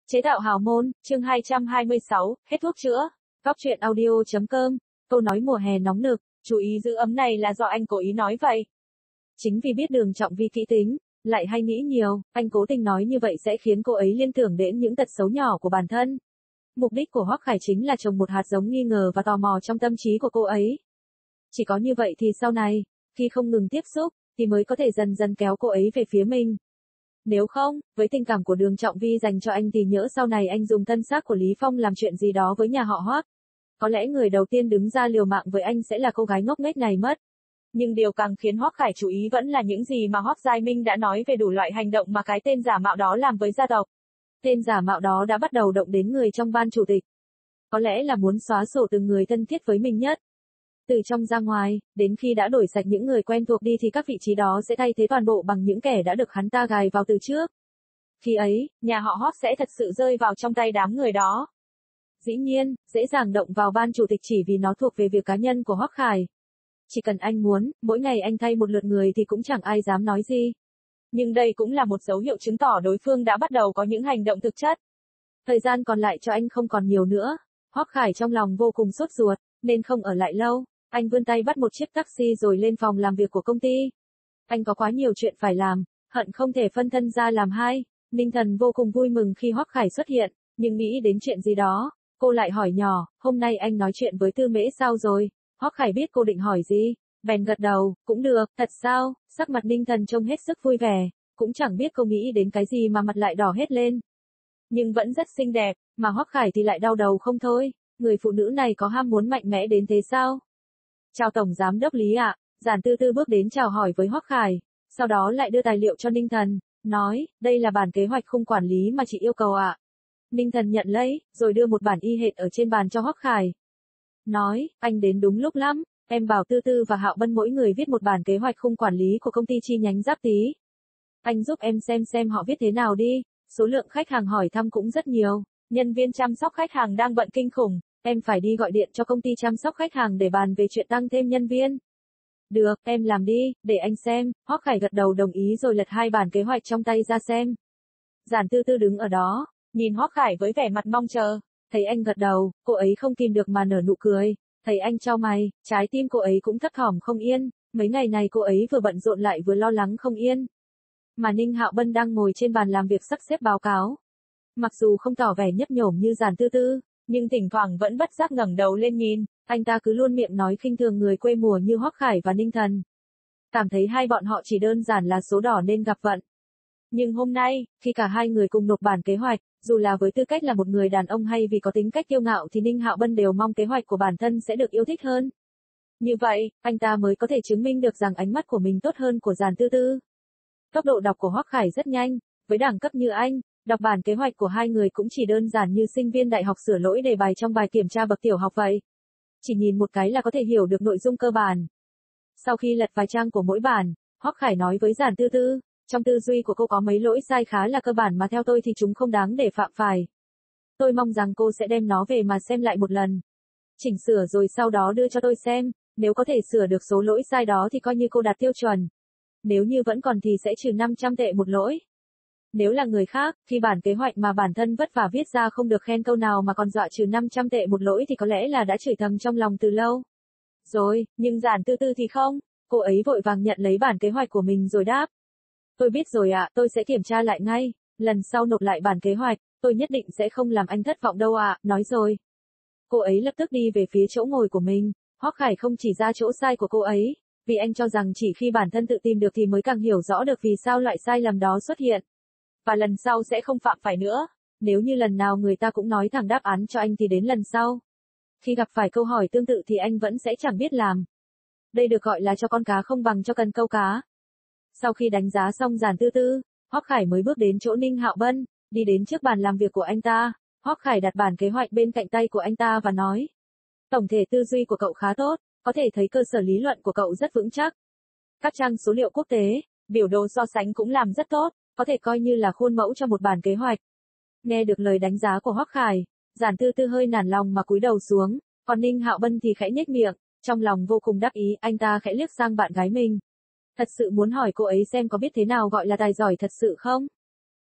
Chế tạo hào môn, chương 226, hết thuốc chữa. Góc truyện audio.com. Câu nói mùa hè nóng nực, chú ý giữ ấm này là do anh cố ý nói vậy. Chính vì biết Đường Trọng Vi kỹ tính, lại hay nghĩ nhiều, anh cố tình nói như vậy sẽ khiến cô ấy liên tưởng đến những tật xấu nhỏ của bản thân. Mục đích của Hoắc Khải chính là trồng một hạt giống nghi ngờ và tò mò trong tâm trí của cô ấy. Chỉ có như vậy thì sau này, khi không ngừng tiếp xúc, thì mới có thể dần dần kéo cô ấy về phía mình. Nếu không, với tình cảm của Đường Trọng Vi dành cho anh thì nhỡ sau này anh dùng thân xác của Lý Phong làm chuyện gì đó với nhà họ Hoắc. Có lẽ người đầu tiên đứng ra liều mạng với anh sẽ là cô gái ngốc nghếch này mất. Nhưng điều càng khiến Hoắc Khải chú ý vẫn là những gì mà Hoắc Giai Minh đã nói về đủ loại hành động mà cái tên giả mạo đó làm với gia tộc. Tên giả mạo đó đã bắt đầu động đến người trong ban chủ tịch. Có lẽ là muốn xóa sổ từng người thân thiết với mình nhất. Từ trong ra ngoài, đến khi đã đổi sạch những người quen thuộc đi thì các vị trí đó sẽ thay thế toàn bộ bằng những kẻ đã được hắn ta gài vào từ trước. Khi ấy, nhà họ Hoắc sẽ thật sự rơi vào trong tay đám người đó. Dĩ nhiên, dễ dàng động vào ban chủ tịch chỉ vì nó thuộc về việc cá nhân của Hoắc Khải. Chỉ cần anh muốn, mỗi ngày anh thay một lượt người thì cũng chẳng ai dám nói gì. Nhưng đây cũng là một dấu hiệu chứng tỏ đối phương đã bắt đầu có những hành động thực chất. Thời gian còn lại cho anh không còn nhiều nữa. Hoắc Khải trong lòng vô cùng sốt ruột, nên không ở lại lâu. Anh vươn tay bắt một chiếc taxi rồi lên phòng làm việc của công ty. Anh có quá nhiều chuyện phải làm, hận không thể phân thân ra làm hai. Ninh Thần vô cùng vui mừng khi Hoắc Khải xuất hiện, nhưng nghĩ đến chuyện gì đó, cô lại hỏi nhỏ, hôm nay anh nói chuyện với Tư Mễ sao rồi? Hoắc Khải biết cô định hỏi gì, bèn gật đầu, cũng được, thật sao? Sắc mặt Ninh Thần trông hết sức vui vẻ, cũng chẳng biết cô nghĩ đến cái gì mà mặt lại đỏ hết lên. Nhưng vẫn rất xinh đẹp, mà Hoắc Khải thì lại đau đầu không thôi, người phụ nữ này có ham muốn mạnh mẽ đến thế sao? Chào Tổng Giám đốc Lý ạ, Giản Tư Tư bước đến chào hỏi với Hoắc Khải, sau đó lại đưa tài liệu cho Ninh Thần, nói, đây là bản kế hoạch khung quản lý mà chị yêu cầu ạ. Ninh Thần nhận lấy, rồi đưa một bản y hệt ở trên bàn cho Hoắc Khải. Nói, anh đến đúng lúc lắm, em bảo Tư Tư và Hạo Bân mỗi người viết một bản kế hoạch khung quản lý của công ty chi nhánh Giáp Tý. Anh giúp em xem họ viết thế nào đi, số lượng khách hàng hỏi thăm cũng rất nhiều, nhân viên chăm sóc khách hàng đang bận kinh khủng. Em phải đi gọi điện cho công ty chăm sóc khách hàng để bàn về chuyện tăng thêm nhân viên. Được, em làm đi, để anh xem. Hoắc Khải gật đầu đồng ý rồi lật hai bản kế hoạch trong tay ra xem. Giản Tư Tư đứng ở đó, nhìn Hoắc Khải với vẻ mặt mong chờ. Thấy anh gật đầu, cô ấy không kìm được mà nở nụ cười. Thấy anh chau mày, trái tim cô ấy cũng thấp thỏm không yên. Mấy ngày này cô ấy vừa bận rộn lại vừa lo lắng không yên. Mà Ninh Hạo Bân đang ngồi trên bàn làm việc sắp xếp báo cáo. Mặc dù không tỏ vẻ nhấp nhổm như Giản Tư Tư, nhưng thỉnh thoảng vẫn bất giác ngẩng đầu lên nhìn, anh ta cứ luôn miệng nói khinh thường người quê mùa như Hoắc Khải và Ninh Thần. Cảm thấy hai bọn họ chỉ đơn giản là số đỏ nên gặp vận. Nhưng hôm nay, khi cả hai người cùng nộp bản kế hoạch, dù là với tư cách là một người đàn ông hay vì có tính cách kiêu ngạo thì Ninh Hạo Bân đều mong kế hoạch của bản thân sẽ được yêu thích hơn. Như vậy, anh ta mới có thể chứng minh được rằng ánh mắt của mình tốt hơn của Giản Tư Tư. Tốc độ đọc của Hoắc Khải rất nhanh, với đẳng cấp như anh. Đọc bản kế hoạch của hai người cũng chỉ đơn giản như sinh viên đại học sửa lỗi đề bài trong bài kiểm tra bậc tiểu học vậy. Chỉ nhìn một cái là có thể hiểu được nội dung cơ bản. Sau khi lật vài trang của mỗi bản, Hoắc Khải nói với Giản Tư Tư, trong tư duy của cô có mấy lỗi sai khá là cơ bản mà theo tôi thì chúng không đáng để phạm phải. Tôi mong rằng cô sẽ đem nó về mà xem lại một lần. Chỉnh sửa rồi sau đó đưa cho tôi xem, nếu có thể sửa được số lỗi sai đó thì coi như cô đạt tiêu chuẩn. Nếu như vẫn còn thì sẽ trừ 500 tệ một lỗi. Nếu là người khác, khi bản kế hoạch mà bản thân vất vả viết ra không được khen câu nào mà còn dọa trừ 500 tệ một lỗi thì có lẽ là đã chửi thầm trong lòng từ lâu. Rồi, nhưng Giản Tư Tư thì không, cô ấy vội vàng nhận lấy bản kế hoạch của mình rồi đáp. Tôi biết rồi ạ, tôi sẽ kiểm tra lại ngay, lần sau nộp lại bản kế hoạch, tôi nhất định sẽ không làm anh thất vọng đâu ạ, nói rồi. Cô ấy lập tức đi về phía chỗ ngồi của mình, Hoắc Khải không chỉ ra chỗ sai của cô ấy, vì anh cho rằng chỉ khi bản thân tự tìm được thì mới càng hiểu rõ được vì sao loại sai lầm đó xuất hiện. Và lần sau sẽ không phạm phải nữa. Nếu như lần nào người ta cũng nói thẳng đáp án cho anh thì đến lần sau, khi gặp phải câu hỏi tương tự thì anh vẫn sẽ chẳng biết làm. Đây được gọi là cho con cá không bằng cho cần câu cá. Sau khi đánh giá xong Giản Tư Tư, Hoắc Khải mới bước đến chỗ Ninh Hạo Bân, đi đến trước bàn làm việc của anh ta. Hoắc Khải đặt bản kế hoạch bên cạnh tay của anh ta và nói, tổng thể tư duy của cậu khá tốt, có thể thấy cơ sở lý luận của cậu rất vững chắc. Các trang số liệu quốc tế, biểu đồ so sánh cũng làm rất tốt, có thể coi như là khuôn mẫu cho một bản kế hoạch. Nghe được lời đánh giá của Hoắc Khải, Giản Tư Tư hơi nản lòng mà cúi đầu xuống, còn Ninh Hạo Bân thì khẽ nhếch miệng, trong lòng vô cùng đắc ý, anh ta khẽ liếc sang bạn gái mình. Thật sự muốn hỏi cô ấy xem có biết thế nào gọi là tài giỏi thật sự không?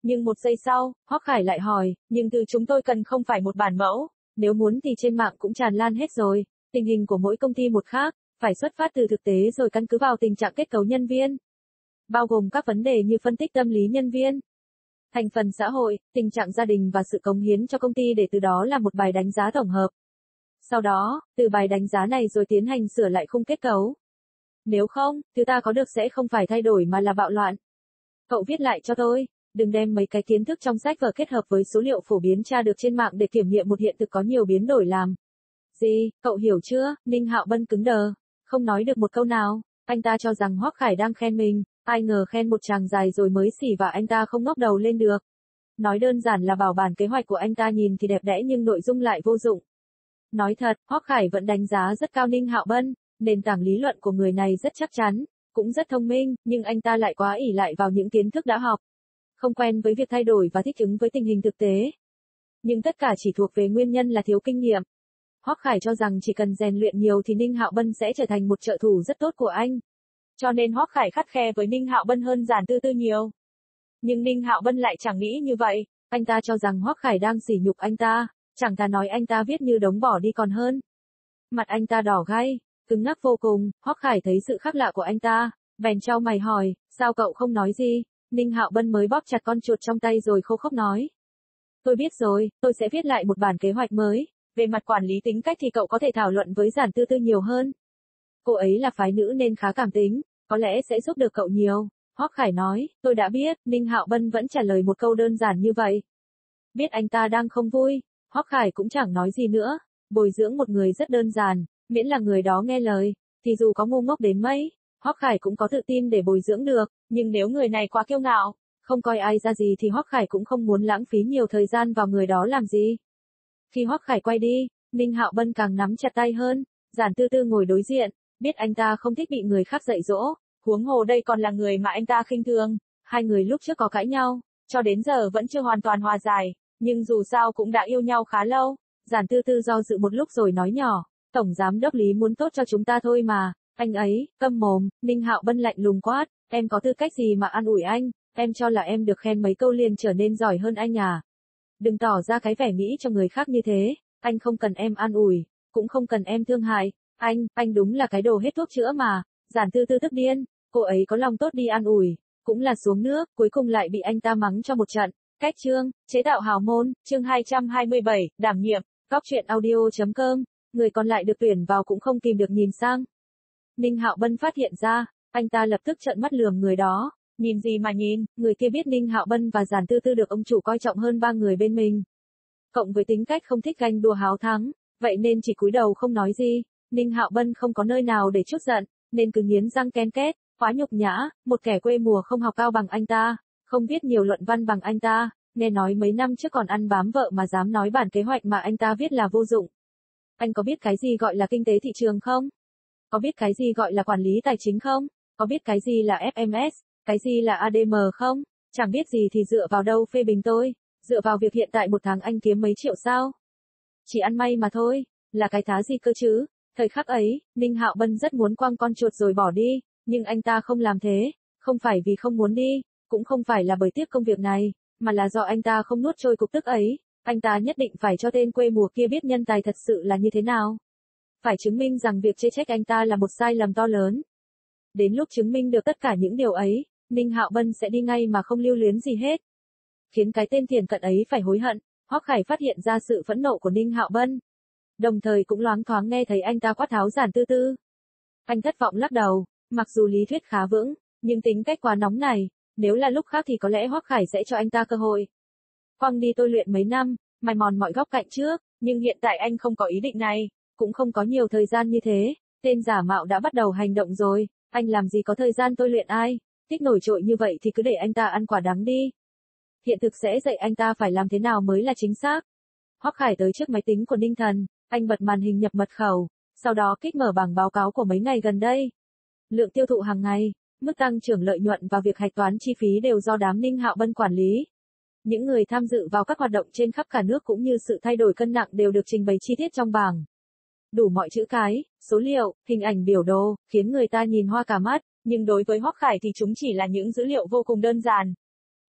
Nhưng một giây sau, Hoắc Khải lại hỏi, nhưng từ chúng tôi cần không phải một bản mẫu, nếu muốn thì trên mạng cũng tràn lan hết rồi, tình hình của mỗi công ty một khác, phải xuất phát từ thực tế rồi căn cứ vào tình trạng kết cấu nhân viên, bao gồm các vấn đề như phân tích tâm lý nhân viên, thành phần xã hội, tình trạng gia đình và sự cống hiến cho công ty để từ đó làm một bài đánh giá tổng hợp. Sau đó, từ bài đánh giá này rồi tiến hành sửa lại khung kết cấu. Nếu không, thứ ta có được sẽ không phải thay đổi mà là bạo loạn. Cậu viết lại cho tôi, đừng đem mấy cái kiến thức trong sách vở kết hợp với số liệu phổ biến tra được trên mạng để kiểm nghiệm một hiện thực có nhiều biến đổi làm. Gì, cậu hiểu chưa? Ninh Hạo Bân cứng đờ, không nói được một câu nào. Anh ta cho rằng Hoắc Khải đang khen mình, ai ngờ khen một tràng dài rồi mới xỉ và anh ta không ngóc đầu lên được. Nói đơn giản là bảo bản kế hoạch của anh ta nhìn thì đẹp đẽ nhưng nội dung lại vô dụng. Nói thật, Hoắc Khải vẫn đánh giá rất cao Ninh Hạo Bân, nền tảng lý luận của người này rất chắc chắn, cũng rất thông minh, nhưng anh ta lại quá ỷ lại vào những kiến thức đã học. Không quen với việc thay đổi và thích ứng với tình hình thực tế. Nhưng tất cả chỉ thuộc về nguyên nhân là thiếu kinh nghiệm. Hoắc Khải cho rằng chỉ cần rèn luyện nhiều thì Ninh Hạo Bân sẽ trở thành một trợ thủ rất tốt của anh. Cho nên Hoắc Khải khắt khe với Ninh Hạo Bân hơn Giản Tư Tư nhiều. Nhưng Ninh Hạo Bân lại chẳng nghĩ như vậy, anh ta cho rằng Hoắc Khải đang sỉ nhục anh ta, chẳng thà nói anh ta viết như đống bỏ đi còn hơn. Mặt anh ta đỏ gay, cứng ngắc vô cùng, Hoắc Khải thấy sự khác lạ của anh ta, bèn chau mày hỏi, sao cậu không nói gì? Ninh Hạo Bân mới bóp chặt con chuột trong tay rồi khô khốc nói. Tôi biết rồi, tôi sẽ viết lại một bản kế hoạch mới, về mặt quản lý tính cách thì cậu có thể thảo luận với Giản Tư Tư nhiều hơn. Cô ấy là phái nữ nên khá cảm tính, có lẽ sẽ giúp được cậu nhiều. Hoắc Khải nói, tôi đã biết, Ninh Hạo Bân vẫn trả lời một câu đơn giản như vậy. Biết anh ta đang không vui, Hoắc Khải cũng chẳng nói gì nữa, bồi dưỡng một người rất đơn giản, miễn là người đó nghe lời, thì dù có ngu ngốc đến mấy, Hoắc Khải cũng có tự tin để bồi dưỡng được, nhưng nếu người này quá kiêu ngạo, không coi ai ra gì thì Hoắc Khải cũng không muốn lãng phí nhiều thời gian vào người đó làm gì. Khi Hoắc Khải quay đi, Ninh Hạo Bân càng nắm chặt tay hơn, Giản Tư Tư ngồi đối diện, biết anh ta không thích bị người khác dạy dỗ, huống hồ đây còn là người mà anh ta khinh thường, hai người lúc trước có cãi nhau, cho đến giờ vẫn chưa hoàn toàn hòa giải, nhưng dù sao cũng đã yêu nhau khá lâu. Giản Tư Tư do dự một lúc rồi nói nhỏ, Tổng Giám Đốc Lý muốn tốt cho chúng ta thôi mà, anh ấy, câm mồm, Ninh Hạo Bân lạnh lùng quát, em có tư cách gì mà an ủi anh, em cho là em được khen mấy câu liền trở nên giỏi hơn anh à. Đừng tỏ ra cái vẻ nghĩ cho người khác như thế, anh không cần em an ủi, cũng không cần em thương hại, anh đúng là cái đồ hết thuốc chữa mà. Giản Tư Tư tức điên, cô ấy có lòng tốt đi an ủi, cũng là xuống nước, cuối cùng lại bị anh ta mắng cho một trận. Cách chương, chế tạo hào môn, chương 227, đảm nhiệm, góc truyện audio.com, người còn lại được tuyển vào cũng không kìm được nhìn sang. Ninh Hạo Bân phát hiện ra, anh ta lập tức trợn mắt lườm người đó, nhìn gì mà nhìn, người kia biết Ninh Hạo Bân và Giản Tư Tư được ông chủ coi trọng hơn ba người bên mình. Cộng với tính cách không thích ganh đua háo thắng, vậy nên chỉ cúi đầu không nói gì, Ninh Hạo Bân không có nơi nào để trút giận, nên cứ nghiến răng ken két, quá nhục nhã, một kẻ quê mùa không học cao bằng anh ta, không biết nhiều luận văn bằng anh ta, nghe nói mấy năm trước còn ăn bám vợ mà dám nói bản kế hoạch mà anh ta viết là vô dụng. Anh có biết cái gì gọi là kinh tế thị trường không? Có biết cái gì gọi là quản lý tài chính không? Có biết cái gì là FMS, cái gì là ADM không? Chẳng biết gì thì dựa vào đâu phê bình tôi, dựa vào việc hiện tại một tháng anh kiếm mấy triệu sao? Chỉ ăn may mà thôi, là cái thá gì cơ chứ? Thời khắc ấy, Ninh Hạo Bân rất muốn quăng con chuột rồi bỏ đi, nhưng anh ta không làm thế, không phải vì không muốn đi, cũng không phải là bởi tiếc công việc này, mà là do anh ta không nuốt trôi cục tức ấy, anh ta nhất định phải cho tên quê mùa kia biết nhân tài thật sự là như thế nào. Phải chứng minh rằng việc chê trách anh ta là một sai lầm to lớn. Đến lúc chứng minh được tất cả những điều ấy, Ninh Hạo Bân sẽ đi ngay mà không lưu luyến gì hết. Khiến cái tên thiển cận ấy phải hối hận, Hoắc Khải phát hiện ra sự phẫn nộ của Ninh Hạo Bân. Đồng thời cũng loáng thoáng nghe thấy anh ta quát tháo Giản Tư Tư. Anh thất vọng lắc đầu, mặc dù lý thuyết khá vững, nhưng tính cách quá nóng này, nếu là lúc khác thì có lẽ Hoắc Khải sẽ cho anh ta cơ hội. Quăng đi tôi luyện mấy năm, mài mòn mọi góc cạnh trước, nhưng hiện tại anh không có ý định này, cũng không có nhiều thời gian như thế, tên giả mạo đã bắt đầu hành động rồi, anh làm gì có thời gian tôi luyện ai, thích nổi trội như vậy thì cứ để anh ta ăn quả đắng đi. Hiện thực sẽ dạy anh ta phải làm thế nào mới là chính xác. Hoắc Khải tới trước máy tính của Ninh Thần, anh bật màn hình nhập mật khẩu, sau đó kích mở bảng báo cáo của mấy ngày gần đây. Lượng tiêu thụ hàng ngày, mức tăng trưởng lợi nhuận và việc hạch toán chi phí đều do đám Ninh Hạo Bân quản lý. Những người tham dự vào các hoạt động trên khắp cả nước cũng như sự thay đổi cân nặng đều được trình bày chi tiết trong bảng. Đủ mọi chữ cái, số liệu, hình ảnh biểu đồ, khiến người ta nhìn hoa cả mắt, nhưng đối với Hoắc Khải thì chúng chỉ là những dữ liệu vô cùng đơn giản.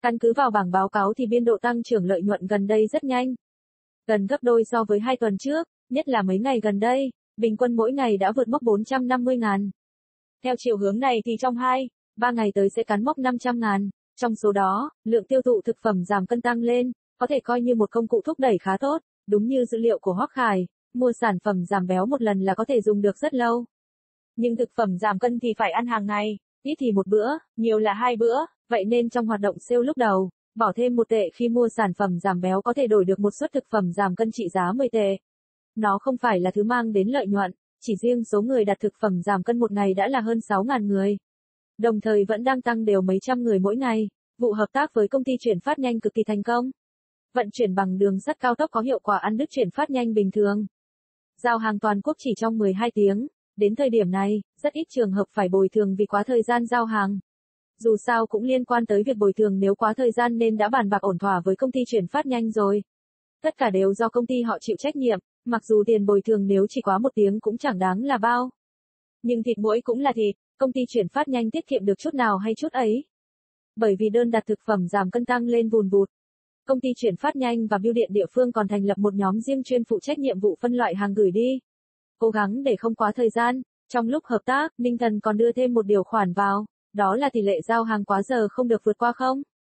Căn cứ vào bảng báo cáo thì biên độ tăng trưởng lợi nhuận gần đây rất nhanh. Gần gấp đôi so với 2 tuần trước, nhất là mấy ngày gần đây, bình quân mỗi ngày đã vượt mốc 450.000. Theo chiều hướng này thì trong 2-3 ngày tới sẽ cán mốc 500.000. Trong số đó, lượng tiêu thụ thực phẩm giảm cân tăng lên, có thể coi như một công cụ thúc đẩy khá tốt, đúng như dữ liệu của Hoắc Khải, mua sản phẩm giảm béo một lần là có thể dùng được rất lâu. Nhưng thực phẩm giảm cân thì phải ăn hàng ngày, ít thì một bữa, nhiều là 2 bữa, vậy nên trong hoạt động sale lúc đầu, bỏ thêm 1 tệ khi mua sản phẩm giảm béo có thể đổi được một suất thực phẩm giảm cân trị giá 10 tệ. Nó không phải là thứ mang đến lợi nhuận, chỉ riêng số người đặt thực phẩm giảm cân một ngày đã là hơn 6.000 người. Đồng thời vẫn đang tăng đều mấy trăm người mỗi ngày. Vụ hợp tác với công ty chuyển phát nhanh cực kỳ thành công. Vận chuyển bằng đường sắt cao tốc có hiệu quả ăn đứt chuyển phát nhanh bình thường. Giao hàng toàn quốc chỉ trong 12 tiếng. Đến thời điểm này, rất ít trường hợp phải bồi thường vì quá thời gian giao hàng. Dù sao cũng liên quan tới việc bồi thường nếu quá thời gian nên đã bàn bạc ổn thỏa với công ty chuyển phát nhanh rồi. Tất cả đều do công ty họ chịu trách nhiệm, mặc dù tiền bồi thường nếu chỉ quá 1 tiếng cũng chẳng đáng là bao. Nhưng thịt muỗi cũng là thịt, công ty chuyển phát nhanh tiết kiệm được chút nào hay chút ấy. Bởi vì đơn đặt thực phẩm giảm cân tăng lên vùn vụt. Công ty chuyển phát nhanh và bưu điện địa phương còn thành lập một nhóm riêng chuyên phụ trách nhiệm vụ phân loại hàng gửi đi. Cố gắng để không quá thời gian, trong lúc hợp tác, Ninh Thần còn đưa thêm một điều khoản vào, đó là tỷ lệ giao hàng quá giờ không được vượt qua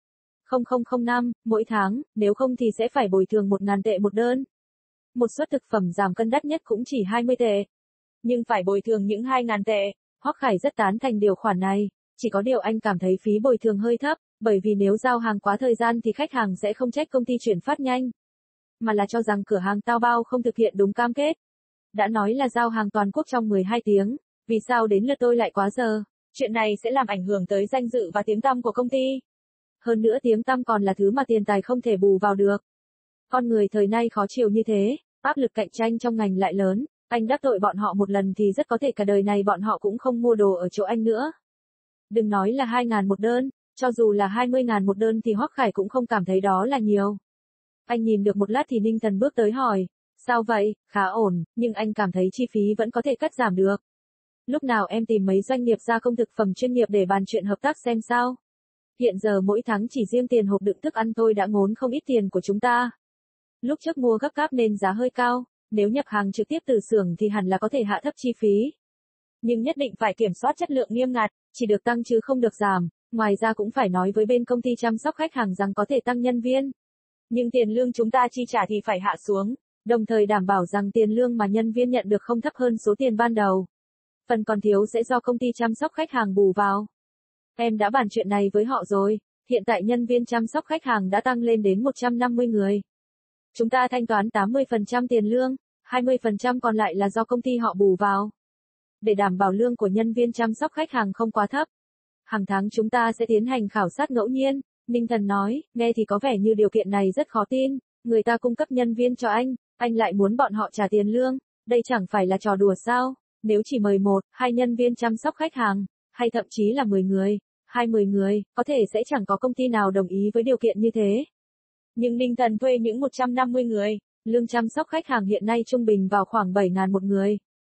0,0005 mỗi tháng, nếu không thì sẽ phải bồi thường 1.000 tệ một đơn. Một suất thực phẩm giảm cân đắt nhất cũng chỉ 20 tệ. Nhưng phải bồi thường những 2.000 tệ, Hoắc Khải rất tán thành điều khoản này, chỉ có điều anh cảm thấy phí bồi thường hơi thấp, bởi vì nếu giao hàng quá thời gian thì khách hàng sẽ không trách công ty chuyển phát nhanh, mà là cho rằng cửa hàng tao bao không thực hiện đúng cam kết. Đã nói là giao hàng toàn quốc trong 12 tiếng, vì sao đến lượt tôi lại quá giờ? Chuyện này sẽ làm ảnh hưởng tới danh dự và tiếng tăm của công ty. Hơn nữa tiếng tăm còn là thứ mà tiền tài không thể bù vào được. Con người thời nay khó chịu như thế, áp lực cạnh tranh trong ngành lại lớn, anh đắc tội bọn họ một lần thì rất có thể cả đời này bọn họ cũng không mua đồ ở chỗ anh nữa. Đừng nói là 2.000 một đơn, cho dù là 20.000 một đơn thì Hoắc Khải cũng không cảm thấy đó là nhiều. Anh nhìn được một lát thì Ninh Thần bước tới hỏi, sao vậy, khá ổn, nhưng anh cảm thấy chi phí vẫn có thể cắt giảm được. Lúc nào em tìm mấy doanh nghiệp gia công thực phẩm chuyên nghiệp để bàn chuyện hợp tác xem sao. Hiện giờ mỗi tháng chỉ riêng tiền hộp đựng thức ăn thôi đã ngốn không ít tiền của chúng ta. Lúc trước mua gấp gáp nên giá hơi cao, nếu nhập hàng trực tiếp từ xưởng thì hẳn là có thể hạ thấp chi phí. Nhưng nhất định phải kiểm soát chất lượng nghiêm ngặt, chỉ được tăng chứ không được giảm, ngoài ra cũng phải nói với bên công ty chăm sóc khách hàng rằng có thể tăng nhân viên. Nhưng tiền lương chúng ta chi trả thì phải hạ xuống, đồng thời đảm bảo rằng tiền lương mà nhân viên nhận được không thấp hơn số tiền ban đầu. Phần còn thiếu sẽ do công ty chăm sóc khách hàng bù vào. Em đã bàn chuyện này với họ rồi, hiện tại nhân viên chăm sóc khách hàng đã tăng lên đến 150 người. Chúng ta thanh toán 80% tiền lương, 20% còn lại là do công ty họ bù vào. Để đảm bảo lương của nhân viên chăm sóc khách hàng không quá thấp. Hàng tháng chúng ta sẽ tiến hành khảo sát ngẫu nhiên, Ninh Thần nói, nghe thì có vẻ như điều kiện này rất khó tin, người ta cung cấp nhân viên cho anh lại muốn bọn họ trả tiền lương, đây chẳng phải là trò đùa sao, nếu chỉ mời 1-2 nhân viên chăm sóc khách hàng, hay thậm chí là 10 người, 20 người, có thể sẽ chẳng có công ty nào đồng ý với điều kiện như thế. Nhưng Ninh Thần thuê những 150 người, lương chăm sóc khách hàng hiện nay trung bình vào khoảng 7.000 một người.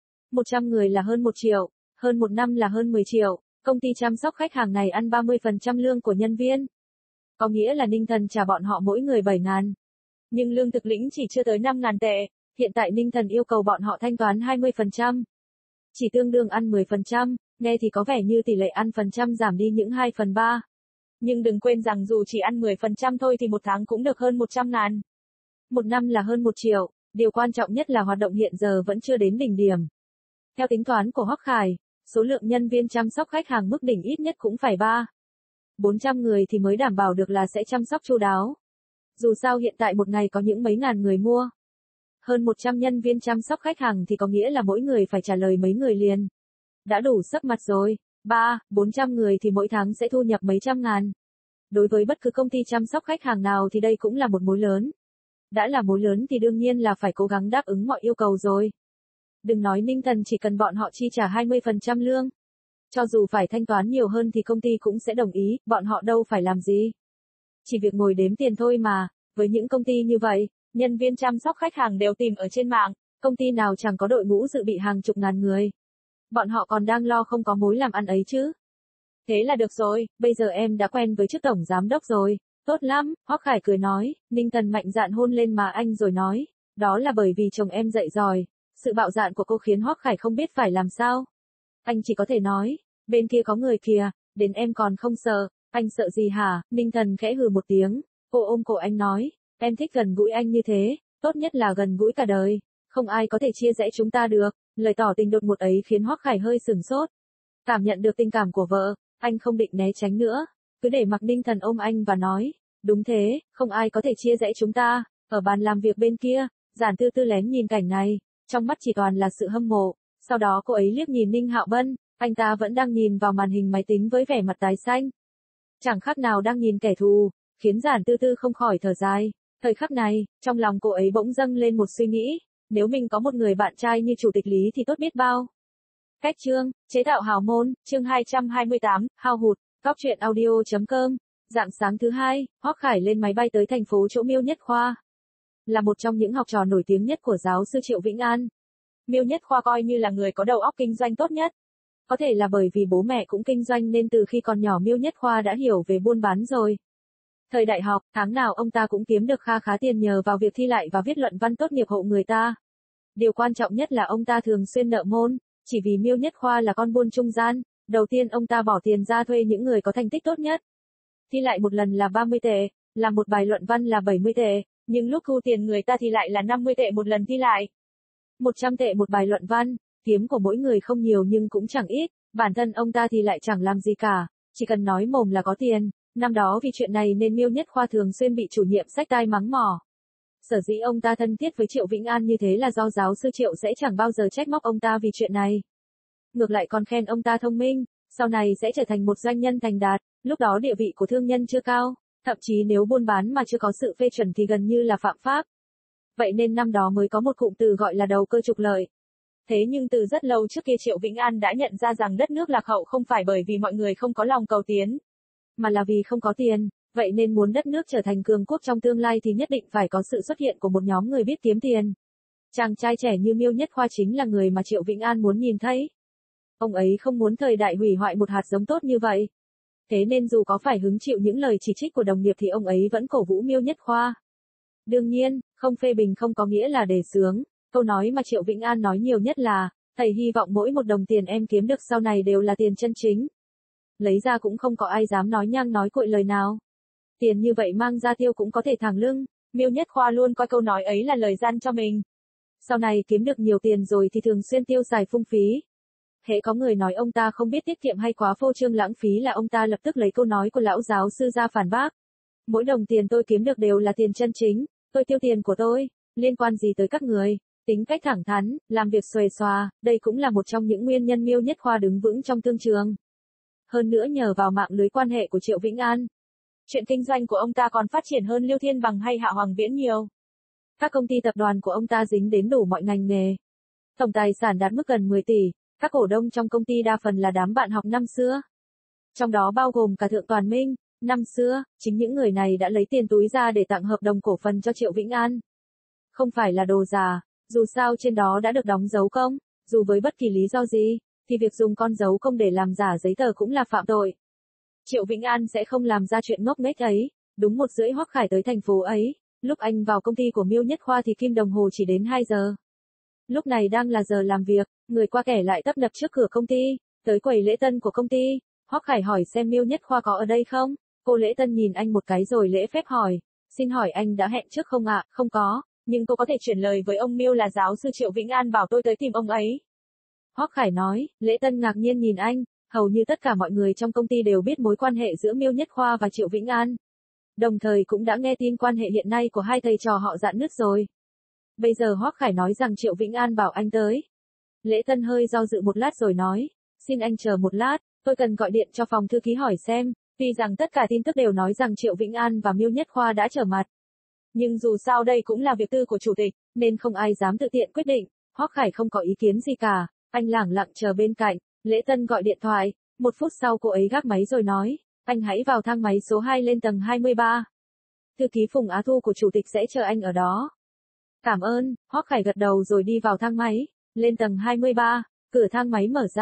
100 người là hơn 1 triệu, hơn 1 năm là hơn 10 triệu, công ty chăm sóc khách hàng này ăn 30% lương của nhân viên. Có nghĩa là Ninh Thần trả bọn họ mỗi người 7.000. Nhưng lương thực lĩnh chỉ chưa tới 5.000 tệ, hiện tại Ninh Thần yêu cầu bọn họ thanh toán 20%. Chỉ tương đương ăn 10%, nghe thì có vẻ như tỷ lệ ăn phần trăm giảm đi những 2/3. Nhưng đừng quên rằng dù chỉ ăn 10% thôi thì một tháng cũng được hơn 100.000. Một năm là hơn 1 triệu, điều quan trọng nhất là hoạt động hiện giờ vẫn chưa đến đỉnh điểm. Theo tính toán của Hoắc Khải, số lượng nhân viên chăm sóc khách hàng mức đỉnh ít nhất cũng phải 300-400 người thì mới đảm bảo được là sẽ chăm sóc chu đáo. Dù sao hiện tại một ngày có những mấy ngàn người mua. Hơn 100 nhân viên chăm sóc khách hàng thì có nghĩa là mỗi người phải trả lời mấy người liền. Đã đủ sấp mặt rồi, 300-400 người thì mỗi tháng sẽ thu nhập mấy trăm ngàn. Đối với bất cứ công ty chăm sóc khách hàng nào thì đây cũng là một mối lớn. Đã là mối lớn thì đương nhiên là phải cố gắng đáp ứng mọi yêu cầu rồi. Đừng nói Ninh Thần chỉ cần bọn họ chi trả 20% lương. Cho dù phải thanh toán nhiều hơn thì công ty cũng sẽ đồng ý, bọn họ đâu phải làm gì. Chỉ việc ngồi đếm tiền thôi mà, với những công ty như vậy, nhân viên chăm sóc khách hàng đều tìm ở trên mạng, công ty nào chẳng có đội ngũ dự bị hàng chục ngàn người. Bọn họ còn đang lo không có mối làm ăn ấy chứ. Thế là được rồi, bây giờ em đã quen với chức tổng giám đốc rồi. Tốt lắm, Hoắc Khải cười nói, Ninh Tần mạnh dạn hôn lên má anh rồi nói, đó là bởi vì chồng em dạy giỏi. Sự bạo dạn của cô khiến Hoắc Khải không biết phải làm sao. Anh chỉ có thể nói, bên kia có người kìa, đến em còn không sợ, anh sợ gì hả? Ninh Thần khẽ hừ một tiếng, cô ôm cổ anh nói, em thích gần gũi anh như thế, tốt nhất là gần gũi cả đời, không ai có thể chia rẽ chúng ta được. Lời tỏ tình đột ngột ấy khiến Hoắc Khải hơi sửng sốt. Cảm nhận được tình cảm của vợ, anh không định né tránh nữa, cứ để mặc Ninh Thần ôm anh và nói, đúng thế, không ai có thể chia rẽ chúng ta. Ở bàn làm việc bên kia, Giản Tư Tư lén nhìn cảnh này, trong mắt chỉ toàn là sự hâm mộ. Sau đó cô ấy liếc nhìn Ninh Hạo Bân, anh ta vẫn đang nhìn vào màn hình máy tính với vẻ mặt tái xanh. Chẳng khác nào đang nhìn kẻ thù, khiến Giản Tư Tư không khỏi thở dài. Thời khắc này, trong lòng cô ấy bỗng dâng lên một suy nghĩ, nếu mình có một người bạn trai như chủ tịch Lý thì tốt biết bao. Cách chương, chế tạo hào môn, chương 228, hao hụt, góc truyện audio.com. Rạng sáng thứ hai, Hoắc Khải lên máy bay tới thành phố chỗ Miêu Nhất Khoa. Là một trong những học trò nổi tiếng nhất của giáo sư Triệu Vĩnh An. Miêu Nhất Khoa coi như là người có đầu óc kinh doanh tốt nhất. Có thể là bởi vì bố mẹ cũng kinh doanh nên từ khi còn nhỏ Miêu Nhất Khoa đã hiểu về buôn bán rồi. Thời đại học, tháng nào ông ta cũng kiếm được kha khá tiền nhờ vào việc thi lại và viết luận văn tốt nghiệp hộ người ta. Điều quan trọng nhất là ông ta thường xuyên nợ môn, chỉ vì Miêu Nhất Khoa là con buôn trung gian, đầu tiên ông ta bỏ tiền ra thuê những người có thành tích tốt nhất. Thi lại một lần là 30 tệ, làm một bài luận văn là 70 tệ, nhưng lúc thu tiền người ta thì lại là 50 tệ một lần thi lại. 100 tệ một bài luận văn, kiếm của mỗi người không nhiều nhưng cũng chẳng ít, bản thân ông ta thì lại chẳng làm gì cả, chỉ cần nói mồm là có tiền. Năm đó vì chuyện này nên Miêu Nhất Khoa thường xuyên bị chủ nhiệm xách tai mắng mỏ. Sở dĩ ông ta thân thiết với Triệu Vĩnh An như thế là do giáo sư Triệu sẽ chẳng bao giờ trách móc ông ta vì chuyện này. Ngược lại còn khen ông ta thông minh, sau này sẽ trở thành một doanh nhân thành đạt, lúc đó địa vị của thương nhân chưa cao, thậm chí nếu buôn bán mà chưa có sự phê chuẩn thì gần như là phạm pháp. Vậy nên năm đó mới có một cụm từ gọi là đầu cơ trục lợi. Thế nhưng từ rất lâu trước kia Triệu Vĩnh An đã nhận ra rằng đất nước lạc hậu không phải bởi vì mọi người không có lòng cầu tiến, mà là vì không có tiền. Vậy nên muốn đất nước trở thành cường quốc trong tương lai thì nhất định phải có sự xuất hiện của một nhóm người biết kiếm tiền. Chàng trai trẻ như Miêu Nhất Khoa chính là người mà Triệu Vĩnh An muốn nhìn thấy. Ông ấy không muốn thời đại hủy hoại một hạt giống tốt như vậy. Thế nên dù có phải hứng chịu những lời chỉ trích của đồng nghiệp thì ông ấy vẫn cổ vũ Miêu Nhất Khoa. Đương nhiên, không phê bình không có nghĩa là đề xướng. Câu nói mà Triệu Vĩnh An nói nhiều nhất là, thầy hy vọng mỗi một đồng tiền em kiếm được sau này đều là tiền chân chính. Lấy ra cũng không có ai dám nói nhăng nói cuội lời nào. Tiền như vậy mang ra tiêu cũng có thể thẳng lưng. Miêu Nhất Khoa luôn coi câu nói ấy là lời gian cho mình. Sau này kiếm được nhiều tiền rồi thì thường xuyên tiêu xài phung phí. Hễ có người nói ông ta không biết tiết kiệm hay quá phô trương lãng phí là ông ta lập tức lấy câu nói của lão giáo sư ra phản bác. Mỗi đồng tiền tôi kiếm được đều là tiền chân chính, tôi tiêu tiền của tôi, liên quan gì tới các người. Tính cách thẳng thắn, làm việc xuề xòa, đây cũng là một trong những nguyên nhân Miêu Nhất Khoa đứng vững trong thương trường. Hơn nữa nhờ vào mạng lưới quan hệ của Triệu Vĩnh An, chuyện kinh doanh của ông ta còn phát triển hơn Liêu Thiên Bằng hay Hạ Hoàng Viễn nhiều. Các công ty tập đoàn của ông ta dính đến đủ mọi ngành nghề. Tổng tài sản đạt mức gần 10 tỷ, các cổ đông trong công ty đa phần là đám bạn học năm xưa. Trong đó bao gồm cả Thượng Toàn Minh, năm xưa, chính những người này đã lấy tiền túi ra để tặng hợp đồng cổ phần cho Triệu Vĩnh An. Không phải là đồ giả, dù sao trên đó đã được đóng dấu công, dù với bất kỳ lý do gì, thì việc dùng con dấu công để làm giả giấy tờ cũng là phạm tội. Triệu Vĩnh An sẽ không làm ra chuyện ngốc nghếch ấy. Đúng 1:30 Hoắc Khải tới thành phố ấy, lúc anh vào công ty của Miêu Nhất Khoa thì kim đồng hồ chỉ đến 2 giờ. Lúc này đang là giờ làm việc, người qua kẻ lại tấp nập trước cửa công ty, tới quầy lễ tân của công ty. Hoắc Khải hỏi xem Miêu Nhất Khoa có ở đây không. Cô lễ tân nhìn anh một cái rồi lễ phép hỏi, xin hỏi anh đã hẹn trước không ạ? Không có, nhưng cô có thể chuyển lời với ông Miêu là giáo sư Triệu Vĩnh An bảo tôi tới tìm ông ấy. Hoắc Khải nói, lễ tân ngạc nhiên nhìn anh, hầu như tất cả mọi người trong công ty đều biết mối quan hệ giữa Miêu Nhất Khoa và Triệu Vĩnh An. Đồng thời cũng đã nghe tin quan hệ hiện nay của hai thầy trò họ rạn nứt rồi. Bây giờ Hoắc Khải nói rằng Triệu Vĩnh An bảo anh tới. Lễ tân hơi do dự một lát rồi nói, xin anh chờ một lát, tôi cần gọi điện cho phòng thư ký hỏi xem, tuy rằng tất cả tin tức đều nói rằng Triệu Vĩnh An và Miêu Nhất Khoa đã trở mặt. Nhưng dù sao đây cũng là việc tư của chủ tịch, nên không ai dám tự tiện quyết định. Hoắc Khải không có ý kiến gì cả, anh lẳng lặng chờ bên cạnh. Lễ tân gọi điện thoại, 1 phút sau cô ấy gác máy rồi nói, anh hãy vào thang máy số 2 lên tầng 23. Thư ký Phùng Á Thu của chủ tịch sẽ chờ anh ở đó. Cảm ơn, Hoắc Khải gật đầu rồi đi vào thang máy, lên tầng 23, cửa thang máy mở ra,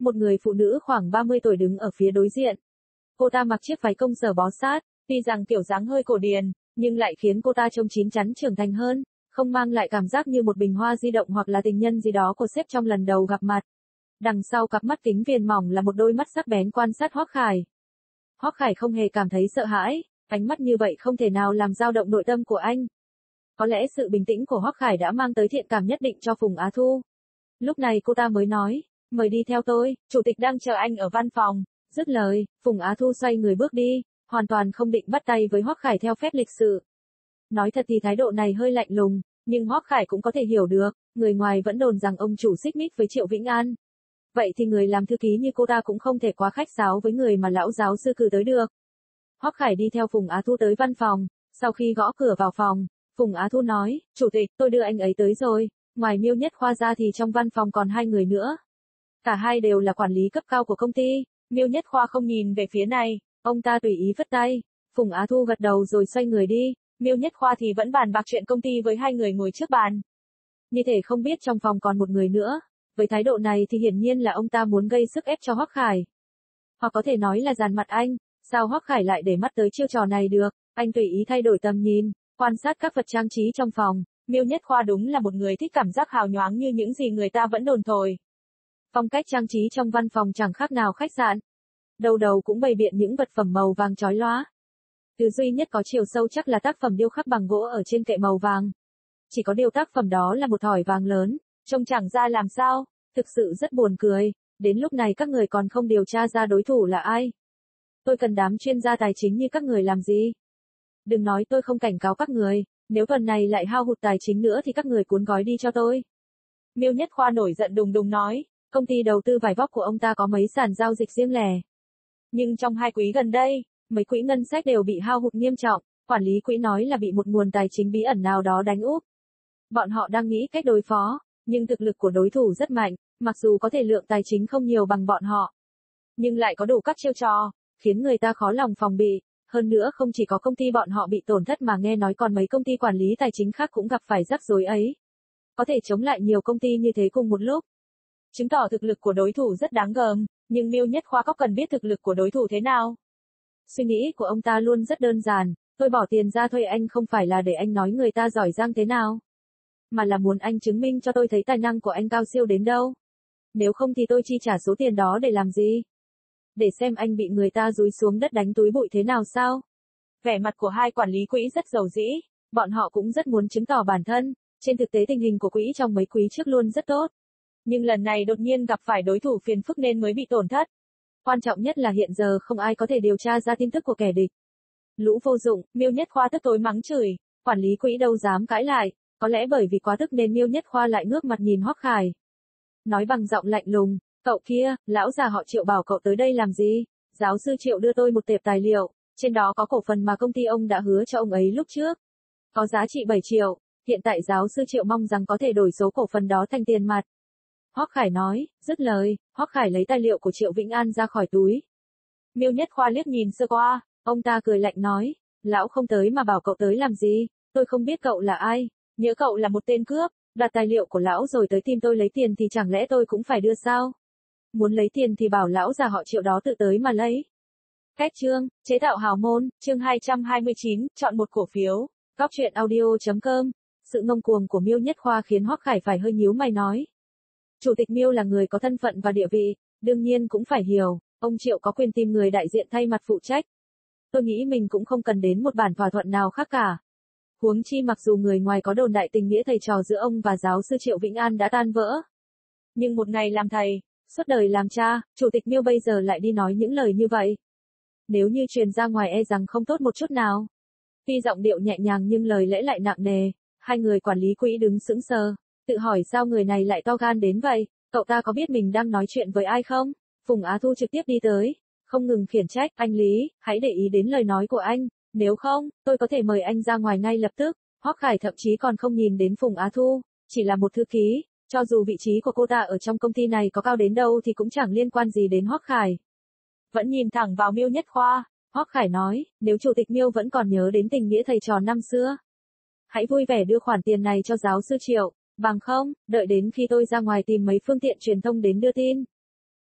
Một người phụ nữ khoảng 30 tuổi đứng ở phía đối diện. Cô ta mặc chiếc váy công sở bó sát, tuy rằng kiểu dáng hơi cổ điển, nhưng lại khiến cô ta trông chín chắn trưởng thành hơn, không mang lại cảm giác như một bình hoa di động hoặc là tình nhân gì đó của sếp trong lần đầu gặp mặt. Đằng sau cặp mắt kính viền mỏng là một đôi mắt sắc bén quan sát Hoắc Khải. Hoắc Khải không hề cảm thấy sợ hãi, ánh mắt như vậy không thể nào làm dao động nội tâm của anh. Có lẽ sự bình tĩnh của Hoắc Khải đã mang tới thiện cảm nhất định cho Phùng Á Thu. Lúc này cô ta mới nói, mời đi theo tôi, chủ tịch đang chờ anh ở văn phòng. Dứt lời, Phùng Á Thu xoay người bước đi, hoàn toàn không định bắt tay với Hoắc Khải theo phép lịch sự. Nói thật thì thái độ này hơi lạnh lùng, nhưng Hoắc Khải cũng có thể hiểu được, người ngoài vẫn đồn rằng ông chủ xích mích với Triệu Vĩnh An. Vậy thì người làm thư ký như cô ta cũng không thể quá khách sáo với người mà lão giáo sư cử tới được. Hoắc Khải đi theo Phùng Á Thu tới văn phòng, sau khi gõ cửa vào phòng, Phùng Á Thu nói, chủ tịch, tôi đưa anh ấy tới rồi, ngoài Miêu Nhất Khoa ra thì trong văn phòng còn hai người nữa. Cả hai đều là quản lý cấp cao của công ty. Miêu Nhất Khoa không nhìn về phía này, ông ta tùy ý phất tay. Phùng Á Thu gật đầu rồi xoay người đi, Miêu Nhất Khoa thì vẫn bàn bạc chuyện công ty với hai người ngồi trước bàn. Như thể không biết trong phòng còn một người nữa, với thái độ này thì hiển nhiên là ông ta muốn gây sức ép cho Hoắc Khải. Hoặc có thể nói là dàn mặt anh, sao Hoắc Khải lại để mắt tới chiêu trò này được, anh tùy ý thay đổi tầm nhìn, quan sát các vật trang trí trong phòng. Miêu Nhất Khoa đúng là một người thích cảm giác hào nhoáng như những gì người ta vẫn đồn thổi. Phong cách trang trí trong văn phòng chẳng khác nào khách sạn. Đầu đầu cũng bày biện những vật phẩm màu vàng chói lóa. Thứ duy nhất có chiều sâu chắc là tác phẩm điêu khắc bằng gỗ ở trên kệ màu vàng. Chỉ có điều tác phẩm đó là một thỏi vàng lớn, trông chẳng ra làm sao, thực sự rất buồn cười. Đến lúc này các người còn không điều tra ra đối thủ là ai. Tôi cần đám chuyên gia tài chính như các người làm gì? Đừng nói tôi không cảnh cáo các người, nếu tuần này lại hao hụt tài chính nữa thì các người cuốn gói đi cho tôi. Miêu Nhất Khoa nổi giận đùng đùng nói, công ty đầu tư vải vóc của ông ta có mấy sàn giao dịch riêng lẻ. Nhưng trong 2 quý gần đây, mấy quỹ ngân sách đều bị hao hụt nghiêm trọng, quản lý quỹ nói là bị một nguồn tài chính bí ẩn nào đó đánh úp. Bọn họ đang nghĩ cách đối phó, nhưng thực lực của đối thủ rất mạnh, mặc dù có thể lượng tài chính không nhiều bằng bọn họ. Nhưng lại có đủ các chiêu trò, khiến người ta khó lòng phòng bị. Hơn nữa không chỉ có công ty bọn họ bị tổn thất mà nghe nói còn mấy công ty quản lý tài chính khác cũng gặp phải rắc rối ấy. Có thể chống lại nhiều công ty như thế cùng một lúc. Chứng tỏ thực lực của đối thủ rất đáng gờm, nhưng Miêu Nhất Khoa có cần biết thực lực của đối thủ thế nào? Suy nghĩ của ông ta luôn rất đơn giản, tôi bỏ tiền ra thuê anh không phải là để anh nói người ta giỏi giang thế nào, mà là muốn anh chứng minh cho tôi thấy tài năng của anh cao siêu đến đâu. Nếu không thì tôi chi trả số tiền đó để làm gì? Để xem anh bị người ta dúi xuống đất đánh túi bụi thế nào sao? Vẻ mặt của hai quản lý quỹ rất dầu dĩ, bọn họ cũng rất muốn chứng tỏ bản thân, trên thực tế tình hình của quỹ trong mấy quý trước luôn rất tốt. Nhưng lần này đột nhiên gặp phải đối thủ phiền phức nên mới bị tổn thất. Quan trọng nhất là hiện giờ không ai có thể điều tra ra tin tức của kẻ địch. Lũ vô dụng, Miêu Nhất Khoa tức tối mắng chửi, quản lý quỹ đâu dám cãi lại, có lẽ bởi vì quá tức nên Miêu Nhất Khoa lại ngước mặt nhìn Hoắc Khải. Nói bằng giọng lạnh lùng, cậu kia, lão già họ Triệu bảo cậu tới đây làm gì? Giáo sư Triệu đưa tôi một tệp tài liệu, trên đó có cổ phần mà công ty ông đã hứa cho ông ấy lúc trước. Có giá trị 7 triệu, hiện tại giáo sư Triệu mong rằng có thể đổi số cổ phần đó thành tiền mặt. Hoắc Khải nói, dứt lời, Hoắc Khải lấy tài liệu của Triệu Vĩnh An ra khỏi túi. Miêu Nhất Khoa liếc nhìn sơ qua, ông ta cười lạnh nói, lão không tới mà bảo cậu tới làm gì, tôi không biết cậu là ai, nhớ cậu là một tên cướp, đoạt tài liệu của lão rồi tới tìm tôi lấy tiền thì chẳng lẽ tôi cũng phải đưa sao? Muốn lấy tiền thì bảo lão già họ Triệu đó tự tới mà lấy. Kết chương, chế tạo hào môn, chương 229, chọn một cổ phiếu, góc truyện audio.com. Sự ngông cuồng của Miêu Nhất Khoa khiến Hoắc Khải phải hơi nhíu mày nói. Chủ tịch Miêu là người có thân phận và địa vị, đương nhiên cũng phải hiểu, ông Triệu có quyền tìm người đại diện thay mặt phụ trách. Tôi nghĩ mình cũng không cần đến một bản thỏa thuận nào khác cả. Huống chi mặc dù người ngoài có đồn đại tình nghĩa thầy trò giữa ông và giáo sư Triệu Vĩnh An đã tan vỡ. Nhưng một ngày làm thầy, suốt đời làm cha, chủ tịch Miêu bây giờ lại đi nói những lời như vậy. Nếu như truyền ra ngoài e rằng không tốt một chút nào. Tuy giọng điệu nhẹ nhàng nhưng lời lẽ lại nặng nề, hai người quản lý quỹ đứng sững sờ, tự hỏi sao người này lại to gan đến vậy, cậu ta có biết mình đang nói chuyện với ai không? Phùng Á Thu trực tiếp đi tới, không ngừng khiển trách, anh Lý, hãy để ý đến lời nói của anh, nếu không, tôi có thể mời anh ra ngoài ngay lập tức. Hoắc Khải thậm chí còn không nhìn đến Phùng Á Thu, chỉ là một thư ký, cho dù vị trí của cô ta ở trong công ty này có cao đến đâu thì cũng chẳng liên quan gì đến Hoắc Khải. Vẫn nhìn thẳng vào Miêu Nhất Khoa, Hoắc Khải nói, nếu chủ tịch Miêu vẫn còn nhớ đến tình nghĩa thầy trò năm xưa, hãy vui vẻ đưa khoản tiền này cho giáo sư Triệu, bằng không, đợi đến khi tôi ra ngoài tìm mấy phương tiện truyền thông đến đưa tin.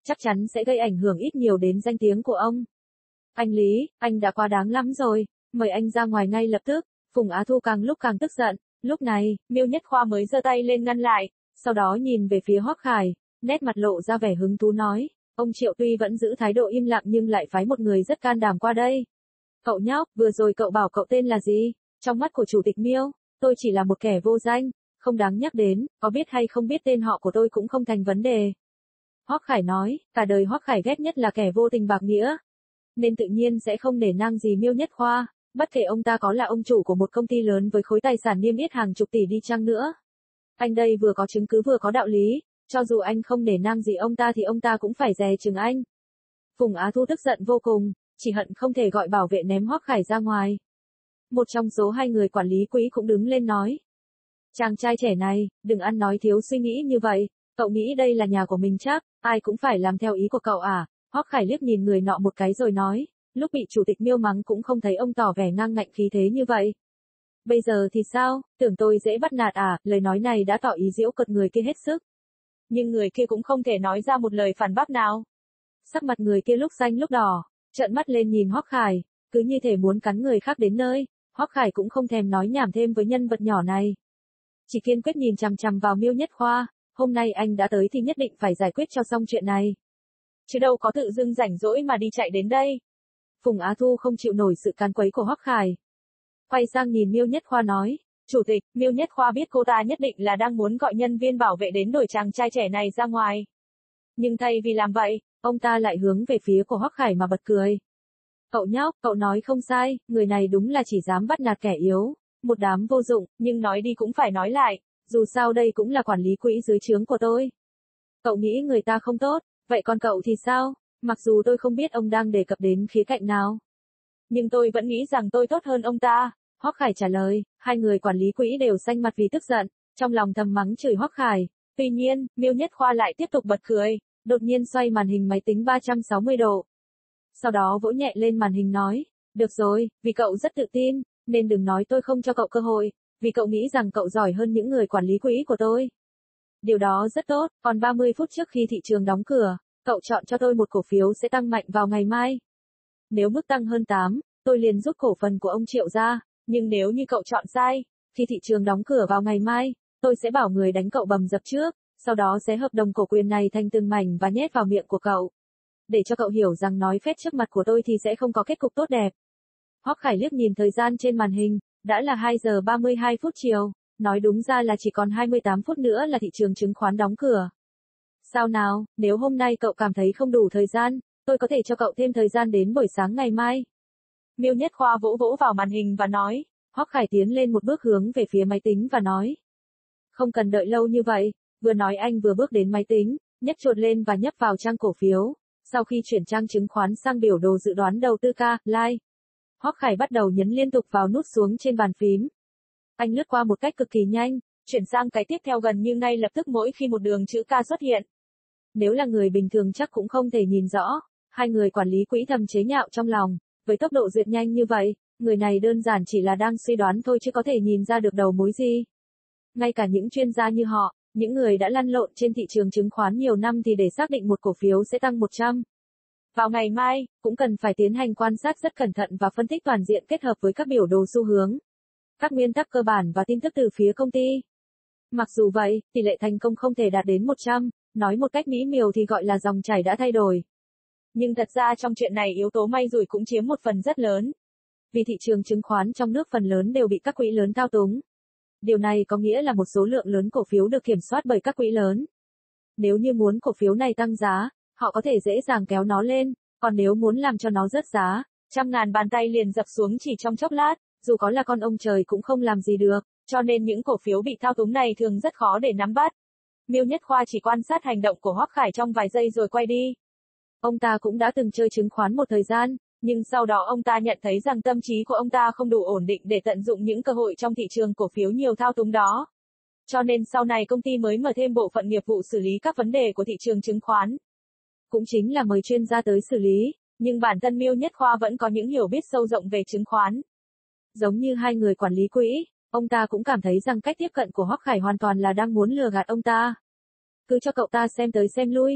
chắc chắn sẽ gây ảnh hưởng ít nhiều đến danh tiếng của ông. Anh Lý, anh đã quá đáng lắm rồi, mời anh ra ngoài ngay lập tức. Phùng Á Thu càng lúc càng tức giận, lúc này, Miêu Nhất Khoa mới giơ tay lên ngăn lại, sau đó nhìn về phía Hoắc Khải, nét mặt lộ ra vẻ hứng thú nói, ông Triệu tuy vẫn giữ thái độ im lặng nhưng lại phái một người rất can đảm qua đây. Cậu nhóc, vừa rồi cậu bảo cậu tên là gì? Trong mắt của Chủ tịch Miêu, tôi chỉ là một kẻ vô danh, không đáng nhắc đến, có biết hay không biết tên họ của tôi cũng không thành vấn đề. Hoắc Khải nói, cả đời Hoắc Khải ghét nhất là kẻ vô tình bạc nghĩa, nên tự nhiên sẽ không nể nang gì Miêu Nhất Khoa, bất kể ông ta có là ông chủ của một công ty lớn với khối tài sản niêm yết hàng chục tỷ đi chăng nữa. Anh đây vừa có chứng cứ vừa có đạo lý, cho dù anh không nể nang gì ông ta thì ông ta cũng phải dè chừng anh. Phùng Á Thu tức giận vô cùng, chỉ hận không thể gọi bảo vệ ném Hoắc Khải ra ngoài. Một trong số hai người quản lý quỹ cũng đứng lên nói. Chàng trai trẻ này, đừng ăn nói thiếu suy nghĩ như vậy, cậu nghĩ đây là nhà của mình chắc, ai cũng phải làm theo ý của cậu à? Hoắc Khải liếc nhìn người nọ một cái rồi nói, lúc bị Chủ tịch Miêu mắng cũng không thấy ông tỏ vẻ ngang ngạnh khí thế như vậy. Bây giờ thì sao, tưởng tôi dễ bắt nạt à? Lời nói này đã tỏ ý giễu cợt người kia hết sức. Nhưng người kia cũng không thể nói ra một lời phản bác nào. Sắc mặt người kia lúc xanh lúc đỏ, trợn mắt lên nhìn Hoắc Khải, cứ như thể muốn cắn người khác đến nơi. Hoắc Khải cũng không thèm nói nhảm thêm với nhân vật nhỏ này. Chỉ kiên quyết nhìn chằm chằm vào Miêu Nhất Khoa, hôm nay anh đã tới thì nhất định phải giải quyết cho xong chuyện này. Chứ đâu có tự dưng rảnh rỗi mà đi chạy đến đây. Phùng Á Thu không chịu nổi sự càn quấy của Hoắc Khải. Quay sang nhìn Miêu Nhất Khoa nói, Chủ tịch, Miêu Nhất Khoa biết cô ta nhất định là đang muốn gọi nhân viên bảo vệ đến đuổi chàng trai trẻ này ra ngoài. Nhưng thay vì làm vậy, ông ta lại hướng về phía của Hoắc Khải mà bật cười. Cậu nhóc, cậu nói không sai, người này đúng là chỉ dám bắt nạt kẻ yếu, một đám vô dụng, nhưng nói đi cũng phải nói lại, dù sao đây cũng là quản lý quỹ dưới trướng của tôi. Cậu nghĩ người ta không tốt, vậy còn cậu thì sao? Mặc dù tôi không biết ông đang đề cập đến khía cạnh nào, nhưng tôi vẫn nghĩ rằng tôi tốt hơn ông ta. Hoắc Khải trả lời, hai người quản lý quỹ đều xanh mặt vì tức giận, trong lòng thầm mắng chửi Hoắc Khải. Tuy nhiên, Miêu Nhất Khoa lại tiếp tục bật cười, đột nhiên xoay màn hình máy tính 360 độ. Sau đó vỗ nhẹ lên màn hình nói, được rồi, vì cậu rất tự tin, nên đừng nói tôi không cho cậu cơ hội, vì cậu nghĩ rằng cậu giỏi hơn những người quản lý quỹ của tôi. Điều đó rất tốt, còn 30 phút trước khi thị trường đóng cửa, cậu chọn cho tôi một cổ phiếu sẽ tăng mạnh vào ngày mai. Nếu mức tăng hơn 8, tôi liền rút cổ phần của ông Triệu ra, nhưng nếu như cậu chọn sai, khi thị trường đóng cửa vào ngày mai, tôi sẽ bảo người đánh cậu bầm dập trước, sau đó xé hợp đồng cổ quyền này thành từng mảnh và nhét vào miệng của cậu. Để cho cậu hiểu rằng nói phét trước mặt của tôi thì sẽ không có kết cục tốt đẹp. Hoắc Khải liếc nhìn thời gian trên màn hình, đã là 2 giờ 32 phút chiều, nói đúng ra là chỉ còn 28 phút nữa là thị trường chứng khoán đóng cửa. Sao nào, nếu hôm nay cậu cảm thấy không đủ thời gian, tôi có thể cho cậu thêm thời gian đến buổi sáng ngày mai. Miêu Nhất Khoa vỗ vỗ vào màn hình và nói, Hoắc Khải tiến lên một bước hướng về phía máy tính và nói. Không cần đợi lâu như vậy, vừa nói anh vừa bước đến máy tính, nhấc chuột lên và nhấp vào trang cổ phiếu. Sau khi chuyển trang chứng khoán sang biểu đồ dự đoán đầu tư K, Live, Hoắc Khải bắt đầu nhấn liên tục vào nút xuống trên bàn phím. Anh lướt qua một cách cực kỳ nhanh, chuyển sang cái tiếp theo gần như ngay lập tức mỗi khi một đường chữ K xuất hiện. Nếu là người bình thường chắc cũng không thể nhìn rõ, hai người quản lý quỹ thầm chế nhạo trong lòng, với tốc độ duyệt nhanh như vậy, người này đơn giản chỉ là đang suy đoán thôi chứ có thể nhìn ra được đầu mối gì. Ngay cả những chuyên gia như họ, những người đã lăn lộn trên thị trường chứng khoán nhiều năm thì để xác định một cổ phiếu sẽ tăng 100. Vào ngày mai, cũng cần phải tiến hành quan sát rất cẩn thận và phân tích toàn diện kết hợp với các biểu đồ xu hướng, các nguyên tắc cơ bản và tin tức từ phía công ty. Mặc dù vậy, tỷ lệ thành công không thể đạt đến 100, nói một cách mỹ miều thì gọi là dòng chảy đã thay đổi. Nhưng thật ra trong chuyện này yếu tố may rủi cũng chiếm một phần rất lớn. Vì thị trường chứng khoán trong nước phần lớn đều bị các quỹ lớn thao túng. Điều này có nghĩa là một số lượng lớn cổ phiếu được kiểm soát bởi các quỹ lớn. Nếu như muốn cổ phiếu này tăng giá, họ có thể dễ dàng kéo nó lên, còn nếu muốn làm cho nó rớt giá, trăm ngàn bàn tay liền dập xuống chỉ trong chốc lát, dù có là con ông trời cũng không làm gì được, cho nên những cổ phiếu bị thao túng này thường rất khó để nắm bắt. Miêu Nhất Khoa chỉ quan sát hành động của Hoắc Khải trong vài giây rồi quay đi. Ông ta cũng đã từng chơi chứng khoán một thời gian, nhưng sau đó ông ta nhận thấy rằng tâm trí của ông ta không đủ ổn định để tận dụng những cơ hội trong thị trường cổ phiếu nhiều thao túng đó. Cho nên sau này công ty mới mở thêm bộ phận nghiệp vụ xử lý các vấn đề của thị trường chứng khoán. Cũng chính là mời chuyên gia tới xử lý, nhưng bản thân Miêu Nhất Khoa vẫn có những hiểu biết sâu rộng về chứng khoán. Giống như hai người quản lý quỹ, ông ta cũng cảm thấy rằng cách tiếp cận của Hoắc Khải hoàn toàn là đang muốn lừa gạt ông ta. Cứ cho cậu ta xem tới xem lui,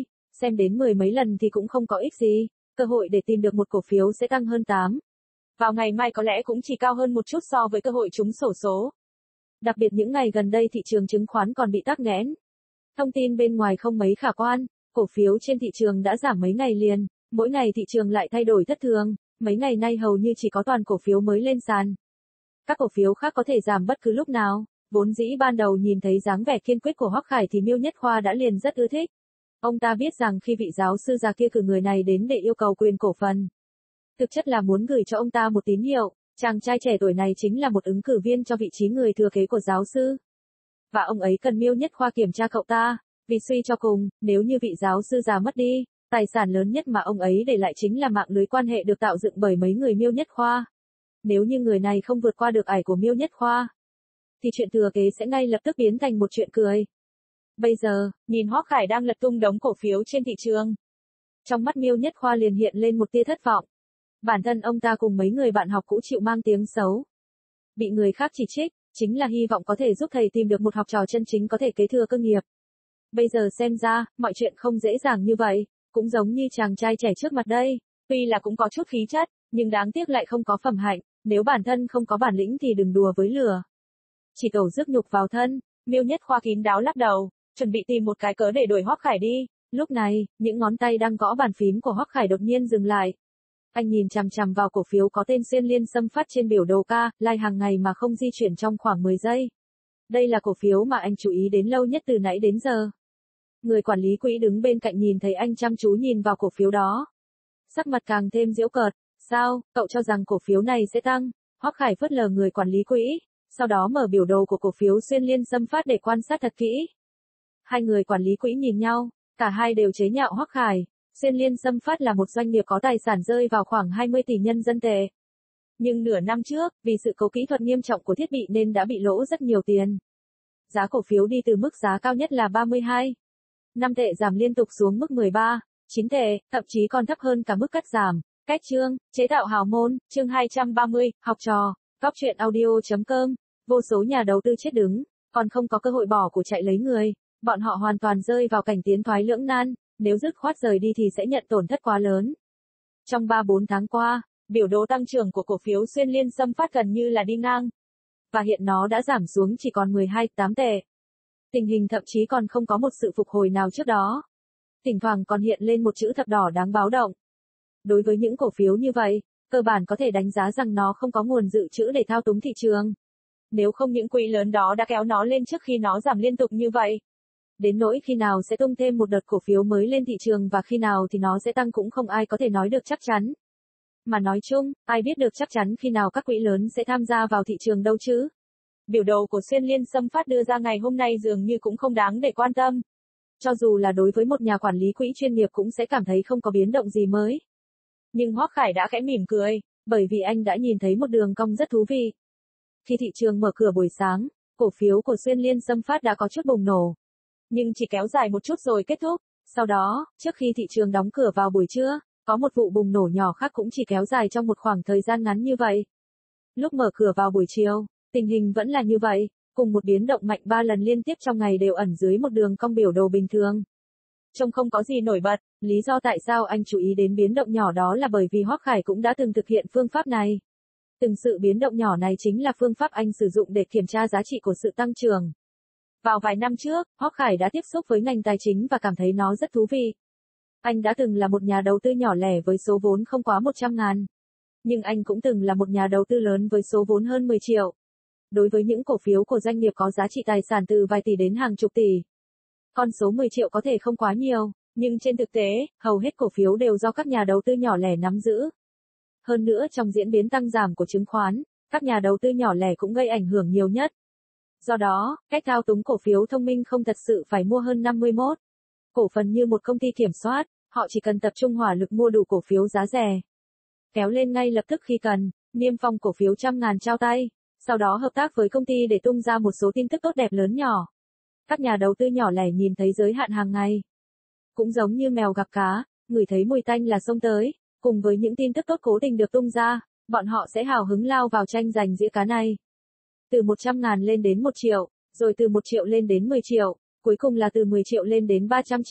xem đến mười mấy lần thì cũng không có ích gì, cơ hội để tìm được một cổ phiếu sẽ tăng hơn 8. Vào ngày mai có lẽ cũng chỉ cao hơn một chút so với cơ hội trúng xổ số. Đặc biệt những ngày gần đây thị trường chứng khoán còn bị tắc nghẽn. Thông tin bên ngoài không mấy khả quan, cổ phiếu trên thị trường đã giảm mấy ngày liền, mỗi ngày thị trường lại thay đổi thất thường, mấy ngày nay hầu như chỉ có toàn cổ phiếu mới lên sàn. Các cổ phiếu khác có thể giảm bất cứ lúc nào, vốn dĩ ban đầu nhìn thấy dáng vẻ kiên quyết của Hoắc Khải thì Miêu Nhất Khoa đã liền rất ưa thích. Ông ta biết rằng khi vị giáo sư già kia cử người này đến để yêu cầu quyền cổ phần, thực chất là muốn gửi cho ông ta một tín hiệu, chàng trai trẻ tuổi này chính là một ứng cử viên cho vị trí người thừa kế của giáo sư. Và ông ấy cần Miêu Nhất Khoa kiểm tra cậu ta, vì suy cho cùng, nếu như vị giáo sư già mất đi, tài sản lớn nhất mà ông ấy để lại chính là mạng lưới quan hệ được tạo dựng bởi mấy người Miêu Nhất Khoa. Nếu như người này không vượt qua được ải của Miêu Nhất Khoa, thì chuyện thừa kế sẽ ngay lập tức biến thành một chuyện cười. Bây giờ, nhìn Hoắc Khải đang lật tung đống cổ phiếu trên thị trường. Trong mắt Miêu Nhất Khoa liền hiện lên một tia thất vọng. Bản thân ông ta cùng mấy người bạn học cũ chịu mang tiếng xấu, bị người khác chỉ trích, chính là hy vọng có thể giúp thầy tìm được một học trò chân chính có thể kế thừa cơ nghiệp. Bây giờ xem ra, mọi chuyện không dễ dàng như vậy, cũng giống như chàng trai trẻ trước mặt đây, tuy là cũng có chút khí chất, nhưng đáng tiếc lại không có phẩm hạnh, nếu bản thân không có bản lĩnh thì đừng đùa với lửa. Chỉ cầu rước nhục vào thân, Miêu Nhất Khoa kín đáo lắc đầu, chuẩn bị tìm một cái cớ để đuổi Hoắc Khải đi. Lúc này, những ngón tay đang gõ bàn phím của Hoắc Khải đột nhiên dừng lại. Anh nhìn chằm chằm vào cổ phiếu có tên Xuyên Liên Xâm Phát trên biểu đồ K-Line hàng ngày mà không di chuyển trong khoảng 10 giây. Đây là cổ phiếu mà anh chú ý đến lâu nhất từ nãy đến giờ. Người quản lý quỹ đứng bên cạnh nhìn thấy anh chăm chú nhìn vào cổ phiếu đó. Sắc mặt càng thêm giễu cợt, sao, cậu cho rằng cổ phiếu này sẽ tăng? Hoắc Khải phớt lờ người quản lý quỹ, sau đó mở biểu đồ của cổ phiếu Xuyên Liên Xâm Phát để quan sát thật kỹ. Hai người quản lý quỹ nhìn nhau, cả hai đều chế nhạo Hoắc Khải. Xuyên Liên Xâm Phát là một doanh nghiệp có tài sản rơi vào khoảng 20 tỷ nhân dân tệ. Nhưng nửa năm trước, vì sự cố kỹ thuật nghiêm trọng của thiết bị nên đã bị lỗ rất nhiều tiền. Giá cổ phiếu đi từ mức giá cao nhất là 32. 5 tệ giảm liên tục xuống mức 13, 9 tệ, thậm chí còn thấp hơn cả mức cắt giảm. Cách chương, chế tạo hào môn, chương 230, học trò, góc truyện audio.com, vô số nhà đầu tư chết đứng, còn không có cơ hội bỏ của chạy lấy người. Bọn họ hoàn toàn rơi vào cảnh tiến thoái lưỡng nan, nếu dứt khoát rời đi thì sẽ nhận tổn thất quá lớn. Trong 3-4 tháng qua, biểu đồ tăng trưởng của cổ phiếu Xuyên Liên Xâm Phát gần như là đi ngang. Và hiện nó đã giảm xuống chỉ còn 12,8 tệ. Tình hình thậm chí còn không có một sự phục hồi nào trước đó. Thỉnh thoảng còn hiện lên một chữ thập đỏ đáng báo động. Đối với những cổ phiếu như vậy, cơ bản có thể đánh giá rằng nó không có nguồn dự trữ để thao túng thị trường. Nếu không những quỹ lớn đó đã kéo nó lên trước khi nó giảm liên tục như vậy. Đến nỗi khi nào sẽ tung thêm một đợt cổ phiếu mới lên thị trường và khi nào thì nó sẽ tăng cũng không ai có thể nói được chắc chắn. Mà nói chung, ai biết được chắc chắn khi nào các quỹ lớn sẽ tham gia vào thị trường đâu chứ. Biểu đồ của Xuyên Liên Xâm Phát đưa ra ngày hôm nay dường như cũng không đáng để quan tâm. Cho dù là đối với một nhà quản lý quỹ chuyên nghiệp cũng sẽ cảm thấy không có biến động gì mới. Nhưng Hoắc Khải đã khẽ mỉm cười, bởi vì anh đã nhìn thấy một đường cong rất thú vị. Khi thị trường mở cửa buổi sáng, cổ phiếu của Xuyên Liên Xâm Phát đã có chút bùng nổ. Nhưng chỉ kéo dài một chút rồi kết thúc. Sau đó, trước khi thị trường đóng cửa vào buổi trưa, có một vụ bùng nổ nhỏ khác cũng chỉ kéo dài trong một khoảng thời gian ngắn như vậy. Lúc mở cửa vào buổi chiều, tình hình vẫn là như vậy, cùng một biến động mạnh 3 lần liên tiếp trong ngày đều ẩn dưới một đường cong biểu đồ bình thường. Trông không có gì nổi bật, lý do tại sao anh chú ý đến biến động nhỏ đó là bởi vì Hoắc Khải cũng đã từng thực hiện phương pháp này. Từng sự biến động nhỏ này chính là phương pháp anh sử dụng để kiểm tra giá trị của sự tăng trưởng. Vào vài năm trước, Hoắc Khải đã tiếp xúc với ngành tài chính và cảm thấy nó rất thú vị. Anh đã từng là một nhà đầu tư nhỏ lẻ với số vốn không quá 100.000. Nhưng anh cũng từng là một nhà đầu tư lớn với số vốn hơn 10 triệu. Đối với những cổ phiếu của doanh nghiệp có giá trị tài sản từ vài tỷ đến hàng chục tỷ. Con số 10 triệu có thể không quá nhiều, nhưng trên thực tế, hầu hết cổ phiếu đều do các nhà đầu tư nhỏ lẻ nắm giữ. Hơn nữa trong diễn biến tăng giảm của chứng khoán, các nhà đầu tư nhỏ lẻ cũng gây ảnh hưởng nhiều nhất. Do đó, cách thao túng cổ phiếu thông minh không thật sự phải mua hơn 51 cổ phần như một công ty kiểm soát, họ chỉ cần tập trung hỏa lực mua đủ cổ phiếu giá rẻ. Kéo lên ngay lập tức khi cần, niêm phong cổ phiếu trăm ngàn trao tay, sau đó hợp tác với công ty để tung ra một số tin tức tốt đẹp lớn nhỏ. Các nhà đầu tư nhỏ lẻ nhìn thấy giới hạn hàng ngày. Cũng giống như mèo gặp cá, ngửi thấy mùi tanh là xông tới, cùng với những tin tức tốt cố tình được tung ra, bọn họ sẽ hào hứng lao vào tranh giành dĩa cá này. Từ 100.000 lên đến 1 triệu, rồi từ 1 triệu lên đến 10 triệu, cuối cùng là từ 10 triệu lên đến 300 triệu,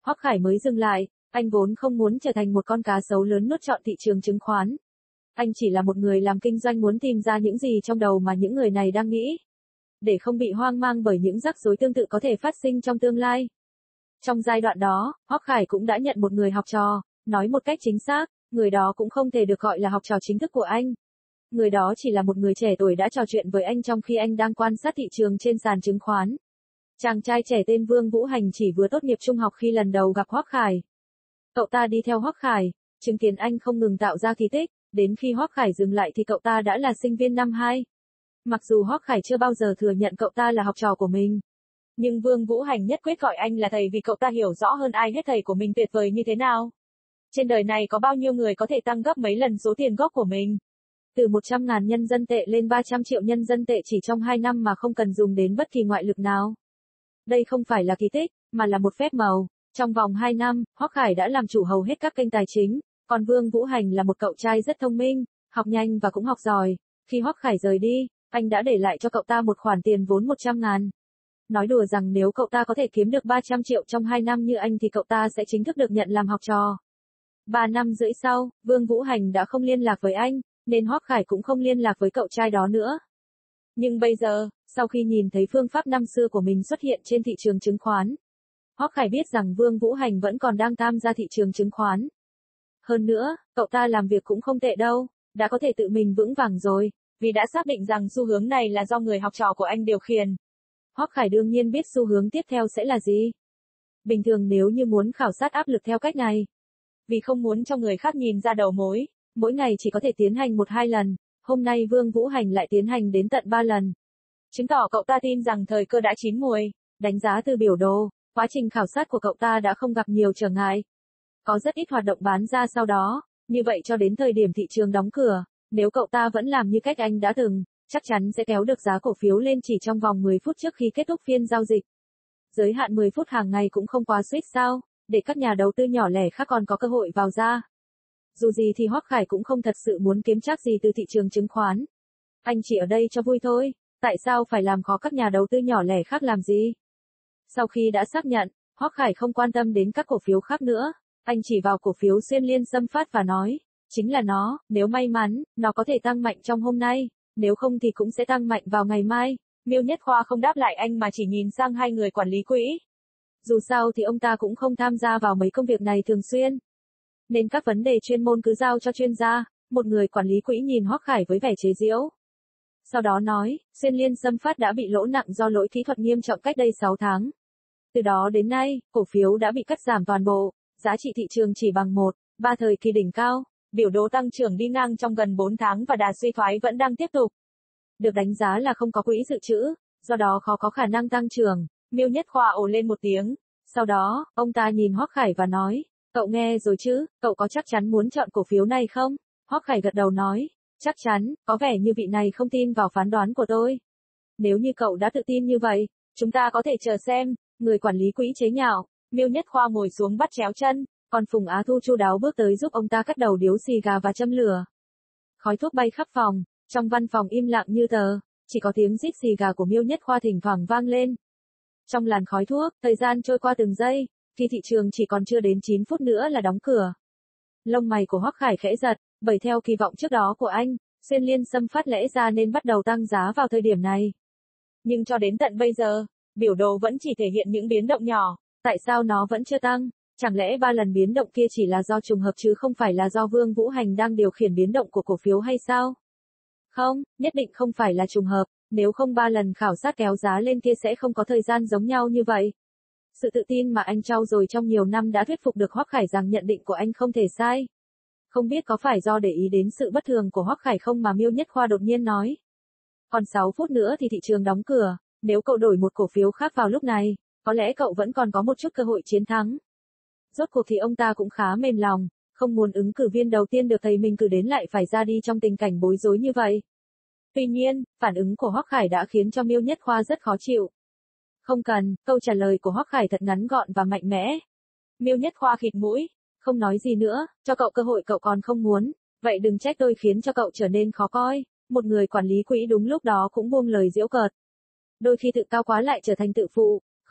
Hoắc Khải mới dừng lại, anh vốn không muốn trở thành một con cá sấu lớn nuốt trọn thị trường chứng khoán. Anh chỉ là một người làm kinh doanh muốn tìm ra những gì trong đầu mà những người này đang nghĩ. Để không bị hoang mang bởi những rắc rối tương tự có thể phát sinh trong tương lai. Trong giai đoạn đó, Hoắc Khải cũng đã nhận một người học trò, nói một cách chính xác, người đó cũng không thể được gọi là học trò chính thức của anh. Người đó chỉ là một người trẻ tuổi đã trò chuyện với anh trong khi anh đang quan sát thị trường trên sàn chứng khoán. Chàng trai trẻ tên Vương Vũ Hành chỉ vừa tốt nghiệp trung học khi lần đầu gặp Hoắc Khải. Cậu ta đi theo Hoắc Khải, chứng kiến anh không ngừng tạo ra kỳ tích, đến khi Hoắc Khải dừng lại thì cậu ta đã là sinh viên năm 2. Mặc dù Hoắc Khải chưa bao giờ thừa nhận cậu ta là học trò của mình, nhưng Vương Vũ Hành nhất quyết gọi anh là thầy vì cậu ta hiểu rõ hơn ai hết thầy của mình tuyệt vời như thế nào. Trên đời này có bao nhiêu người có thể tăng gấp mấy lần số tiền gốc của mình? Từ 100.000 nhân dân tệ lên 300 triệu nhân dân tệ chỉ trong 2 năm mà không cần dùng đến bất kỳ ngoại lực nào. Đây không phải là kỳ tích, mà là một phép màu. Trong vòng 2 năm, Hoắc Khải đã làm chủ hầu hết các kênh tài chính, còn Vương Vũ Hành là một cậu trai rất thông minh, học nhanh và cũng học giỏi. Khi Hoắc Khải rời đi, anh đã để lại cho cậu ta một khoản tiền vốn 100.000. Nói đùa rằng nếu cậu ta có thể kiếm được 300 triệu trong 2 năm như anh thì cậu ta sẽ chính thức được nhận làm học trò. 3 năm rưỡi sau, Vương Vũ Hành đã không liên lạc với anh, nên Hoắc Khải cũng không liên lạc với cậu trai đó nữa. Nhưng bây giờ, sau khi nhìn thấy phương pháp năm xưa của mình xuất hiện trên thị trường chứng khoán, Hoắc Khải biết rằng Vương Vũ Hành vẫn còn đang tham gia thị trường chứng khoán. Hơn nữa, cậu ta làm việc cũng không tệ đâu, đã có thể tự mình vững vàng rồi, vì đã xác định rằng xu hướng này là do người học trò của anh điều khiển. Hoắc Khải đương nhiên biết xu hướng tiếp theo sẽ là gì. Bình thường nếu như muốn khảo sát áp lực theo cách này, vì không muốn cho người khác nhìn ra đầu mối, mỗi ngày chỉ có thể tiến hành 1-2 lần, hôm nay Vương Vũ Hành lại tiến hành đến tận 3 lần. Chứng tỏ cậu ta tin rằng thời cơ đã chín muồi. Đánh giá từ biểu đồ, quá trình khảo sát của cậu ta đã không gặp nhiều trở ngại. Có rất ít hoạt động bán ra sau đó, như vậy cho đến thời điểm thị trường đóng cửa, nếu cậu ta vẫn làm như cách anh đã từng, chắc chắn sẽ kéo được giá cổ phiếu lên chỉ trong vòng 10 phút trước khi kết thúc phiên giao dịch. Giới hạn 10 phút hàng ngày cũng không quá suýt sao, để các nhà đầu tư nhỏ lẻ khác còn có cơ hội vào ra. Dù gì thì Hoắc Khải cũng không thật sự muốn kiếm trác gì từ thị trường chứng khoán. Anh chỉ ở đây cho vui thôi, tại sao phải làm khó các nhà đầu tư nhỏ lẻ khác làm gì? Sau khi đã xác nhận, Hoắc Khải không quan tâm đến các cổ phiếu khác nữa, anh chỉ vào cổ phiếu Xuyên Liên Xâm Phát và nói, chính là nó, nếu may mắn, nó có thể tăng mạnh trong hôm nay, nếu không thì cũng sẽ tăng mạnh vào ngày mai. Miêu Nhất Khoa không đáp lại anh mà chỉ nhìn sang hai người quản lý quỹ. Dù sao thì ông ta cũng không tham gia vào mấy công việc này thường xuyên, nên các vấn đề chuyên môn cứ giao cho chuyên gia. Một người quản lý quỹ nhìn Hoắc Khải với vẻ chế giễu. Sau đó nói, Xuyên Liên Xâm Phát đã bị lỗ nặng do lỗi kỹ thuật nghiêm trọng cách đây 6 tháng. Từ đó đến nay, cổ phiếu đã bị cắt giảm toàn bộ, giá trị thị trường chỉ bằng 1/3 thời kỳ đỉnh cao. Biểu đồ tăng trưởng đi ngang trong gần 4 tháng và đà suy thoái vẫn đang tiếp tục. Được đánh giá là không có quỹ dự trữ, do đó khó có khả năng tăng trưởng. Miêu Nhất Khoa ồ lên một tiếng. Sau đó, ông ta nhìn Hoắc Khải và nói, cậu nghe rồi chứ, cậu có chắc chắn muốn chọn cổ phiếu này không? Hoắc Khải gật đầu nói, chắc chắn, có vẻ như vị này không tin vào phán đoán của tôi. Nếu như cậu đã tự tin như vậy, chúng ta có thể chờ xem. Người quản lý quỹ chế nhạo. Miêu Nhất Khoa ngồi xuống bắt chéo chân, còn Phùng Á Thu chu đáo bước tới giúp ông ta cắt đầu điếu xì gà và châm lửa. Khói thuốc bay khắp phòng, trong văn phòng im lặng như tờ, chỉ có tiếng rít xì gà của Miêu Nhất Khoa thỉnh thoảng vang lên. Trong làn khói thuốc, thời gian trôi qua từng giây, khi thị trường chỉ còn chưa đến 9 phút nữa là đóng cửa. Lông mày của Hoắc Khải khẽ giật, bởi theo kỳ vọng trước đó của anh, Xuyên Liên Xâm Phát lẽ ra nên bắt đầu tăng giá vào thời điểm này. Nhưng cho đến tận bây giờ, biểu đồ vẫn chỉ thể hiện những biến động nhỏ, tại sao nó vẫn chưa tăng? Chẳng lẽ 3 lần biến động kia chỉ là do trùng hợp chứ không phải là do Vương Vũ Hành đang điều khiển biến động của cổ phiếu hay sao? Không, nhất định không phải là trùng hợp, nếu không 3 lần khảo sát kéo giá lên kia sẽ không có thời gian giống nhau như vậy. Sự tự tin mà anh trau dồi trong nhiều năm đã thuyết phục được Hoắc Khải rằng nhận định của anh không thể sai. Không biết có phải do để ý đến sự bất thường của Hoắc Khải không mà Miêu Nhất Khoa đột nhiên nói. Còn 6 phút nữa thì thị trường đóng cửa, nếu cậu đổi một cổ phiếu khác vào lúc này, có lẽ cậu vẫn còn có một chút cơ hội chiến thắng. Rốt cuộc thì ông ta cũng khá mềm lòng, không muốn ứng cử viên đầu tiên được thầy mình cử đến lại phải ra đi trong tình cảnh bối rối như vậy. Tuy nhiên, phản ứng của Hoắc Khải đã khiến cho Miêu Nhất Khoa rất khó chịu. Không cần, câu trả lời của Hoắc Khải thật ngắn gọn và mạnh mẽ. Miêu Nhất Khoa khịt mũi, không nói gì nữa, cho cậu cơ hội cậu còn không muốn, vậy đừng trách tôi khiến cho cậu trở nên khó coi. Một người quản lý quỹ đúng lúc đó cũng buông lời giễu cợt. Đôi khi tự cao quá lại trở thành tự phụ,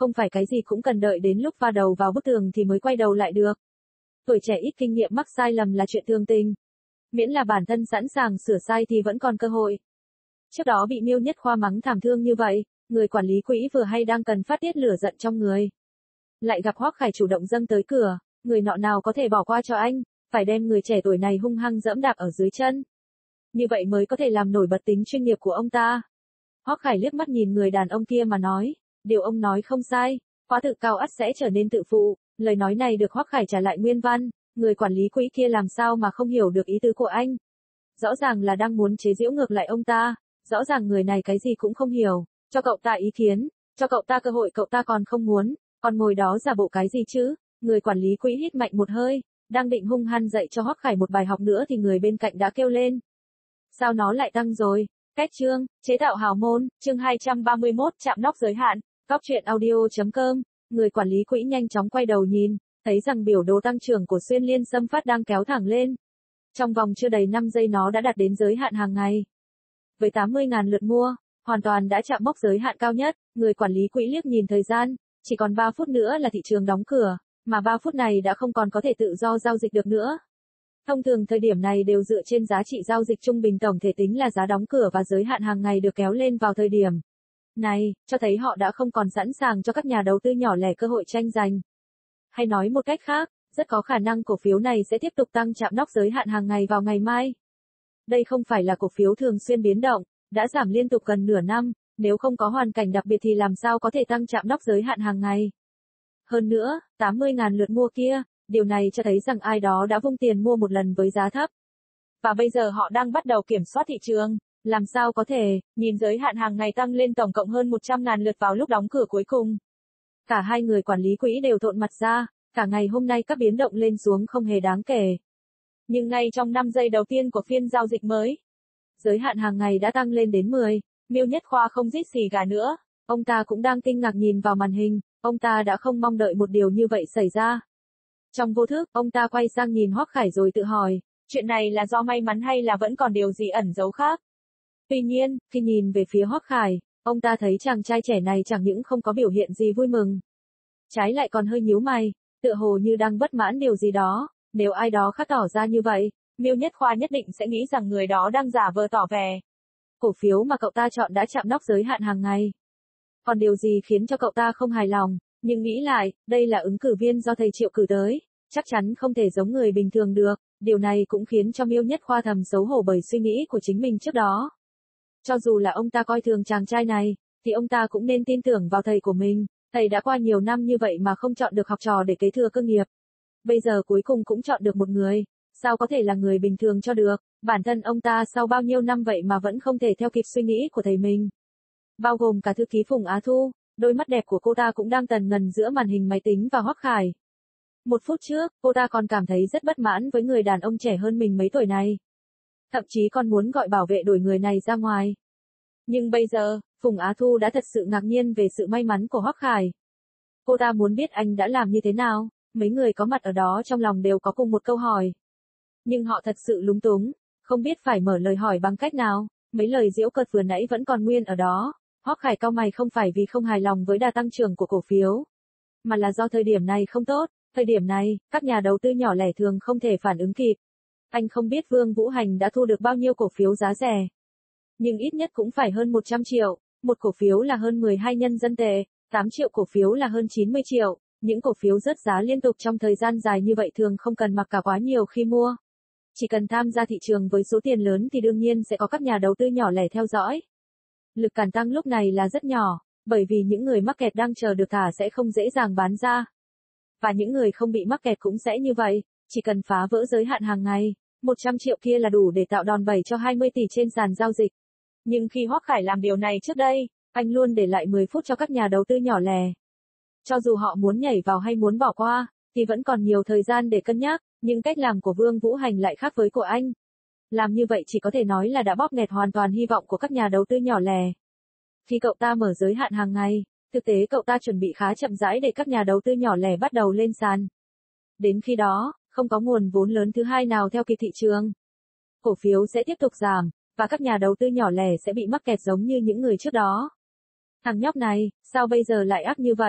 không phải cái gì cũng cần đợi đến lúc va đầu vào bức tường thì mới quay đầu lại được. Tuổi trẻ ít kinh nghiệm mắc sai lầm là chuyện thường tình. Miễn là bản thân sẵn sàng sửa sai thì vẫn còn cơ hội. Trước đó bị Miêu Nhất Khoa mắng thảm thương như vậy, người quản lý quỹ vừa hay đang cần phát tiết lửa giận trong người. Lại gặp Hoắc Khải chủ động dâng tới cửa, người nọ nào có thể bỏ qua cho anh, phải đem người trẻ tuổi này hung hăng dẫm đạp ở dưới chân. Như vậy mới có thể làm nổi bật tính chuyên nghiệp của ông ta. Hoắc Khải liếc mắt nhìn người đàn ông kia mà nói, điều ông nói không sai, quá tự cao ắt sẽ trở nên tự phụ. Lời nói này được Hoắc Khải trả lại nguyên văn, người quản lý quỹ kia làm sao mà không hiểu được ý tứ của anh. Rõ ràng là đang muốn chế giễu ngược lại ông ta, rõ ràng người này cái gì cũng không hiểu, cho cậu ta ý kiến, cho cậu ta cơ hội cậu ta còn không muốn, còn ngồi đó giả bộ cái gì chứ. Người quản lý quỹ hít mạnh một hơi, đang định hung hăng dạy cho Hoắc Khải một bài học nữa thì người bên cạnh đã kêu lên. Sao nó lại tăng rồi? Kết chương, chế tạo hào môn, chương 231 chạm nóc giới hạn, góc truyện audio.com. Người quản lý quỹ nhanh chóng quay đầu nhìn, thấy rằng biểu đồ tăng trưởng của Xuyên Liên Xâm Phát đang kéo thẳng lên. Trong vòng chưa đầy 5 giây nó đã đạt đến giới hạn hàng ngày. Với 80.000 lượt mua, hoàn toàn đã chạm mốc giới hạn cao nhất, người quản lý quỹ liếc nhìn thời gian, chỉ còn 3 phút nữa là thị trường đóng cửa, mà 3 phút này đã không còn có thể tự do giao dịch được nữa. Thông thường thời điểm này đều dựa trên giá trị giao dịch trung bình tổng thể tính là giá đóng cửa và giới hạn hàng ngày được kéo lên vào thời điểm này, cho thấy họ đã không còn sẵn sàng cho các nhà đầu tư nhỏ lẻ cơ hội tranh giành. Hay nói một cách khác, rất có khả năng cổ phiếu này sẽ tiếp tục tăng chạm nóc giới hạn hàng ngày vào ngày mai. Đây không phải là cổ phiếu thường xuyên biến động, đã giảm liên tục gần nửa năm, nếu không có hoàn cảnh đặc biệt thì làm sao có thể tăng chạm nóc giới hạn hàng ngày. Hơn nữa, 80.000 lượt mua kia, điều này cho thấy rằng ai đó đã vung tiền mua một lần với giá thấp. Và bây giờ họ đang bắt đầu kiểm soát thị trường, làm sao có thể, nhìn giới hạn hàng ngày tăng lên tổng cộng hơn 100.000 lượt vào lúc đóng cửa cuối cùng. Cả hai người quản lý quỹ đều thộn mặt ra, cả ngày hôm nay các biến động lên xuống không hề đáng kể. Nhưng ngay trong 5 giây đầu tiên của phiên giao dịch mới, giới hạn hàng ngày đã tăng lên đến 10, Miêu Nhất Khoa không rít xì gà nữa, ông ta cũng đang kinh ngạc nhìn vào màn hình, ông ta đã không mong đợi một điều như vậy xảy ra. Trong vô thức, ông ta quay sang nhìn Hoắc Khải rồi tự hỏi, chuyện này là do may mắn hay là vẫn còn điều gì ẩn giấu khác? Tuy nhiên, khi nhìn về phía Hoắc Khải, ông ta thấy chàng trai trẻ này chẳng những không có biểu hiện gì vui mừng, trái lại còn hơi nhíu mày, tựa hồ như đang bất mãn điều gì đó. Nếu ai đó khác tỏ ra như vậy, Miêu Nhất Khoa nhất định sẽ nghĩ rằng người đó đang giả vờ tỏ vẻ. Cổ phiếu mà cậu ta chọn đã chạm nóc giới hạn hàng ngày. Còn điều gì khiến cho cậu ta không hài lòng, nhưng nghĩ lại, đây là ứng cử viên do thầy Triệu cử tới, chắc chắn không thể giống người bình thường được, điều này cũng khiến cho Miêu Nhất Khoa thầm xấu hổ bởi suy nghĩ của chính mình trước đó. Cho dù là ông ta coi thường chàng trai này, thì ông ta cũng nên tin tưởng vào thầy của mình, thầy đã qua nhiều năm như vậy mà không chọn được học trò để kế thừa cơ nghiệp. Bây giờ cuối cùng cũng chọn được một người, sao có thể là người bình thường cho được, bản thân ông ta sau bao nhiêu năm vậy mà vẫn không thể theo kịp suy nghĩ của thầy mình. Bao gồm cả thư ký Phùng Á Thu, đôi mắt đẹp của cô ta cũng đang tần ngần giữa màn hình máy tính và Hoắc Khải. Một phút trước, cô ta còn cảm thấy rất bất mãn với người đàn ông trẻ hơn mình mấy tuổi này. Thậm chí còn muốn gọi bảo vệ đuổi người này ra ngoài. Nhưng bây giờ, Phùng Á Thu đã thật sự ngạc nhiên về sự may mắn của Hoắc Khải. Cô ta muốn biết anh đã làm như thế nào, mấy người có mặt ở đó trong lòng đều có cùng một câu hỏi. Nhưng họ thật sự lúng túng, không biết phải mở lời hỏi bằng cách nào, mấy lời giễu cợt vừa nãy vẫn còn nguyên ở đó. Hoắc Khải cau mày không phải vì không hài lòng với đà tăng trưởng của cổ phiếu, mà là do thời điểm này không tốt, thời điểm này, các nhà đầu tư nhỏ lẻ thường không thể phản ứng kịp. Anh không biết Vương Vũ Hành đã thu được bao nhiêu cổ phiếu giá rẻ. Nhưng ít nhất cũng phải hơn 100 triệu, một cổ phiếu là hơn 12 nhân dân tệ, 8 triệu cổ phiếu là hơn 90 triệu. Những cổ phiếu rớt giá liên tục trong thời gian dài như vậy thường không cần mặc cả quá nhiều khi mua. Chỉ cần tham gia thị trường với số tiền lớn thì đương nhiên sẽ có các nhà đầu tư nhỏ lẻ theo dõi. Lực cản tăng lúc này là rất nhỏ, bởi vì những người mắc kẹt đang chờ được thả sẽ không dễ dàng bán ra. Và những người không bị mắc kẹt cũng sẽ như vậy, chỉ cần phá vỡ giới hạn hàng ngày, 100 triệu kia là đủ để tạo đòn bẩy cho 20 tỷ trên sàn giao dịch. Nhưng khi Hoắc Khải làm điều này trước đây, anh luôn để lại 10 phút cho các nhà đầu tư nhỏ lẻ. Cho dù họ muốn nhảy vào hay muốn bỏ qua, thì vẫn còn nhiều thời gian để cân nhắc, nhưng cách làm của Vương Vũ Hành lại khác với của anh. Làm như vậy chỉ có thể nói là đã bóp nghẹt hoàn toàn hy vọng của các nhà đầu tư nhỏ lẻ. Khi cậu ta mở giới hạn hàng ngày, thực tế cậu ta chuẩn bị khá chậm rãi để các nhà đầu tư nhỏ lẻ bắt đầu lên sàn. Đến khi đó, không có nguồn vốn lớn thứ hai nào theo kịp thị trường. Cổ phiếu sẽ tiếp tục giảm, và các nhà đầu tư nhỏ lẻ sẽ bị mắc kẹt giống như những người trước đó. Thằng nhóc này, sao bây giờ lại ác như vậy,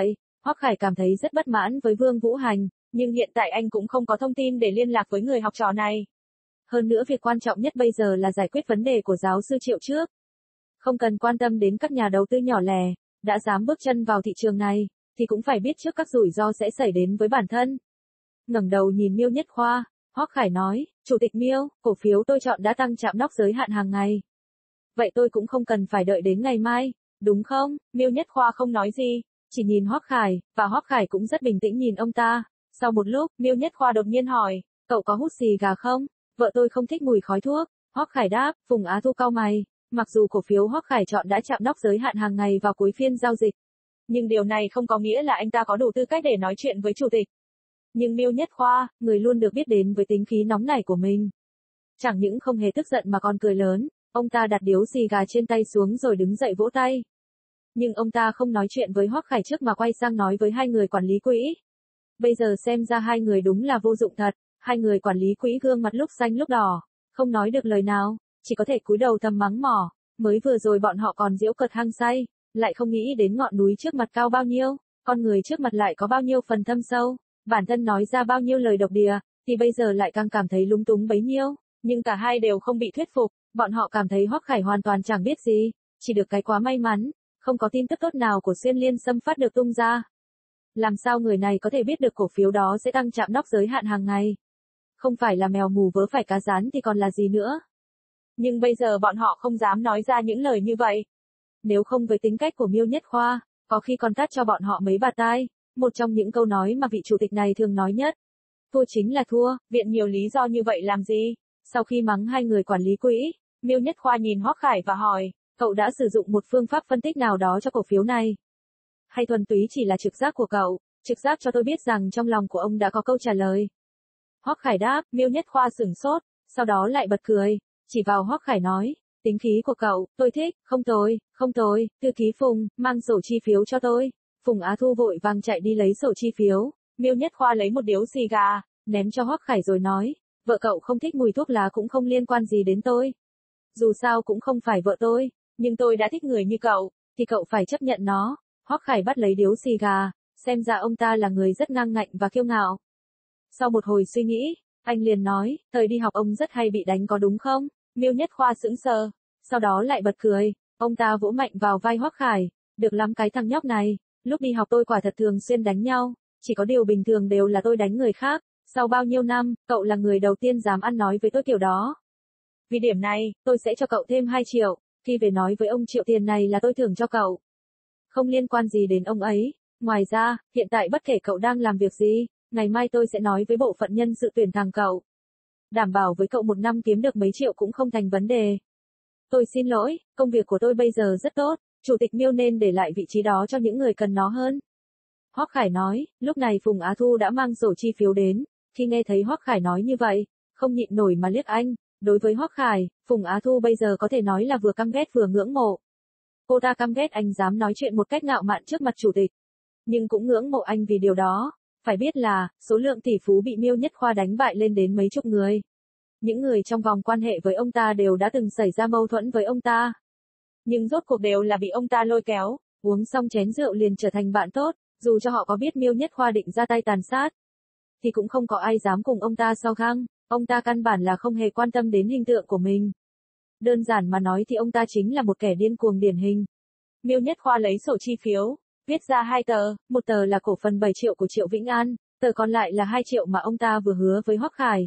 Hoắc Khải cảm thấy rất bất mãn với Vương Vũ Hành, nhưng hiện tại anh cũng không có thông tin để liên lạc với người học trò này. Hơn nữa việc quan trọng nhất bây giờ là giải quyết vấn đề của giáo sư Triệu trước. Không cần quan tâm đến các nhà đầu tư nhỏ lẻ, đã dám bước chân vào thị trường này, thì cũng phải biết trước các rủi ro sẽ xảy đến với bản thân. Ngẩng đầu nhìn Miêu Nhất Khoa, Hoắc Khải nói, Chủ tịch Miêu, cổ phiếu tôi chọn đã tăng chạm nóc giới hạn hàng ngày. Vậy tôi cũng không cần phải đợi đến ngày mai, đúng không? Miêu Nhất Khoa không nói gì, chỉ nhìn Hoắc Khải, và Hoắc Khải cũng rất bình tĩnh nhìn ông ta. Sau một lúc, Miêu Nhất Khoa đột nhiên hỏi, cậu có hút xì gà không? Vợ tôi không thích mùi khói thuốc. Hoắc Khải đáp, Phùng Á Thu cau mày. Mặc dù cổ phiếu Hoắc Khải chọn đã chạm nóc giới hạn hàng ngày vào cuối phiên giao dịch, nhưng điều này không có nghĩa là anh ta có đủ tư cách để nói chuyện với chủ tịch. Nhưng Miêu Nhất Khoa, người luôn được biết đến với tính khí nóng nảy của mình, chẳng những không hề tức giận mà còn cười lớn, ông ta đặt điếu xì gà trên tay xuống rồi đứng dậy vỗ tay. Nhưng ông ta không nói chuyện với Hoắc Khải trước mà quay sang nói với hai người quản lý quỹ. Bây giờ xem ra hai người đúng là vô dụng thật, hai người quản lý quỹ gương mặt lúc xanh lúc đỏ, không nói được lời nào, chỉ có thể cúi đầu thầm mắng mỏ, mới vừa rồi bọn họ còn giễu cợt hăng say, lại không nghĩ đến ngọn núi trước mặt cao bao nhiêu, con người trước mặt lại có bao nhiêu phần thâm sâu, bản thân nói ra bao nhiêu lời độc địa, thì bây giờ lại càng cảm thấy lúng túng bấy nhiêu, nhưng cả hai đều không bị thuyết phục, bọn họ cảm thấy Hoắc Khải hoàn toàn chẳng biết gì, chỉ được cái quá may mắn, không có tin tức tốt nào của Xuyên Liên Xâm phát được tung ra. Làm sao người này có thể biết được cổ phiếu đó sẽ tăng chạm nóc giới hạn hàng ngày? Không phải là mèo mù vớ phải cá rán thì còn là gì nữa? Nhưng bây giờ bọn họ không dám nói ra những lời như vậy. Nếu không với tính cách của Miêu Nhất Khoa, có khi còn tát cho bọn họ mấy bạt tai. Một trong những câu nói mà vị chủ tịch này thường nói nhất. Thua chính là thua, viện nhiều lý do như vậy làm gì? Sau khi mắng hai người quản lý quỹ, Miêu Nhất Khoa nhìn Hoắc Khải và hỏi, cậu đã sử dụng một phương pháp phân tích nào đó cho cổ phiếu này? Hay thuần túy chỉ là trực giác của cậu, trực giác cho tôi biết rằng trong lòng của ông đã có câu trả lời. Hoắc Khải đáp, Miêu Nhất Khoa sửng sốt, sau đó lại bật cười, chỉ vào Hoắc Khải nói, tính khí của cậu, tôi thích, không tồi, thư ký Phùng, mang sổ chi phiếu cho tôi. Phùng Á Thu vội vàng chạy đi lấy sổ chi phiếu, Miêu Nhất Khoa lấy một điếu xì gà, ném cho Hoắc Khải rồi nói, vợ cậu không thích mùi thuốc lá cũng không liên quan gì đến tôi. Dù sao cũng không phải vợ tôi, nhưng tôi đã thích người như cậu, thì cậu phải chấp nhận nó. Hoắc Khải bắt lấy điếu xì gà, xem ra ông ta là người rất ngang ngạnh và kiêu ngạo. Sau một hồi suy nghĩ, anh liền nói, thời đi học ông rất hay bị đánh có đúng không? Miêu Nhất Khoa sững sờ, sau đó lại bật cười, ông ta vỗ mạnh vào vai Hoắc Khải, được lắm cái thằng nhóc này, lúc đi học tôi quả thật thường xuyên đánh nhau, chỉ có điều bình thường đều là tôi đánh người khác, sau bao nhiêu năm, cậu là người đầu tiên dám ăn nói với tôi kiểu đó. Vì điểm này, tôi sẽ cho cậu thêm 2 triệu, khi về nói với ông Triệu tiền này là tôi thưởng cho cậu. Không liên quan gì đến ông ấy, ngoài ra, hiện tại bất kể cậu đang làm việc gì, ngày mai tôi sẽ nói với bộ phận nhân sự tuyển thẳng cậu. Đảm bảo với cậu một năm kiếm được mấy triệu cũng không thành vấn đề. Tôi xin lỗi, công việc của tôi bây giờ rất tốt, Chủ tịch Miêu nên để lại vị trí đó cho những người cần nó hơn. Hoắc Khải nói, lúc này Phùng Á Thu đã mang sổ chi phiếu đến, khi nghe thấy Hoắc Khải nói như vậy, không nhịn nổi mà liếc anh, đối với Hoắc Khải, Phùng Á Thu bây giờ có thể nói là vừa căm ghét vừa ngưỡng mộ. Cô ta căm ghét anh dám nói chuyện một cách ngạo mạn trước mặt chủ tịch, nhưng cũng ngưỡng mộ anh vì điều đó. Phải biết là, số lượng tỷ phú bị Miêu Nhất Khoa đánh bại lên đến mấy chục người. Những người trong vòng quan hệ với ông ta đều đã từng xảy ra mâu thuẫn với ông ta. Nhưng rốt cuộc đều là bị ông ta lôi kéo, uống xong chén rượu liền trở thành bạn tốt, dù cho họ có biết Miêu Nhất Khoa định ra tay tàn sát, thì cũng không có ai dám cùng ông ta so khăng, ông ta căn bản là không hề quan tâm đến hình tượng của mình. Đơn giản mà nói thì ông ta chính là một kẻ điên cuồng điển hình. Miêu Nhất Khoa lấy sổ chi phiếu, viết ra 2 tờ, một tờ là cổ phần 7 triệu của Triệu Vĩnh An, tờ còn lại là 2 triệu mà ông ta vừa hứa với Hoắc Khải.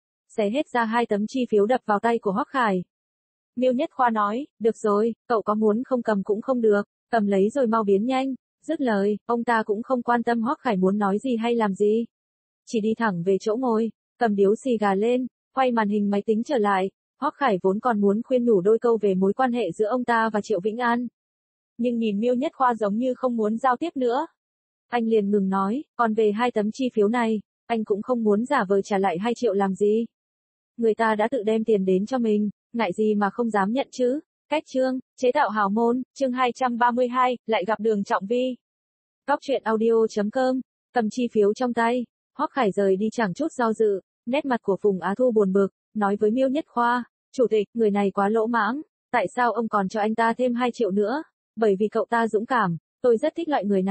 Xé hết ra 2 tấm chi phiếu đập vào tay của Hoắc Khải. Miêu Nhất Khoa nói, được rồi, cậu có muốn không cầm cũng không được, cầm lấy rồi mau biến nhanh. Dứt lời, ông ta cũng không quan tâm Hoắc Khải muốn nói gì hay làm gì. Chỉ đi thẳng về chỗ ngồi, cầm điếu xì gà lên, quay màn hình máy tính trở lại. Hoắc Khải vốn còn muốn khuyên nhủ đôi câu về mối quan hệ giữa ông ta và Triệu Vĩnh An. Nhưng nhìn Miêu Nhất Khoa giống như không muốn giao tiếp nữa. Anh liền ngừng nói, còn về 2 tấm chi phiếu này, anh cũng không muốn giả vờ trả lại 2 triệu làm gì. Người ta đã tự đem tiền đến cho mình, ngại gì mà không dám nhận chứ. Cách chương, chế tạo hào môn, chương 232, lại gặp Đường Trọng Vi. Góc truyện audio.com, cầm chi phiếu trong tay, Hoắc Khải rời đi chẳng chút do dự, nét mặt của Phùng Á Thu buồn bực, nói với Miêu Nhất Khoa, chủ tịch, người này quá lỗ mãng, tại sao ông còn cho anh ta thêm 2 triệu nữa? Bởi vì cậu ta dũng cảm, tôi rất thích loại người này,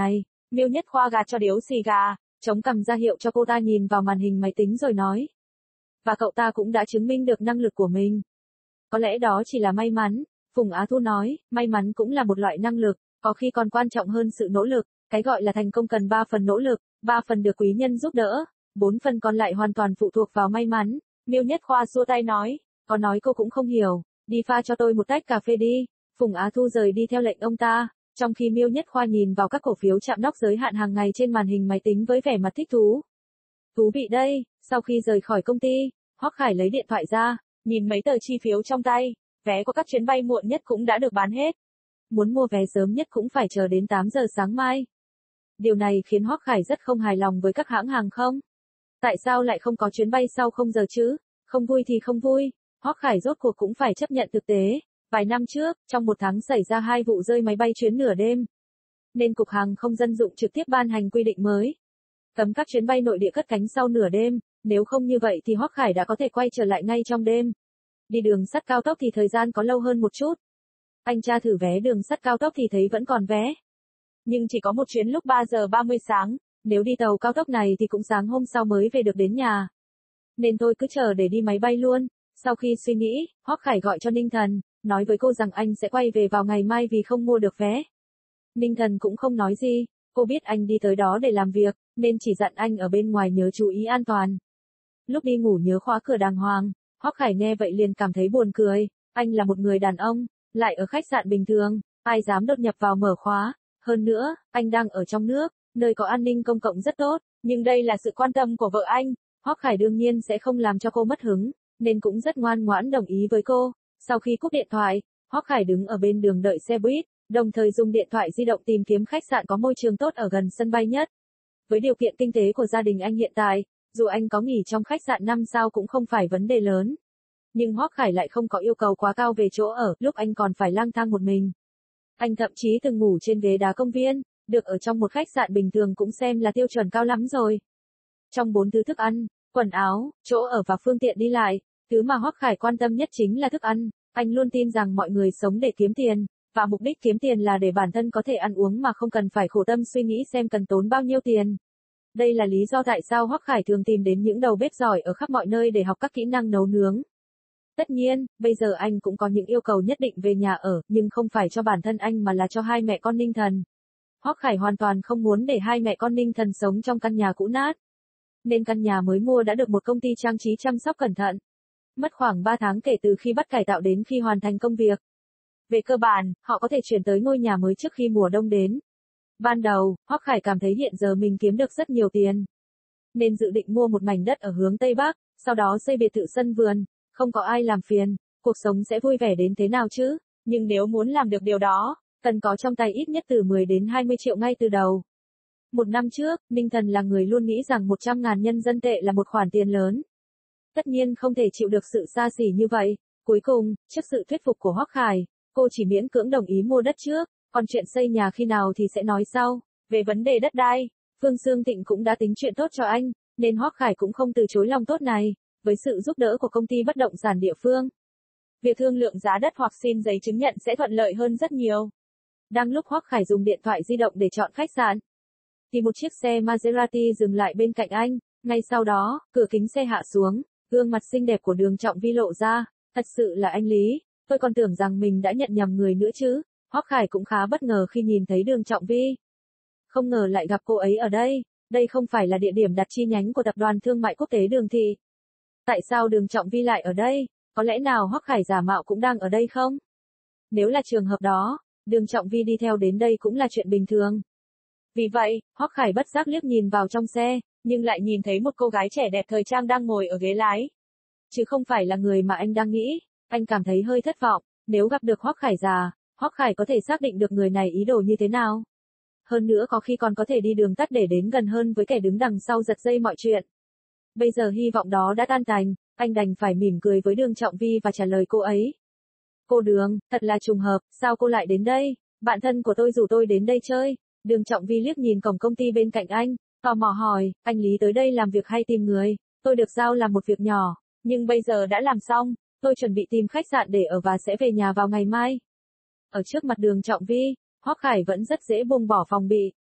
Miêu Nhất Khoa gạt cho điếu xì gà, chống cằm ra hiệu cho cô ta nhìn vào màn hình máy tính rồi nói. Và cậu ta cũng đã chứng minh được năng lực của mình. Có lẽ đó chỉ là may mắn, Phùng Á Thu nói, may mắn cũng là một loại năng lực, có khi còn quan trọng hơn sự nỗ lực, cái gọi là thành công cần 3 phần nỗ lực, 3 phần được quý nhân giúp đỡ, 4 phần còn lại hoàn toàn phụ thuộc vào may mắn. Miêu Nhất Khoa xua tay nói, có nói cô cũng không hiểu, đi pha cho tôi một tách cà phê đi. Phùng Á Thu rời đi theo lệnh ông ta, trong khi Miêu Nhất Khoa nhìn vào các cổ phiếu chạm đốc giới hạn hàng ngày trên màn hình máy tính với vẻ mặt thích thú. Thú vị đây, sau khi rời khỏi công ty, Hoắc Khải lấy điện thoại ra, nhìn mấy tờ chi phiếu trong tay, vé của các chuyến bay muộn nhất cũng đã được bán hết. Muốn mua vé sớm nhất cũng phải chờ đến 8 giờ sáng mai. Điều này khiến Hoắc Khải rất không hài lòng với các hãng hàng không. Tại sao lại không có chuyến bay sau 0 giờ chứ? Không vui thì không vui, Hoắc Khải rốt cuộc cũng phải chấp nhận thực tế. Vài năm trước, trong một tháng xảy ra 2 vụ rơi máy bay chuyến nửa đêm. Nên Cục Hàng không Dân dụng trực tiếp ban hành quy định mới. Cấm các chuyến bay nội địa cất cánh sau nửa đêm, nếu không như vậy thì Hoắc Khải đã có thể quay trở lại ngay trong đêm. Đi đường sắt cao tốc thì thời gian có lâu hơn một chút. Anh tra thử vé đường sắt cao tốc thì thấy vẫn còn vé. Nhưng chỉ có một chuyến lúc 3 giờ 30 sáng, nếu đi tàu cao tốc này thì cũng sáng hôm sau mới về được đến nhà. Nên tôi cứ chờ để đi máy bay luôn. Sau khi suy nghĩ, Hoắc Khải gọi cho Ninh Thần, nói với cô rằng anh sẽ quay về vào ngày mai vì không mua được vé. Ninh Thần cũng không nói gì, cô biết anh đi tới đó để làm việc, nên chỉ dặn anh ở bên ngoài nhớ chú ý an toàn. Lúc đi ngủ nhớ khóa cửa đàng hoàng, Hoắc Khải nghe vậy liền cảm thấy buồn cười, anh là một người đàn ông, lại ở khách sạn bình thường, ai dám đột nhập vào mở khóa, hơn nữa, anh đang ở trong nước, nơi có an ninh công cộng rất tốt, nhưng đây là sự quan tâm của vợ anh, Hoắc Khải đương nhiên sẽ không làm cho cô mất hứng, nên cũng rất ngoan ngoãn đồng ý với cô. Sau khi cúp điện thoại, Hoắc Khải đứng ở bên đường đợi xe buýt, đồng thời dùng điện thoại di động tìm kiếm khách sạn có môi trường tốt ở gần sân bay nhất. Với điều kiện kinh tế của gia đình anh hiện tại, dù anh có nghỉ trong khách sạn 5 sao cũng không phải vấn đề lớn. Nhưng Hoắc Khải lại không có yêu cầu quá cao về chỗ ở, lúc anh còn phải lang thang một mình. Anh thậm chí từng ngủ trên ghế đá công viên, được ở trong một khách sạn bình thường cũng xem là tiêu chuẩn cao lắm rồi. Trong 4 thứ thức ăn, quần áo, chỗ ở và phương tiện đi lại, thứ mà Hoắc Khải quan tâm nhất chính là thức ăn. Anh luôn tin rằng mọi người sống để kiếm tiền, và mục đích kiếm tiền là để bản thân có thể ăn uống mà không cần phải khổ tâm suy nghĩ xem cần tốn bao nhiêu tiền. Đây là lý do tại sao Hoắc Khải thường tìm đến những đầu bếp giỏi ở khắp mọi nơi để học các kỹ năng nấu nướng. Tất nhiên, bây giờ anh cũng có những yêu cầu nhất định về nhà ở, nhưng không phải cho bản thân anh mà là cho hai mẹ con Ninh Thần. Hoắc Khải hoàn toàn không muốn để hai mẹ con Ninh Thần sống trong căn nhà cũ nát. Nên căn nhà mới mua đã được một công ty trang trí chăm sóc cẩn thận. Mất khoảng 3 tháng kể từ khi bắt cải tạo đến khi hoàn thành công việc. Về cơ bản, họ có thể chuyển tới ngôi nhà mới trước khi mùa đông đến. Ban đầu, Hoắc Khải cảm thấy hiện giờ mình kiếm được rất nhiều tiền. Nên dự định mua một mảnh đất ở hướng Tây Bắc, sau đó xây biệt thự sân vườn, không có ai làm phiền, cuộc sống sẽ vui vẻ đến thế nào chứ. Nhưng nếu muốn làm được điều đó, cần có trong tay ít nhất từ 10 đến 20 triệu ngay từ đầu. Một năm trước, Ninh Thần là người luôn nghĩ rằng 100.000 nhân dân tệ là một khoản tiền lớn. Tất nhiên không thể chịu được sự xa xỉ như vậy. Cuối cùng, trước sự thuyết phục của Hoắc Khải, cô chỉ miễn cưỡng đồng ý mua đất trước, còn chuyện xây nhà khi nào thì sẽ nói sau. Về vấn đề đất đai, Phương Xương Tịnh cũng đã tính chuyện tốt cho anh, nên Hoắc Khải cũng không từ chối lòng tốt này, với sự giúp đỡ của công ty bất động sản địa phương. Việc thương lượng giá đất hoặc xin giấy chứng nhận sẽ thuận lợi hơn rất nhiều. Đang lúc Hoắc Khải dùng điện thoại di động để chọn khách sạn, thì một chiếc xe Maserati dừng lại bên cạnh anh, ngay sau đó, cửa kính xe hạ xuống, gương mặt xinh đẹp của Đường Trọng Vi lộ ra, thật sự là anh Lý, tôi còn tưởng rằng mình đã nhận nhầm người nữa chứ. Hoắc Khải cũng khá bất ngờ khi nhìn thấy Đường Trọng Vi. Không ngờ lại gặp cô ấy ở đây không phải là địa điểm đặt chi nhánh của tập đoàn thương mại quốc tế Đường Thị. Tại sao Đường Trọng Vi lại ở đây? Có lẽ nào Hoắc Khải giả mạo cũng đang ở đây không? Nếu là trường hợp đó, Đường Trọng Vi đi theo đến đây cũng là chuyện bình thường. Vì vậy, Hoắc Khải bất giác liếc nhìn vào trong xe, nhưng lại nhìn thấy một cô gái trẻ đẹp thời trang đang ngồi ở ghế lái. Chứ không phải là người mà anh đang nghĩ, anh cảm thấy hơi thất vọng, nếu gặp được Hoắc Khải già, Hoắc Khải có thể xác định được người này ý đồ như thế nào. Hơn nữa có khi còn có thể đi đường tắt để đến gần hơn với kẻ đứng đằng sau giật dây mọi chuyện. Bây giờ hy vọng đó đã tan tành, anh đành phải mỉm cười với Đường Trọng Vi và trả lời cô ấy. Cô Đường, thật là trùng hợp, sao cô lại đến đây? Bạn thân của tôi rủ tôi đến đây chơi. Đường Trọng Vi liếc nhìn cổng công ty bên cạnh anh, tò mò hỏi, anh Lý tới đây làm việc hay tìm người? Tôi được giao làm một việc nhỏ, nhưng bây giờ đã làm xong, tôi chuẩn bị tìm khách sạn để ở và sẽ về nhà vào ngày mai. Ở trước mặt Đường Trọng Vi, Hoắc Khải vẫn rất dễ buông bỏ phòng bị,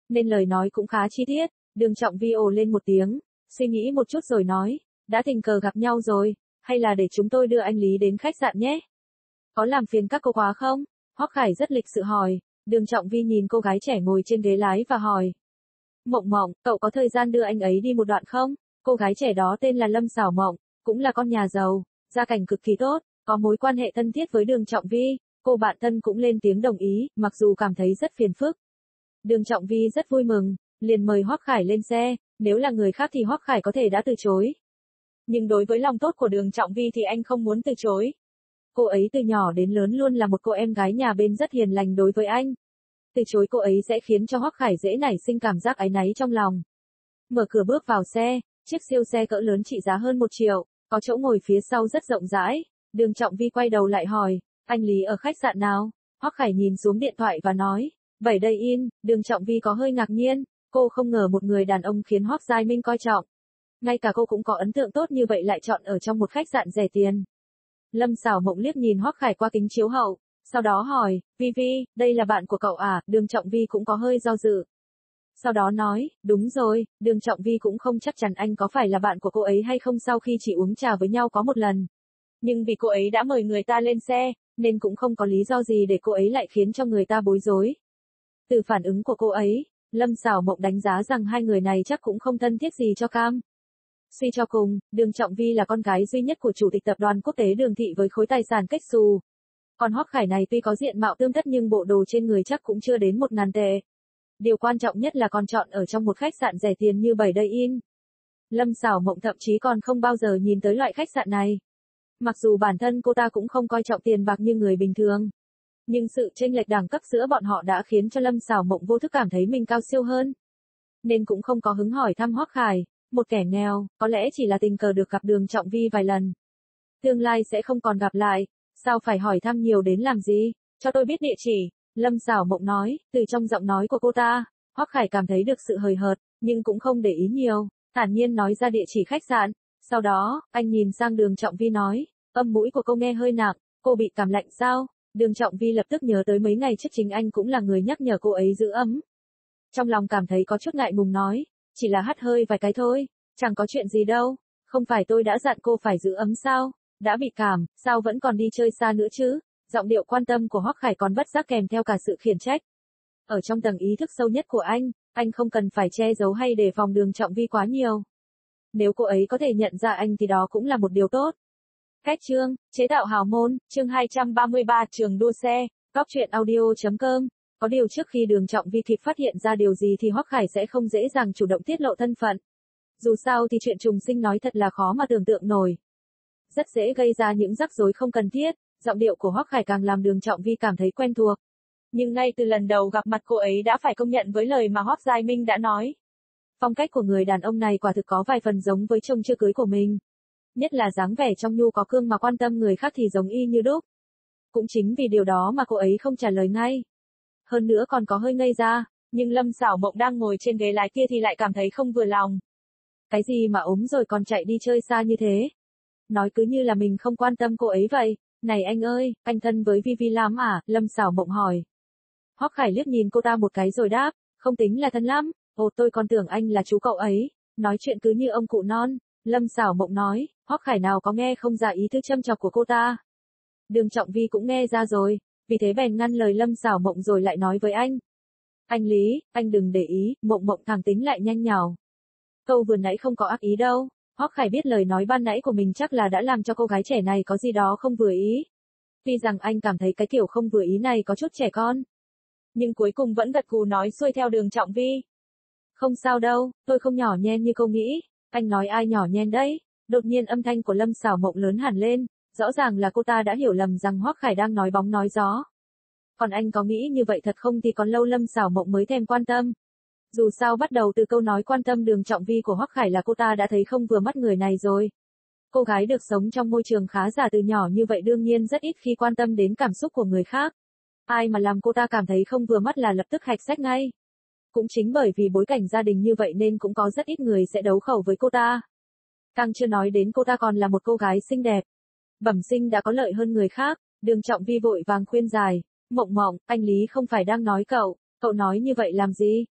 nên lời nói cũng khá chi tiết. Đường Trọng Vi ồ lên một tiếng, suy nghĩ một chút rồi nói, đã tình cờ gặp nhau rồi, hay là để chúng tôi đưa anh Lý đến khách sạn nhé? Có làm phiền các cô quá không? Hoắc Khải rất lịch sự hỏi. Đường Trọng Vi nhìn cô gái trẻ ngồi trên ghế lái và hỏi. Mộng Mộng, cậu có thời gian đưa anh ấy đi một đoạn không? Cô gái trẻ đó tên là Lâm Sảo Mộng, cũng là con nhà giàu, gia cảnh cực kỳ tốt, có mối quan hệ thân thiết với Đường Trọng Vi. Cô bạn thân cũng lên tiếng đồng ý, mặc dù cảm thấy rất phiền phức. Đường Trọng Vi rất vui mừng, liền mời Hoắc Khải lên xe, nếu là người khác thì Hoắc Khải có thể đã từ chối. Nhưng đối với lòng tốt của Đường Trọng Vi thì anh không muốn từ chối. Cô ấy từ nhỏ đến lớn luôn là một cô em gái nhà bên rất hiền lành đối với anh. Từ chối cô ấy sẽ khiến cho Hoắc Khải dễ nảy sinh cảm giác áy náy trong lòng. Mở cửa bước vào xe, chiếc siêu xe cỡ lớn trị giá hơn 1 triệu, có chỗ ngồi phía sau rất rộng rãi. Đường Trọng Vi quay đầu lại hỏi, anh Lý ở khách sạn nào? Hoắc Khải nhìn xuống điện thoại và nói, 7 Day Inn. Đường Trọng Vi có hơi ngạc nhiên, cô không ngờ một người đàn ông khiến Hoắc Giai Minh coi trọng. Ngay cả cô cũng có ấn tượng tốt như vậy lại chọn ở trong một khách sạn rẻ tiền. Lâm Sảo Mộng liếc nhìn Hoắc Khải qua kính chiếu hậu, sau đó hỏi, Vi Vi, đây là bạn của cậu à? Đường Trọng Vi cũng có hơi do dự. Sau đó nói, đúng rồi. Đường Trọng Vi cũng không chắc chắn anh có phải là bạn của cô ấy hay không sau khi chỉ uống trà với nhau có một lần. Nhưng vì cô ấy đã mời người ta lên xe, nên cũng không có lý do gì để cô ấy lại khiến cho người ta bối rối. Từ phản ứng của cô ấy, Lâm Sảo Mộng đánh giá rằng hai người này chắc cũng không thân thiết gì cho cam. Suy cho cùng, Đường Trọng Vi là con gái duy nhất của chủ tịch tập đoàn quốc tế Đường Thị với khối tài sản cách xù. Còn Hoắc Khải này tuy có diện mạo tươm tất nhưng bộ đồ trên người chắc cũng chưa đến 1.000 tệ. Điều quan trọng nhất là còn chọn ở trong một khách sạn rẻ tiền như 7 Day Inn. Lâm Sảo Mộng thậm chí còn không bao giờ nhìn tới loại khách sạn này. Mặc dù bản thân cô ta cũng không coi trọng tiền bạc như người bình thường. Nhưng sự chênh lệch đẳng cấp giữa bọn họ đã khiến cho Lâm Sảo Mộng vô thức cảm thấy mình cao siêu hơn. Nên cũng không có hứng hỏi thăm Hoắc Khải, một kẻ nghèo, có lẽ chỉ là tình cờ được gặp Đường Trọng Vi vài lần. Tương lai sẽ không còn gặp lại, sao phải hỏi thăm nhiều đến làm gì, cho tôi biết địa chỉ. Lâm Sảo Mộng nói, từ trong giọng nói của cô ta, Hoắc Khải cảm thấy được sự hời hợt, nhưng cũng không để ý nhiều, thản nhiên nói ra địa chỉ khách sạn. Sau đó, anh nhìn sang Đường Trọng Vi nói, âm mũi của cô nghe hơi nặng, cô bị cảm lạnh sao? Đường Trọng Vi lập tức nhớ tới mấy ngày trước chính anh cũng là người nhắc nhở cô ấy giữ ấm. Trong lòng cảm thấy có chút ngại ngùng nói, chỉ là hắt hơi vài cái thôi, chẳng có chuyện gì đâu, không phải tôi đã dặn cô phải giữ ấm sao? Đã bị cảm, sao vẫn còn đi chơi xa nữa chứ? Giọng điệu quan tâm của Hoắc Khải còn bất giác kèm theo cả sự khiển trách. Ở trong tầng ý thức sâu nhất của anh không cần phải che giấu hay đề phòng Đường Trọng Vi quá nhiều. Nếu cô ấy có thể nhận ra anh thì đó cũng là một điều tốt. Cách chương, chế tạo hào môn, chương 233 trường đua xe, góc truyện audio.com. Có điều trước khi Đường Trọng Vi kịp phát hiện ra điều gì thì Hoắc Khải sẽ không dễ dàng chủ động tiết lộ thân phận. Dù sao thì chuyện trùng sinh nói thật là khó mà tưởng tượng nổi. Rất dễ gây ra những rắc rối không cần thiết, giọng điệu của Hoắc Khải càng làm Đường Trọng Vi cảm thấy quen thuộc. Nhưng ngay từ lần đầu gặp mặt cô ấy đã phải công nhận với lời mà Hoắc Giai Minh đã nói. Phong cách của người đàn ông này quả thực có vài phần giống với chồng chưa cưới của mình. Nhất là dáng vẻ trong nhu có cương mà quan tâm người khác thì giống y như đúc. Cũng chính vì điều đó mà cô ấy không trả lời ngay. Hơn nữa còn có hơi ngây ra, nhưng Lâm Sảo Mộng đang ngồi trên ghế lái kia thì lại cảm thấy không vừa lòng. Cái gì mà ốm rồi còn chạy đi chơi xa như thế? Nói cứ như là mình không quan tâm cô ấy vậy. Này anh ơi, anh thân với Vi Vi lắm à? Lâm Sảo Mộng hỏi. Hoắc Khải liếc nhìn cô ta một cái rồi đáp, không tính là thân lắm. Ồ, tôi còn tưởng anh là chú cậu ấy. Nói chuyện cứ như ông cụ non. Lâm Sảo Mộng nói, Hoắc Khải nào có nghe không ra ý tứ châm chọc của cô ta. Đường Trọng Vi cũng nghe ra rồi, vì thế bèn ngăn lời Lâm Sảo Mộng rồi lại nói với anh. Anh Lý, anh đừng để ý, Mộng Mộng thẳng tính lại nhanh nhảu. Câu vừa nãy không có ác ý đâu. Hoắc Khải biết lời nói ban nãy của mình chắc là đã làm cho cô gái trẻ này có gì đó không vừa ý. Tuy rằng anh cảm thấy cái kiểu không vừa ý này có chút trẻ con. Nhưng cuối cùng vẫn gật gù nói xuôi theo Đường Trọng Vi. Không sao đâu, tôi không nhỏ nhen như cô nghĩ. Anh nói ai nhỏ nhen đấy? Đột nhiên âm thanh của Lâm Sảo Mộng lớn hẳn lên, rõ ràng là cô ta đã hiểu lầm rằng Hoắc Khải đang nói bóng nói gió. Còn anh có nghĩ như vậy thật không thì còn lâu Lâm Sảo Mộng mới thèm quan tâm. Dù sao bắt đầu từ câu nói quan tâm Đường Trọng Vi của Hoắc Khải là cô ta đã thấy không vừa mắt người này rồi. Cô gái được sống trong môi trường khá giả từ nhỏ như vậy đương nhiên rất ít khi quan tâm đến cảm xúc của người khác. Ai mà làm cô ta cảm thấy không vừa mắt là lập tức hạch sách ngay. Cũng chính bởi vì bối cảnh gia đình như vậy nên cũng có rất ít người sẽ đấu khẩu với cô ta. Càng chưa nói đến cô ta còn là một cô gái xinh đẹp. Bẩm sinh đã có lợi hơn người khác. Đường Trọng Vi vội vàng khuyên giải. Mộng Mộng, anh Lý không phải đang nói cậu nói như vậy làm gì?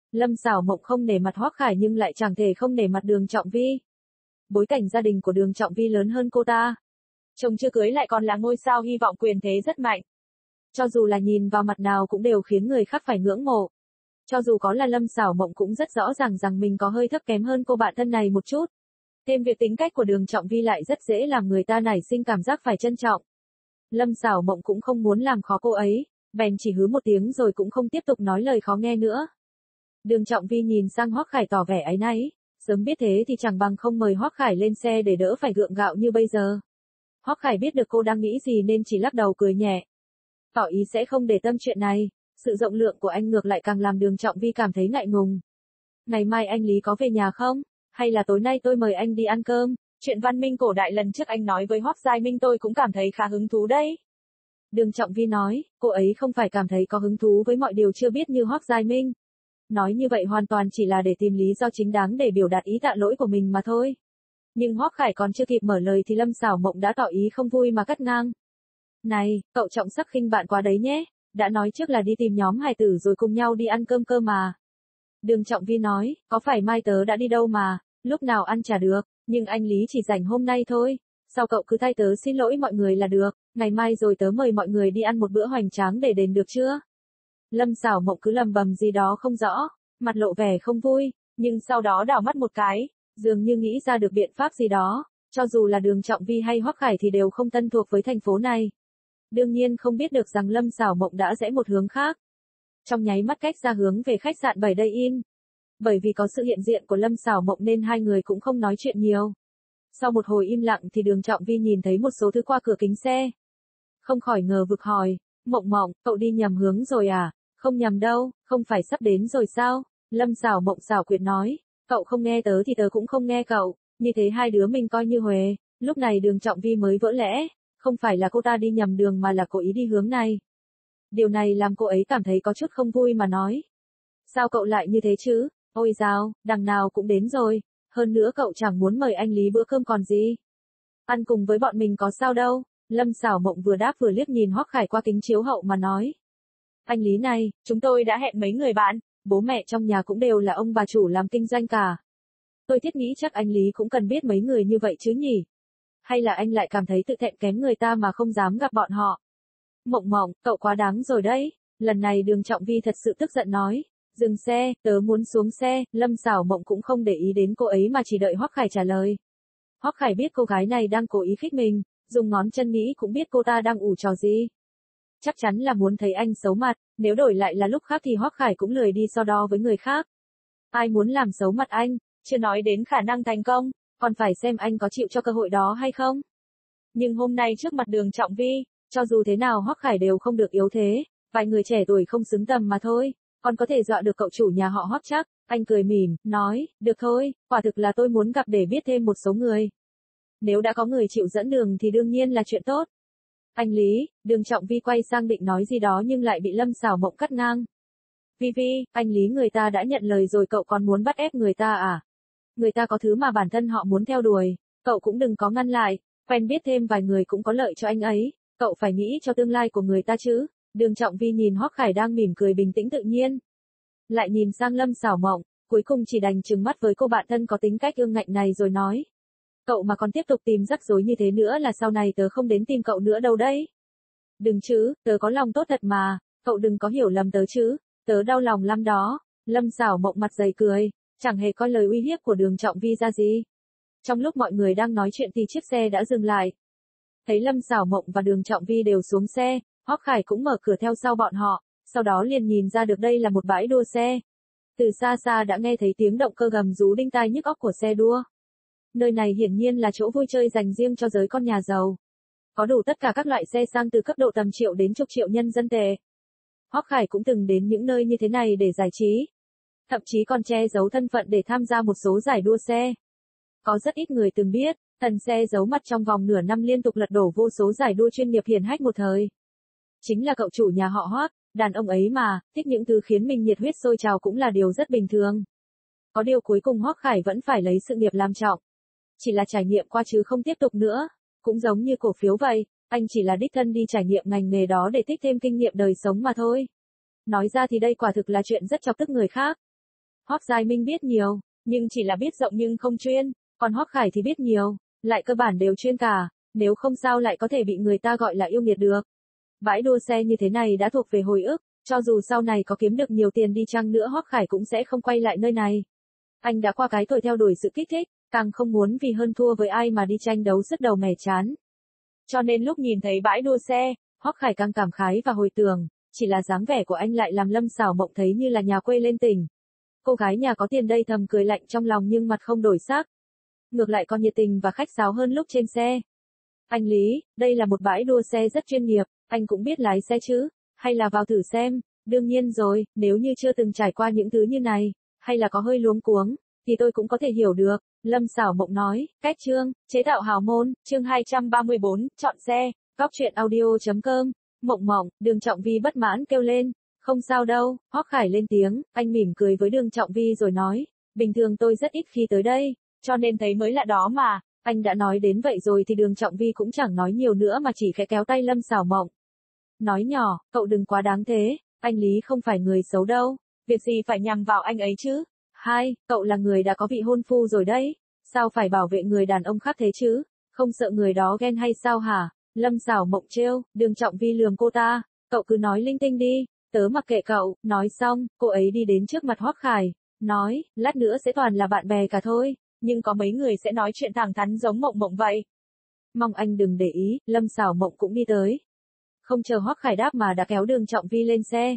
Lâm Sảo Mộng không nể mặt Hoắc Khải nhưng lại chẳng thể không nể mặt Đường Trọng Vi. Bối cảnh gia đình của Đường Trọng Vi lớn hơn cô ta. Chồng chưa cưới lại còn là ngôi sao hy vọng quyền thế rất mạnh. Cho dù là nhìn vào mặt nào cũng đều khiến người khác phải ngưỡng mộ. Cho dù có là Lâm Sảo Mộng cũng rất rõ ràng rằng mình có hơi thấp kém hơn cô bạn thân này một chút. Thêm việc tính cách của Đường Trọng Vi lại rất dễ làm người ta nảy sinh cảm giác phải trân trọng. Lâm Sảo Mộng cũng không muốn làm khó cô ấy, bèn chỉ hứ một tiếng rồi cũng không tiếp tục nói lời khó nghe nữa. Đường Trọng Vi nhìn sang Hoắc Khải tỏ vẻ áy náy, sớm biết thế thì chẳng bằng không mời Hoắc Khải lên xe để đỡ phải gượng gạo như bây giờ. Hoắc Khải biết được cô đang nghĩ gì nên chỉ lắc đầu cười nhẹ. Tỏ ý sẽ không để tâm chuyện này, sự rộng lượng của anh ngược lại càng làm Đường Trọng Vi cảm thấy ngại ngùng. Ngày mai anh Lý có về nhà không? Hay là tối nay tôi mời anh đi ăn cơm? Chuyện văn minh cổ đại lần trước anh nói với Hoắc Giai Minh tôi cũng cảm thấy khá hứng thú đấy. Đường Trọng Vi nói, cô ấy không phải cảm thấy có hứng thú với mọi điều chưa biết như Hoắc Giai Minh. Nói như vậy hoàn toàn chỉ là để tìm lý do chính đáng để biểu đạt ý tạ lỗi của mình mà thôi. Nhưng Hoắc Khải còn chưa kịp mở lời thì Lâm Sảo Mộng đã tỏ ý không vui mà cắt ngang. Này, cậu trọng sắc khinh bạn quá đấy nhé, đã nói trước là đi tìm nhóm hài tử rồi cùng nhau đi ăn cơm cơ mà. Đường Trọng Vi nói, có phải mai tớ đã đi đâu mà, lúc nào ăn chả được, nhưng anh Lý chỉ rảnh hôm nay thôi. Sao cậu cứ thay tớ xin lỗi mọi người là được, ngày mai rồi tớ mời mọi người đi ăn một bữa hoành tráng để đền được chưa? Lâm Sảo Mộng cứ lầm bầm gì đó không rõ, mặt lộ vẻ không vui, nhưng sau đó đảo mắt một cái, dường như nghĩ ra được biện pháp gì đó, cho dù là Đường Trọng Vi hay Hoắc Khải thì đều không thân thuộc với thành phố này. Đương nhiên không biết được rằng Lâm Sảo Mộng đã rẽ một hướng khác. Trong nháy mắt cách ra hướng về khách sạn 7 Day Inn. Bởi vì có sự hiện diện của Lâm Sảo Mộng nên hai người cũng không nói chuyện nhiều. Sau một hồi im lặng thì Đường Trọng Vi nhìn thấy một số thứ qua cửa kính xe. Không khỏi ngờ vực hỏi, Mộng Mộng, cậu đi nhầm hướng rồi à? Không nhầm đâu, không phải sắp đến rồi sao? Lâm Sảo Mộng xảo quyệt nói, cậu không nghe tớ thì tớ cũng không nghe cậu, như thế hai đứa mình coi như huề. Lúc này Đường Trọng Vi mới vỡ lẽ, không phải là cô ta đi nhầm đường mà là cố ý đi hướng này. Điều này làm cô ấy cảm thấy có chút không vui mà nói. Sao cậu lại như thế chứ? Ôi dào, đằng nào cũng đến rồi, hơn nữa cậu chẳng muốn mời anh Lý bữa cơm còn gì. Ăn cùng với bọn mình có sao đâu, Lâm Sảo Mộng vừa đáp vừa liếc nhìn Hoắc Khải qua kính chiếu hậu mà nói. Anh Lý này, chúng tôi đã hẹn mấy người bạn, bố mẹ trong nhà cũng đều là ông bà chủ làm kinh doanh cả. Tôi thiết nghĩ chắc anh Lý cũng cần biết mấy người như vậy chứ nhỉ? Hay là anh lại cảm thấy tự thẹn kém người ta mà không dám gặp bọn họ? Mộng Mộng, cậu quá đáng rồi đấy. Lần này Đường Trọng Vi thật sự tức giận nói. Dừng xe, tớ muốn xuống xe. Lâm Sảo Mộng cũng không để ý đến cô ấy mà chỉ đợi Hoắc Khải trả lời. Hoắc Khải biết cô gái này đang cố ý khích mình, dùng ngón chân nghĩ cũng biết cô ta đang ủ trò gì. Chắc chắn là muốn thấy anh xấu mặt, nếu đổi lại là lúc khác thì Hoắc Khải cũng lười đi so đo với người khác. Ai muốn làm xấu mặt anh, chưa nói đến khả năng thành công, còn phải xem anh có chịu cho cơ hội đó hay không. Nhưng hôm nay trước mặt Đường Trọng Vi, cho dù thế nào Hoắc Khải đều không được yếu thế, vài người trẻ tuổi không xứng tầm mà thôi, còn có thể dọa được cậu chủ nhà họ Hoắc chắc. Anh cười mỉm, nói, được thôi, quả thực là tôi muốn gặp để biết thêm một số người. Nếu đã có người chịu dẫn đường thì đương nhiên là chuyện tốt. Anh Lý, Đường Trọng Vi quay sang định nói gì đó nhưng lại bị Lâm Sảo Mộng cắt ngang. Vi Vi, anh Lý người ta đã nhận lời rồi cậu còn muốn bắt ép người ta à? Người ta có thứ mà bản thân họ muốn theo đuổi, cậu cũng đừng có ngăn lại, quen biết thêm vài người cũng có lợi cho anh ấy, cậu phải nghĩ cho tương lai của người ta chứ. Đường Trọng Vi nhìn Hoắc Khải đang mỉm cười bình tĩnh tự nhiên. Lại nhìn sang Lâm Sảo Mộng, cuối cùng chỉ đành trừng mắt với cô bạn thân có tính cách ương ngạnh này rồi nói. Cậu mà còn tiếp tục tìm rắc rối như thế nữa là sau này tớ không đến tìm cậu nữa đâu đấy. Đừng chứ, tớ có lòng tốt thật mà, cậu đừng có hiểu lầm tớ chứ, tớ đau lòng lắm đó. Lâm Sảo Mộng mặt dày cười, chẳng hề coi lời uy hiếp của Đường Trọng Vi ra gì. Trong lúc mọi người đang nói chuyện thì chiếc xe đã dừng lại. Thấy Lâm Sảo Mộng và Đường Trọng Vi đều xuống xe, Hoắc Khải cũng mở cửa theo sau bọn họ, sau đó liền nhìn ra được đây là một bãi đua xe. Từ xa xa đã nghe thấy tiếng động cơ gầm rú đinh tai nhức óc của xe đua. Nơi này hiển nhiên là chỗ vui chơi dành riêng cho giới con nhà giàu. Có đủ tất cả các loại xe sang từ cấp độ tầm triệu đến chục triệu nhân dân tệ. Hoắc Khải cũng từng đến những nơi như thế này để giải trí. Thậm chí còn che giấu thân phận để tham gia một số giải đua xe. Có rất ít người từng biết, thần xe giấu mặt trong vòng nửa năm liên tục lật đổ vô số giải đua chuyên nghiệp hiển hách một thời. Chính là cậu chủ nhà họ Hoắc, đàn ông ấy mà, thích những thứ khiến mình nhiệt huyết sôi trào cũng là điều rất bình thường. Có điều cuối cùng Hoắc Khải vẫn phải lấy sự nghiệp làm trọng. Chỉ là trải nghiệm qua chứ không tiếp tục nữa. Cũng giống như cổ phiếu vậy, anh chỉ là đích thân đi trải nghiệm ngành nghề đó để tích thêm kinh nghiệm đời sống mà thôi. Nói ra thì đây quả thực là chuyện rất chọc tức người khác. Hoắc Giai Minh biết nhiều, nhưng chỉ là biết rộng nhưng không chuyên, còn Hoắc Khải thì biết nhiều, lại cơ bản đều chuyên cả, nếu không sao lại có thể bị người ta gọi là yêu nghiệt được. Bãi đua xe như thế này đã thuộc về hồi ức, cho dù sau này có kiếm được nhiều tiền đi chăng nữa Hoắc Khải cũng sẽ không quay lại nơi này. Anh đã qua cái tuổi theo đuổi sự kích thích, càng không muốn vì hơn thua với ai mà đi tranh đấu sứt đầu mẻ chán. Cho nên lúc nhìn thấy bãi đua xe, Hoắc Khải càng cảm khái và hồi tưởng, chỉ là dáng vẻ của anh lại làm Lâm Sảo Mộng thấy như là nhà quê lên tỉnh. Cô gái nhà có tiền đây thầm cười lạnh trong lòng nhưng mặt không đổi sắc. Ngược lại còn nhiệt tình và khách sáo hơn lúc trên xe. Anh Lý, đây là một bãi đua xe rất chuyên nghiệp, anh cũng biết lái xe chứ, hay là vào thử xem, đương nhiên rồi, nếu như chưa từng trải qua những thứ như này, hay là có hơi luống cuống, thì tôi cũng có thể hiểu được. Lâm Sảo Mộng nói, cách chương, chế tạo hào môn, chương 234, chọn xe, góc truyện audio.com, Mộng Mộng, Đường Trọng Vi bất mãn kêu lên, không sao đâu, Hoắc Khải lên tiếng, anh mỉm cười với Đường Trọng Vi rồi nói, bình thường tôi rất ít khi tới đây, cho nên thấy mới lạ đó mà, anh đã nói đến vậy rồi thì Đường Trọng Vi cũng chẳng nói nhiều nữa mà chỉ khẽ kéo tay Lâm Sảo Mộng. Nói nhỏ, cậu đừng quá đáng thế, anh Lý không phải người xấu đâu, việc gì phải nhằm vào anh ấy chứ. Hai, cậu là người đã có vị hôn phu rồi đấy, sao phải bảo vệ người đàn ông khác thế chứ, không sợ người đó ghen hay sao hả? Lâm Sảo Mộng trêu, Đường Trọng Vi lườm cô ta, cậu cứ nói linh tinh đi, tớ mặc kệ cậu, nói xong, cô ấy đi đến trước mặt Hoắc Khải, nói, lát nữa sẽ toàn là bạn bè cả thôi, nhưng có mấy người sẽ nói chuyện thẳng thắn giống Mộng Mộng vậy. Mong anh đừng để ý, Lâm Sảo Mộng cũng đi tới. Không chờ Hoắc Khải đáp mà đã kéo Đường Trọng Vi lên xe.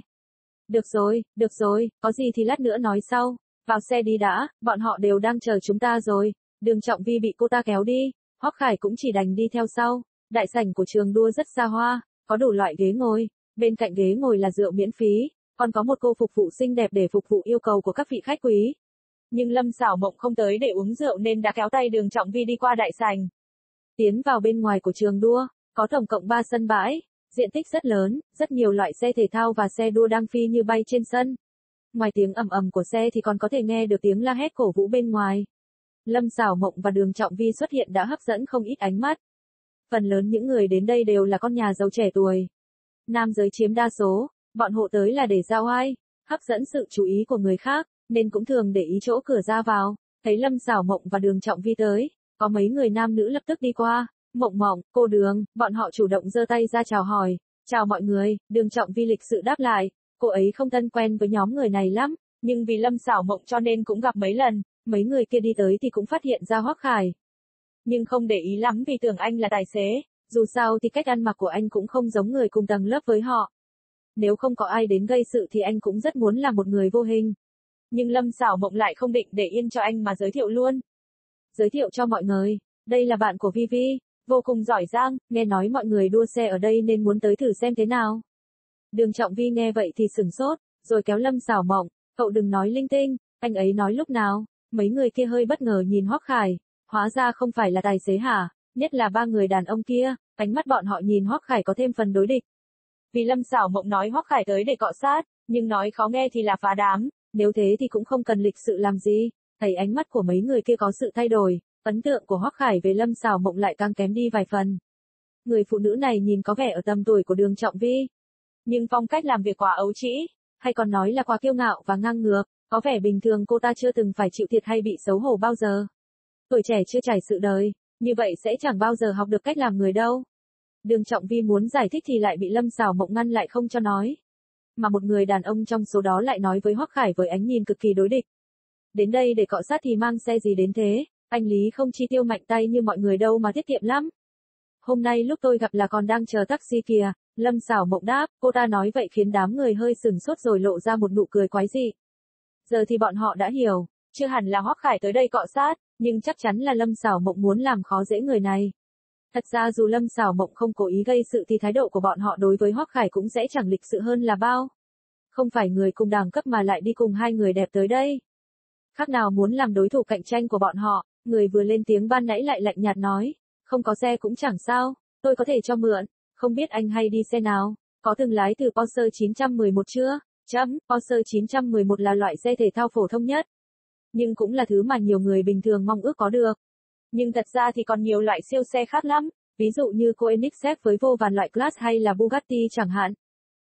Được rồi, có gì thì lát nữa nói sau. Vào xe đi đã, bọn họ đều đang chờ chúng ta rồi. Đường Trọng Vi bị cô ta kéo đi, Hoắc Khải cũng chỉ đành đi theo sau. Đại sảnh của trường đua rất xa hoa, có đủ loại ghế ngồi, bên cạnh ghế ngồi là rượu miễn phí, còn có một cô phục vụ xinh đẹp để phục vụ yêu cầu của các vị khách quý. Nhưng Lâm Sảo Mộng không tới để uống rượu nên đã kéo tay Đường Trọng Vi đi qua đại sảnh. Tiến vào bên ngoài của trường đua, có tổng cộng 3 sân bãi, diện tích rất lớn, rất nhiều loại xe thể thao và xe đua đang phi như bay trên sân. Ngoài tiếng ầm ầm của xe thì còn có thể nghe được tiếng la hét cổ vũ bên ngoài. Lâm Sảo Mộng và Đường Trọng Vi xuất hiện đã hấp dẫn không ít ánh mắt. Phần lớn những người đến đây đều là con nhà giàu trẻ tuổi. Nam giới chiếm đa số, bọn họ tới là để giao oai, hấp dẫn sự chú ý của người khác, nên cũng thường để ý chỗ cửa ra vào. Thấy Lâm Sảo Mộng và Đường Trọng Vi tới, có mấy người nam nữ lập tức đi qua. Mộng Mộng, cô Đường, bọn họ chủ động giơ tay ra chào hỏi. Chào mọi người, Đường Trọng Vi lịch sự đáp lại. Cô ấy không thân quen với nhóm người này lắm, nhưng vì Lâm Sảo Mộng cho nên cũng gặp mấy lần, mấy người kia đi tới thì cũng phát hiện ra Hoắc Khải. Nhưng không để ý lắm vì tưởng anh là tài xế, dù sao thì cách ăn mặc của anh cũng không giống người cùng tầng lớp với họ. Nếu không có ai đến gây sự thì anh cũng rất muốn là một người vô hình. Nhưng Lâm Sảo Mộng lại không định để yên cho anh mà giới thiệu luôn. Giới thiệu cho mọi người, đây là bạn của Vi Vi, vô cùng giỏi giang, nghe nói mọi người đua xe ở đây nên muốn tới thử xem thế nào. Đường Trọng Vi nghe vậy thì sửng sốt, rồi kéo Lâm Sảo Mộng, cậu đừng nói linh tinh, anh ấy nói lúc nào? Mấy người kia hơi bất ngờ nhìn Hoắc Khải, hóa ra không phải là tài xế hả? Nhất là 3 người đàn ông kia, ánh mắt bọn họ nhìn Hoắc Khải có thêm phần đối địch. Vì Lâm Sảo Mộng nói Hoắc Khải tới để cọ sát, nhưng nói khó nghe thì là phá đám, nếu thế thì cũng không cần lịch sự làm gì. Thấy ánh mắt của mấy người kia có sự thay đổi, ấn tượng của Hoắc Khải về Lâm Sảo Mộng lại càng kém đi vài phần. Người phụ nữ này nhìn có vẻ ở tầm tuổi của Đường Trọng Vi, nhưng phong cách làm việc quá ấu trĩ, hay còn nói là quá kiêu ngạo và ngang ngược, có vẻ bình thường cô ta chưa từng phải chịu thiệt hay bị xấu hổ bao giờ. Tuổi trẻ chưa trải sự đời, như vậy sẽ chẳng bao giờ học được cách làm người đâu. Đường Trọng Vi muốn giải thích thì lại bị Lâm Sảo Mộng ngăn lại không cho nói. Mà một người đàn ông trong số đó lại nói với Hoắc Khải với ánh nhìn cực kỳ đối địch. Đến đây để cọ sát thì mang xe gì đến thế, anh Lý không chi tiêu mạnh tay như mọi người đâu mà tiết kiệm lắm. Hôm nay lúc tôi gặp là còn đang chờ taxi kìa, Lâm Sảo Mộng đáp, cô ta nói vậy khiến đám người hơi sừng sốt rồi lộ ra một nụ cười quái dị. Giờ thì bọn họ đã hiểu, chưa hẳn là Hoắc Khải tới đây cọ sát, nhưng chắc chắn là Lâm Sảo Mộng muốn làm khó dễ người này. Thật ra dù Lâm Sảo Mộng không cố ý gây sự thì thái độ của bọn họ đối với Hoắc Khải cũng sẽ chẳng lịch sự hơn là bao. Không phải người cùng đẳng cấp mà lại đi cùng hai người đẹp tới đây. Khác nào muốn làm đối thủ cạnh tranh của bọn họ, người vừa lên tiếng ban nãy lại lạnh nhạt nói, không có xe cũng chẳng sao, tôi có thể cho mượn, không biết anh hay đi xe nào, có từng lái từ Porsche 911 chưa? Porsche 911 là loại xe thể thao phổ thông nhất, nhưng cũng là thứ mà nhiều người bình thường mong ước có được. Nhưng thật ra thì còn nhiều loại siêu xe khác lắm, ví dụ như Koenigsegg với vô vàn loại class hay là Bugatti chẳng hạn.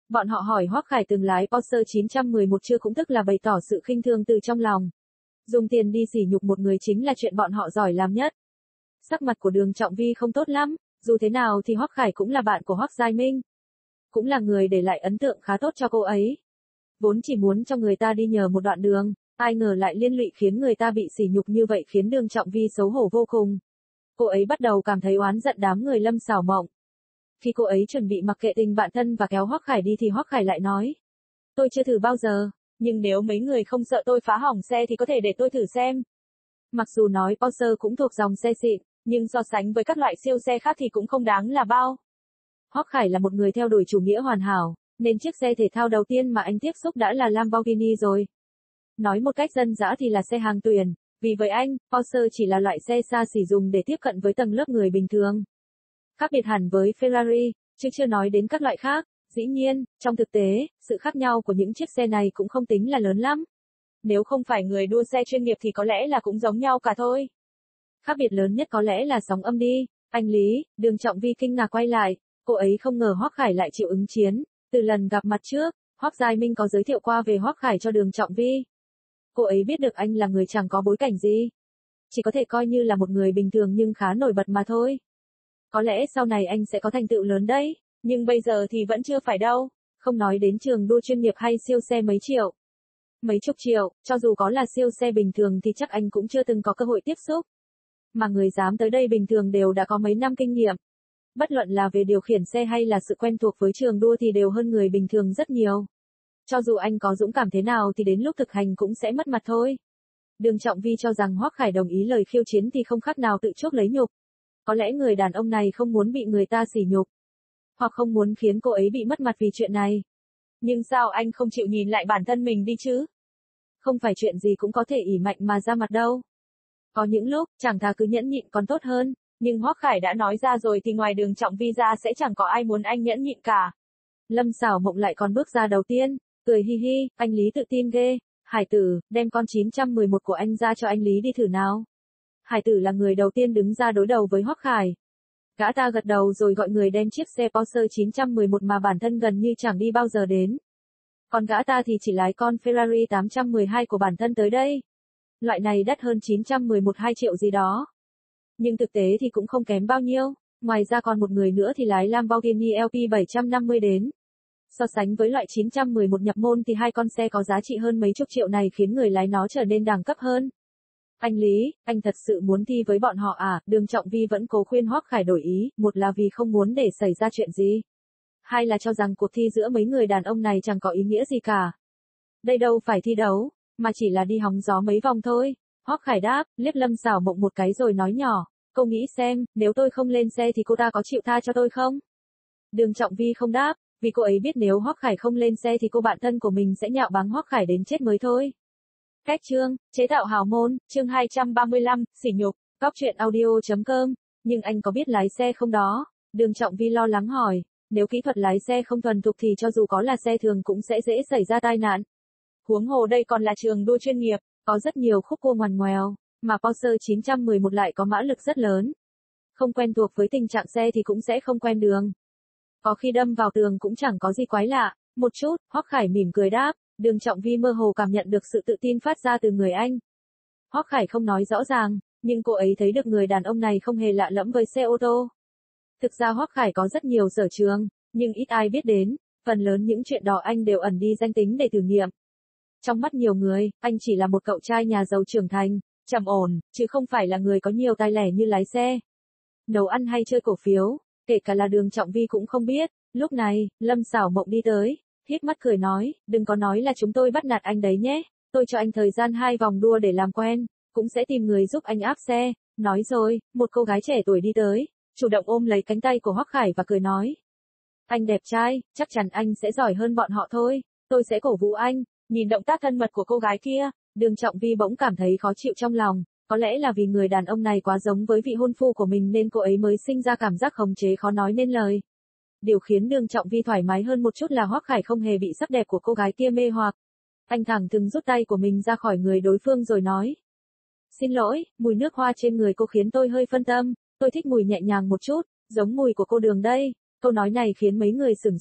Bọn họ hỏi Hoắc Khải từng lái Porsche 911 chưa, cũng tức là bày tỏ sự khinh thường từ trong lòng. Dùng tiền đi sỉ nhục một người chính là chuyện bọn họ giỏi làm nhất. Sắc mặt của Đường Trọng Vi không tốt lắm, dù thế nào thì Hoắc Khải cũng là bạn của Hoắc Giai Minh. Cũng là người để lại ấn tượng khá tốt cho cô ấy. Vốn chỉ muốn cho người ta đi nhờ một đoạn đường, ai ngờ lại liên lụy khiến người ta bị sỉ nhục như vậy, khiến Đường Trọng Vi xấu hổ vô cùng. Cô ấy bắt đầu cảm thấy oán giận đám người Lâm Sảo Mộng. Khi cô ấy chuẩn bị mặc kệ tình bạn thân và kéo Hoắc Khải đi thì Hoắc Khải lại nói: tôi chưa thử bao giờ, nhưng nếu mấy người không sợ tôi phá hỏng xe thì có thể để tôi thử xem. Mặc dù nói Porsche cũng thuộc dòng xe xịn, nhưng so sánh với các loại siêu xe khác thì cũng không đáng là bao. Hoắc Khải là một người theo đuổi chủ nghĩa hoàn hảo, nên chiếc xe thể thao đầu tiên mà anh tiếp xúc đã là Lamborghini rồi. Nói một cách dân dã thì là xe hàng tuyển, vì với anh, Porsche chỉ là loại xe xa xỉ dùng để tiếp cận với tầng lớp người bình thường. Khác biệt hẳn với Ferrari, chứ chưa nói đến các loại khác. Dĩ nhiên, trong thực tế, sự khác nhau của những chiếc xe này cũng không tính là lớn lắm. Nếu không phải người đua xe chuyên nghiệp thì có lẽ là cũng giống nhau cả thôi. Khác biệt lớn nhất có lẽ là sóng âm đi. Anh Lý, Đường Trọng Vi kinh ngạc quay lại, cô ấy không ngờ Hoắc Khải lại chịu ứng chiến. Từ lần gặp mặt trước, Hoắc Giai Minh có giới thiệu qua về Hoắc Khải cho Đường Trọng Vi. Cô ấy biết được anh là người chẳng có bối cảnh gì. Chỉ có thể coi như là một người bình thường nhưng khá nổi bật mà thôi. Có lẽ sau này anh sẽ có thành tựu lớn đấy, nhưng bây giờ thì vẫn chưa phải đâu. Không nói đến trường đua chuyên nghiệp hay siêu xe mấy triệu. Mấy chục triệu, cho dù có là siêu xe bình thường thì chắc anh cũng chưa từng có cơ hội tiếp xúc. Mà người dám tới đây bình thường đều đã có mấy năm kinh nghiệm. Bất luận là về điều khiển xe hay là sự quen thuộc với trường đua thì đều hơn người bình thường rất nhiều. Cho dù anh có dũng cảm thế nào thì đến lúc thực hành cũng sẽ mất mặt thôi. Đường Trọng Vi cho rằng Hoắc Khải đồng ý lời khiêu chiến thì không khác nào tự chuốc lấy nhục. Có lẽ người đàn ông này không muốn bị người ta sỉ nhục, hoặc không muốn khiến cô ấy bị mất mặt vì chuyện này. Nhưng sao anh không chịu nhìn lại bản thân mình đi chứ? Không phải chuyện gì cũng có thể ỷ mạnh mà ra mặt đâu. Có những lúc, chẳng thà cứ nhẫn nhịn còn tốt hơn, nhưng Hoắc Khải đã nói ra rồi thì ngoài Đường Trọng Vi ra sẽ chẳng có ai muốn anh nhẫn nhịn cả. Lâm Sảo Mộng lại còn bước ra đầu tiên, cười hi hi, anh Lý tự tin ghê. Hải Tử, đem con 911 của anh ra cho anh Lý đi thử nào. Hải Tử là người đầu tiên đứng ra đối đầu với Hoắc Khải. Gã ta gật đầu rồi gọi người đem chiếc xe Porsche 911 mà bản thân gần như chẳng đi bao giờ đến. Còn gã ta thì chỉ lái con Ferrari 812 của bản thân tới đây. Loại này đắt hơn 911 2 triệu gì đó. Nhưng thực tế thì cũng không kém bao nhiêu. Ngoài ra còn một người nữa thì lái Lamborghini LP 750 đến. So sánh với loại 911 nhập môn thì hai con xe có giá trị hơn mấy chục triệu này khiến người lái nó trở nên đẳng cấp hơn. Anh Lý, anh thật sự muốn thi với bọn họ à? Đường Trọng Vi vẫn cố khuyên Hoắc Khải đổi ý, một là vì không muốn để xảy ra chuyện gì. Hai là cho rằng cuộc thi giữa mấy người đàn ông này chẳng có ý nghĩa gì cả. Đây đâu phải thi đấu, mà chỉ là đi hóng gió mấy vòng thôi. Hoắc Khải đáp, liếc Lâm Sảo Mộng một cái rồi nói nhỏ, cô nghĩ xem, nếu tôi không lên xe thì cô ta có chịu tha cho tôi không? Đường Trọng Vi không đáp, vì cô ấy biết nếu Hoắc Khải không lên xe thì cô bạn thân của mình sẽ nhạo báng Hoắc Khải đến chết mới thôi. Cách chương, chế tạo hào môn, chương 235, sỉ nhục, góc truyện audio.com, nhưng anh có biết lái xe không đó? Đường Trọng Vi lo lắng hỏi, nếu kỹ thuật lái xe không thuần thục thì cho dù có là xe thường cũng sẽ dễ xảy ra tai nạn. Huống hồ đây còn là trường đua chuyên nghiệp, có rất nhiều khúc cua ngoằn ngoèo, mà Porsche 911 lại có mã lực rất lớn. Không quen thuộc với tình trạng xe thì cũng sẽ không quen đường. Có khi đâm vào tường cũng chẳng có gì quái lạ. Một chút, Hoắc Khải mỉm cười đáp. Đường Trọng Vi mơ hồ cảm nhận được sự tự tin phát ra từ người anh. Hoắc Khải không nói rõ ràng, nhưng cô ấy thấy được người đàn ông này không hề lạ lẫm với xe ô tô. Thực ra Hoắc Khải có rất nhiều sở trường, nhưng ít ai biết đến, phần lớn những chuyện đó anh đều ẩn đi danh tính để thử nghiệm. Trong mắt nhiều người, anh chỉ là một cậu trai nhà giàu trưởng thành, trầm ổn, chứ không phải là người có nhiều tài lẻ như lái xe, nấu ăn hay chơi cổ phiếu, kể cả là Đường Trọng Vi cũng không biết. Lúc này, Lâm Sảo Mộng đi tới, híp mắt cười nói, đừng có nói là chúng tôi bắt nạt anh đấy nhé, tôi cho anh thời gian 2 vòng đua để làm quen, cũng sẽ tìm người giúp anh áp xe. Nói rồi, một cô gái trẻ tuổi đi tới, chủ động ôm lấy cánh tay của Hoắc Khải và cười nói, anh đẹp trai, chắc chắn anh sẽ giỏi hơn bọn họ thôi, tôi sẽ cổ vũ anh. Nhìn động tác thân mật của cô gái kia, Đường Trọng Vi bỗng cảm thấy khó chịu trong lòng, có lẽ là vì người đàn ông này quá giống với vị hôn phu của mình nên cô ấy mới sinh ra cảm giác khống chế khó nói nên lời. Điều khiến Đường Trọng Vi thoải mái hơn một chút là Hoắc Khải không hề bị sắc đẹp của cô gái kia mê hoặc. Anh thẳng thừng rút tay của mình ra khỏi người đối phương rồi nói, xin lỗi, mùi nước hoa trên người cô khiến tôi hơi phân tâm, tôi thích mùi nhẹ nhàng một chút, giống mùi của cô Đường đây. Câu nói này khiến mấy người sửng sốt,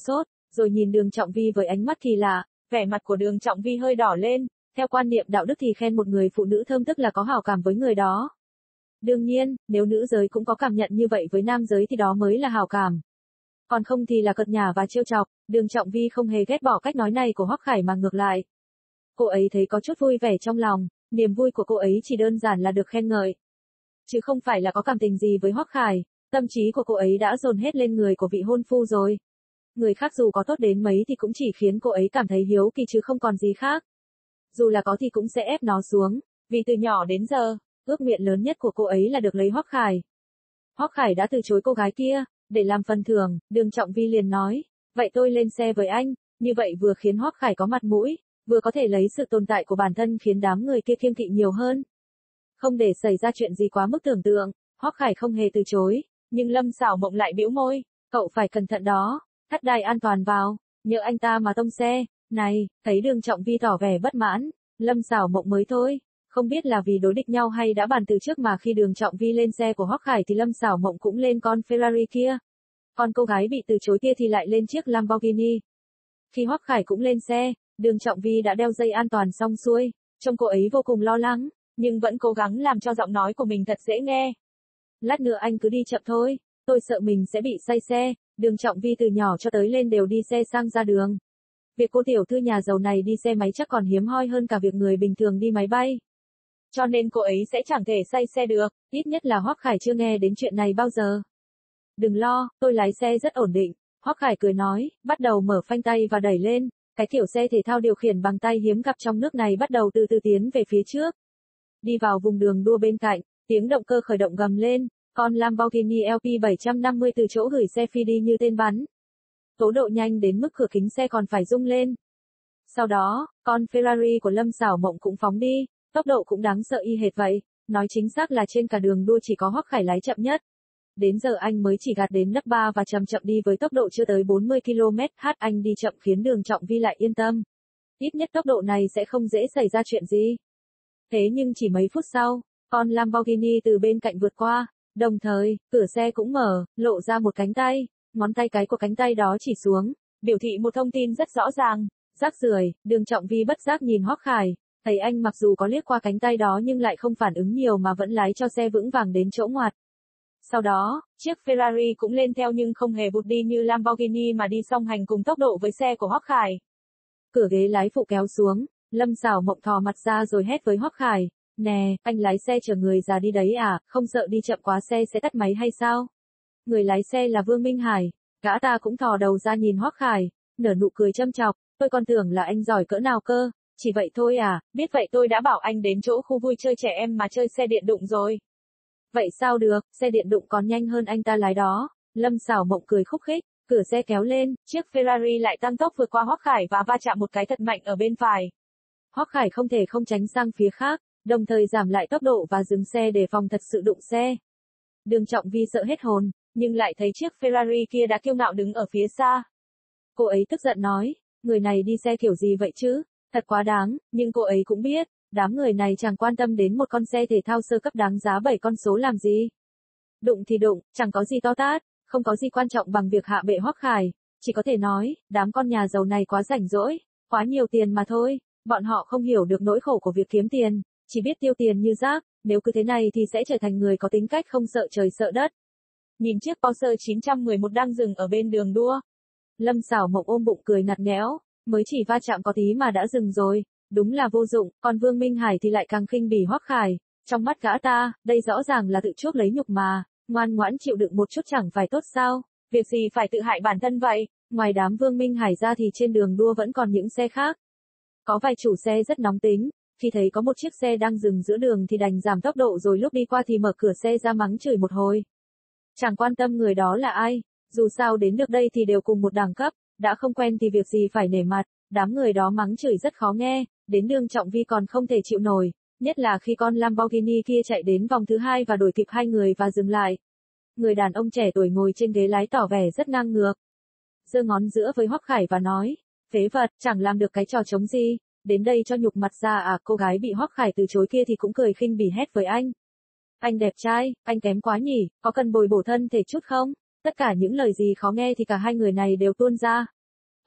rồi nhìn Đường Trọng Vi với ánh mắt kỳ lạ, vẻ mặt của Đường Trọng Vi hơi đỏ lên, theo quan niệm đạo đức thì khen một người phụ nữ thơm tức là có hảo cảm với người đó. Đương nhiên, nếu nữ giới cũng có cảm nhận như vậy với nam giới thì đó mới là hảo cảm. Còn không thì là cợt nhả và trêu chọc, Đường Trọng Vi không hề ghét bỏ cách nói này của Hoắc Khải mà ngược lại. Cô ấy thấy có chút vui vẻ trong lòng, niềm vui của cô ấy chỉ đơn giản là được khen ngợi. Chứ không phải là có cảm tình gì với Hoắc Khải, tâm trí của cô ấy đã dồn hết lên người của vị hôn phu rồi. Người khác dù có tốt đến mấy thì cũng chỉ khiến cô ấy cảm thấy hiếu kỳ chứ không còn gì khác. Dù là có thì cũng sẽ ép nó xuống, vì từ nhỏ đến giờ, ước nguyện lớn nhất của cô ấy là được lấy Hoắc Khải. Hoắc Khải đã từ chối cô gái kia, để làm phần thưởng, Đường Trọng Vi liền nói, vậy tôi lên xe với anh, như vậy vừa khiến Hoắc Khải có mặt mũi, vừa có thể lấy sự tồn tại của bản thân khiến đám người kia kiêng kỵ nhiều hơn. Không để xảy ra chuyện gì quá mức tưởng tượng, Hoắc Khải không hề từ chối, nhưng Lâm Sảo Mộng lại bĩu môi, cậu phải cẩn thận đó, thắt đai an toàn vào, nhỡ anh ta mà tông xe. Này, thấy Đường Trọng Vi tỏ vẻ bất mãn, Lâm Sảo Mộng mới thôi, không biết là vì đối địch nhau hay đã bàn từ trước mà khi Đường Trọng Vi lên xe của Hoắc Khải thì Lâm Sảo Mộng cũng lên con Ferrari kia. Còn cô gái bị từ chối kia thì lại lên chiếc Lamborghini. Khi Hoắc Khải cũng lên xe, Đường Trọng Vi đã đeo dây an toàn xong xuôi, trông cô ấy vô cùng lo lắng, nhưng vẫn cố gắng làm cho giọng nói của mình thật dễ nghe. Lát nữa anh cứ đi chậm thôi, tôi sợ mình sẽ bị say xe, Đường Trọng Vi từ nhỏ cho tới lên đều đi xe sang ra đường. Việc cô tiểu thư nhà giàu này đi xe máy chắc còn hiếm hoi hơn cả việc người bình thường đi máy bay. Cho nên cô ấy sẽ chẳng thể say xe được, ít nhất là Hoắc Khải chưa nghe đến chuyện này bao giờ. Đừng lo, tôi lái xe rất ổn định, Hoắc Khải cười nói, bắt đầu mở phanh tay và đẩy lên, cái kiểu xe thể thao điều khiển bằng tay hiếm gặp trong nước này bắt đầu từ từ tiến về phía trước. Đi vào vùng đường đua bên cạnh, tiếng động cơ khởi động gầm lên, con Lamborghini LP 750 từ chỗ gửi xe phi đi như tên bắn. Tốc độ nhanh đến mức cửa kính xe còn phải rung lên. Sau đó, con Ferrari của Lâm Sảo Mộng cũng phóng đi, tốc độ cũng đáng sợ y hệt vậy, nói chính xác là trên cả đường đua chỉ có Hoắc Khải lái chậm nhất. Đến giờ anh mới chỉ gạt đến nấc 3 và chậm chậm đi với tốc độ chưa tới 40 km/h, anh đi chậm khiến Đường Trọng Vi lại yên tâm. Ít nhất tốc độ này sẽ không dễ xảy ra chuyện gì. Thế nhưng chỉ mấy phút sau, con Lamborghini từ bên cạnh vượt qua, đồng thời, cửa xe cũng mở, lộ ra một cánh tay, ngón tay cái của cánh tay đó chỉ xuống, biểu thị một thông tin rất rõ ràng, rác rưởi. Đường Trọng Vi bất giác nhìn Hoắc Khải, thấy anh mặc dù có liếc qua cánh tay đó nhưng lại không phản ứng nhiều mà vẫn lái cho xe vững vàng đến chỗ ngoặt. Sau đó, chiếc Ferrari cũng lên theo nhưng không hề vụt đi như Lamborghini mà đi song hành cùng tốc độ với xe của Hoắc Khải. Cửa ghế lái phụ kéo xuống, Lâm Sảo Mộng thò mặt ra rồi hét với Hoắc Khải, nè, anh lái xe chở người già đi đấy à, không sợ đi chậm quá xe sẽ tắt máy hay sao? Người lái xe là Vương Minh Hải, gã ta cũng thò đầu ra nhìn Hoắc Khải, nở nụ cười châm chọc, tôi còn tưởng là anh giỏi cỡ nào cơ, chỉ vậy thôi à, biết vậy tôi đã bảo anh đến chỗ khu vui chơi trẻ em mà chơi xe điện đụng rồi. Vậy sao được, xe điện đụng còn nhanh hơn anh ta lái đó. Lâm Sảo Mộng cười khúc khích, cửa xe kéo lên, chiếc Ferrari lại tăng tốc vượt qua Hoắc Khải và va chạm một cái thật mạnh ở bên phải. Hoắc Khải không thể không tránh sang phía khác, đồng thời giảm lại tốc độ và dừng xe để phòng thật sự đụng xe. Đường Trọng Vi sợ hết hồn, nhưng lại thấy chiếc Ferrari kia đã kiêu ngạo đứng ở phía xa. Cô ấy tức giận nói, người này đi xe kiểu gì vậy chứ, thật quá đáng, nhưng cô ấy cũng biết, đám người này chẳng quan tâm đến một con xe thể thao sơ cấp đáng giá 7 con số làm gì. Đụng thì đụng, chẳng có gì to tát, không có gì quan trọng bằng việc hạ bệ Hoắc Khải, chỉ có thể nói, đám con nhà giàu này quá rảnh rỗi, quá nhiều tiền mà thôi, bọn họ không hiểu được nỗi khổ của việc kiếm tiền, chỉ biết tiêu tiền như rác, nếu cứ thế này thì sẽ trở thành người có tính cách không sợ trời sợ đất. Nhìn chiếc Porsche 911 đang dừng ở bên đường đua. Lâm Sảo Mộng ôm bụng cười nạt nhẽo, mới chỉ va chạm có tí mà đã dừng rồi, đúng là vô dụng, còn Vương Minh Hải thì lại càng khinh bỉ Hoắc Khải, trong mắt gã ta, đây rõ ràng là tự chuốc lấy nhục mà, ngoan ngoãn chịu đựng một chút chẳng phải tốt sao, việc gì phải tự hại bản thân vậy, ngoài đám Vương Minh Hải ra thì trên đường đua vẫn còn những xe khác. Có vài chủ xe rất nóng tính, khi thấy có một chiếc xe đang dừng giữa đường thì đành giảm tốc độ rồi lúc đi qua thì mở cửa xe ra mắng chửi một hồi. Chẳng quan tâm người đó là ai, dù sao đến được đây thì đều cùng một đẳng cấp, đã không quen thì việc gì phải nể mặt, đám người đó mắng chửi rất khó nghe, đến Đường Trọng Vi còn không thể chịu nổi, nhất là khi con Lamborghini kia chạy đến vòng thứ hai và đuổi kịp hai người và dừng lại. Người đàn ông trẻ tuổi ngồi trên ghế lái tỏ vẻ rất ngang ngược. Giơ ngón giữa với Hoắc Khải và nói, phế vật, chẳng làm được cái trò trống gì, đến đây cho nhục mặt ra à, cô gái bị Hoắc Khải từ chối kia thì cũng cười khinh bỉ hét với anh. Anh đẹp trai, anh kém quá nhỉ, có cần bồi bổ thân thể chút không? Tất cả những lời gì khó nghe thì cả hai người này đều tuôn ra.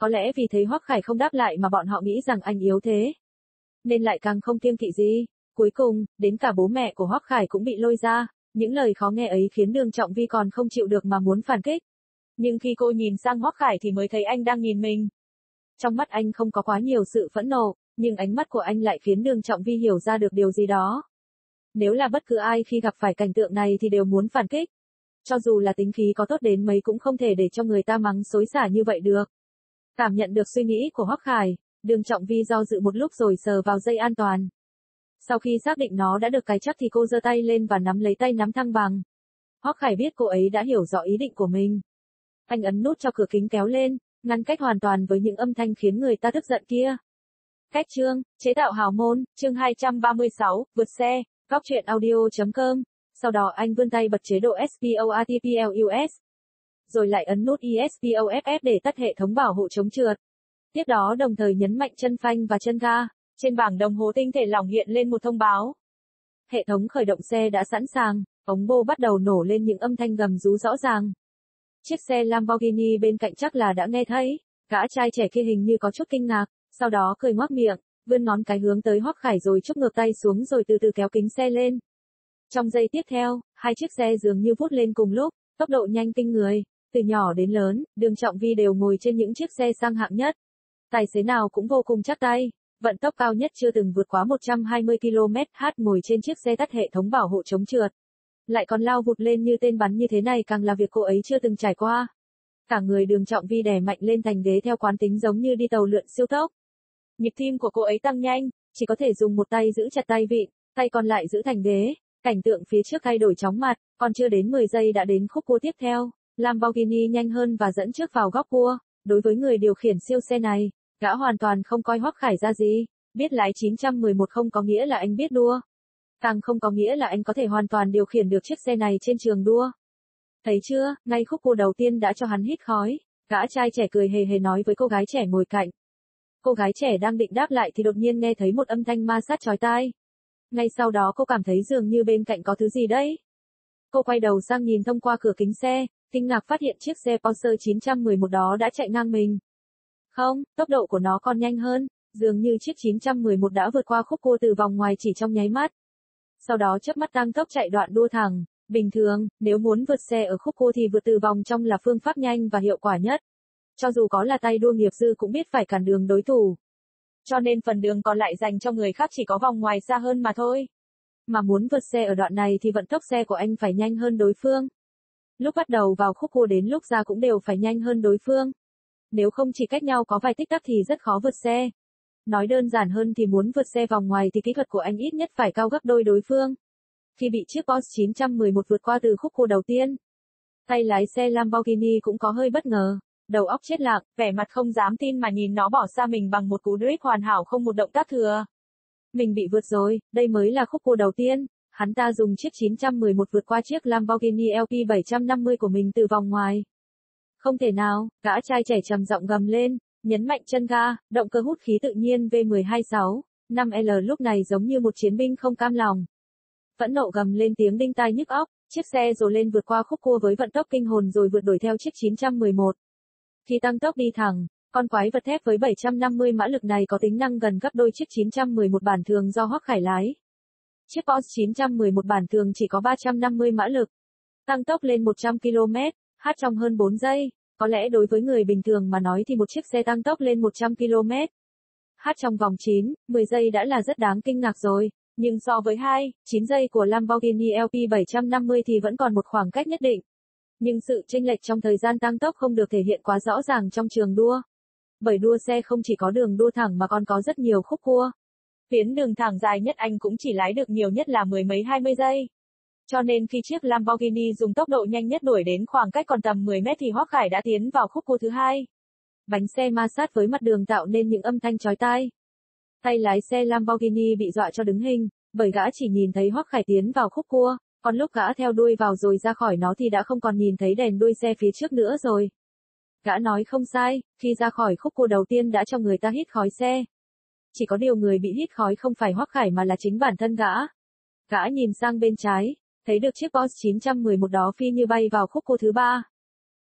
Có lẽ vì thấy Hoắc Khải không đáp lại mà bọn họ nghĩ rằng anh yếu thế, nên lại càng không kiêng kỵ gì. Cuối cùng, đến cả bố mẹ của Hoắc Khải cũng bị lôi ra, những lời khó nghe ấy khiến Đường Trọng Vi còn không chịu được mà muốn phản kích. Nhưng khi cô nhìn sang Hoắc Khải thì mới thấy anh đang nhìn mình. Trong mắt anh không có quá nhiều sự phẫn nộ, nhưng ánh mắt của anh lại khiến Đường Trọng Vi hiểu ra được điều gì đó. Nếu là bất cứ ai khi gặp phải cảnh tượng này thì đều muốn phản kích. Cho dù là tính khí có tốt đến mấy cũng không thể để cho người ta mắng xối xả như vậy được. Cảm nhận được suy nghĩ của Hoắc Khải, Đường Trọng Vi do dự một lúc rồi sờ vào dây an toàn. Sau khi xác định nó đã được cài chắc thì cô giơ tay lên và nắm lấy tay nắm thăng bằng. Hoắc Khải biết cô ấy đã hiểu rõ ý định của mình. Anh ấn nút cho cửa kính kéo lên, ngăn cách hoàn toàn với những âm thanh khiến người ta tức giận kia. Cách chương, chế tạo hào môn, chương 236, vượt xe, góc truyện audio.com. Sau đó anh vươn tay bật chế độ SPORTPLUS. Rồi lại ấn nút ESPOFF để tắt hệ thống bảo hộ chống trượt. Tiếp đó đồng thời nhấn mạnh chân phanh và chân ga. Trên bảng đồng hồ tinh thể lỏng hiện lên một thông báo. Hệ thống khởi động xe đã sẵn sàng, ống bô bắt đầu nổ lên những âm thanh gầm rú rõ ràng. Chiếc xe Lamborghini bên cạnh chắc là đã nghe thấy, gã trai trẻ kia hình như có chút kinh ngạc, sau đó cười ngoác miệng, vươn ngón cái hướng tới Hoắc Khải rồi chúc ngược tay xuống rồi từ từ kéo kính xe lên. Trong giây tiếp theo, hai chiếc xe dường như vút lên cùng lúc, tốc độ nhanh kinh người, từ nhỏ đến lớn, Đường Trọng Vi đều ngồi trên những chiếc xe sang hạng nhất. Tài xế nào cũng vô cùng chắc tay, vận tốc cao nhất chưa từng vượt quá 120 km/h ngồi trên chiếc xe tắt hệ thống bảo hộ chống trượt. Lại còn lao vụt lên như tên bắn như thế này càng là việc cô ấy chưa từng trải qua. Cả người Đường Trọng Vi đè mạnh lên thành ghế theo quán tính giống như đi tàu lượn siêu tốc. Nhịp tim của cô ấy tăng nhanh, chỉ có thể dùng một tay giữ chặt tay vịn, tay còn lại giữ thành ghế. Cảnh tượng phía trước thay đổi chóng mặt, còn chưa đến 10 giây đã đến khúc cua tiếp theo. Lamborghini nhanh hơn và dẫn trước vào góc cua. Đối với người điều khiển siêu xe này, gã hoàn toàn không coi Hoắc Khải ra gì. Biết lái 911 không có nghĩa là anh biết đua. Càng không có nghĩa là anh có thể hoàn toàn điều khiển được chiếc xe này trên trường đua. Thấy chưa, ngay khúc cua đầu tiên đã cho hắn hít khói. Gã trai trẻ cười hề hề nói với cô gái trẻ ngồi cạnh. Cô gái trẻ đang định đáp lại thì đột nhiên nghe thấy một âm thanh ma sát chói tai. Ngay sau đó cô cảm thấy dường như bên cạnh có thứ gì đấy. Cô quay đầu sang nhìn thông qua cửa kính xe, kinh ngạc phát hiện chiếc xe Porsche 911 đó đã chạy ngang mình. Không, tốc độ của nó còn nhanh hơn, dường như chiếc 911 đã vượt qua khúc cua từ vòng ngoài chỉ trong nháy mắt. Sau đó chớp mắt tăng tốc chạy đoạn đua thẳng. Bình thường, nếu muốn vượt xe ở khúc cua thì vượt từ vòng trong là phương pháp nhanh và hiệu quả nhất. Cho dù có là tay đua nghiệp dư cũng biết phải cản đường đối thủ. Cho nên phần đường còn lại dành cho người khác chỉ có vòng ngoài xa hơn mà thôi. Mà muốn vượt xe ở đoạn này thì vận tốc xe của anh phải nhanh hơn đối phương. Lúc bắt đầu vào khúc cua đến lúc ra cũng đều phải nhanh hơn đối phương. Nếu không chỉ cách nhau có vài tích tắc thì rất khó vượt xe. Nói đơn giản hơn thì muốn vượt xe vòng ngoài thì kỹ thuật của anh ít nhất phải cao gấp đôi đối phương. Khi bị chiếc Porsche 911 vượt qua từ khúc cua đầu tiên, tay lái xe Lamborghini cũng có hơi bất ngờ, đầu óc chết lặng, vẻ mặt không dám tin mà nhìn nó bỏ xa mình bằng một cú drift hoàn hảo không một động tác thừa. Mình bị vượt rồi, đây mới là khúc cua đầu tiên, hắn ta dùng chiếc 911 vượt qua chiếc Lamborghini LP 750 của mình từ vòng ngoài. Không thể nào, gã trai trẻ trầm giọng gầm lên, nhấn mạnh chân ga, động cơ hút khí tự nhiên V126, 5L lúc này giống như một chiến binh không cam lòng. Phẫn nộ gầm lên tiếng đinh tai nhức óc, chiếc xe rồi lên vượt qua khúc cua với vận tốc kinh hồn rồi vượt đuổi theo chiếc 911. Khi tăng tốc đi thẳng, con quái vật thép với 750 mã lực này có tính năng gần gấp đôi chiếc 911 bản thường do Hoắc Khải lái. Chiếc Porsche 911 bản thường chỉ có 350 mã lực. Tăng tốc lên 100 km/h trong hơn 4 giây. Có lẽ đối với người bình thường mà nói thì một chiếc xe tăng tốc lên 100 km/h trong vòng 10 giây đã là rất đáng kinh ngạc rồi. Nhưng so với 9 giây của Lamborghini LP 750 thì vẫn còn một khoảng cách nhất định. Nhưng sự chênh lệch trong thời gian tăng tốc không được thể hiện quá rõ ràng trong trường đua. Bởi đua xe không chỉ có đường đua thẳng mà còn có rất nhiều khúc cua. Tuyến đường thẳng dài nhất anh cũng chỉ lái được nhiều nhất là mười mấy 20 giây. Cho nên khi chiếc Lamborghini dùng tốc độ nhanh nhất đuổi đến khoảng cách còn tầm 10 mét thì Hoắc Khải đã tiến vào khúc cua thứ hai. Bánh xe ma sát với mặt đường tạo nên những âm thanh chói tai. Tay lái xe Lamborghini bị dọa cho đứng hình, bởi gã chỉ nhìn thấy Hoắc Khải tiến vào khúc cua, còn lúc gã theo đuôi vào rồi ra khỏi nó thì đã không còn nhìn thấy đèn đuôi xe phía trước nữa rồi. Gã nói không sai, khi ra khỏi khúc cua đầu tiên đã cho người ta hít khói xe. Chỉ có điều người bị hít khói không phải Hoắc Khải mà là chính bản thân gã. Gã nhìn sang bên trái, thấy được chiếc Porsche 911 đó phi như bay vào khúc cua thứ ba.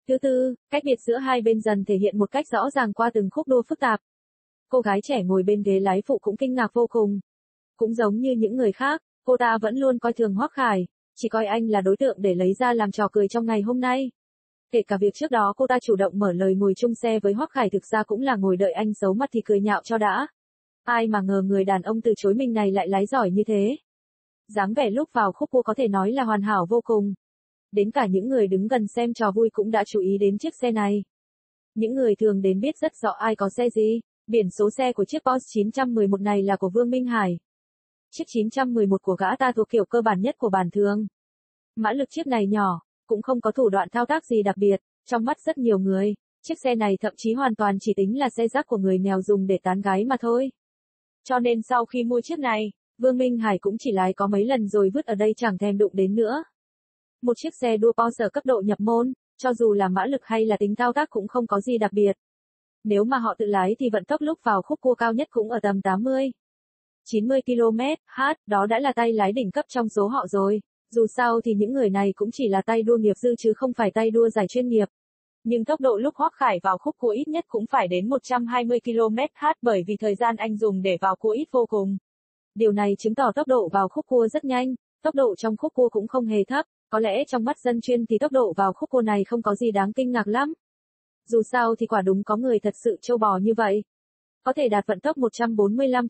Thứ tư, cách biệt giữa hai bên dần thể hiện một cách rõ ràng qua từng khúc đua phức tạp. Cô gái trẻ ngồi bên ghế lái phụ cũng kinh ngạc vô cùng. Cũng giống như những người khác, cô ta vẫn luôn coi thường Hoắc Khải, chỉ coi anh là đối tượng để lấy ra làm trò cười trong ngày hôm nay. Kể cả việc trước đó cô ta chủ động mở lời ngồi chung xe với Hoắc Khải thực ra cũng là ngồi đợi anh giấu mặt thì cười nhạo cho đã. Ai mà ngờ người đàn ông từ chối mình này lại lái giỏi như thế. Dáng vẻ lúc vào khúc cua có thể nói là hoàn hảo vô cùng. Đến cả những người đứng gần xem trò vui cũng đã chú ý đến chiếc xe này. Những người thường đến biết rất rõ ai có xe gì. Biển số xe của chiếc Porsche 911 này là của Vương Minh Hải. Chiếc 911 của gã ta thuộc kiểu cơ bản nhất của bản thường. Mã lực chiếc này nhỏ, cũng không có thủ đoạn thao tác gì đặc biệt, trong mắt rất nhiều người, chiếc xe này thậm chí hoàn toàn chỉ tính là xe rác của người nghèo dùng để tán gái mà thôi. Cho nên sau khi mua chiếc này, Vương Minh Hải cũng chỉ lái có mấy lần rồi vứt ở đây chẳng thèm đụng đến nữa. Một chiếc xe đua Porsche cấp độ nhập môn, cho dù là mã lực hay là tính thao tác cũng không có gì đặc biệt. Nếu mà họ tự lái thì vận tốc lúc vào khúc cua cao nhất cũng ở tầm 80-90 km/h, đó đã là tay lái đỉnh cấp trong số họ rồi. Dù sao thì những người này cũng chỉ là tay đua nghiệp dư chứ không phải tay đua giải chuyên nghiệp. Nhưng tốc độ lúc Hoắc Khải vào khúc cua ít nhất cũng phải đến 120 km/h bởi vì thời gian anh dùng để vào cua ít vô cùng. Điều này chứng tỏ tốc độ vào khúc cua rất nhanh, tốc độ trong khúc cua cũng không hề thấp, có lẽ trong mắt dân chuyên thì tốc độ vào khúc cua này không có gì đáng kinh ngạc lắm. Dù sao thì quả đúng có người thật sự trâu bò như vậy. Có thể đạt vận tốc 145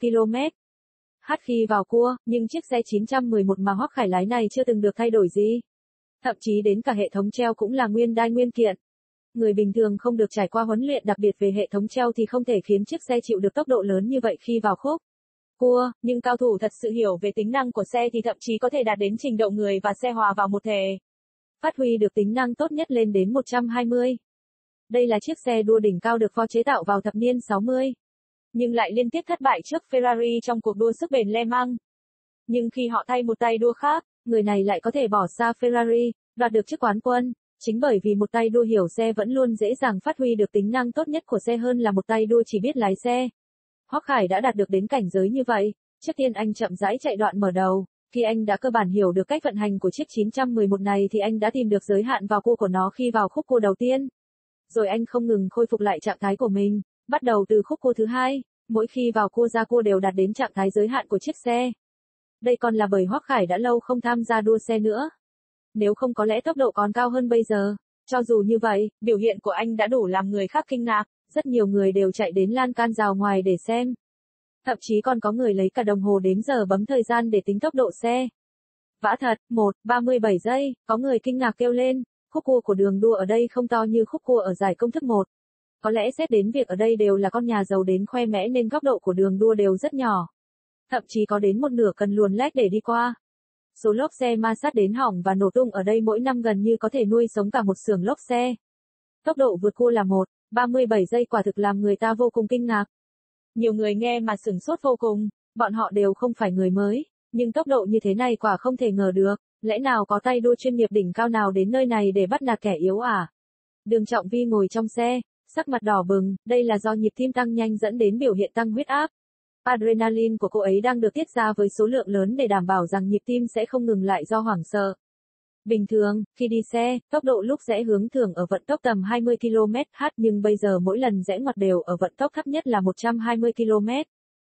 km/h khi vào cua, nhưng chiếc xe 911 mà Hoắc Khải lái này chưa từng được thay đổi gì. Thậm chí đến cả hệ thống treo cũng là nguyên đai nguyên kiện. Người bình thường không được trải qua huấn luyện đặc biệt về hệ thống treo thì không thể khiến chiếc xe chịu được tốc độ lớn như vậy khi vào khúc cua, nhưng cao thủ thật sự hiểu về tính năng của xe thì thậm chí có thể đạt đến trình độ người và xe hòa vào một thể. Phát huy được tính năng tốt nhất lên đến 120. Đây là chiếc xe đua đỉnh cao được Ford chế tạo vào thập niên 60. Nhưng lại liên tiếp thất bại trước Ferrari trong cuộc đua sức bền Le Mans. Nhưng khi họ thay một tay đua khác, người này lại có thể bỏ xa Ferrari, đoạt được chức quán quân. Chính bởi vì một tay đua hiểu xe vẫn luôn dễ dàng phát huy được tính năng tốt nhất của xe hơn là một tay đua chỉ biết lái xe. Hoắc Khải đã đạt được đến cảnh giới như vậy. Trước tiên anh chậm rãi chạy đoạn mở đầu. Khi anh đã cơ bản hiểu được cách vận hành của chiếc 911 này thì anh đã tìm được giới hạn vào cua của nó khi vào khúc cua đầu tiên. Rồi anh không ngừng khôi phục lại trạng thái của mình, bắt đầu từ khúc cua thứ hai, mỗi khi vào cua ra cua đều đạt đến trạng thái giới hạn của chiếc xe. Đây còn là bởi Hoắc Khải đã lâu không tham gia đua xe nữa. Nếu không có lẽ tốc độ còn cao hơn bây giờ. Cho dù như vậy, biểu hiện của anh đã đủ làm người khác kinh ngạc, rất nhiều người đều chạy đến lan can rào ngoài để xem. Thậm chí còn có người lấy cả đồng hồ đếm giờ bấm thời gian để tính tốc độ xe. Vã thật, 1:37 giây, có người kinh ngạc kêu lên. Khúc cua của đường đua ở đây không to như khúc cua ở giải công thức 1. Có lẽ xét đến việc ở đây đều là con nhà giàu đến khoe mẽ nên góc độ của đường đua đều rất nhỏ. Thậm chí có đến một nửa cần luồn lách để đi qua. Số lốp xe ma sát đến hỏng và nổ tung ở đây mỗi năm gần như có thể nuôi sống cả một xưởng lốp xe. Tốc độ vượt cua là 1:37 giây quả thực làm người ta vô cùng kinh ngạc. Nhiều người nghe mà sửng sốt vô cùng, bọn họ đều không phải người mới, nhưng tốc độ như thế này quả không thể ngờ được. Lẽ nào có tay đua chuyên nghiệp đỉnh cao nào đến nơi này để bắt nạt kẻ yếu à? Đường Trọng Vi ngồi trong xe, sắc mặt đỏ bừng, đây là do nhịp tim tăng nhanh dẫn đến biểu hiện tăng huyết áp. Adrenaline của cô ấy đang được tiết ra với số lượng lớn để đảm bảo rằng nhịp tim sẽ không ngừng lại do hoảng sợ. Bình thường, khi đi xe, tốc độ lúc rẽ hướng thường ở vận tốc tầm 20 km/h nhưng bây giờ mỗi lần rẽ ngoặt đều ở vận tốc thấp nhất là 120 km/h.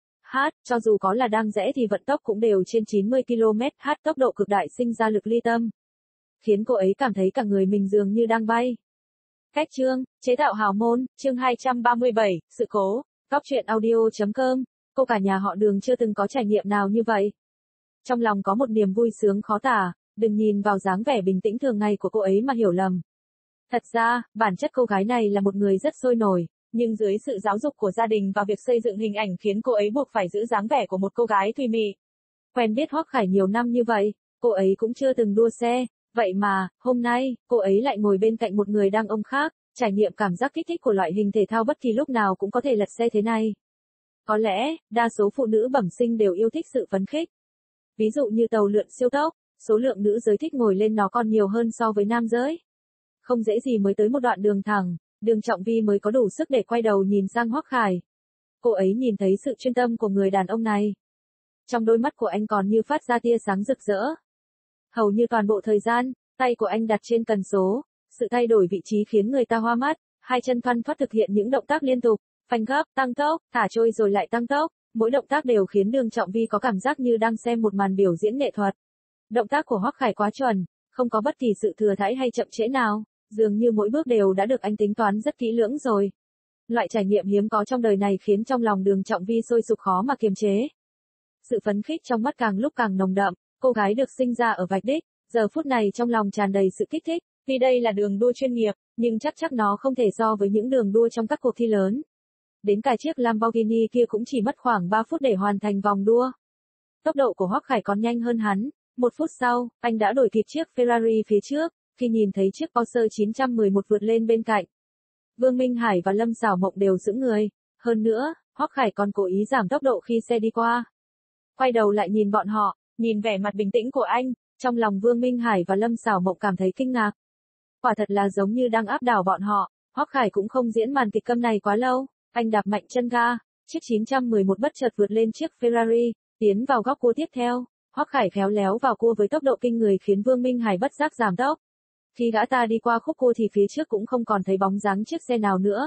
Cho dù có là đang rẽ thì vận tốc cũng đều trên 90 km/h, tốc độ cực đại sinh ra lực ly tâm. Khiến cô ấy cảm thấy cả người mình dường như đang bay. Cách chương, chế tạo hào môn, chương 237, sự cố, góc truyện audio.com. Cô cả nhà họ Đường chưa từng có trải nghiệm nào như vậy. Trong lòng có một niềm vui sướng khó tả, đừng nhìn vào dáng vẻ bình tĩnh thường ngày của cô ấy mà hiểu lầm. Thật ra, bản chất cô gái này là một người rất sôi nổi, nhưng dưới sự giáo dục của gia đình và việc xây dựng hình ảnh khiến cô ấy buộc phải giữ dáng vẻ của một cô gái thùy mị. Quen biết Hoắc Khải nhiều năm như vậy, cô ấy cũng chưa từng đua xe, vậy mà, hôm nay, cô ấy lại ngồi bên cạnh một người đàn ông khác, trải nghiệm cảm giác kích thích của loại hình thể thao bất kỳ lúc nào cũng có thể lật xe thế này. Có lẽ, đa số phụ nữ bẩm sinh đều yêu thích sự phấn khích. Ví dụ như tàu lượn siêu tốc, số lượng nữ giới thích ngồi lên nó còn nhiều hơn so với nam giới. Không dễ gì mới tới một đoạn đường thẳng, Đường Trọng Vi mới có đủ sức để quay đầu nhìn sang Hoắc Khải. Cô ấy nhìn thấy sự chuyên tâm của người đàn ông này. Trong đôi mắt của anh còn như phát ra tia sáng rực rỡ. Hầu như toàn bộ thời gian, tay của anh đặt trên cần số, Sự thay đổi vị trí khiến người ta hoa mắt, hai chân thoăn thoắt thực hiện những động tác liên tục, phanh gấp, tăng tốc, thả trôi rồi lại tăng tốc, mỗi động tác đều khiến Đường Trọng Vi có cảm giác như đang xem một màn biểu diễn nghệ thuật. Động tác của Hoắc Khải quá chuẩn, không có bất kỳ sự thừa thãi hay chậm trễ nào, dường như mỗi bước đều đã được anh tính toán rất kỹ lưỡng rồi. Loại trải nghiệm hiếm có trong đời này khiến trong lòng Đường Trọng Vi sôi sục khó mà kiềm chế. Sự phấn khích trong mắt càng lúc càng nồng đậm, cô gái được sinh ra ở Vạch Đích, giờ phút này trong lòng tràn đầy sự kích thích, vì đây là đường đua chuyên nghiệp, nhưng chắc nó không thể so với những đường đua trong các cuộc thi lớn. Đến cả chiếc Lamborghini kia cũng chỉ mất khoảng 3 phút để hoàn thành vòng đua. Tốc độ của Hoắc Khải còn nhanh hơn hắn, 1 phút sau, anh đã đuổi kịp chiếc Ferrari phía trước, khi nhìn thấy chiếc Porsche 911 vượt lên bên cạnh. Vương Minh Hải và Lâm Sảo Mộng đều sững người, hơn nữa, Hoắc Khải còn cố ý giảm tốc độ khi xe đi qua. Quay đầu lại nhìn bọn họ, nhìn vẻ mặt bình tĩnh của anh, trong lòng Vương Minh Hải và Lâm Sảo Mộng cảm thấy kinh ngạc. Quả thật là giống như đang áp đảo bọn họ, Hoắc Khải cũng không diễn màn kịch câm này quá lâu, anh đạp mạnh chân ga, chiếc 911 bất chợt vượt lên chiếc Ferrari, tiến vào góc cua tiếp theo, Hoắc Khải khéo léo vào cua với tốc độ kinh người khiến Vương Minh Hải bất giác giảm tốc. Khi gã ta đi qua khúc cua thì phía trước cũng không còn thấy bóng dáng chiếc xe nào nữa.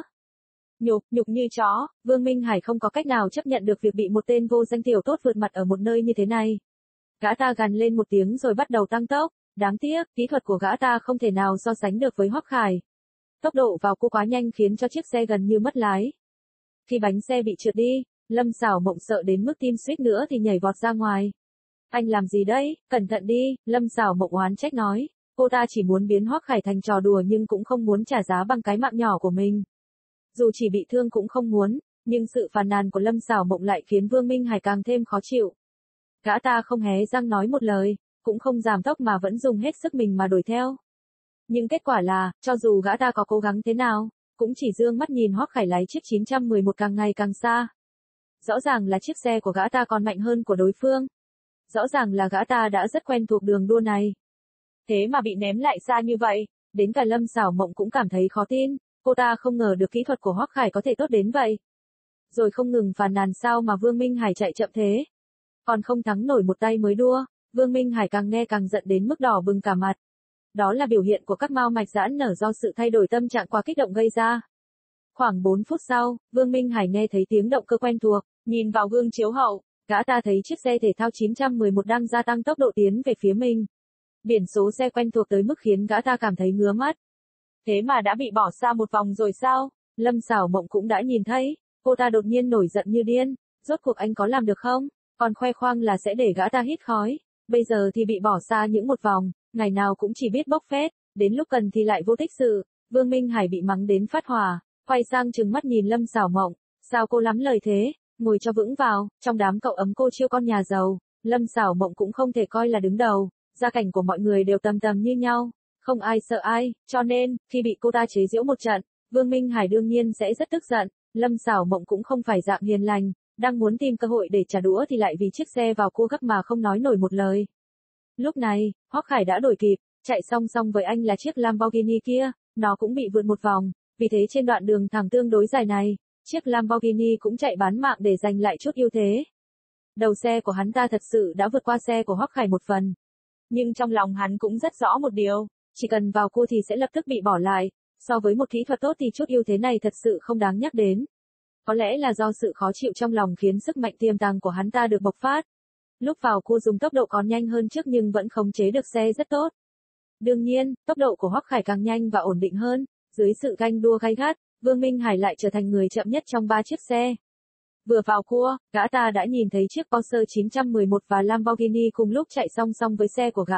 Nhục như chó, Vương Minh Hải không có cách nào chấp nhận được việc bị một tên vô danh tiểu tốt vượt mặt ở một nơi như thế này. Gã ta gằn lên một tiếng rồi bắt đầu tăng tốc, đáng tiếc, kỹ thuật của gã ta không thể nào so sánh được với Hoắc Khải. Tốc độ vào cua quá nhanh khiến cho chiếc xe gần như mất lái. Khi bánh xe bị trượt đi, Lâm Sảo Mộng sợ đến mức tim suýt nữa thì nhảy vọt ra ngoài. Anh làm gì đấy, cẩn thận đi, Lâm Sảo Mộng oán trách nói. Cô ta chỉ muốn biến Hoắc Khải thành trò đùa nhưng cũng không muốn trả giá bằng cái mạng nhỏ của mình. Dù chỉ bị thương cũng không muốn, nhưng sự phàn nàn của Lâm Sảo Mộng lại khiến Vương Minh Hải càng thêm khó chịu. Gã ta không hé răng nói một lời, cũng không giảm tốc mà vẫn dùng hết sức mình mà đuổi theo. Nhưng kết quả là, cho dù gã ta có cố gắng thế nào, cũng chỉ dương mắt nhìn Hoắc Khải lái chiếc 911 càng ngày càng xa. Rõ ràng là chiếc xe của gã ta còn mạnh hơn của đối phương. Rõ ràng là gã ta đã rất quen thuộc đường đua này. Thế mà bị ném lại xa như vậy, đến cả Lâm Sảo Mộng cũng cảm thấy khó tin, cô ta không ngờ được kỹ thuật của Hoắc Khải có thể tốt đến vậy. Rồi không ngừng phàn nàn sao mà Vương Minh Hải chạy chậm thế. Còn không thắng nổi một tay mới đua, Vương Minh Hải càng nghe càng giận đến mức đỏ bừng cả mặt. Đó là biểu hiện của các mao mạch giãn nở do sự thay đổi tâm trạng quá kích động gây ra. Khoảng 4 phút sau, Vương Minh Hải nghe thấy tiếng động cơ quen thuộc, nhìn vào gương chiếu hậu, gã ta thấy chiếc xe thể thao 911 đang gia tăng tốc độ tiến về phía mình. Biển số xe quen thuộc tới mức khiến gã ta cảm thấy ngứa mắt. Thế mà đã bị bỏ xa một vòng rồi sao? Lâm Sảo Mộng cũng đã nhìn thấy, cô ta đột nhiên nổi giận như điên, rốt cuộc anh có làm được không? Còn khoe khoang là sẽ để gã ta hít khói, bây giờ thì bị bỏ xa những một vòng, ngày nào cũng chỉ biết bốc phét, đến lúc cần thì lại vô tích sự. Vương Minh Hải bị mắng đến phát hỏa, quay sang trừng mắt nhìn Lâm Sảo Mộng, sao cô lắm lời thế, ngồi cho vững vào, trong đám cậu ấm cô chiêu con nhà giàu, Lâm Sảo Mộng cũng không thể coi là đứng đầu, gia cảnh của mọi người đều tầm tầm như nhau, không ai sợ ai, cho nên, khi bị cô ta chế giễu một trận, Vương Minh Hải đương nhiên sẽ rất tức giận, Lâm Sảo Mộng cũng không phải dạng hiền lành, đang muốn tìm cơ hội để trả đũa thì lại vì chiếc xe vào cua gấp mà không nói nổi một lời. Lúc này, Hoắc Khải đã đuổi kịp, chạy song song với anh là chiếc Lamborghini kia, nó cũng bị vượt một vòng, vì thế trên đoạn đường thẳng tương đối dài này, chiếc Lamborghini cũng chạy bán mạng để giành lại chút ưu thế. Đầu xe của hắn ta thật sự đã vượt qua xe của Hoắc Khải một phần. Nhưng trong lòng hắn cũng rất rõ một điều, chỉ cần vào cua thì sẽ lập tức bị bỏ lại, so với một kỹ thuật tốt thì chút ưu thế này thật sự không đáng nhắc đến. Có lẽ là do sự khó chịu trong lòng khiến sức mạnh tiềm tàng của hắn ta được bộc phát. Lúc vào cua dùng tốc độ còn nhanh hơn trước nhưng vẫn khống chế được xe rất tốt. Đương nhiên, tốc độ của Hoắc Khải càng nhanh và ổn định hơn, dưới sự ganh đua gay gắt, Vương Minh Hải lại trở thành người chậm nhất trong 3 chiếc xe. Vừa vào cua, gã ta đã nhìn thấy chiếc Porsche 911 và Lamborghini cùng lúc chạy song song với xe của gã.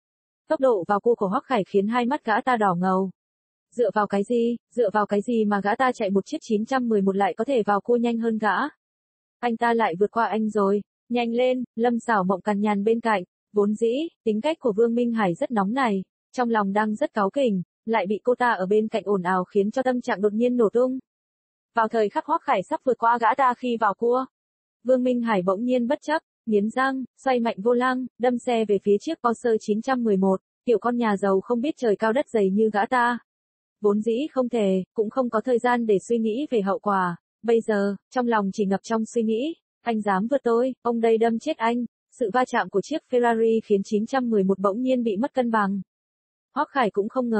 Tốc độ vào cua của Hoắc Khải khiến hai mắt gã ta đỏ ngầu. Dựa vào cái gì mà gã ta chạy một chiếc 911 lại có thể vào cua nhanh hơn gã? Anh ta lại vượt qua anh rồi, nhanh lên, Lâm Sảo Mộng cằn nhằn bên cạnh, vốn dĩ, tính cách của Vương Minh Hải rất nóng này, trong lòng đang rất cáu kỉnh, lại bị cô ta ở bên cạnh ồn ào khiến cho tâm trạng đột nhiên nổ tung. Vào thời khắc Hoắc Khải sắp vượt qua gã ta khi vào cua, Vương Minh Hải bỗng nhiên bất chấp, nghiến răng, xoay mạnh vô lăng, đâm xe về phía chiếc Porsche 911, kiểu con nhà giàu không biết trời cao đất dày như gã ta. Vốn dĩ không thể, cũng không có thời gian để suy nghĩ về hậu quả, bây giờ, trong lòng chỉ ngập trong suy nghĩ, anh dám vượt tôi, ông đây đâm chết anh. Sự va chạm của chiếc Ferrari khiến 911 bỗng nhiên bị mất cân bằng. Hoắc Khải cũng không ngờ,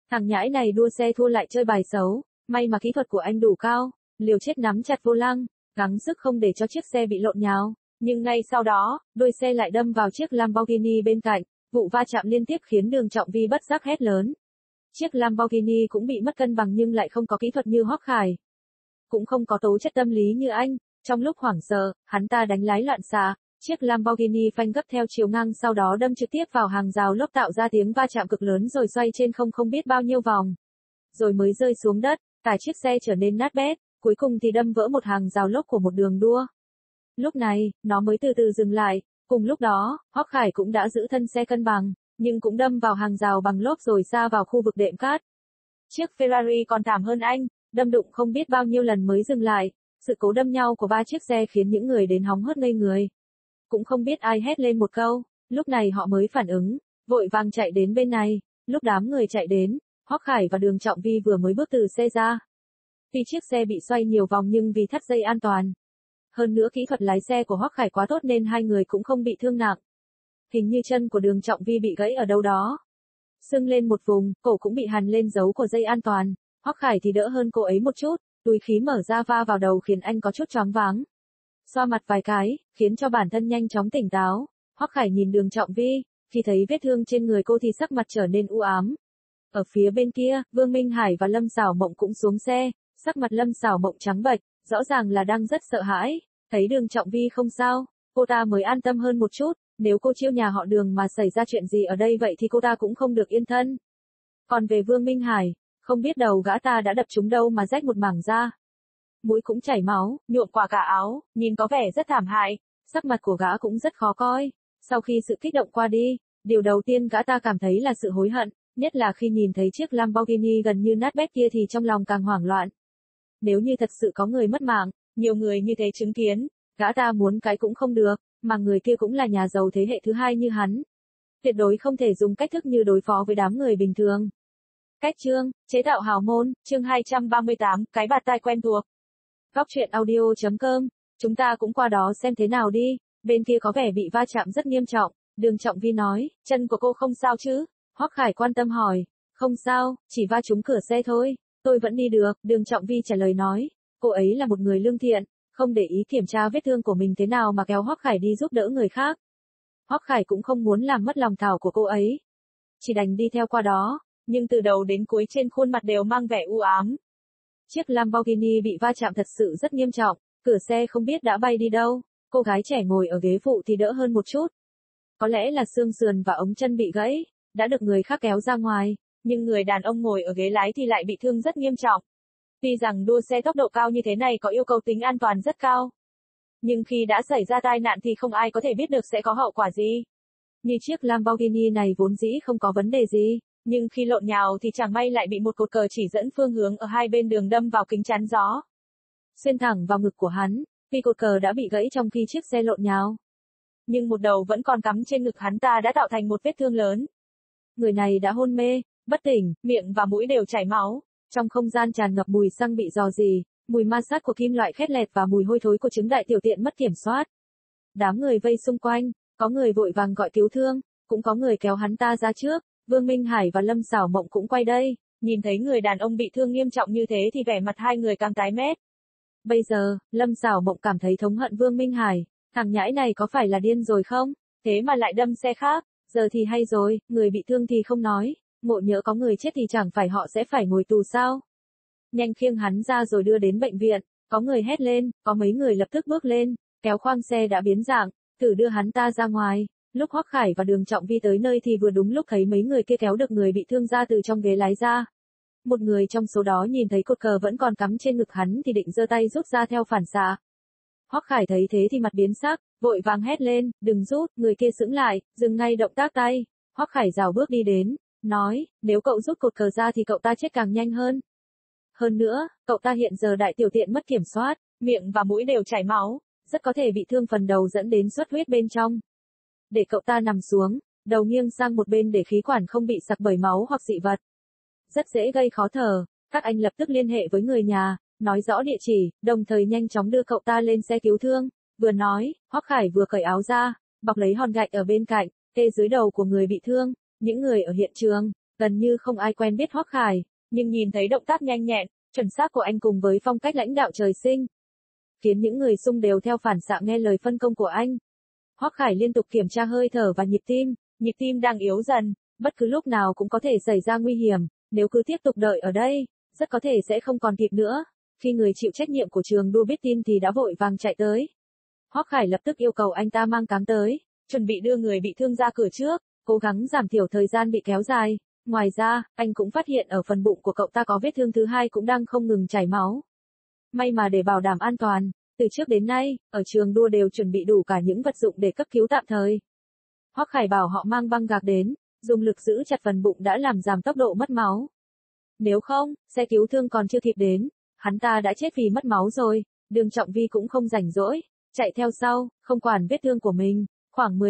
Thằng nhãi này đua xe thua lại chơi bài xấu, may mà kỹ thuật của anh đủ cao, liều chết nắm chặt vô lăng, gắng sức không để cho chiếc xe bị lộn nhào. Nhưng ngay sau đó, đuôi xe lại đâm vào chiếc Lamborghini bên cạnh, vụ va chạm liên tiếp khiến Đường Trọng Vi bất giác hét lớn. Chiếc Lamborghini cũng bị mất cân bằng nhưng lại không có kỹ thuật như Hoắc Khải. Cũng không có tố chất tâm lý như anh, trong lúc hoảng sợ, hắn ta đánh lái loạn xạ, chiếc Lamborghini phanh gấp theo chiều ngang sau đó đâm trực tiếp vào hàng rào lốp tạo ra tiếng va chạm cực lớn rồi xoay trên không biết bao nhiêu vòng. Rồi mới rơi xuống đất, cả chiếc xe trở nên nát bét, cuối cùng thì đâm vỡ một hàng rào lốp của một đường đua. Lúc này, nó mới từ từ dừng lại, cùng lúc đó, Hoắc Khải cũng đã giữ thân xe cân bằng, nhưng cũng đâm vào hàng rào bằng lốp rồi xa vào khu vực đệm cát. Chiếc Ferrari còn thảm hơn anh, đâm đụng không biết bao nhiêu lần mới dừng lại, sự cố đâm nhau của ba chiếc xe khiến những người đến hóng hớt ngây người. Cũng không biết ai hét lên một câu, lúc này họ mới phản ứng, vội vàng chạy đến bên này, lúc đám người chạy đến, Hoắc Khải và Đường Trọng Vi vừa mới bước từ xe ra. Tuy chiếc xe bị xoay nhiều vòng nhưng vì thắt dây an toàn. Hơn nữa kỹ thuật lái xe của Hoắc Khải quá tốt nên hai người cũng không bị thương nặng. Hình như chân của Đường Trọng Vi bị gãy ở đâu đó. Sưng lên một vùng, cổ cũng bị hằn lên dấu của dây an toàn. Hoắc Khải thì đỡ hơn cô ấy một chút, túi khí mở ra va vào đầu khiến anh có chút choáng váng. Xoa mặt vài cái, khiến cho bản thân nhanh chóng tỉnh táo. Hoắc Khải nhìn Đường Trọng Vi, khi thấy vết thương trên người cô thì sắc mặt trở nên u ám. Ở phía bên kia, Vương Minh Hải và Lâm Sảo Mộng cũng xuống xe, sắc mặt Lâm Sảo Mộng trắng bệch, rõ ràng là đang rất sợ hãi. Thấy Đường Trọng Vi không sao, cô ta mới an tâm hơn một chút, nếu cô chiêu nhà họ Đường mà xảy ra chuyện gì ở đây vậy thì cô ta cũng không được yên thân. Còn về Vương Minh Hải, không biết đầu gã ta đã đập trúng đâu mà rách một mảng da. Mũi cũng chảy máu, nhuộm quả cả áo, nhìn có vẻ rất thảm hại, sắc mặt của gã cũng rất khó coi. Sau khi sự kích động qua đi, điều đầu tiên gã ta cảm thấy là sự hối hận, nhất là khi nhìn thấy chiếc Lamborghini gần như nát bét kia thì trong lòng càng hoảng loạn. Nếu như thật sự có người mất mạng, nhiều người như thế chứng kiến, gã ta muốn cái cũng không được, mà người kia cũng là nhà giàu thế hệ thứ hai như hắn. Tuyệt đối không thể dùng cách thức như đối phó với đám người bình thường. Cách chương, chế tạo hào môn, chương 238, cái bạt tai quen thuộc. Góc truyện audio.com, chúng ta cũng qua đó xem thế nào đi, bên kia có vẻ bị va chạm rất nghiêm trọng, Đường Trọng Vi nói, chân của cô không sao chứ? Hoắc Khải quan tâm hỏi, không sao, chỉ va trúng cửa xe thôi, tôi vẫn đi được, Đường Trọng Vi trả lời nói, cô ấy là một người lương thiện, không để ý kiểm tra vết thương của mình thế nào mà kéo Hoắc Khải đi giúp đỡ người khác. Hoắc Khải cũng không muốn làm mất lòng Thảo của cô ấy, chỉ đành đi theo qua đó, nhưng từ đầu đến cuối trên khuôn mặt đều mang vẻ u ám. Chiếc Lamborghini bị va chạm thật sự rất nghiêm trọng, cửa xe không biết đã bay đi đâu, cô gái trẻ ngồi ở ghế phụ thì đỡ hơn một chút. Có lẽ là xương sườn và ống chân bị gãy, đã được người khác kéo ra ngoài, nhưng người đàn ông ngồi ở ghế lái thì lại bị thương rất nghiêm trọng. Tuy rằng đua xe tốc độ cao như thế này có yêu cầu tính an toàn rất cao, nhưng khi đã xảy ra tai nạn thì không ai có thể biết được sẽ có hậu quả gì. Như chiếc Lamborghini này vốn dĩ không có vấn đề gì, nhưng khi lộn nhào thì chẳng may lại bị một cột cờ chỉ dẫn phương hướng ở hai bên đường đâm vào kính chắn gió, xuyên thẳng vào ngực của hắn, vì cột cờ đã bị gãy trong khi chiếc xe lộn nhào. Nhưng một đầu vẫn còn cắm trên ngực hắn ta đã tạo thành một vết thương lớn. Người này đã hôn mê, bất tỉnh, miệng và mũi đều chảy máu, trong không gian tràn ngập mùi xăng bị rò rỉ, mùi ma sát của kim loại khét lẹt và mùi hôi thối của trứng đại tiểu tiện mất kiểm soát. Đám người vây xung quanh, có người vội vàng gọi cứu thương, cũng có người kéo hắn ta ra trước. Vương Minh Hải và Lâm Sảo Mộng cũng quay đây, nhìn thấy người đàn ông bị thương nghiêm trọng như thế thì vẻ mặt hai người càng tái mét. Bây giờ, Lâm Sảo Mộng cảm thấy thống hận Vương Minh Hải, thằng nhãi này có phải là điên rồi không? Thế mà lại đâm xe khác, giờ thì hay rồi, người bị thương thì không nói, ngộ nhỡ có người chết thì chẳng phải họ sẽ phải ngồi tù sao? Nhanh khiêng hắn ra rồi đưa đến bệnh viện, có người hét lên, có mấy người lập tức bước lên, kéo khoang xe đã biến dạng, thử đưa hắn ta ra ngoài. Lúc Hoắc Khải và Đường Trọng Vi tới nơi thì vừa đúng lúc thấy mấy người kia kéo được người bị thương ra từ trong ghế lái ra. Một người trong số đó nhìn thấy cột cờ vẫn còn cắm trên ngực hắn thì định giơ tay rút ra theo phản xạ. Hoắc Khải thấy thế thì mặt biến sắc, vội vàng hét lên, đừng rút, người kia sững lại, dừng ngay động tác tay. Hoắc Khải rảo bước đi đến, nói, nếu cậu rút cột cờ ra thì cậu ta chết càng nhanh hơn. Hơn nữa, cậu ta hiện giờ đại tiểu tiện mất kiểm soát, miệng và mũi đều chảy máu, rất có thể bị thương phần đầu dẫn đến xuất huyết bên trong. Để cậu ta nằm xuống, đầu nghiêng sang một bên để khí quản không bị sặc bởi máu hoặc dị vật. Rất dễ gây khó thở, các anh lập tức liên hệ với người nhà, nói rõ địa chỉ, đồng thời nhanh chóng đưa cậu ta lên xe cứu thương. Vừa nói, Hoắc Khải vừa cởi áo ra, bọc lấy hòn gạch ở bên cạnh, kê dưới đầu của người bị thương. Những người ở hiện trường, Gần như không ai quen biết Hoắc Khải, nhưng nhìn thấy động tác nhanh nhẹn, chuẩn xác của anh cùng với phong cách lãnh đạo trời sinh, khiến những người xung đều theo phản xạ nghe lời phân công của anh. Hoắc Khải liên tục kiểm tra hơi thở và nhịp tim đang yếu dần, bất cứ lúc nào cũng có thể xảy ra nguy hiểm, nếu cứ tiếp tục đợi ở đây, rất có thể sẽ không còn kịp nữa. Khi người chịu trách nhiệm của trường đua biết tin thì đã vội vàng chạy tới. Hoắc Khải lập tức yêu cầu anh ta mang cáng tới, chuẩn bị đưa người bị thương ra cửa trước, cố gắng giảm thiểu thời gian bị kéo dài. Ngoài ra, anh cũng phát hiện ở phần bụng của cậu ta có vết thương thứ hai cũng đang không ngừng chảy máu. May mà để bảo đảm an toàn, từ trước đến nay, ở trường đua đều chuẩn bị đủ cả những vật dụng để cấp cứu tạm thời. Hoắc Khải bảo họ mang băng gạc đến, dùng lực giữ chặt phần bụng đã làm giảm tốc độ mất máu. Nếu không, xe cứu thương còn chưa kịp đến, hắn ta đã chết vì mất máu rồi. Đường Trọng Vi cũng không rảnh rỗi, chạy theo sau, không quản vết thương của mình. Khoảng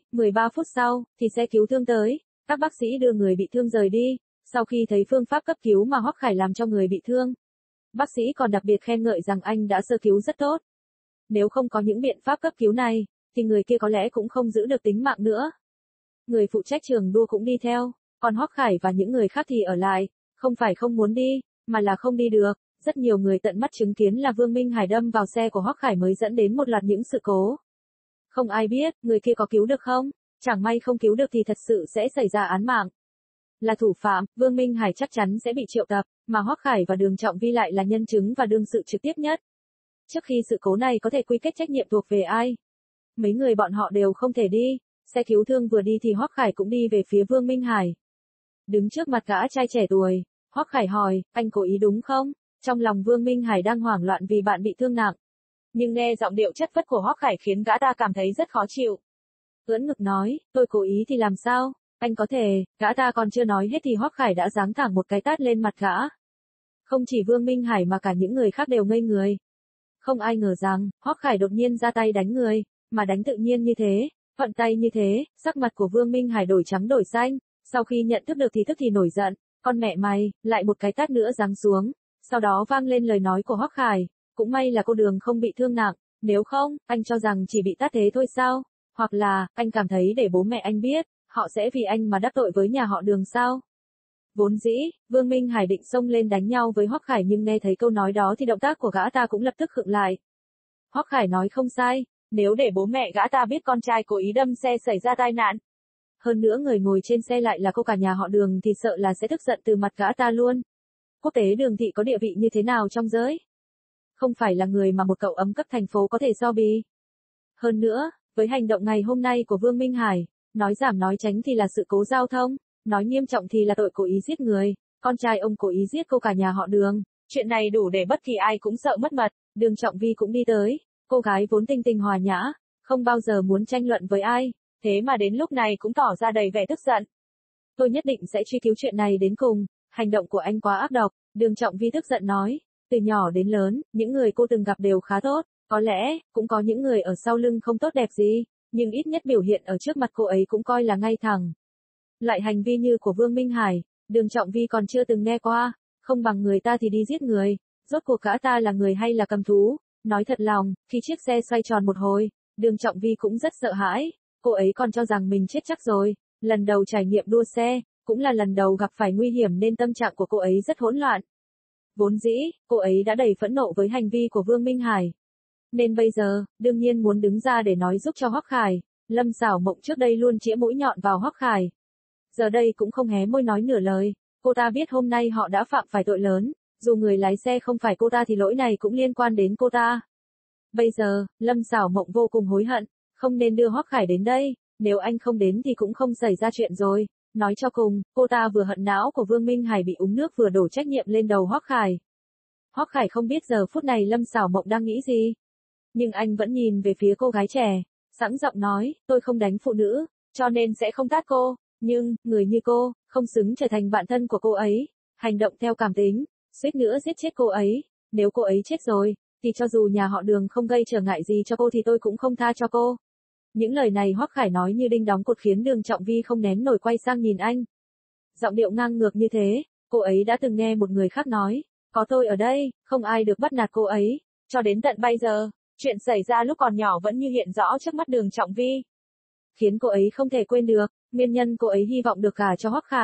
13 phút sau, thì xe cứu thương tới, các bác sĩ đưa người bị thương rời đi. Sau khi thấy phương pháp cấp cứu mà Hoắc Khải làm cho người bị thương, bác sĩ còn đặc biệt khen ngợi rằng anh đã sơ cứu rất tốt. Nếu không có những biện pháp cấp cứu này, thì người kia có lẽ cũng không giữ được tính mạng nữa. Người phụ trách trường đua cũng đi theo, còn Hoắc Khải và những người khác thì ở lại, không phải không muốn đi, mà là không đi được. Rất nhiều người tận mắt chứng kiến là Vương Minh Hải đâm vào xe của Hoắc Khải mới dẫn đến một loạt những sự cố. Không ai biết, người kia có cứu được không? Chẳng may không cứu được thì thật sự sẽ xảy ra án mạng. Là thủ phạm, Vương Minh Hải chắc chắn sẽ bị triệu tập, mà Hoắc Khải và Đường Trọng Vi lại là nhân chứng và đương sự trực tiếp nhất. Trước khi sự cố này có thể quy kết trách nhiệm thuộc về ai? Mấy người bọn họ đều không thể đi. Xe cứu thương vừa đi thì Hoắc Khải cũng đi về phía Vương Minh Hải. Đứng trước mặt gã trai trẻ tuổi, Hoắc Khải hỏi, anh cố ý đúng không? Trong lòng Vương Minh Hải đang hoảng loạn vì bạn bị thương nặng. Nhưng nghe giọng điệu chất phất của Hoắc Khải khiến gã ta cảm thấy rất khó chịu. Ưỡn ngực nói, tôi cố ý thì làm sao? Anh có thể, gã ta còn chưa nói hết thì Hoắc Khải đã giáng thẳng một cái tát lên mặt gã. Không chỉ Vương Minh Hải mà cả những người khác đều ngây người. Không ai ngờ rằng, Hoắc Khải đột nhiên ra tay đánh người, mà đánh tự nhiên như thế, thuận tay như thế, sắc mặt của Vương Minh Hải đổi trắng đổi xanh, sau khi nhận thức được thì tức thì nổi giận, con mẹ mày, lại một cái tát nữa giáng xuống. Sau đó vang lên lời nói của Hoắc Khải, cũng may là cô Đường không bị thương nặng, nếu không, anh cho rằng chỉ bị tát thế thôi sao? Hoặc là, anh cảm thấy để bố mẹ anh biết, họ sẽ vì anh mà đắc tội với nhà họ Đường sao? Vốn dĩ, Vương Minh Hải định xông lên đánh nhau với Hoắc Khải nhưng nghe thấy câu nói đó thì động tác của gã ta cũng lập tức khựng lại. Hoắc Khải nói không sai, nếu để bố mẹ gã ta biết con trai cố ý đâm xe xảy ra tai nạn. Hơn nữa người ngồi trên xe lại là cô cả nhà họ Đường thì sợ là sẽ tức giận từ mặt gã ta luôn. Quốc tế Đường thị có địa vị như thế nào trong giới? Không phải là người mà một cậu ấm cấp thành phố có thể so bì. Hơn nữa, với hành động ngày hôm nay của Vương Minh Hải, nói giảm nói tránh thì là sự cố giao thông, nói nghiêm trọng thì là tội cố ý giết người, con trai ông cố ý giết cô cả nhà họ Đường. Chuyện này đủ để bất kỳ ai cũng sợ mất mật. Đường Trọng Vi cũng đi tới, cô gái vốn tinh tinh hòa nhã, không bao giờ muốn tranh luận với ai, thế mà đến lúc này cũng tỏ ra đầy vẻ tức giận. Tôi nhất định sẽ truy cứu chuyện này đến cùng, hành động của anh quá ác độc, Đường Trọng Vi tức giận nói, từ nhỏ đến lớn, những người cô từng gặp đều khá tốt, có lẽ, cũng có những người ở sau lưng không tốt đẹp gì, nhưng ít nhất biểu hiện ở trước mặt cô ấy cũng coi là ngay thẳng. Loại hành vi như của Vương Minh Hải, Đường Trọng Vi còn chưa từng nghe qua, không bằng người ta thì đi giết người, rốt cuộc gã ta là người hay là cầm thú, nói thật lòng, khi chiếc xe xoay tròn một hồi, Đường Trọng Vi cũng rất sợ hãi, cô ấy còn cho rằng mình chết chắc rồi, lần đầu trải nghiệm đua xe, cũng là lần đầu gặp phải nguy hiểm nên tâm trạng của cô ấy rất hỗn loạn. Vốn dĩ, cô ấy đã đầy phẫn nộ với hành vi của Vương Minh Hải. Nên bây giờ, đương nhiên muốn đứng ra để nói giúp cho Hoắc Khải, Lâm Sảo Mộng trước đây luôn chĩa mũi nhọn vào Hoắc Khải. Giờ đây cũng không hé môi nói nửa lời, cô ta biết hôm nay họ đã phạm phải tội lớn, dù người lái xe không phải cô ta thì lỗi này cũng liên quan đến cô ta. Bây giờ, Lâm Sảo Mộng vô cùng hối hận, không nên đưa Hoắc Khải đến đây, nếu anh không đến thì cũng không xảy ra chuyện rồi. Nói cho cùng, cô ta vừa hận não của Vương Minh Hải bị uống nước vừa đổ trách nhiệm lên đầu Hoắc Khải. Hoắc Khải không biết giờ phút này Lâm Sảo Mộng đang nghĩ gì. Nhưng anh vẫn nhìn về phía cô gái trẻ, sẵn giọng nói, tôi không đánh phụ nữ, cho nên sẽ không tát cô, nhưng, người như cô, không xứng trở thành bạn thân của cô ấy, hành động theo cảm tính, suýt nữa giết chết cô ấy, nếu cô ấy chết rồi, thì cho dù nhà họ Đường không gây trở ngại gì cho cô thì tôi cũng không tha cho cô. Những lời này Hoắc Khải nói như đinh đóng cột khiến Đường Trọng Vi không nén nổi quay sang nhìn anh. Giọng điệu ngang ngược như thế, cô ấy đã từng nghe một người khác nói, có tôi ở đây, không ai được bắt nạt cô ấy, cho đến tận bây giờ, chuyện xảy ra lúc còn nhỏ vẫn như hiện rõ trước mắt Đường Trọng Vi. Khiến cô ấy không thể quên được, nguyên nhân cô ấy hy vọng được gả cho Hoắc Khải,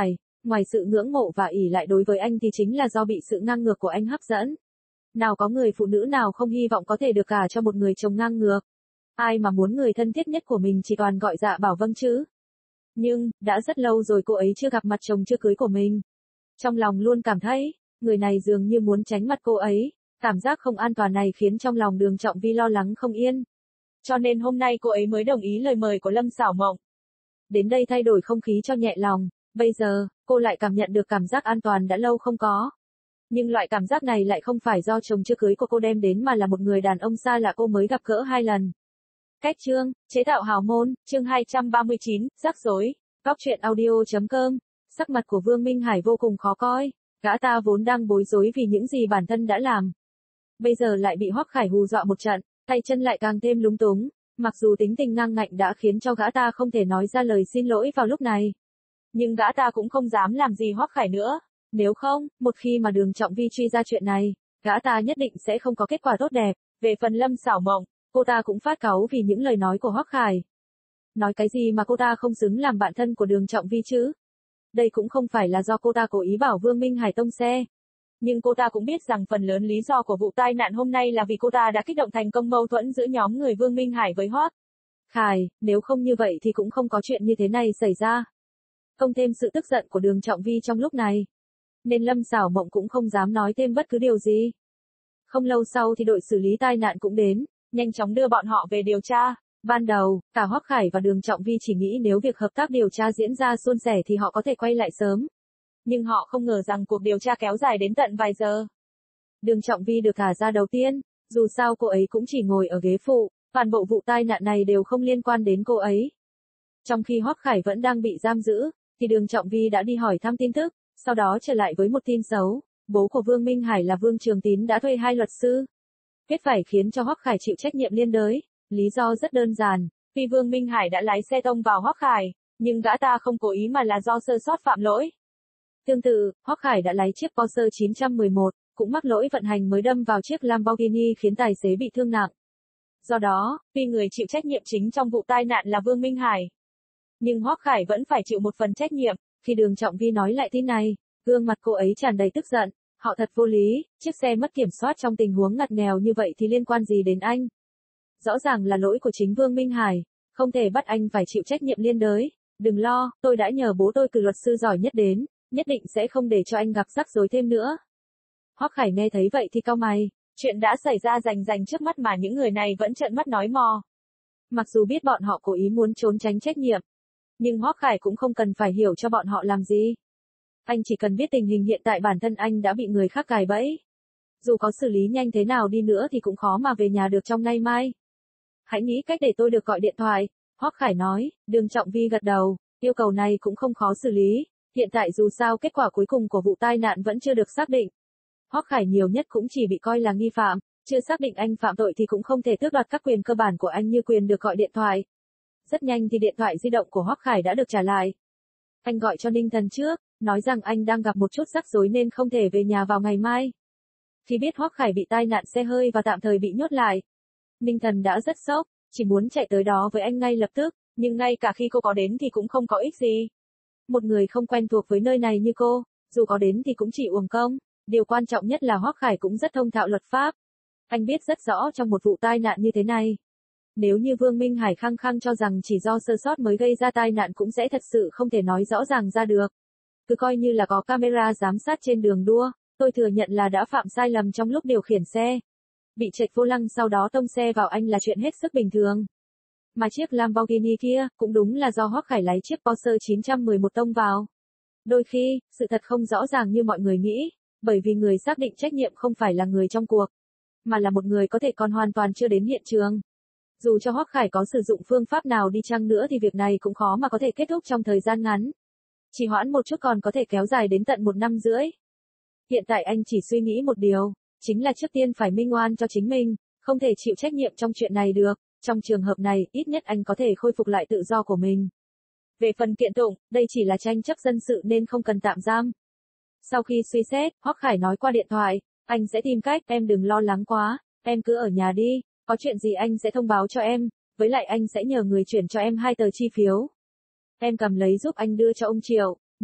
Ngoài sự ngưỡng mộ và ỷ lại đối với anh thì chính là do bị sự ngang ngược của anh hấp dẫn. Nào có người phụ nữ nào không hy vọng có thể được gả cho một người chồng ngang ngược. Ai mà muốn người thân thiết nhất của mình chỉ toàn gọi dạ bảo vâng chứ. Nhưng, đã rất lâu rồi cô ấy chưa gặp mặt chồng chưa cưới của mình. Trong lòng luôn cảm thấy, người này dường như muốn tránh mặt cô ấy. Cảm giác không an toàn này khiến trong lòng Đường Trọng Vi lo lắng không yên. Cho nên hôm nay cô ấy mới đồng ý lời mời của Lâm Sảo Mộng. Đến đây thay đổi không khí cho nhẹ lòng, bây giờ, cô lại cảm nhận được cảm giác an toàn đã lâu không có. Nhưng loại cảm giác này lại không phải do chồng chưa cưới của cô đem đến mà là một người đàn ông xa lạ cô mới gặp cỡ 2 lần. Cách chương, chế tạo hào môn, chương 239, rắc rối, góc truyện audio.com. Sắc mặt của Vương Minh Hải vô cùng khó coi, gã ta vốn đang bối rối vì những gì bản thân đã làm. Bây giờ lại bị Hoắc Khải hù dọa một trận, tay chân lại càng thêm lúng túng, mặc dù tính tình ngang ngạnh đã khiến cho gã ta không thể nói ra lời xin lỗi vào lúc này. Nhưng gã ta cũng không dám làm gì Hoắc Khải nữa, nếu không, một khi mà Đường Trọng Vi truy ra chuyện này, gã ta nhất định sẽ không có kết quả tốt đẹp. Về phần Lâm Sảo Mộng, cô ta cũng phát cáu vì những lời nói của Hoắc Khải. Nói cái gì mà cô ta không xứng làm bạn thân của Đường Trọng Vi chứ? Đây cũng không phải là do cô ta cố ý bảo Vương Minh Hải tông xe. Nhưng cô ta cũng biết rằng phần lớn lý do của vụ tai nạn hôm nay là vì cô ta đã kích động thành công mâu thuẫn giữa nhóm người Vương Minh Hải với Hoắc Khải, nếu không như vậy thì cũng không có chuyện như thế này xảy ra. Không thêm sự tức giận của Đường Trọng Vi trong lúc này, nên Lâm Sảo Mộng cũng không dám nói thêm bất cứ điều gì. Không lâu sau thì đội xử lý tai nạn cũng đến, nhanh chóng đưa bọn họ về điều tra. Ban đầu, cả Hoắc Khải và Đường Trọng Vi chỉ nghĩ nếu việc hợp tác điều tra diễn ra suôn sẻ thì họ có thể quay lại sớm. Nhưng họ không ngờ rằng cuộc điều tra kéo dài đến tận vài giờ. Đường Trọng Vi được thả ra đầu tiên, dù sao cô ấy cũng chỉ ngồi ở ghế phụ, toàn bộ vụ tai nạn này đều không liên quan đến cô ấy. Trong khi Hoắc Khải vẫn đang bị giam giữ, thì Đường Trọng Vi đã đi hỏi thăm tin tức, sau đó trở lại với một tin xấu, bố của Vương Minh Hải là Vương Trường Tín đã thuê 2 luật sư. Biết phải khiến cho Hoắc Khải chịu trách nhiệm liên đới, lý do rất đơn giản, vì Vương Minh Hải đã lái xe tông vào Hoắc Khải, nhưng gã ta không cố ý mà là do sơ sót phạm lỗi. Tương tự, Hoắc Khải đã lái chiếc Porsche 911, cũng mắc lỗi vận hành mới đâm vào chiếc Lamborghini khiến tài xế bị thương nặng. Do đó, tuy người chịu trách nhiệm chính trong vụ tai nạn là Vương Minh Hải, nhưng Hoắc Khải vẫn phải chịu một phần trách nhiệm. Khi Đường Trọng Vi nói lại tin này, gương mặt cô ấy tràn đầy tức giận, họ thật vô lý, chiếc xe mất kiểm soát trong tình huống ngặt nghèo như vậy thì liên quan gì đến anh? Rõ ràng là lỗi của chính Vương Minh Hải, không thể bắt anh phải chịu trách nhiệm liên đới. Đừng lo, tôi đã nhờ bố tôi cử luật sư giỏi nhất đến, nhất định sẽ không để cho anh gặp rắc rối thêm nữa. Hoắc Khải nghe thấy vậy thì cau mày, chuyện đã xảy ra rành trước mắt mà những người này vẫn trợn mắt nói mò. Mặc dù biết bọn họ cố ý muốn trốn tránh trách nhiệm, nhưng Hoắc Khải cũng không cần phải hiểu cho bọn họ làm gì. Anh chỉ cần biết tình hình hiện tại bản thân anh đã bị người khác cài bẫy. Dù có xử lý nhanh thế nào đi nữa thì cũng khó mà về nhà được trong nay mai. Hãy nghĩ cách để tôi được gọi điện thoại, Hoắc Khải nói. Đường Trọng Vi gật đầu, yêu cầu này cũng không khó xử lý. Hiện tại dù sao kết quả cuối cùng của vụ tai nạn vẫn chưa được xác định. Hoắc Khải nhiều nhất cũng chỉ bị coi là nghi phạm, chưa xác định anh phạm tội thì cũng không thể tước đoạt các quyền cơ bản của anh như quyền được gọi điện thoại. Rất nhanh thì điện thoại di động của Hoắc Khải đã được trả lại. Anh gọi cho Ninh Thần trước, nói rằng anh đang gặp một chút rắc rối nên không thể về nhà vào ngày mai. Khi biết Hoắc Khải bị tai nạn xe hơi và tạm thời bị nhốt lại, Ninh Thần đã rất sốc, chỉ muốn chạy tới đó với anh ngay lập tức, nhưng ngay cả khi cô có đến thì cũng không có ích gì. Một người không quen thuộc với nơi này như cô, dù có đến thì cũng chỉ uổng công. Điều quan trọng nhất là Hoắc Khải cũng rất thông thạo luật pháp. Anh biết rất rõ trong một vụ tai nạn như thế này, nếu như Vương Minh Hải khăng khăng cho rằng chỉ do sơ sót mới gây ra tai nạn cũng sẽ thật sự không thể nói rõ ràng ra được. Cứ coi như là có camera giám sát trên đường đua, tôi thừa nhận là đã phạm sai lầm trong lúc điều khiển xe. Bị trệch vô lăng sau đó tông xe vào anh là chuyện hết sức bình thường. Mà chiếc Lamborghini kia, cũng đúng là do Hoắc Khải lái chiếc Porsche 911 tông vào. Đôi khi, sự thật không rõ ràng như mọi người nghĩ, bởi vì người xác định trách nhiệm không phải là người trong cuộc, mà là một người có thể còn hoàn toàn chưa đến hiện trường. Dù cho Hoắc Khải có sử dụng phương pháp nào đi chăng nữa thì việc này cũng khó mà có thể kết thúc trong thời gian ngắn. Chỉ hoãn một chút còn có thể kéo dài đến tận 1 năm rưỡi. Hiện tại anh chỉ suy nghĩ một điều, chính là trước tiên phải minh oan cho chính mình, không thể chịu trách nhiệm trong chuyện này được. Trong trường hợp này, ít nhất anh có thể khôi phục lại tự do của mình. Về phần kiện tụng, đây chỉ là tranh chấp dân sự nên không cần tạm giam. Sau khi suy xét, Hoắc Khải nói qua điện thoại, anh sẽ tìm cách, em đừng lo lắng quá, em cứ ở nhà đi, có chuyện gì anh sẽ thông báo cho em, với lại anh sẽ nhờ người chuyển cho em 2 tờ chi phiếu. Em cầm lấy giúp anh đưa cho ông Triệu,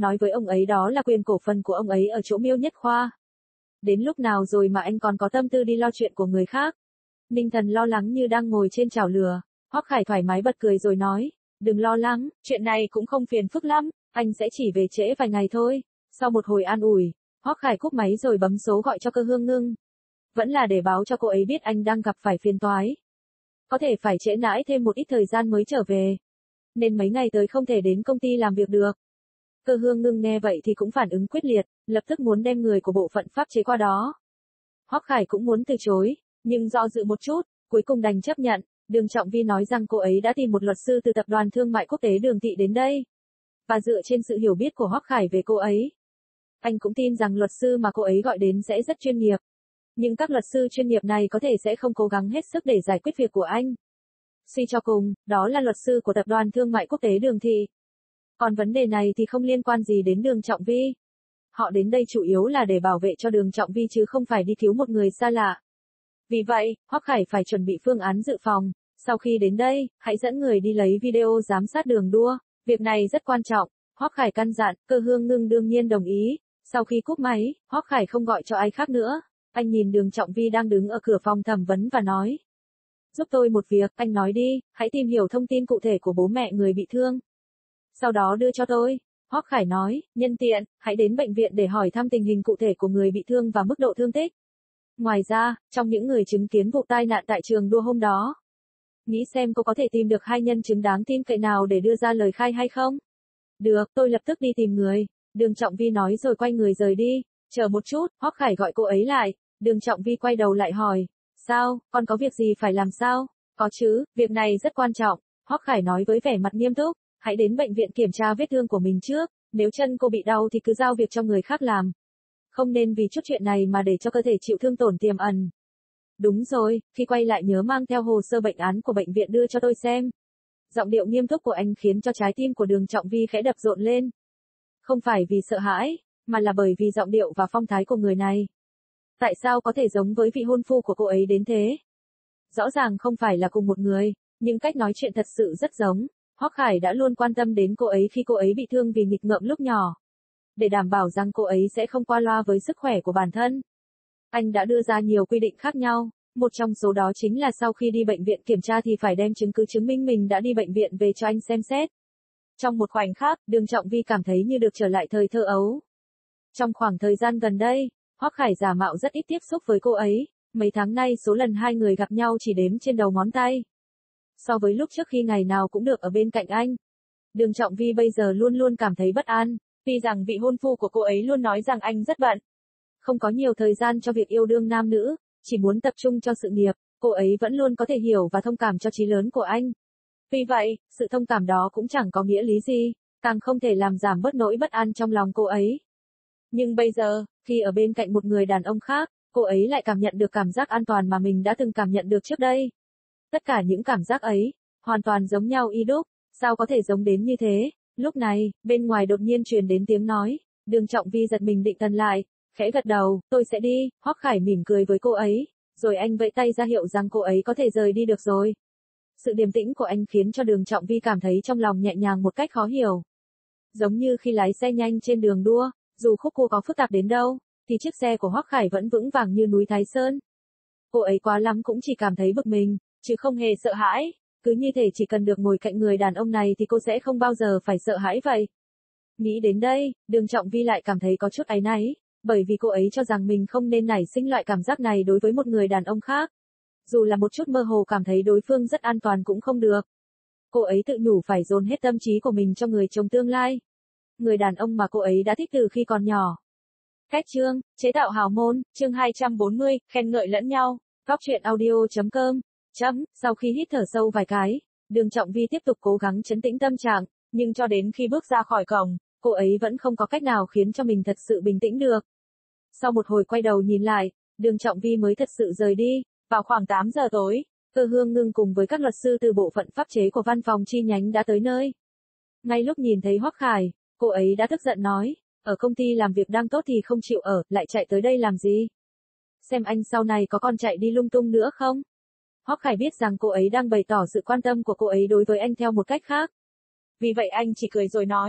nói với ông ấy đó là quyền cổ phần của ông ấy ở chỗ Miêu Nhất Khoa. Đến lúc nào rồi mà anh còn có tâm tư đi lo chuyện của người khác? Ninh Thần lo lắng như đang ngồi trên chảo lửa. Hoắc Khải thoải mái bật cười rồi nói, đừng lo lắng, chuyện này cũng không phiền phức lắm, anh sẽ chỉ về trễ vài ngày thôi. Sau một hồi an ủi, Hoắc Khải cúp máy rồi bấm số gọi cho Cơ Hương Ngưng. Vẫn là để báo cho cô ấy biết anh đang gặp phải phiền toái. Có thể phải trễ nãi thêm một ít thời gian mới trở về. Nên mấy ngày tới không thể đến công ty làm việc được. Cơ Hương Ngưng nghe vậy thì cũng phản ứng quyết liệt, lập tức muốn đem người của bộ phận pháp chế qua đó. Hoắc Khải cũng muốn từ chối, nhưng do dự một chút, cuối cùng đành chấp nhận. Đường Trọng Vi nói rằng cô ấy đã tìm một luật sư từ tập đoàn thương mại quốc tế Đường Thị đến đây. Và dựa trên sự hiểu biết của Hoắc Khải về cô ấy, anh cũng tin rằng luật sư mà cô ấy gọi đến sẽ rất chuyên nghiệp. Nhưng các luật sư chuyên nghiệp này có thể sẽ không cố gắng hết sức để giải quyết việc của anh. Suy cho cùng, đó là luật sư của tập đoàn thương mại quốc tế Đường Thị. Còn vấn đề này thì không liên quan gì đến Đường Trọng Vi. Họ đến đây chủ yếu là để bảo vệ cho Đường Trọng Vi chứ không phải đi cứu một người xa lạ. Vì vậy, Hoắc Khải phải chuẩn bị phương án dự phòng. Sau khi đến đây, hãy dẫn người đi lấy video giám sát đường đua. Việc này rất quan trọng. Hoắc Khải căn dặn, Cơ Hương Ngưng đương nhiên đồng ý. Sau khi cúp máy, Hoắc Khải không gọi cho ai khác nữa. Anh nhìn Đường Trọng Vi đang đứng ở cửa phòng thẩm vấn và nói. Giúp tôi một việc, anh nói đi, hãy tìm hiểu thông tin cụ thể của bố mẹ người bị thương. Sau đó đưa cho tôi. Hoắc Khải nói, nhân tiện, hãy đến bệnh viện để hỏi thăm tình hình cụ thể của người bị thương và mức độ thương tích. Ngoài ra, trong những người chứng kiến vụ tai nạn tại trường đua hôm đó, nghĩ xem cô có thể tìm được hai nhân chứng đáng tin cậy nào để đưa ra lời khai hay không? Được, tôi lập tức đi tìm người. Đường Trọng Vi nói rồi quay người rời đi. Chờ một chút, Hoắc Khải gọi cô ấy lại. Đường Trọng Vi quay đầu lại hỏi. Sao, con có việc gì phải làm sao? Có chứ, việc này rất quan trọng. Hoắc Khải nói với vẻ mặt nghiêm túc. Hãy đến bệnh viện kiểm tra vết thương của mình trước. Nếu chân cô bị đau thì cứ giao việc cho người khác làm. Không nên vì chút chuyện này mà để cho cơ thể chịu thương tổn tiềm ẩn. Đúng rồi, khi quay lại nhớ mang theo hồ sơ bệnh án của bệnh viện đưa cho tôi xem. Giọng điệu nghiêm túc của anh khiến cho trái tim của Đường Trọng Vi khẽ đập rộn lên. Không phải vì sợ hãi, mà là bởi vì giọng điệu và phong thái của người này. Tại sao có thể giống với vị hôn phu của cô ấy đến thế? Rõ ràng không phải là cùng một người, nhưng cách nói chuyện thật sự rất giống. Hoắc Khải đã luôn quan tâm đến cô ấy khi cô ấy bị thương vì nghịch ngợm lúc nhỏ. Để đảm bảo rằng cô ấy sẽ không qua loa với sức khỏe của bản thân. Anh đã đưa ra nhiều quy định khác nhau, một trong số đó chính là sau khi đi bệnh viện kiểm tra thì phải đem chứng cứ chứng minh mình đã đi bệnh viện về cho anh xem xét. Trong một khoảnh khắc, Đường Trọng Vi cảm thấy như được trở lại thời thơ ấu. Trong khoảng thời gian gần đây, Hoắc Khải giả mạo rất ít tiếp xúc với cô ấy, mấy tháng nay số lần hai người gặp nhau chỉ đếm trên đầu ngón tay. So với lúc trước khi ngày nào cũng được ở bên cạnh anh, Đường Trọng Vi bây giờ luôn luôn cảm thấy bất an, tuy rằng vị hôn phu của cô ấy luôn nói rằng anh rất bận, không có nhiều thời gian cho việc yêu đương nam nữ, chỉ muốn tập trung cho sự nghiệp, cô ấy vẫn luôn có thể hiểu và thông cảm cho chí lớn của anh. Vì vậy, sự thông cảm đó cũng chẳng có nghĩa lý gì, càng không thể làm giảm bớt nỗi bất an trong lòng cô ấy. Nhưng bây giờ, khi ở bên cạnh một người đàn ông khác, cô ấy lại cảm nhận được cảm giác an toàn mà mình đã từng cảm nhận được trước đây. Tất cả những cảm giác ấy, hoàn toàn giống nhau y đúc, sao có thể giống đến như thế? Lúc này, bên ngoài đột nhiên truyền đến tiếng nói, Đường Trọng Vi giật mình định thần lại, khẽ gật đầu, tôi sẽ đi. Hoắc Khải mỉm cười với cô ấy, rồi anh vẫy tay ra hiệu rằng cô ấy có thể rời đi được rồi. Sự điềm tĩnh của anh khiến cho Đường Trọng Vi cảm thấy trong lòng nhẹ nhàng một cách khó hiểu. Giống như khi lái xe nhanh trên đường đua, dù khúc cua có phức tạp đến đâu, thì chiếc xe của Hoắc Khải vẫn vững vàng như núi Thái Sơn. Cô ấy quá lắm cũng chỉ cảm thấy bực mình, chứ không hề sợ hãi. Cứ như thể chỉ cần được ngồi cạnh người đàn ông này thì cô sẽ không bao giờ phải sợ hãi vậy. Nghĩ đến đây, Đường Trọng Vi lại cảm thấy có chút áy náy, bởi vì cô ấy cho rằng mình không nên nảy sinh loại cảm giác này đối với một người đàn ông khác. Dù là một chút mơ hồ cảm thấy đối phương rất an toàn cũng không được. Cô ấy tự nhủ phải dồn hết tâm trí của mình cho người chồng tương lai. Người đàn ông mà cô ấy đã thích từ khi còn nhỏ. Cách chương, chế tạo hào môn, chương 240, khen ngợi lẫn nhau, góc truyện audio.com. Sau khi hít thở sâu vài cái, Đường Trọng Vi tiếp tục cố gắng trấn tĩnh tâm trạng, nhưng cho đến khi bước ra khỏi cổng, cô ấy vẫn không có cách nào khiến cho mình thật sự bình tĩnh được. Sau một hồi quay đầu nhìn lại, Đường Trọng Vi mới thật sự rời đi. Vào khoảng 8 giờ tối, Cơ Hương Ngưng cùng với các luật sư từ bộ phận pháp chế của văn phòng chi nhánh đã tới nơi. Ngay lúc nhìn thấy Hoắc Khải, cô ấy đã tức giận nói, ở công ty làm việc đang tốt thì không chịu ở, lại chạy tới đây làm gì? Xem anh sau này có còn chạy đi lung tung nữa không? Hoắc Khải biết rằng cô ấy đang bày tỏ sự quan tâm của cô ấy đối với anh theo một cách khác. Vì vậy anh chỉ cười rồi nói,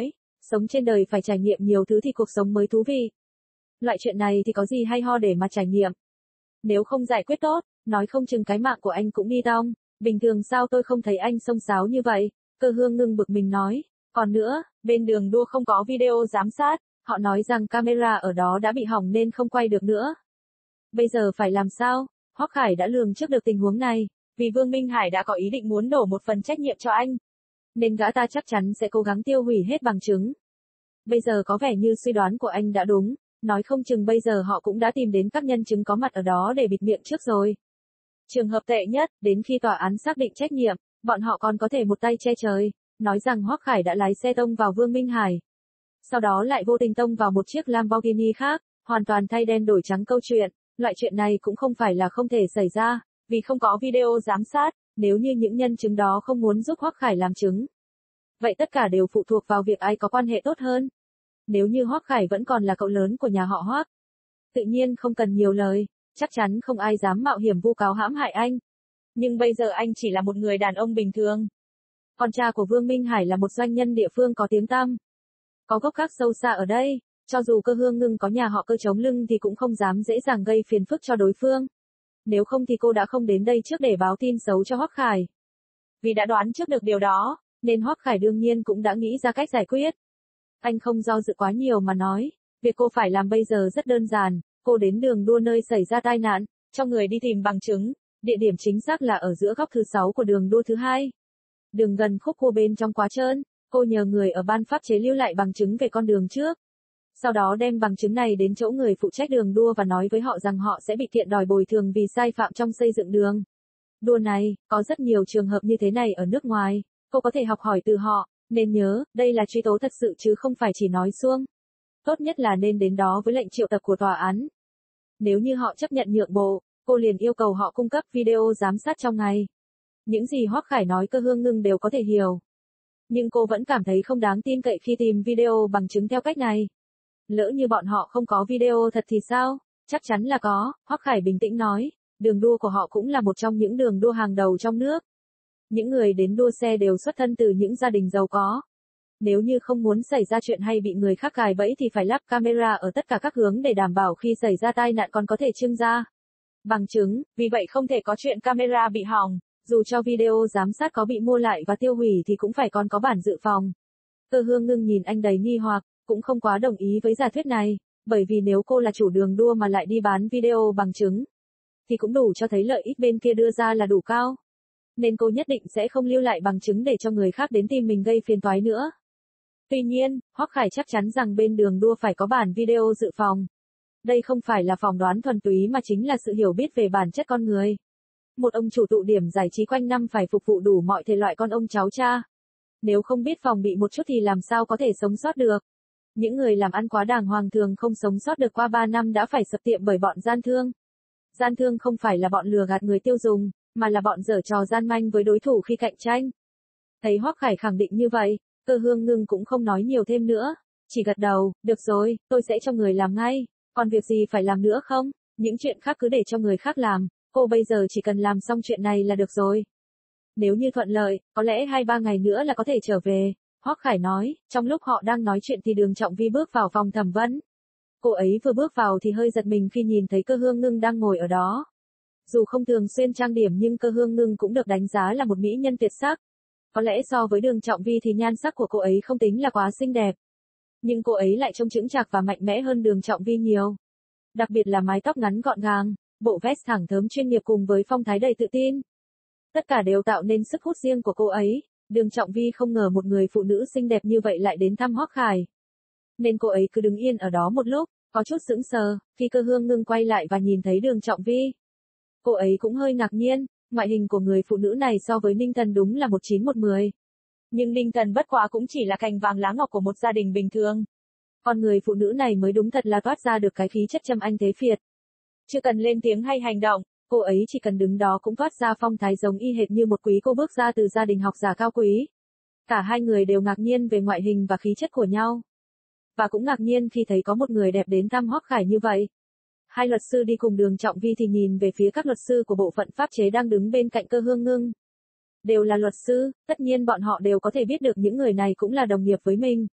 Sống trên đời phải trải nghiệm nhiều thứ thì cuộc sống mới thú vị. Loại chuyện này thì có gì hay ho để mà trải nghiệm. Nếu không giải quyết tốt, nói không chừng cái mạng của anh cũng đi tong. Bình thường sao tôi không thấy anh xông xáo như vậy? Cơ Hương Ngưng bực mình nói. Còn nữa, bên đường đua không có video giám sát, họ nói rằng camera ở đó đã bị hỏng nên không quay được nữa. Bây giờ phải làm sao? Hoắc Khải đã lường trước được tình huống này, vì Vương Minh Hải đã có ý định muốn đổ một phần trách nhiệm cho anh, nên gã ta chắc chắn sẽ cố gắng tiêu hủy hết bằng chứng. Bây giờ có vẻ như suy đoán của anh đã đúng, nói không chừng bây giờ họ cũng đã tìm đến các nhân chứng có mặt ở đó để bịt miệng trước rồi. Trường hợp tệ nhất, đến khi tòa án xác định trách nhiệm, bọn họ còn có thể một tay che trời, nói rằng Hoắc Khải đã lái xe tông vào Vương Minh Hải. Sau đó lại vô tình tông vào một chiếc Lamborghini khác, hoàn toàn thay đen đổi trắng câu chuyện. Loại chuyện này cũng không phải là không thể xảy ra, vì không có video giám sát, nếu như những nhân chứng đó không muốn giúp Hoắc Khải làm chứng. Vậy tất cả đều phụ thuộc vào việc ai có quan hệ tốt hơn. Nếu như Hoắc Khải vẫn còn là cậu lớn của nhà họ Hoắc, tự nhiên không cần nhiều lời, chắc chắn không ai dám mạo hiểm vu cáo hãm hại anh. Nhưng bây giờ anh chỉ là một người đàn ông bình thường. Con trai của Vương Minh Hải là một doanh nhân địa phương có tiếng tăm. Có gốc gác sâu xa ở đây, cho dù Cơ Hương Ngưng có nhà họ Cơ chống lưng thì cũng không dám dễ dàng gây phiền phức cho đối phương. Nếu không thì cô đã không đến đây trước để báo tin xấu cho Hoắc Khải. Vì đã đoán trước được điều đó, nên Hoắc Khải đương nhiên cũng đã nghĩ ra cách giải quyết. Anh không do dự quá nhiều mà nói, việc cô phải làm bây giờ rất đơn giản, cô đến đường đua nơi xảy ra tai nạn, cho người đi tìm bằng chứng, địa điểm chính xác là ở giữa góc thứ 6 của đường đua thứ 2. Đường gần khúc cua bên trong quá trơn, cô nhờ người ở ban pháp chế lưu lại bằng chứng về con đường trước. Sau đó đem bằng chứng này đến chỗ người phụ trách đường đua và nói với họ rằng họ sẽ bị kiện đòi bồi thường vì sai phạm trong xây dựng đường đua này, có rất nhiều trường hợp như thế này ở nước ngoài, cô có thể học hỏi từ họ, nên nhớ, đây là truy tố thật sự chứ không phải chỉ nói suông. Tốt nhất là nên đến đó với lệnh triệu tập của tòa án. Nếu như họ chấp nhận nhượng bộ, cô liền yêu cầu họ cung cấp video giám sát trong ngày. Những gì Hoắc Khải nói Cơ Hương Ngưng đều có thể hiểu. Nhưng cô vẫn cảm thấy không đáng tin cậy khi tìm video bằng chứng theo cách này. Lỡ như bọn họ không có video thật thì sao? Chắc chắn là có, Hoắc Khải bình tĩnh nói, đường đua của họ cũng là một trong những đường đua hàng đầu trong nước. Những người đến đua xe đều xuất thân từ những gia đình giàu có. Nếu như không muốn xảy ra chuyện hay bị người khác gài bẫy thì phải lắp camera ở tất cả các hướng để đảm bảo khi xảy ra tai nạn còn có thể trưng ra bằng chứng, vì vậy không thể có chuyện camera bị hỏng, dù cho video giám sát có bị mua lại và tiêu hủy thì cũng phải còn có bản dự phòng. Cơ Hương Ngưng nhìn anh đầy nghi hoặc, cũng không quá đồng ý với giả thuyết này, bởi vì nếu cô là chủ đường đua mà lại đi bán video bằng chứng, thì cũng đủ cho thấy lợi ích bên kia đưa ra là đủ cao. Nên cô nhất định sẽ không lưu lại bằng chứng để cho người khác đến tìm mình gây phiền toái nữa. Tuy nhiên, Hoắc Khải chắc chắn rằng bên đường đua phải có bản video dự phòng. Đây không phải là phỏng đoán thuần túy mà chính là sự hiểu biết về bản chất con người. Một ông chủ tụ điểm giải trí quanh năm phải phục vụ đủ mọi thể loại con ông cháu cha. Nếu không biết phòng bị một chút thì làm sao có thể sống sót được. Những người làm ăn quá đàng hoàng thường không sống sót được qua 3 năm đã phải sập tiệm bởi bọn gian thương. Gian thương không phải là bọn lừa gạt người tiêu dùng, mà là bọn giở trò gian manh với đối thủ khi cạnh tranh. Thấy Hoắc Khải khẳng định như vậy, Cơ Hương Ngưng cũng không nói nhiều thêm nữa, chỉ gật đầu, được rồi, tôi sẽ cho người làm ngay, còn việc gì phải làm nữa không, những chuyện khác cứ để cho người khác làm, cô bây giờ chỉ cần làm xong chuyện này là được rồi. Nếu như thuận lợi, có lẽ 2-3 ngày nữa là có thể trở về, Hoắc Khải nói, trong lúc họ đang nói chuyện thì Đường Trọng Vi bước vào phòng thẩm vấn. Cô ấy vừa bước vào thì hơi giật mình khi nhìn thấy Cơ Hương Ngưng đang ngồi ở đó. Dù không thường xuyên trang điểm nhưng Cơ Hương Ngưng cũng được đánh giá là một mỹ nhân tuyệt sắc. Có lẽ so với Đường Trọng Vi thì nhan sắc của cô ấy không tính là quá xinh đẹp. Nhưng cô ấy lại trông chững chạc và mạnh mẽ hơn Đường Trọng Vi nhiều. Đặc biệt là mái tóc ngắn gọn gàng, bộ vest thẳng thớm chuyên nghiệp cùng với phong thái đầy tự tin. Tất cả đều tạo nên sức hút riêng của cô ấy. Đường Trọng Vi không ngờ một người phụ nữ xinh đẹp như vậy lại đến thăm Hoắc Khải. Nên cô ấy cứ đứng yên ở đó một lúc, có chút sững sờ, khi Cơ Hương Ngưng quay lại và nhìn thấy Đường Trọng Vi. Cô ấy cũng hơi ngạc nhiên, ngoại hình của người phụ nữ này so với Ninh Thần đúng là 1/9/10. Nhưng Ninh Thần bất quá cũng chỉ là cành vàng lá ngọc của một gia đình bình thường. Còn người phụ nữ này mới đúng thật là toát ra được cái khí chất trầm anh thế Phiệt. Chưa cần lên tiếng hay hành động, cô ấy chỉ cần đứng đó cũng toát ra phong thái giống y hệt như một quý cô bước ra từ gia đình học giả cao quý. Cả hai người đều ngạc nhiên về ngoại hình và khí chất của nhau. Và cũng ngạc nhiên khi thấy có một người đẹp đến thăm Hoắc Khải như vậy. Hai luật sư đi cùng Đường Trọng Vi thì nhìn về phía các luật sư của bộ phận pháp chế đang đứng bên cạnh Cơ Hương Ngưng. Đều là luật sư, tất nhiên bọn họ đều có thể biết được những người này cũng là đồng nghiệp với mình.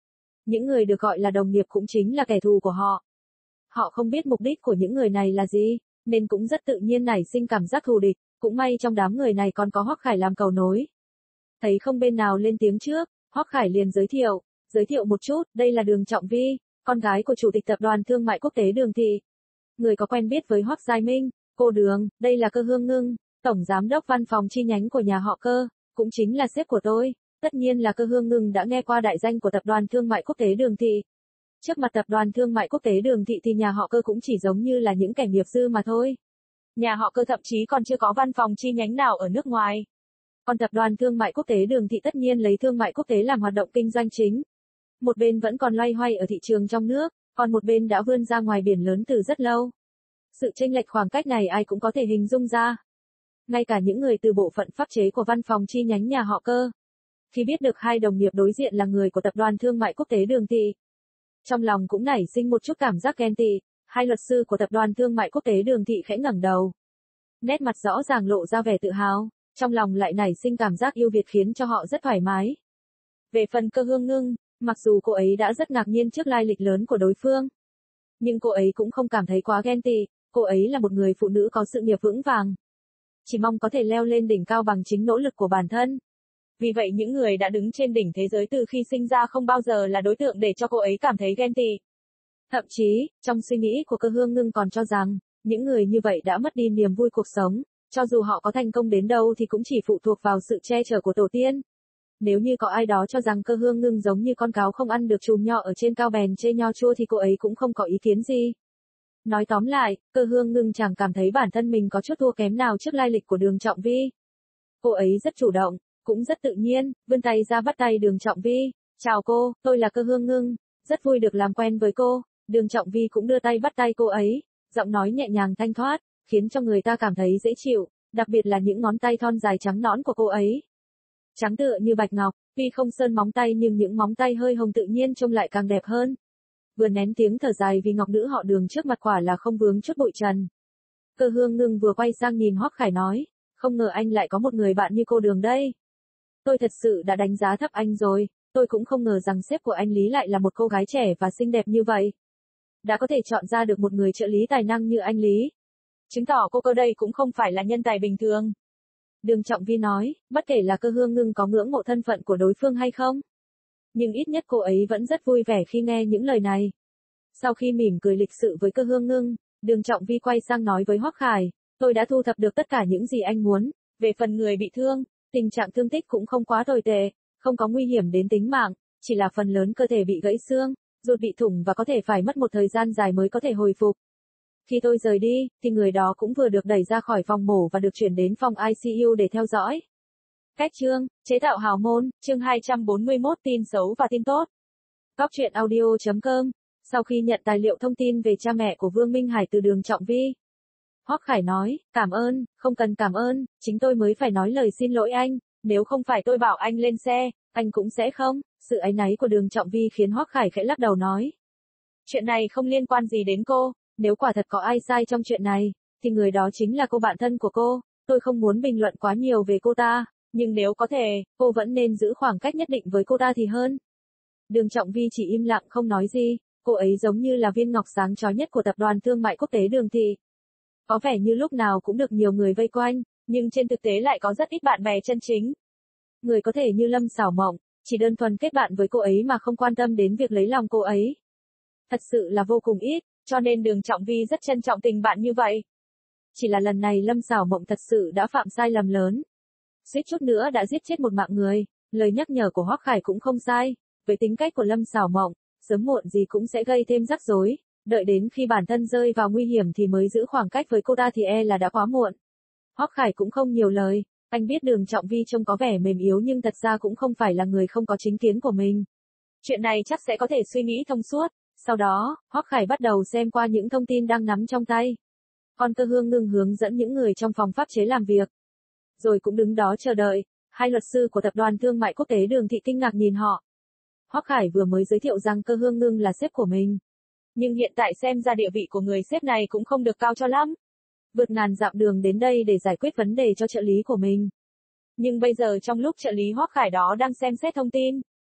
Những người được gọi là đồng nghiệp cũng chính là kẻ thù của họ. Họ không biết mục đích của những người này là gì, nên cũng rất tự nhiên nảy sinh cảm giác thù địch, cũng may trong đám người này còn có Hoắc Khải làm cầu nối. Thấy không bên nào lên tiếng trước, Hoắc Khải liền giới thiệu một chút, đây là Đường Trọng Vi, con gái của Chủ tịch Tập đoàn Thương mại Quốc tế Đường Thị. Người có quen biết với Hoắc Giai Minh, cô Đường, đây là Cơ Hương Ngưng, Tổng Giám đốc văn phòng chi nhánh của nhà họ Cơ, cũng chính là sếp của tôi. Tất nhiên là Cơ Hương Ngưng đã nghe qua đại danh của Tập đoàn Thương mại Quốc tế Đường Thị. Trước mặt Tập đoàn Thương mại Quốc tế Đường Thị thì nhà họ Cơ cũng chỉ giống như là những kẻ nghiệp dư mà thôi. Nhà họ Cơ thậm chí còn chưa có văn phòng chi nhánh nào ở nước ngoài. Còn Tập đoàn Thương mại Quốc tế Đường Thị tất nhiên lấy thương mại quốc tế làm hoạt động kinh doanh chính. Một bên vẫn còn loay hoay ở thị trường trong nước, còn một bên đã vươn ra ngoài biển lớn từ rất lâu. Sự chênh lệch khoảng cách này ai cũng có thể hình dung ra. Ngay cả những người từ bộ phận pháp chế của văn phòng chi nhánh nhà họ Cơ. Khi biết được hai đồng nghiệp đối diện là người của Tập đoàn Thương mại Quốc tế Đường Thị, trong lòng cũng nảy sinh một chút cảm giác ghen tị. Hai luật sư của Tập đoàn Thương mại Quốc tế Đường Thị khẽ ngẩng đầu. Nét mặt rõ ràng lộ ra vẻ tự hào, trong lòng lại nảy sinh cảm giác yêu Việt khiến cho họ rất thoải mái. Về phần Cơ Hương Ngưng, mặc dù cô ấy đã rất ngạc nhiên trước lai lịch lớn của đối phương, nhưng cô ấy cũng không cảm thấy quá ghen tị, cô ấy là một người phụ nữ có sự nghiệp vững vàng. Chỉ mong có thể leo lên đỉnh cao bằng chính nỗ lực của bản thân. Vì vậy những người đã đứng trên đỉnh thế giới từ khi sinh ra không bao giờ là đối tượng để cho cô ấy cảm thấy ghen tị. Thậm chí, trong suy nghĩ của Cơ Hương Ngưng còn cho rằng, những người như vậy đã mất đi niềm vui cuộc sống, cho dù họ có thành công đến đâu thì cũng chỉ phụ thuộc vào sự che chở của tổ tiên. Nếu như có ai đó cho rằng Cơ Hương Ngưng giống như con cáo không ăn được chùm nho ở trên cao bèn chê nho chua thì cô ấy cũng không có ý kiến gì. Nói tóm lại, Cơ Hương Ngưng chẳng cảm thấy bản thân mình có chút thua kém nào trước lai lịch của Đường Trọng Vi. Cô ấy rất chủ động, cũng rất tự nhiên, vươn tay ra bắt tay Đường Trọng Vi. Chào cô, tôi là Cơ Hương Ngưng, rất vui được làm quen với cô. Đường Trọng Vi cũng đưa tay bắt tay cô ấy, giọng nói nhẹ nhàng thanh thoát, khiến cho người ta cảm thấy dễ chịu, đặc biệt là những ngón tay thon dài trắng nõn của cô ấy. Trắng tựa như bạch ngọc, tuy không sơn móng tay nhưng những móng tay hơi hồng tự nhiên trông lại càng đẹp hơn. Vừa nén tiếng thở dài vì ngọc nữ họ Đường trước mặt quả là không vướng chút bụi trần. Cơ Hương Ngưng vừa quay sang nhìn Hoắc Khải nói, không ngờ anh lại có một người bạn như cô Đường đây. Tôi thật sự đã đánh giá thấp anh rồi, tôi cũng không ngờ rằng sếp của anh Lý lại là một cô gái trẻ và xinh đẹp như vậy. Đã có thể chọn ra được một người trợ lý tài năng như anh Lý. Chứng tỏ cô Cơ đây cũng không phải là nhân tài bình thường. Đường Trọng Vi nói, bất kể là Cơ Hương Ngưng có ngưỡng mộ thân phận của đối phương hay không. Nhưng ít nhất cô ấy vẫn rất vui vẻ khi nghe những lời này. Sau khi mỉm cười lịch sự với Cơ Hương Ngưng, Đường Trọng Vi quay sang nói với Hoắc Khải, tôi đã thu thập được tất cả những gì anh muốn. Về phần người bị thương, tình trạng thương tích cũng không quá tồi tệ, không có nguy hiểm đến tính mạng, chỉ là phần lớn cơ thể bị gãy xương, ruột bị thủng và có thể phải mất một thời gian dài mới có thể hồi phục. Khi tôi rời đi, thì người đó cũng vừa được đẩy ra khỏi phòng mổ và được chuyển đến phòng ICU để theo dõi. Cách chương, chế tạo hào môn, chương 241 tin xấu và tin tốt. Góc truyện audio.com. Sau khi nhận tài liệu thông tin về cha mẹ của Vương Minh Hải từ Đường Trọng Vi, Hoắc Khải nói, cảm ơn, không cần cảm ơn, chính tôi mới phải nói lời xin lỗi anh, nếu không phải tôi bảo anh lên xe, anh cũng sẽ không. Sự áy náy của Đường Trọng Vi khiến Hoắc Khải khẽ lắc đầu nói. Chuyện này không liên quan gì đến cô, nếu quả thật có ai sai trong chuyện này, thì người đó chính là cô bạn thân của cô, tôi không muốn bình luận quá nhiều về cô ta, nhưng nếu có thể, cô vẫn nên giữ khoảng cách nhất định với cô ta thì hơn. Đường Trọng Vi chỉ im lặng không nói gì, cô ấy giống như là viên ngọc sáng chói nhất của Tập đoàn Thương mại Quốc tế Đường Thị. Có vẻ như lúc nào cũng được nhiều người vây quanh, nhưng trên thực tế lại có rất ít bạn bè chân chính. Người có thể như Lâm Sảo Mộng, chỉ đơn thuần kết bạn với cô ấy mà không quan tâm đến việc lấy lòng cô ấy. Thật sự là vô cùng ít, cho nên Đường Trọng Vi rất trân trọng tình bạn như vậy. Chỉ là lần này Lâm Sảo Mộng thật sự đã phạm sai lầm lớn. Suýt chút nữa đã giết chết một mạng người, lời nhắc nhở của Hoắc Khải cũng không sai. Với tính cách của Lâm Sảo Mộng, sớm muộn gì cũng sẽ gây thêm rắc rối, đợi đến khi bản thân rơi vào nguy hiểm thì mới giữ khoảng cách với cô ta thì e là đã quá muộn. Hoắc Khải cũng không nhiều lời, anh biết Đường Trọng Vi trông có vẻ mềm yếu nhưng thật ra cũng không phải là người không có chính kiến của mình. Chuyện này chắc sẽ có thể suy nghĩ thông suốt. Sau đó, Hoắc Khải bắt đầu xem qua những thông tin đang nắm trong tay. Còn Cơ Hương Ngưng hướng dẫn những người trong phòng pháp chế làm việc. Rồi cũng đứng đó chờ đợi, hai luật sư của Tập đoàn Thương mại Quốc tế Đường Thị kinh ngạc nhìn họ. Hoắc Khải vừa mới giới thiệu rằng Cơ Hương Ngưng là sếp của mình. Nhưng hiện tại xem ra địa vị của người sếp này cũng không được cao cho lắm. Vượt ngàn dặm đường đến đây để giải quyết vấn đề cho trợ lý của mình. Nhưng bây giờ trong lúc trợ lý Hoắc Khải đó đang xem xét thông tin,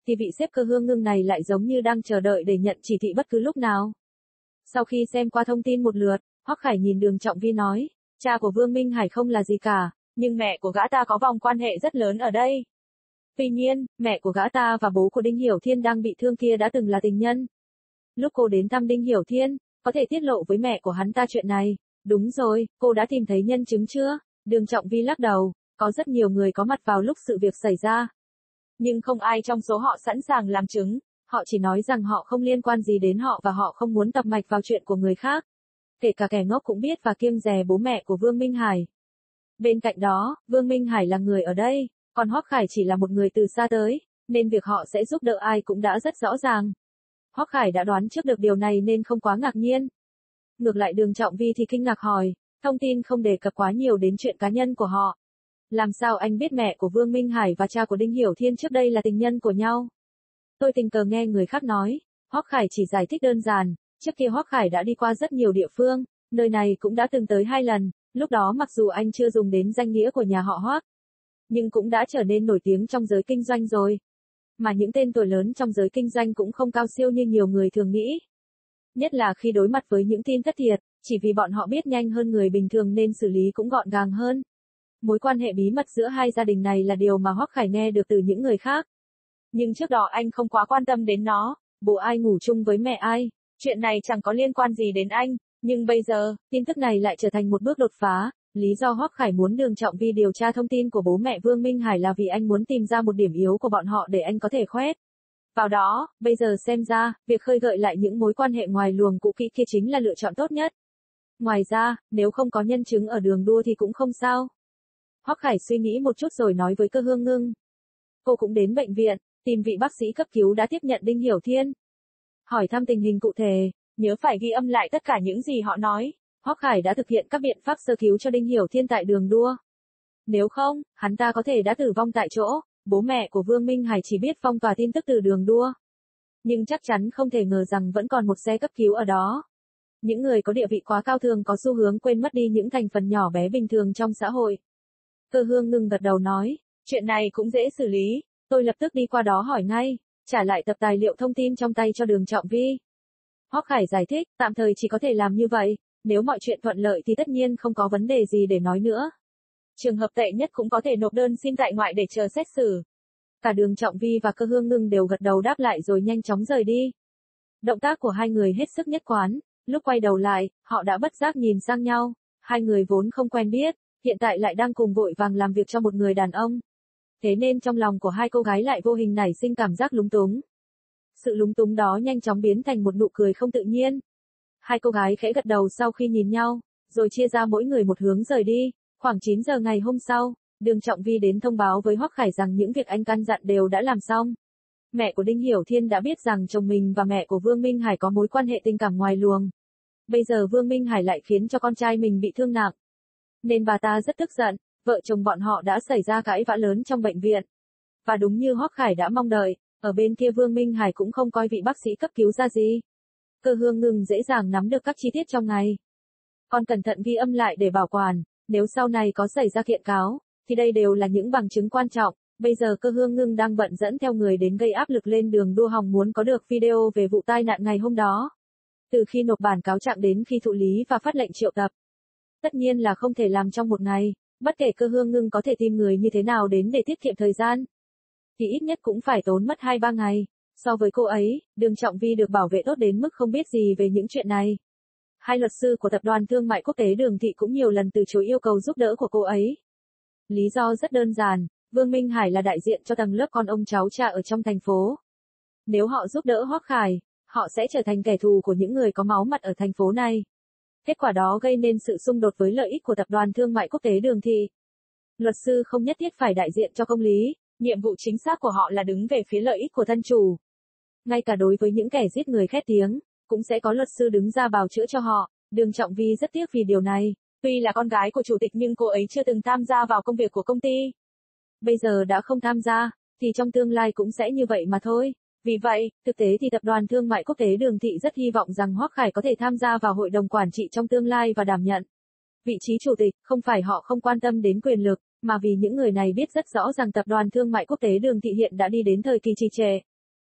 thì vị sếp Cơ Hương Ngưng này lại giống như đang chờ đợi để nhận chỉ thị bất cứ lúc nào. Sau khi xem qua thông tin một lượt, Hoắc Khải nhìn Đường Trọng Vi nói, cha của Vương Minh Hải không là gì cả, nhưng mẹ của gã ta có vòng quan hệ rất lớn ở đây. Tuy nhiên, mẹ của gã ta và bố của Đinh Hiểu Thiên đang bị thương kia đã từng là tình nhân. Lúc cô đến thăm Đinh Hiểu Thiên, có thể tiết lộ với mẹ của hắn ta chuyện này. Đúng rồi, cô đã tìm thấy nhân chứng chưa? Đường Trọng Vi lắc đầu, có rất nhiều người có mặt vào lúc sự việc xảy ra. Nhưng không ai trong số họ sẵn sàng làm chứng, họ chỉ nói rằng họ không liên quan gì đến họ và họ không muốn tập mạch vào chuyện của người khác. Kể cả kẻ ngốc cũng biết và kiêng dè bố mẹ của Vương Minh Hải. Bên cạnh đó, Vương Minh Hải là người ở đây, còn Hoắc Khải chỉ là một người từ xa tới, nên việc họ sẽ giúp đỡ ai cũng đã rất rõ ràng. Hoắc Khải đã đoán trước được điều này nên không quá ngạc nhiên. Ngược lại Đường Trọng Vi thì kinh ngạc hỏi, thông tin không đề cập quá nhiều đến chuyện cá nhân của họ. Làm sao anh biết mẹ của Vương Minh Hải và cha của Đinh Hiểu Thiên trước đây là tình nhân của nhau? Tôi tình cờ nghe người khác nói, Hoắc Khải chỉ giải thích đơn giản, trước kia Hoắc Khải đã đi qua rất nhiều địa phương, nơi này cũng đã từng tới 2 lần, lúc đó mặc dù anh chưa dùng đến danh nghĩa của nhà họ Hoắc, nhưng cũng đã trở nên nổi tiếng trong giới kinh doanh rồi. Mà những tên tuổi lớn trong giới kinh doanh cũng không cao siêu như nhiều người thường nghĩ. Nhất là khi đối mặt với những tin thất thiệt, chỉ vì bọn họ biết nhanh hơn người bình thường nên xử lý cũng gọn gàng hơn. Mối quan hệ bí mật giữa hai gia đình này là điều mà Hoắc Khải nghe được từ những người khác. Nhưng trước đó anh không quá quan tâm đến nó, bố ai ngủ chung với mẹ ai, chuyện này chẳng có liên quan gì đến anh, nhưng bây giờ, tin tức này lại trở thành một bước đột phá. Lý do Hoắc Khải muốn Đường Trọng Vi điều tra thông tin của bố mẹ Vương Minh Hải là vì anh muốn tìm ra một điểm yếu của bọn họ để anh có thể khoét vào đó, bây giờ xem ra, việc khơi gợi lại những mối quan hệ ngoài luồng cũ kỹ kia chính là lựa chọn tốt nhất. Ngoài ra, nếu không có nhân chứng ở đường đua thì cũng không sao. Hoắc Khải suy nghĩ một chút rồi nói với Cơ Hương Ngưng. Cô cũng đến bệnh viện, tìm vị bác sĩ cấp cứu đã tiếp nhận Đinh Hiểu Thiên. Hỏi thăm tình hình cụ thể, nhớ phải ghi âm lại tất cả những gì họ nói. Hoắc Khải đã thực hiện các biện pháp sơ cứu cho Đinh Hiểu Thiên tại đường đua. Nếu không, hắn ta có thể đã tử vong tại chỗ, bố mẹ của Vương Minh Hải chỉ biết phong tỏa tin tức từ đường đua. Nhưng chắc chắn không thể ngờ rằng vẫn còn một xe cấp cứu ở đó. Những người có địa vị quá cao thường có xu hướng quên mất đi những thành phần nhỏ bé bình thường trong xã hội. Cơ Hương Ngưng gật đầu nói, chuyện này cũng dễ xử lý, tôi lập tức đi qua đó hỏi ngay, trả lại tập tài liệu thông tin trong tay cho Đường Trọng Vi. Hoắc Khải giải thích, tạm thời chỉ có thể làm như vậy. Nếu mọi chuyện thuận lợi thì tất nhiên không có vấn đề gì để nói nữa. Trường hợp tệ nhất cũng có thể nộp đơn xin tại ngoại để chờ xét xử. Cả Đường Trọng Vi và Cơ Hương Ngưng đều gật đầu đáp lại rồi nhanh chóng rời đi. Động tác của hai người hết sức nhất quán, lúc quay đầu lại, họ đã bất giác nhìn sang nhau. Hai người vốn không quen biết, hiện tại lại đang cùng vội vàng làm việc cho một người đàn ông. Thế nên trong lòng của hai cô gái lại vô hình nảy sinh cảm giác lúng túng. Sự lúng túng đó nhanh chóng biến thành một nụ cười không tự nhiên. Hai cô gái khẽ gật đầu sau khi nhìn nhau, rồi chia ra mỗi người một hướng rời đi. Khoảng 9 giờ ngày hôm sau, Đường Trọng Vi đến thông báo với Hoắc Khải rằng những việc anh căn dặn đều đã làm xong. Mẹ của Đinh Hiểu Thiên đã biết rằng chồng mình và mẹ của Vương Minh Hải có mối quan hệ tình cảm ngoài luồng. Bây giờ Vương Minh Hải lại khiến cho con trai mình bị thương nặng. Nên bà ta rất tức giận, vợ chồng bọn họ đã xảy ra cãi vã lớn trong bệnh viện. Và đúng như Hoắc Khải đã mong đợi, ở bên kia Vương Minh Hải cũng không coi vị bác sĩ cấp cứu ra gì. Cơ Hương Ngưng dễ dàng nắm được các chi tiết trong ngày. Con cẩn thận ghi âm lại để bảo quản, nếu sau này có xảy ra kiện cáo, thì đây đều là những bằng chứng quan trọng. Bây giờ Cơ Hương Ngưng đang bận dẫn theo người đến gây áp lực lên Đường đua hòng muốn có được video về vụ tai nạn ngày hôm đó. Từ khi nộp bản cáo trạng đến khi thụ lý và phát lệnh triệu tập. Tất nhiên là không thể làm trong một ngày, bất kể Cơ Hương Ngưng có thể tìm người như thế nào đến để tiết kiệm thời gian. Thì ít nhất cũng phải tốn mất 2-3 ngày. So với cô ấy, Đường Trọng Vi được bảo vệ tốt đến mức không biết gì về những chuyện này. Hai luật sư của Tập đoàn Thương mại Quốc tế Đường Thị cũng nhiều lần từ chối yêu cầu giúp đỡ của cô ấy. Lý do rất đơn giản, Vương Minh Hải là đại diện cho tầng lớp con ông cháu cha ở trong thành phố. Nếu họ giúp đỡ Hoắc Khải, họ sẽ trở thành kẻ thù của những người có máu mặt ở thành phố này. Kết quả đó gây nên sự xung đột với lợi ích của Tập đoàn Thương mại Quốc tế Đường Thị. Luật sư không nhất thiết phải đại diện cho công lý, nhiệm vụ chính xác của họ là đứng về phía lợi ích của thân chủ. Ngay cả đối với những kẻ giết người khét tiếng, cũng sẽ có luật sư đứng ra bào chữa cho họ. Đường Trọng Vi rất tiếc vì điều này. Tuy là con gái của chủ tịch nhưng cô ấy chưa từng tham gia vào công việc của công ty. Bây giờ đã không tham gia, thì trong tương lai cũng sẽ như vậy mà thôi. Vì vậy, thực tế thì Tập đoàn Thương mại Quốc tế Đường Thị rất hy vọng rằng Hoắc Khải có thể tham gia vào hội đồng quản trị trong tương lai và đảm nhận vị trí chủ tịch. Không phải họ không quan tâm đến quyền lực, mà vì những người này biết rất rõ rằng Tập đoàn Thương mại Quốc tế Đường Thị hiện đã đi đến thời kỳ trì trệ.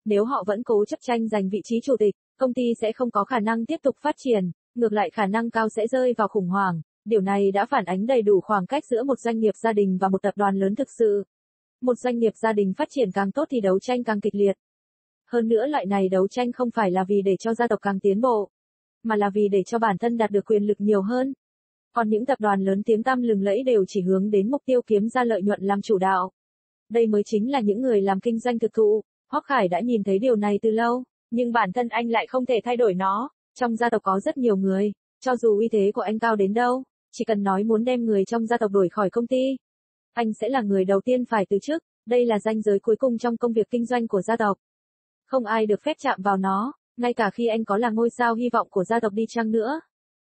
Nếu họ vẫn cố chấp tranh giành vị trí chủ tịch, công ty sẽ không có khả năng tiếp tục phát triển, ngược lại khả năng cao sẽ rơi vào khủng hoảng. Điều này đã phản ánh đầy đủ khoảng cách giữa một doanh nghiệp gia đình và một tập đoàn lớn thực sự. Một doanh nghiệp gia đình phát triển càng tốt thì đấu tranh càng kịch liệt. Hơn nữa loại này đấu tranh không phải là vì để cho gia tộc càng tiến bộ, mà là vì để cho bản thân đạt được quyền lực nhiều hơn. Còn những tập đoàn lớn tiếng tăm lừng lẫy đều chỉ hướng đến mục tiêu kiếm ra lợi nhuận làm chủ đạo. Đây mới chính là những người làm kinh doanh thực thụ. Hoắc Khải đã nhìn thấy điều này từ lâu, nhưng bản thân anh lại không thể thay đổi nó. Trong gia tộc có rất nhiều người, cho dù uy thế của anh cao đến đâu, chỉ cần nói muốn đem người trong gia tộc đuổi khỏi công ty, anh sẽ là người đầu tiên phải từ chức. Đây là ranh giới cuối cùng trong công việc kinh doanh của gia tộc. Không ai được phép chạm vào nó, ngay cả khi anh có là ngôi sao hy vọng của gia tộc đi chăng nữa.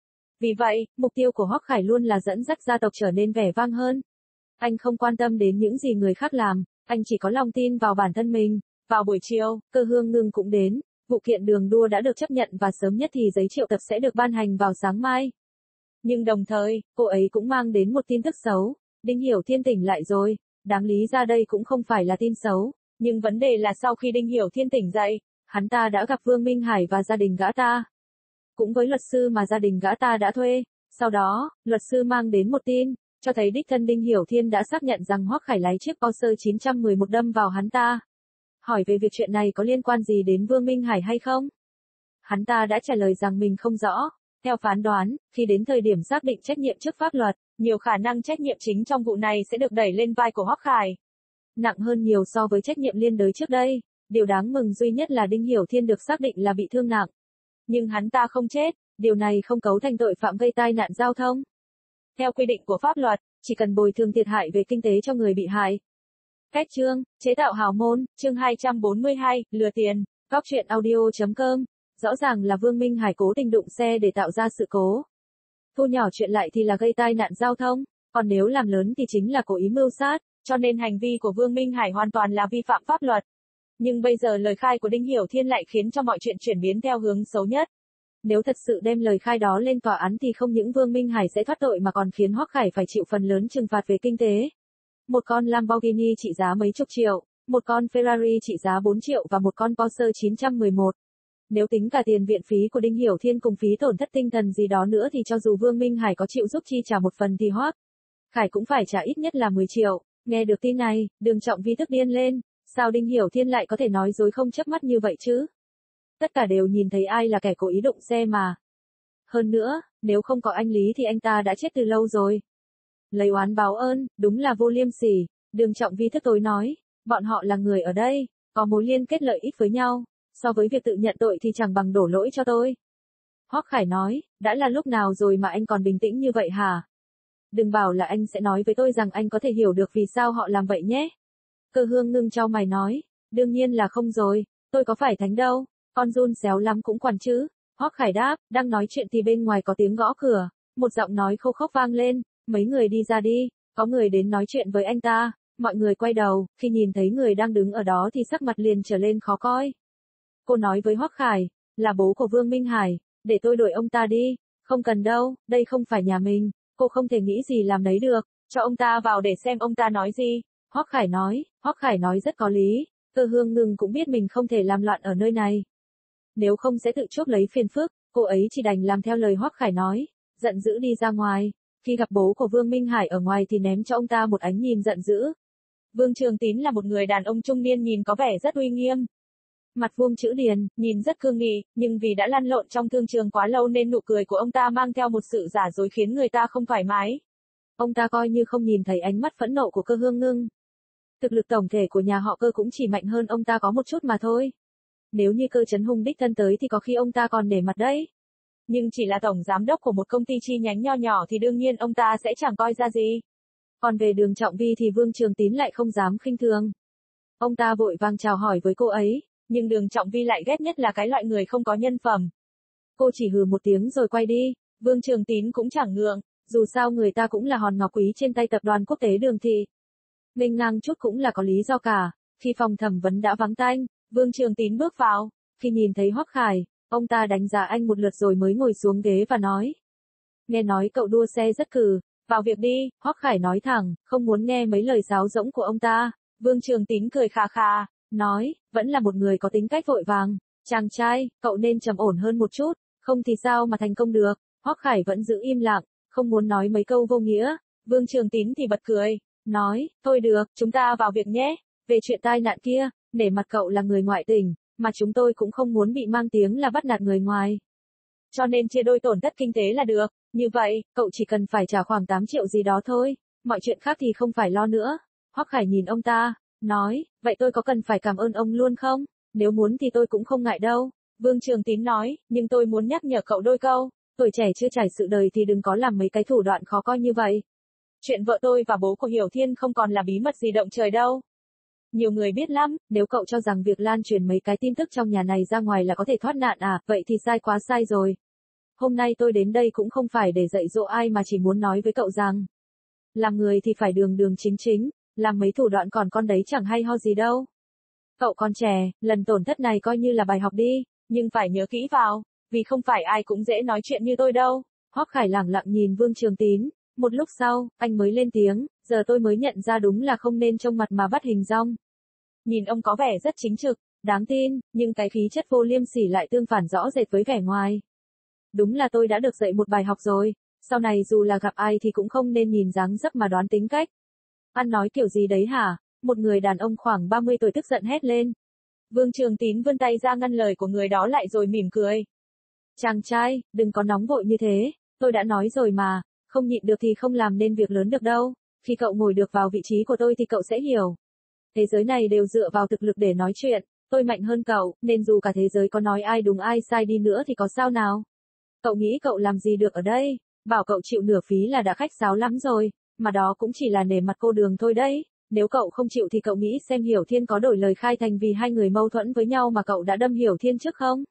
Vì vậy, mục tiêu của Hoắc Khải luôn là dẫn dắt gia tộc trở nên vẻ vang hơn. Anh không quan tâm đến những gì người khác làm, anh chỉ có lòng tin vào bản thân mình. Vào buổi chiều, Cơ Hương Ngưng cũng đến. Vụ kiện đường đua đã được chấp nhận và sớm nhất thì giấy triệu tập sẽ được ban hành vào sáng mai. Nhưng đồng thời, cô ấy cũng mang đến một tin tức xấu. Đinh Hiểu Thiên tỉnh lại rồi. Đáng lý ra đây cũng không phải là tin xấu. Nhưng vấn đề là sau khi Đinh Hiểu Thiên tỉnh dậy, hắn ta đã gặp Vương Minh Hải và gia đình gã ta. Cũng với luật sư mà gia đình gã ta đã thuê. Sau đó, luật sư mang đến một tin, cho thấy đích thân Đinh Hiểu Thiên đã xác nhận rằng Hoắc Khải lái chiếc Porsche 911 đâm vào hắn ta. Hỏi về việc chuyện này có liên quan gì đến Vương Minh Hải hay không? Hắn ta đã trả lời rằng mình không rõ. Theo phán đoán, khi đến thời điểm xác định trách nhiệm trước pháp luật, nhiều khả năng trách nhiệm chính trong vụ này sẽ được đẩy lên vai của Hoắc Khải. Nặng hơn nhiều so với trách nhiệm liên đới trước đây. Điều đáng mừng duy nhất là Đinh Hiểu Thiên được xác định là bị thương nặng. Nhưng hắn ta không chết, điều này không cấu thành tội phạm gây tai nạn giao thông. Theo quy định của pháp luật, chỉ cần bồi thường thiệt hại về kinh tế cho người bị hại. Cách chương, chế tạo hào môn, chương 242, lừa tiền, góc truyện audio.com. Rõ ràng là Vương Minh Hải cố tình đụng xe để tạo ra sự cố. Thu nhỏ chuyện lại thì là gây tai nạn giao thông, còn nếu làm lớn thì chính là cố ý mưu sát, cho nên hành vi của Vương Minh Hải hoàn toàn là vi phạm pháp luật. Nhưng bây giờ lời khai của Đinh Hiểu Thiên lại khiến cho mọi chuyện chuyển biến theo hướng xấu nhất. Nếu thật sự đem lời khai đó lên tòa án thì không những Vương Minh Hải sẽ thoát tội mà còn khiến Hoắc Khải phải chịu phần lớn trừng phạt về kinh tế. Một con Lamborghini trị giá mấy chục triệu, một con Ferrari trị giá 4 triệu và một con Porsche 911. Nếu tính cả tiền viện phí của Đinh Hiểu Thiên cùng phí tổn thất tinh thần gì đó nữa thì cho dù Vương Minh Hải có chịu giúp chi trả một phần thì Hoắc Khải cũng phải trả ít nhất là 10 triệu. Nghe được tin này, Đường Trọng Vi tức điên lên. Sao Đinh Hiểu Thiên lại có thể nói dối không chớp mắt như vậy chứ? Tất cả đều nhìn thấy ai là kẻ cố ý đụng xe mà. Hơn nữa, nếu không có anh Lý thì anh ta đã chết từ lâu rồi. Lấy oán báo ơn, đúng là vô liêm sỉ. Đường Trọng Vi tức tối nói, bọn họ là người ở đây, có mối liên kết lợi ích với nhau. So với việc tự nhận tội thì chẳng bằng đổ lỗi cho tôi. Hoắc Khải nói, đã là lúc nào rồi mà anh còn bình tĩnh như vậy hả? Đừng bảo là anh sẽ nói với tôi rằng anh có thể hiểu được vì sao họ làm vậy nhé. Cơ Hương Ngưng chau mày nói, đương nhiên là không rồi, tôi có phải thánh đâu, con run xéo lắm cũng quản chứ. Hoắc Khải đáp, đang nói chuyện thì bên ngoài có tiếng gõ cửa, một giọng nói khô khốc vang lên, mấy người đi ra đi, có người đến nói chuyện với anh ta. Mọi người quay đầu, khi nhìn thấy người đang đứng ở đó thì sắc mặt liền trở lên khó coi. Cô nói với Hoắc Khải, là bố của Vương Minh Hải, để tôi đuổi ông ta đi. Không cần đâu, đây không phải nhà mình, cô không thể nghĩ gì làm đấy được, cho ông ta vào để xem ông ta nói gì. Hoắc Khải nói rất có lý, Cơ Hương Ngưng cũng biết mình không thể làm loạn ở nơi này. Nếu không sẽ tự chuốc lấy phiền phức, cô ấy chỉ đành làm theo lời Hoắc Khải nói, giận dữ đi ra ngoài. Khi gặp bố của Vương Minh Hải ở ngoài thì ném cho ông ta một ánh nhìn giận dữ. Vương Trường Tín là một người đàn ông trung niên nhìn có vẻ rất uy nghiêm. Mặt vuông chữ điền, nhìn rất cương nghị, nhưng vì đã lăn lộn trong thương trường quá lâu nên nụ cười của ông ta mang theo một sự giả dối khiến người ta không thoải mái. Ông ta coi như không nhìn thấy ánh mắt phẫn nộ của Cơ Hương Ngưng. Thực lực tổng thể của nhà họ Cơ cũng chỉ mạnh hơn ông ta có một chút mà thôi. Nếu như Cơ Chấn Hùng đích thân tới thì có khi ông ta còn nể mặt đấy. Nhưng chỉ là tổng giám đốc của một công ty chi nhánh nho nhỏ thì đương nhiên ông ta sẽ chẳng coi ra gì. Còn về Đường Trọng Vi thì Vương Trường Tín lại không dám khinh thường. Ông ta vội vàng chào hỏi với cô ấy, nhưng Đường Trọng Vi lại ghét nhất là cái loại người không có nhân phẩm. Cô chỉ hừ một tiếng rồi quay đi, Vương Trường Tín cũng chẳng ngượng, dù sao người ta cũng là hòn ngọc quý trên tay tập đoàn quốc tế Đường Thị. Nghênh ngang chút cũng là có lý do cả. Khi phòng thẩm vấn đã vắng tanh, Vương Trường Tín bước vào, khi nhìn thấy Hoắc Khải, ông ta đánh giá anh một lượt rồi mới ngồi xuống ghế và nói. Nghe nói cậu đua xe rất cừ, vào việc đi. Hoắc Khải nói thẳng, không muốn nghe mấy lời sáo rỗng của ông ta. Vương Trường Tín cười khà khà, nói, vẫn là một người có tính cách vội vàng. Chàng trai, cậu nên trầm ổn hơn một chút, không thì sao mà thành công được. Hoắc Khải vẫn giữ im lặng, không muốn nói mấy câu vô nghĩa. Vương Trường Tín thì bật cười, nói, thôi được, chúng ta vào việc nhé. Về chuyện tai nạn kia, nể mặt cậu là người ngoại tỉnh, mà chúng tôi cũng không muốn bị mang tiếng là bắt nạt người ngoài. Cho nên chia đôi tổn thất kinh tế là được. Như vậy, cậu chỉ cần phải trả khoảng 8 triệu gì đó thôi, mọi chuyện khác thì không phải lo nữa. Hoắc Khải nhìn ông ta, nói, vậy tôi có cần phải cảm ơn ông luôn không? Nếu muốn thì tôi cũng không ngại đâu. Vương Trường Tín nói, nhưng tôi muốn nhắc nhở cậu đôi câu, tuổi trẻ chưa trải sự đời thì đừng có làm mấy cái thủ đoạn khó coi như vậy. Chuyện vợ tôi và bố của Hiểu Thiên không còn là bí mật gì động trời đâu. Nhiều người biết lắm, nếu cậu cho rằng việc lan truyền mấy cái tin tức trong nhà này ra ngoài là có thể thoát nạn à, vậy thì sai quá sai rồi. Hôm nay tôi đến đây cũng không phải để dạy dỗ ai mà chỉ muốn nói với cậu rằng, làm người thì phải đường đường chính chính, làm mấy thủ đoạn còn con đấy chẳng hay ho gì đâu. Cậu còn trẻ, lần tổn thất này coi như là bài học đi, nhưng phải nhớ kỹ vào, vì không phải ai cũng dễ nói chuyện như tôi đâu. Hoắc Khải lẳng lặng nhìn Vương Trường Tín, một lúc sau, anh mới lên tiếng, giờ tôi mới nhận ra đúng là không nên trông mặt mà bắt hình dong. Nhìn ông có vẻ rất chính trực, đáng tin, nhưng cái khí chất vô liêm sỉ lại tương phản rõ rệt với vẻ ngoài. Đúng là tôi đã được dạy một bài học rồi, sau này dù là gặp ai thì cũng không nên nhìn dáng dấp mà đoán tính cách. Ăn nói kiểu gì đấy hả? Một người đàn ông khoảng 30 tuổi tức giận hét lên. Vương Trường Tín vươn tay ra ngăn lời của người đó lại rồi mỉm cười. Chàng trai, đừng có nóng vội như thế, tôi đã nói rồi mà, không nhịn được thì không làm nên việc lớn được đâu, khi cậu ngồi được vào vị trí của tôi thì cậu sẽ hiểu. Thế giới này đều dựa vào thực lực để nói chuyện, tôi mạnh hơn cậu, nên dù cả thế giới có nói ai đúng ai sai đi nữa thì có sao nào. Cậu nghĩ cậu làm gì được ở đây, bảo cậu chịu nửa phí là đã khách sáo lắm rồi, mà đó cũng chỉ là nể mặt cô Đường thôi đấy. Nếu cậu không chịu thì cậu nghĩ xem Hiểu Thiên có đổi lời khai thành vì hai người mâu thuẫn với nhau mà cậu đã đâm Hiểu Thiên trước không?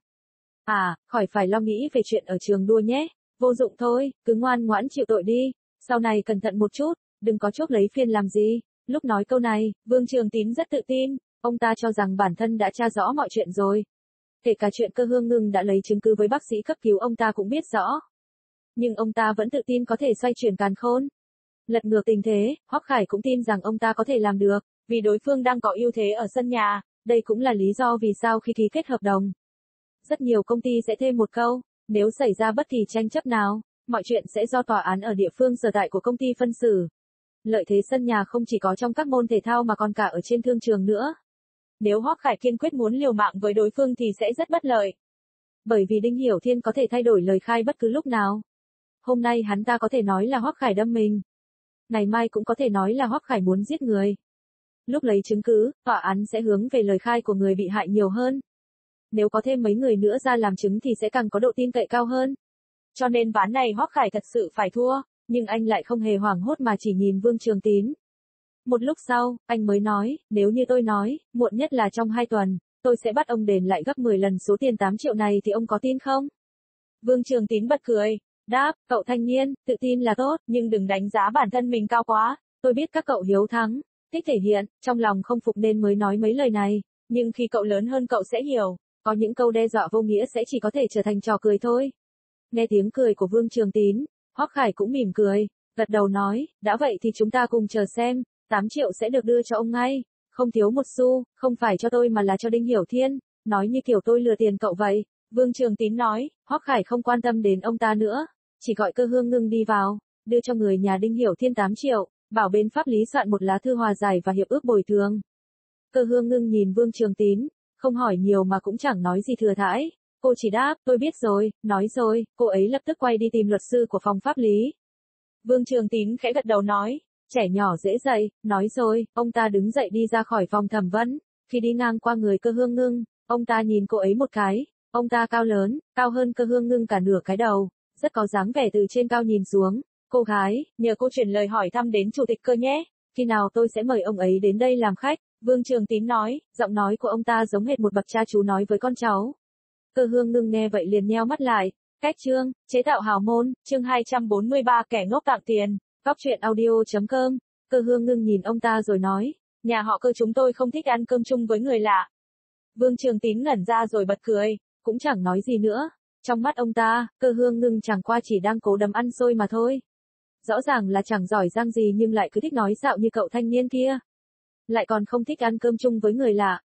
À, khỏi phải lo nghĩ về chuyện ở trường đua nhé, vô dụng thôi, cứ ngoan ngoãn chịu tội đi, sau này cẩn thận một chút, đừng có chuốc lấy phiền làm gì. Lúc nói câu này, Vương Trường Tín rất tự tin, ông ta cho rằng bản thân đã tra rõ mọi chuyện rồi. Kể cả chuyện Cơ Hương Ngưng đã lấy chứng cứ với bác sĩ cấp cứu ông ta cũng biết rõ. Nhưng ông ta vẫn tự tin có thể xoay chuyển càn khôn. Lật ngược tình thế, Hoắc Khải cũng tin rằng ông ta có thể làm được, vì đối phương đang có ưu thế ở sân nhà, đây cũng là lý do vì sao khi ký kết hợp đồng. Rất nhiều công ty sẽ thêm một câu, nếu xảy ra bất kỳ tranh chấp nào, mọi chuyện sẽ do tòa án ở địa phương sở tại của công ty phân xử. Lợi thế sân nhà không chỉ có trong các môn thể thao mà còn cả ở trên thương trường nữa. Nếu Hoắc Khải kiên quyết muốn liều mạng với đối phương thì sẽ rất bất lợi. Bởi vì Đinh Hiểu Thiên có thể thay đổi lời khai bất cứ lúc nào. Hôm nay hắn ta có thể nói là Hoắc Khải đâm mình. Ngày mai cũng có thể nói là Hoắc Khải muốn giết người. Lúc lấy chứng cứ, tòa án sẽ hướng về lời khai của người bị hại nhiều hơn. Nếu có thêm mấy người nữa ra làm chứng thì sẽ càng có độ tin cậy cao hơn. Cho nên ván này Hoắc Khải thật sự phải thua, nhưng anh lại không hề hoảng hốt mà chỉ nhìn Vương Trường Tín. Một lúc sau, anh mới nói, nếu như tôi nói, muộn nhất là trong 2 tuần, tôi sẽ bắt ông đền lại gấp 10 lần số tiền 8 triệu này thì ông có tin không? Vương Trường Tín bật cười, đáp, cậu thanh niên, tự tin là tốt, nhưng đừng đánh giá bản thân mình cao quá, tôi biết các cậu hiếu thắng, thích thể hiện, trong lòng không phục nên mới nói mấy lời này, nhưng khi cậu lớn hơn cậu sẽ hiểu, có những câu đe dọa vô nghĩa sẽ chỉ có thể trở thành trò cười thôi. Nghe tiếng cười của Vương Trường Tín, Hoắc Khải cũng mỉm cười, gật đầu nói, đã vậy thì chúng ta cùng chờ xem, 8 triệu sẽ được đưa cho ông ngay, không thiếu một xu, không phải cho tôi mà là cho Đinh Hiểu Thiên, nói như kiểu tôi lừa tiền cậu vậy. Vương Trường Tín nói, Hoắc Khải không quan tâm đến ông ta nữa, chỉ gọi Cơ Hương Ngưng đi vào, đưa cho người nhà Đinh Hiểu Thiên 8 triệu, bảo bên pháp lý soạn một lá thư hòa giải và hiệp ước bồi thường. Cơ Hương Ngưng nhìn Vương Trường Tín, không hỏi nhiều mà cũng chẳng nói gì thừa thãi, cô chỉ đáp, tôi biết rồi, nói rồi, cô ấy lập tức quay đi tìm luật sư của phòng pháp lý. Vương Trường Tín khẽ gật đầu nói, trẻ nhỏ dễ dạy, nói rồi, ông ta đứng dậy đi ra khỏi phòng thẩm vấn, khi đi ngang qua người Cơ Hương Ngưng, ông ta nhìn cô ấy một cái, ông ta cao lớn, cao hơn Cơ Hương Ngưng cả nửa cái đầu, rất có dáng vẻ từ trên cao nhìn xuống, cô gái, nhờ cô chuyển lời hỏi thăm đến chủ tịch Cơ nhé, khi nào tôi sẽ mời ông ấy đến đây làm khách, Vương Trường Tín nói, giọng nói của ông ta giống hệt một bậc cha chú nói với con cháu. Cơ Hương Ngưng nghe vậy liền nheo mắt lại, cách chương, chế tạo hào môn, chương 243 kẻ ngốc tặng tiền. Góc truyện audio.com, Cơ Hương Ngưng nhìn ông ta rồi nói, nhà họ Cơ chúng tôi không thích ăn cơm chung với người lạ. Vương Trường Tín ngẩn ra rồi bật cười, cũng chẳng nói gì nữa. Trong mắt ông ta, Cơ Hương Ngưng chẳng qua chỉ đang cố đấm ăn xôi mà thôi. Rõ ràng là chẳng giỏi giang gì nhưng lại cứ thích nói xạo như cậu thanh niên kia. Lại còn không thích ăn cơm chung với người lạ,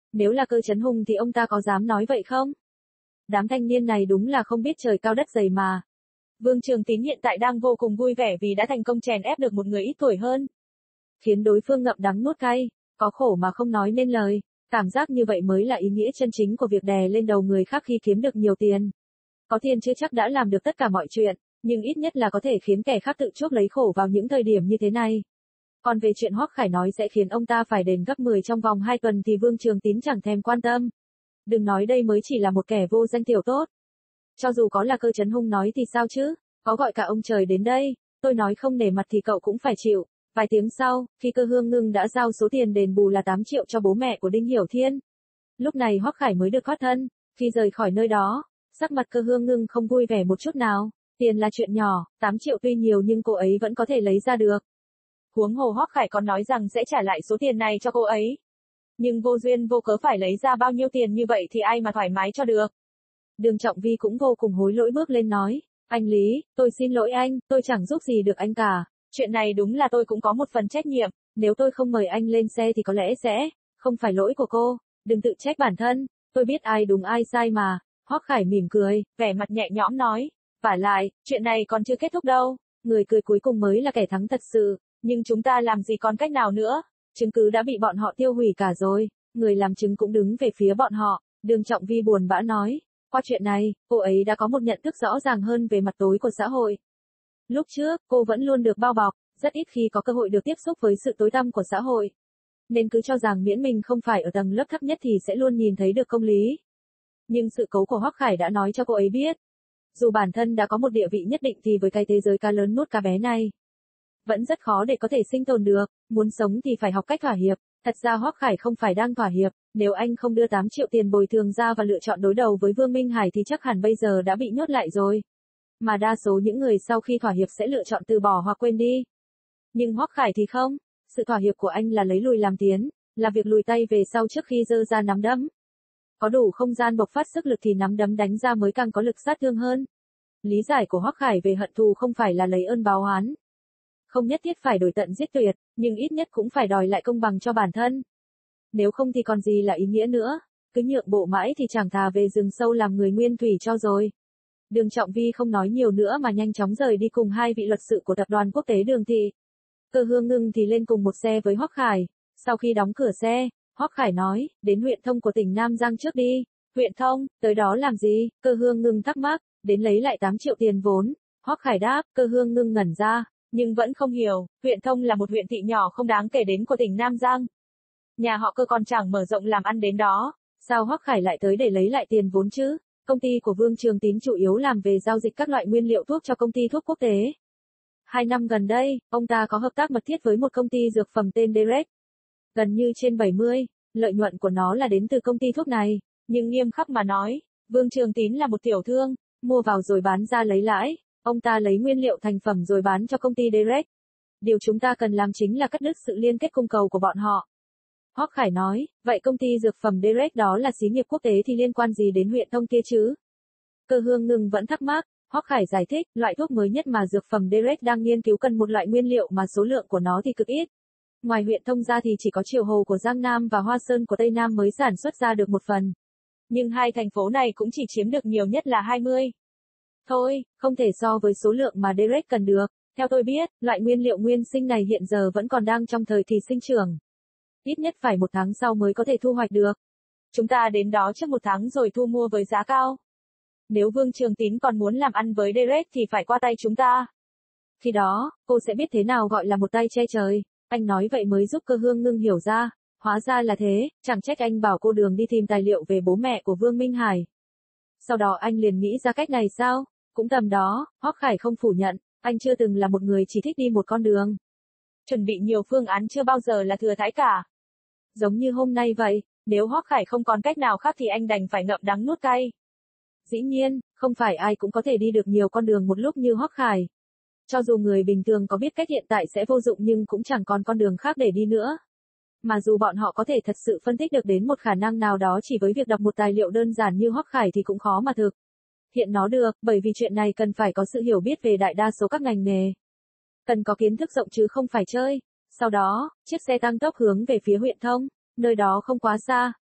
Nếu là Cơ Chấn Hùng thì ông ta có dám nói vậy không? Đám thanh niên này đúng là không biết trời cao đất dày mà. Vương Trường Tín hiện tại đang vô cùng vui vẻ vì đã thành công chèn ép được một người ít tuổi hơn. Khiến đối phương ngậm đắng nuốt cay, có khổ mà không nói nên lời. Cảm giác như vậy mới là ý nghĩa chân chính của việc đè lên đầu người khác khi kiếm được nhiều tiền. Có tiền chưa chắc đã làm được tất cả mọi chuyện, nhưng ít nhất là có thể khiến kẻ khác tự chuốc lấy khổ vào những thời điểm như thế này. Còn về chuyện Hoắc Khải nói sẽ khiến ông ta phải đền gấp 10 trong vòng 2 tuần thì Vương Trường Tín chẳng thèm quan tâm. Đừng nói đây mới chỉ là một kẻ vô danh tiểu tốt. Cho dù có là Cơ Chấn Hùng nói thì sao chứ, có gọi cả ông trời đến đây, tôi nói không nể mặt thì cậu cũng phải chịu. Vài tiếng sau, khi Cơ Hương Ngưng đã giao số tiền đền bù là 8 triệu cho bố mẹ của Đinh Hiểu Thiên. Lúc này Hoắc Khải mới được thoát thân, khi rời khỏi nơi đó, sắc mặt Cơ Hương Ngưng không vui vẻ một chút nào, tiền là chuyện nhỏ, 8 triệu tuy nhiều nhưng cô ấy vẫn có thể lấy ra được. Huống hồ Hoắc Khải còn nói rằng sẽ trả lại số tiền này cho cô ấy. Nhưng vô duyên vô cớ phải lấy ra bao nhiêu tiền như vậy thì ai mà thoải mái cho được. Đường Trọng Vi cũng vô cùng hối lỗi bước lên nói, anh Lý, tôi xin lỗi anh, tôi chẳng giúp gì được anh cả. Chuyện này đúng là tôi cũng có một phần trách nhiệm, nếu tôi không mời anh lên xe thì có lẽ sẽ, không phải lỗi của cô, đừng tự trách bản thân, tôi biết ai đúng ai sai mà. Hoắc Khải mỉm cười, vẻ mặt nhẹ nhõm nói, vả lại, chuyện này còn chưa kết thúc đâu, người cười cuối cùng mới là kẻ thắng thật sự, nhưng chúng ta làm gì còn cách nào nữa, chứng cứ đã bị bọn họ tiêu hủy cả rồi, người làm chứng cũng đứng về phía bọn họ, Đường Trọng Vi buồn bã nói, qua chuyện này, cô ấy đã có một nhận thức rõ ràng hơn về mặt tối của xã hội. Lúc trước, cô vẫn luôn được bao bọc, rất ít khi có cơ hội được tiếp xúc với sự tối tăm của xã hội. Nên cứ cho rằng miễn mình không phải ở tầng lớp thấp nhất thì sẽ luôn nhìn thấy được công lý. Nhưng sự cố của Hoắc Khải đã nói cho cô ấy biết. Dù bản thân đã có một địa vị nhất định thì với cái thế giới cá lớn nuốt cá bé này, vẫn rất khó để có thể sinh tồn được, muốn sống thì phải học cách thỏa hiệp. Thật ra Hoắc Khải không phải đang thỏa hiệp, nếu anh không đưa 8 triệu tiền bồi thường ra và lựa chọn đối đầu với Vương Minh Hải thì chắc hẳn bây giờ đã bị nhốt lại rồi. Mà đa số những người sau khi thỏa hiệp sẽ lựa chọn từ bỏ hoặc quên đi. Nhưng Hoắc Khải thì không, sự thỏa hiệp của anh là lấy lùi làm tiến, là việc lùi tay về sau trước khi giơ ra nắm đấm. Có đủ không gian bộc phát sức lực thì nắm đấm đánh ra mới càng có lực sát thương hơn. Lý giải của Hoắc Khải về hận thù không phải là lấy ơn báo oán. Không nhất thiết phải đổi tận giết tuyệt, nhưng ít nhất cũng phải đòi lại công bằng cho bản thân. Nếu không thì còn gì là ý nghĩa nữa, cứ nhượng bộ mãi thì chẳng thà về rừng sâu làm người nguyên thủy cho rồi. Đường Trọng Vi không nói nhiều nữa mà nhanh chóng rời đi cùng hai vị luật sự của tập đoàn quốc tế Đường Thị. Cơ Hương Ngưng thì lên cùng một xe với Hoắc Khải. Sau khi đóng cửa xe, Hoắc Khải nói, đến huyện Thông của tỉnh Nam Giang trước đi. Huyện Thông, tới đó làm gì? Cơ Hương Ngưng thắc mắc, đến lấy lại 8 triệu tiền vốn. Hoắc Khải đáp, Cơ Hương Ngưng ngẩn ra, nhưng vẫn không hiểu, huyện Thông là một huyện thị nhỏ không đáng kể đến của tỉnh Nam Giang. Nhà họ Cơ còn chẳng mở rộng làm ăn đến đó, sao Hoắc Khải lại tới để lấy lại tiền vốn chứ? Công ty của Vương Trường Tín chủ yếu làm về giao dịch các loại nguyên liệu thuốc cho công ty thuốc quốc tế. 2 năm gần đây, ông ta có hợp tác mật thiết với một công ty dược phẩm tên Direct. Gần như trên 70, lợi nhuận của nó là đến từ công ty thuốc này, nhưng nghiêm khắc mà nói, Vương Trường Tín là một tiểu thương, mua vào rồi bán ra lấy lãi, ông ta lấy nguyên liệu thành phẩm rồi bán cho công ty Direct. Điều chúng ta cần làm chính là cắt đứt sự liên kết cung cầu của bọn họ. Hoắc Khải nói, vậy công ty dược phẩm Direct đó là xí nghiệp quốc tế thì liên quan gì đến huyện Thông kia chứ? Cơ Hương Ngưng vẫn thắc mắc, Hoắc Khải giải thích, loại thuốc mới nhất mà dược phẩm Direct đang nghiên cứu cần một loại nguyên liệu mà số lượng của nó thì cực ít. Ngoài huyện Thông ra thì chỉ có Triều Hồ của Giang Nam và Hoa Sơn của Tây Nam mới sản xuất ra được một phần. Nhưng hai thành phố này cũng chỉ chiếm được nhiều nhất là 20. Thôi, không thể so với số lượng mà Direct cần được. Theo tôi biết, loại nguyên liệu nguyên sinh này hiện giờ vẫn còn đang trong thời kỳ sinh trưởng. Ít nhất phải 1 tháng sau mới có thể thu hoạch được. Chúng ta đến đó trước 1 tháng rồi thu mua với giá cao. Nếu Vương Trường Tín còn muốn làm ăn với Direct thì phải qua tay chúng ta. Khi đó, cô sẽ biết thế nào gọi là một tay che trời. Anh nói vậy mới giúp Cơ Hương Ngưng hiểu ra. Hóa ra là thế, chẳng trách anh bảo cô Đường đi tìm tài liệu về bố mẹ của Vương Minh Hải. Sau đó anh liền nghĩ ra cách này sao? Cũng tầm đó, Hoắc Khải không phủ nhận, anh chưa từng là một người chỉ thích đi một con đường. Chuẩn bị nhiều phương án chưa bao giờ là thừa thãi cả. Giống như hôm nay vậy, nếu Hoắc Khải không còn cách nào khác thì anh đành phải ngậm đắng nuốt cay. Dĩ nhiên, không phải ai cũng có thể đi được nhiều con đường một lúc như Hoắc Khải. Cho dù người bình thường có biết cách hiện tại sẽ vô dụng nhưng cũng chẳng còn con đường khác để đi nữa. Mà dù bọn họ có thể thật sự phân tích được đến một khả năng nào đó chỉ với việc đọc một tài liệu đơn giản như Hoắc Khải thì cũng khó mà thực hiện nó được, bởi vì chuyện này cần phải có sự hiểu biết về đại đa số các ngành nghề. Cần có kiến thức rộng chứ không phải chơi. Sau đó, chiếc xe tăng tốc hướng về phía huyện Thông, nơi đó không quá xa,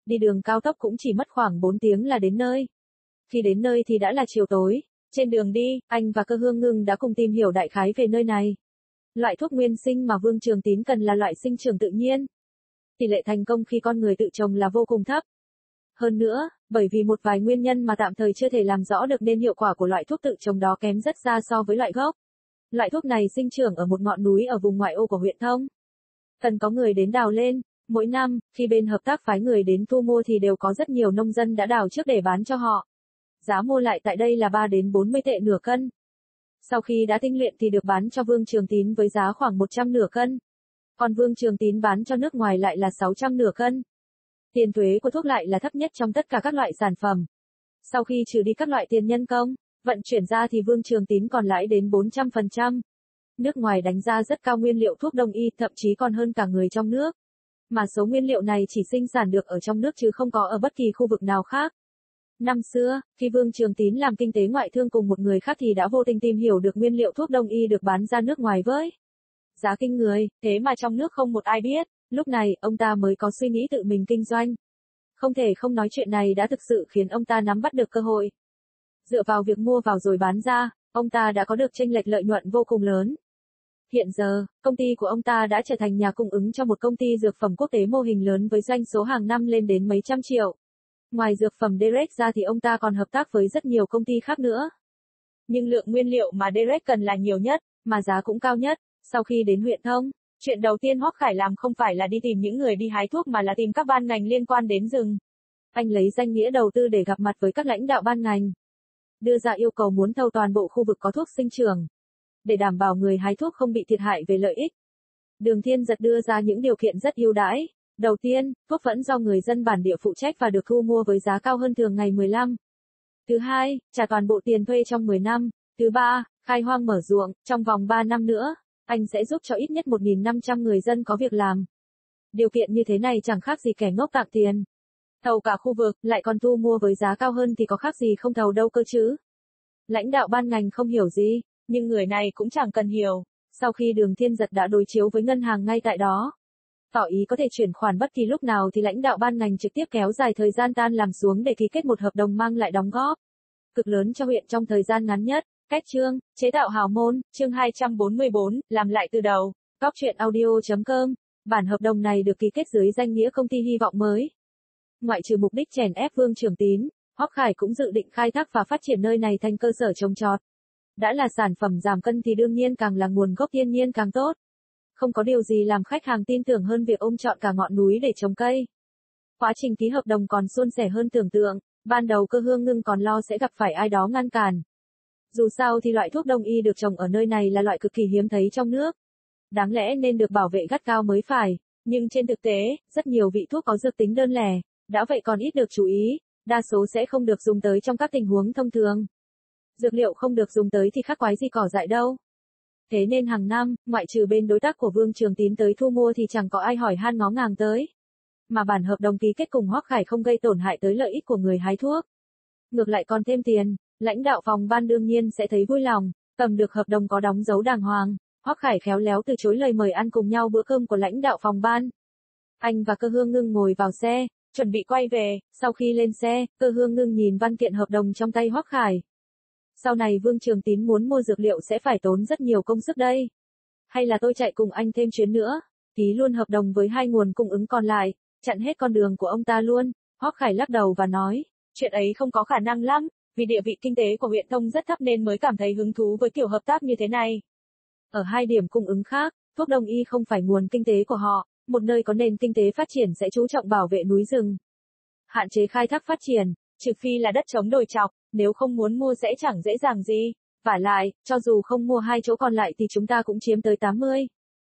Đi đường cao tốc cũng chỉ mất khoảng 4 tiếng là đến nơi. Khi đến nơi thì đã là chiều tối. Trên đường đi, anh và Cơ Hương Ngưng đã cùng tìm hiểu đại khái về nơi này. Loại thuốc nguyên sinh mà Vương Trường Tín cần là loại sinh trưởng tự nhiên. Tỷ lệ thành công khi con người tự trồng là vô cùng thấp. Hơn nữa, bởi vì một vài nguyên nhân mà tạm thời chưa thể làm rõ được nên hiệu quả của loại thuốc tự trồng đó kém rất xa so với loại gốc. Loại thuốc này sinh trưởng ở một ngọn núi ở vùng ngoại ô của huyện Thông. Cần có người đến đào lên. Mỗi năm, khi bên hợp tác phái người đến thu mua thì đều có rất nhiều nông dân đã đào trước để bán cho họ. Giá mua lại tại đây là 3 đến 40 tệ nửa cân. Sau khi đã tinh luyện thì được bán cho Vương Trường Tín với giá khoảng 100 nửa cân. Còn Vương Trường Tín bán cho nước ngoài lại là 600 nửa cân. Tiền thuế của thuốc lại là thấp nhất trong tất cả các loại sản phẩm. Sau khi trừ đi các loại tiền nhân công, vận chuyển ra thì Vương Trường Tín còn lãi đến 400%. Nước ngoài đánh ra rất cao nguyên liệu thuốc đông y, thậm chí còn hơn cả người trong nước. Mà số nguyên liệu này chỉ sinh sản được ở trong nước chứ không có ở bất kỳ khu vực nào khác. Năm xưa, khi Vương Trường Tín làm kinh tế ngoại thương cùng một người khác thì đã vô tình tìm hiểu được nguyên liệu thuốc đông y được bán ra nước ngoài với giá kinh người, thế mà trong nước không một ai biết. Lúc này, ông ta mới có suy nghĩ tự mình kinh doanh. Không thể không nói chuyện này đã thực sự khiến ông ta nắm bắt được cơ hội. Dựa vào việc mua vào rồi bán ra, ông ta đã có được chênh lệch lợi nhuận vô cùng lớn. Hiện giờ, công ty của ông ta đã trở thành nhà cung ứng cho một công ty dược phẩm quốc tế mô hình lớn với doanh số hàng năm lên đến mấy trăm triệu. Ngoài dược phẩm Derek ra thì ông ta còn hợp tác với rất nhiều công ty khác nữa. Nhưng lượng nguyên liệu mà Derek cần là nhiều nhất, mà giá cũng cao nhất. Sau khi đến huyện Thông, chuyện đầu tiên Hoắc Khải làm không phải là đi tìm những người đi hái thuốc mà là tìm các ban ngành liên quan đến rừng. Anh lấy danh nghĩa đầu tư để gặp mặt với các lãnh đạo ban ngành. Đưa ra yêu cầu muốn thầu toàn bộ khu vực có thuốc sinh trưởng. Để đảm bảo người hái thuốc không bị thiệt hại về lợi ích. Đường Thiên Giật đưa ra những điều kiện rất ưu đãi. Đầu tiên, thuốc vẫn do người dân bản địa phụ trách và được thu mua với giá cao hơn thường ngày 15. Thứ hai, trả toàn bộ tiền thuê trong 10 năm. Thứ ba, khai hoang mở ruộng, trong vòng 3 năm nữa, anh sẽ giúp cho ít nhất 1.500 người dân có việc làm. Điều kiện như thế này chẳng khác gì kẻ ngốc tặng tiền. Thầu cả khu vực, lại còn thu mua với giá cao hơn thì có khác gì không thầu đâu cơ chứ. Lãnh đạo ban ngành không hiểu gì, nhưng người này cũng chẳng cần hiểu. Sau khi Đường Thiên Giật đã đối chiếu với ngân hàng ngay tại đó, tỏ ý có thể chuyển khoản bất kỳ lúc nào thì lãnh đạo ban ngành trực tiếp kéo dài thời gian tan làm xuống để ký kết một hợp đồng mang lại đóng góp cực lớn cho huyện trong thời gian ngắn nhất. Cách chương, chế tạo hào môn, chương 244, làm lại từ đầu. Góc truyện audio.com. Bản hợp đồng này được ký kết dưới danh nghĩa công ty hy vọng mới. Ngoại trừ mục đích chèn ép Vương Trường Tín, Hoắc Khải cũng dự định khai thác và phát triển nơi này thành cơ sở trồng trọt. Đã là sản phẩm giảm cân thì đương nhiên càng là nguồn gốc thiên nhiên càng tốt. Không có điều gì làm khách hàng tin tưởng hơn việc ôm trọn cả ngọn núi để trồng cây. Quá trình ký hợp đồng còn suôn sẻ hơn tưởng tượng, ban đầu Cơ Hương Ngưng còn lo sẽ gặp phải ai đó ngăn cản. Dù sao thì loại thuốc đông y được trồng ở nơi này là loại cực kỳ hiếm thấy trong nước. Đáng lẽ nên được bảo vệ gắt cao mới phải, nhưng trên thực tế, rất nhiều vị thuốc có dược tính đơn lẻ, đã vậy còn ít được chú ý, đa số sẽ không được dùng tới trong các tình huống thông thường. Dược liệu không được dùng tới thì khác quái gì cỏ dại đâu. Thế nên hàng năm, ngoại trừ bên đối tác của Vương Trường Tín tới thu mua thì chẳng có ai hỏi han ngó ngàng tới. Mà bản hợp đồng ký kết cùng Hoắc Khải không gây tổn hại tới lợi ích của người hái thuốc. Ngược lại còn thêm tiền, lãnh đạo phòng ban đương nhiên sẽ thấy vui lòng, cầm được hợp đồng có đóng dấu đàng hoàng. Hoắc Khải khéo léo từ chối lời mời ăn cùng nhau bữa cơm của lãnh đạo phòng ban. Anh và Cơ Hương Ngưng ngồi vào xe, chuẩn bị quay về. Sau khi lên xe, Cơ Hương Ngưng nhìn văn kiện hợp đồng trong tay Hoắc Khải. Sau này Vương Trường Tín muốn mua dược liệu sẽ phải tốn rất nhiều công sức đây. Hay là tôi chạy cùng anh thêm chuyến nữa, ký luôn hợp đồng với hai nguồn cung ứng còn lại, chặn hết con đường của ông ta luôn. Hoắc Khải lắc đầu và nói, chuyện ấy không có khả năng lắm, vì địa vị kinh tế của huyện Thông rất thấp nên mới cảm thấy hứng thú với kiểu hợp tác như thế này. Ở hai điểm cung ứng khác, thuốc đông y không phải nguồn kinh tế của họ, một nơi có nền kinh tế phát triển sẽ chú trọng bảo vệ núi rừng. Hạn chế khai thác phát triển, trừ phi là đất trống đồi chọc, nếu không muốn mua sẽ chẳng dễ dàng gì. Vả lại, cho dù không mua hai chỗ còn lại thì chúng ta cũng chiếm tới 80.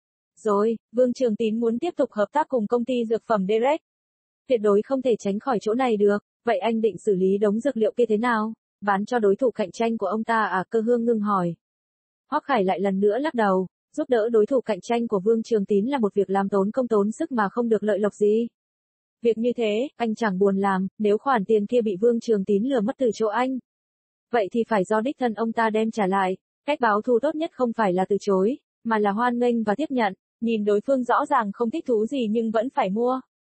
Rồi, Vương Trường Tín muốn tiếp tục hợp tác cùng công ty dược phẩm Derek. Tuyệt đối không thể tránh khỏi chỗ này được, vậy anh định xử lý đống dược liệu kia thế nào? Bán cho đối thủ cạnh tranh của ông ta à? Cơ Hương Ngưng hỏi. Hoắc Khải lại lần nữa lắc đầu, giúp đỡ đối thủ cạnh tranh của Vương Trường Tín là một việc làm tốn công tốn sức mà không được lợi lộc gì. Việc như thế, anh chẳng buồn làm, nếu khoản tiền kia bị Vương Trường Tín lừa mất từ chỗ anh. Vậy thì phải do đích thân ông ta đem trả lại, cách báo thù tốt nhất không phải là từ chối, mà là hoan nghênh và tiếp nhận, nhìn đối phương rõ ràng không thích thú gì nhưng vẫn phải mua.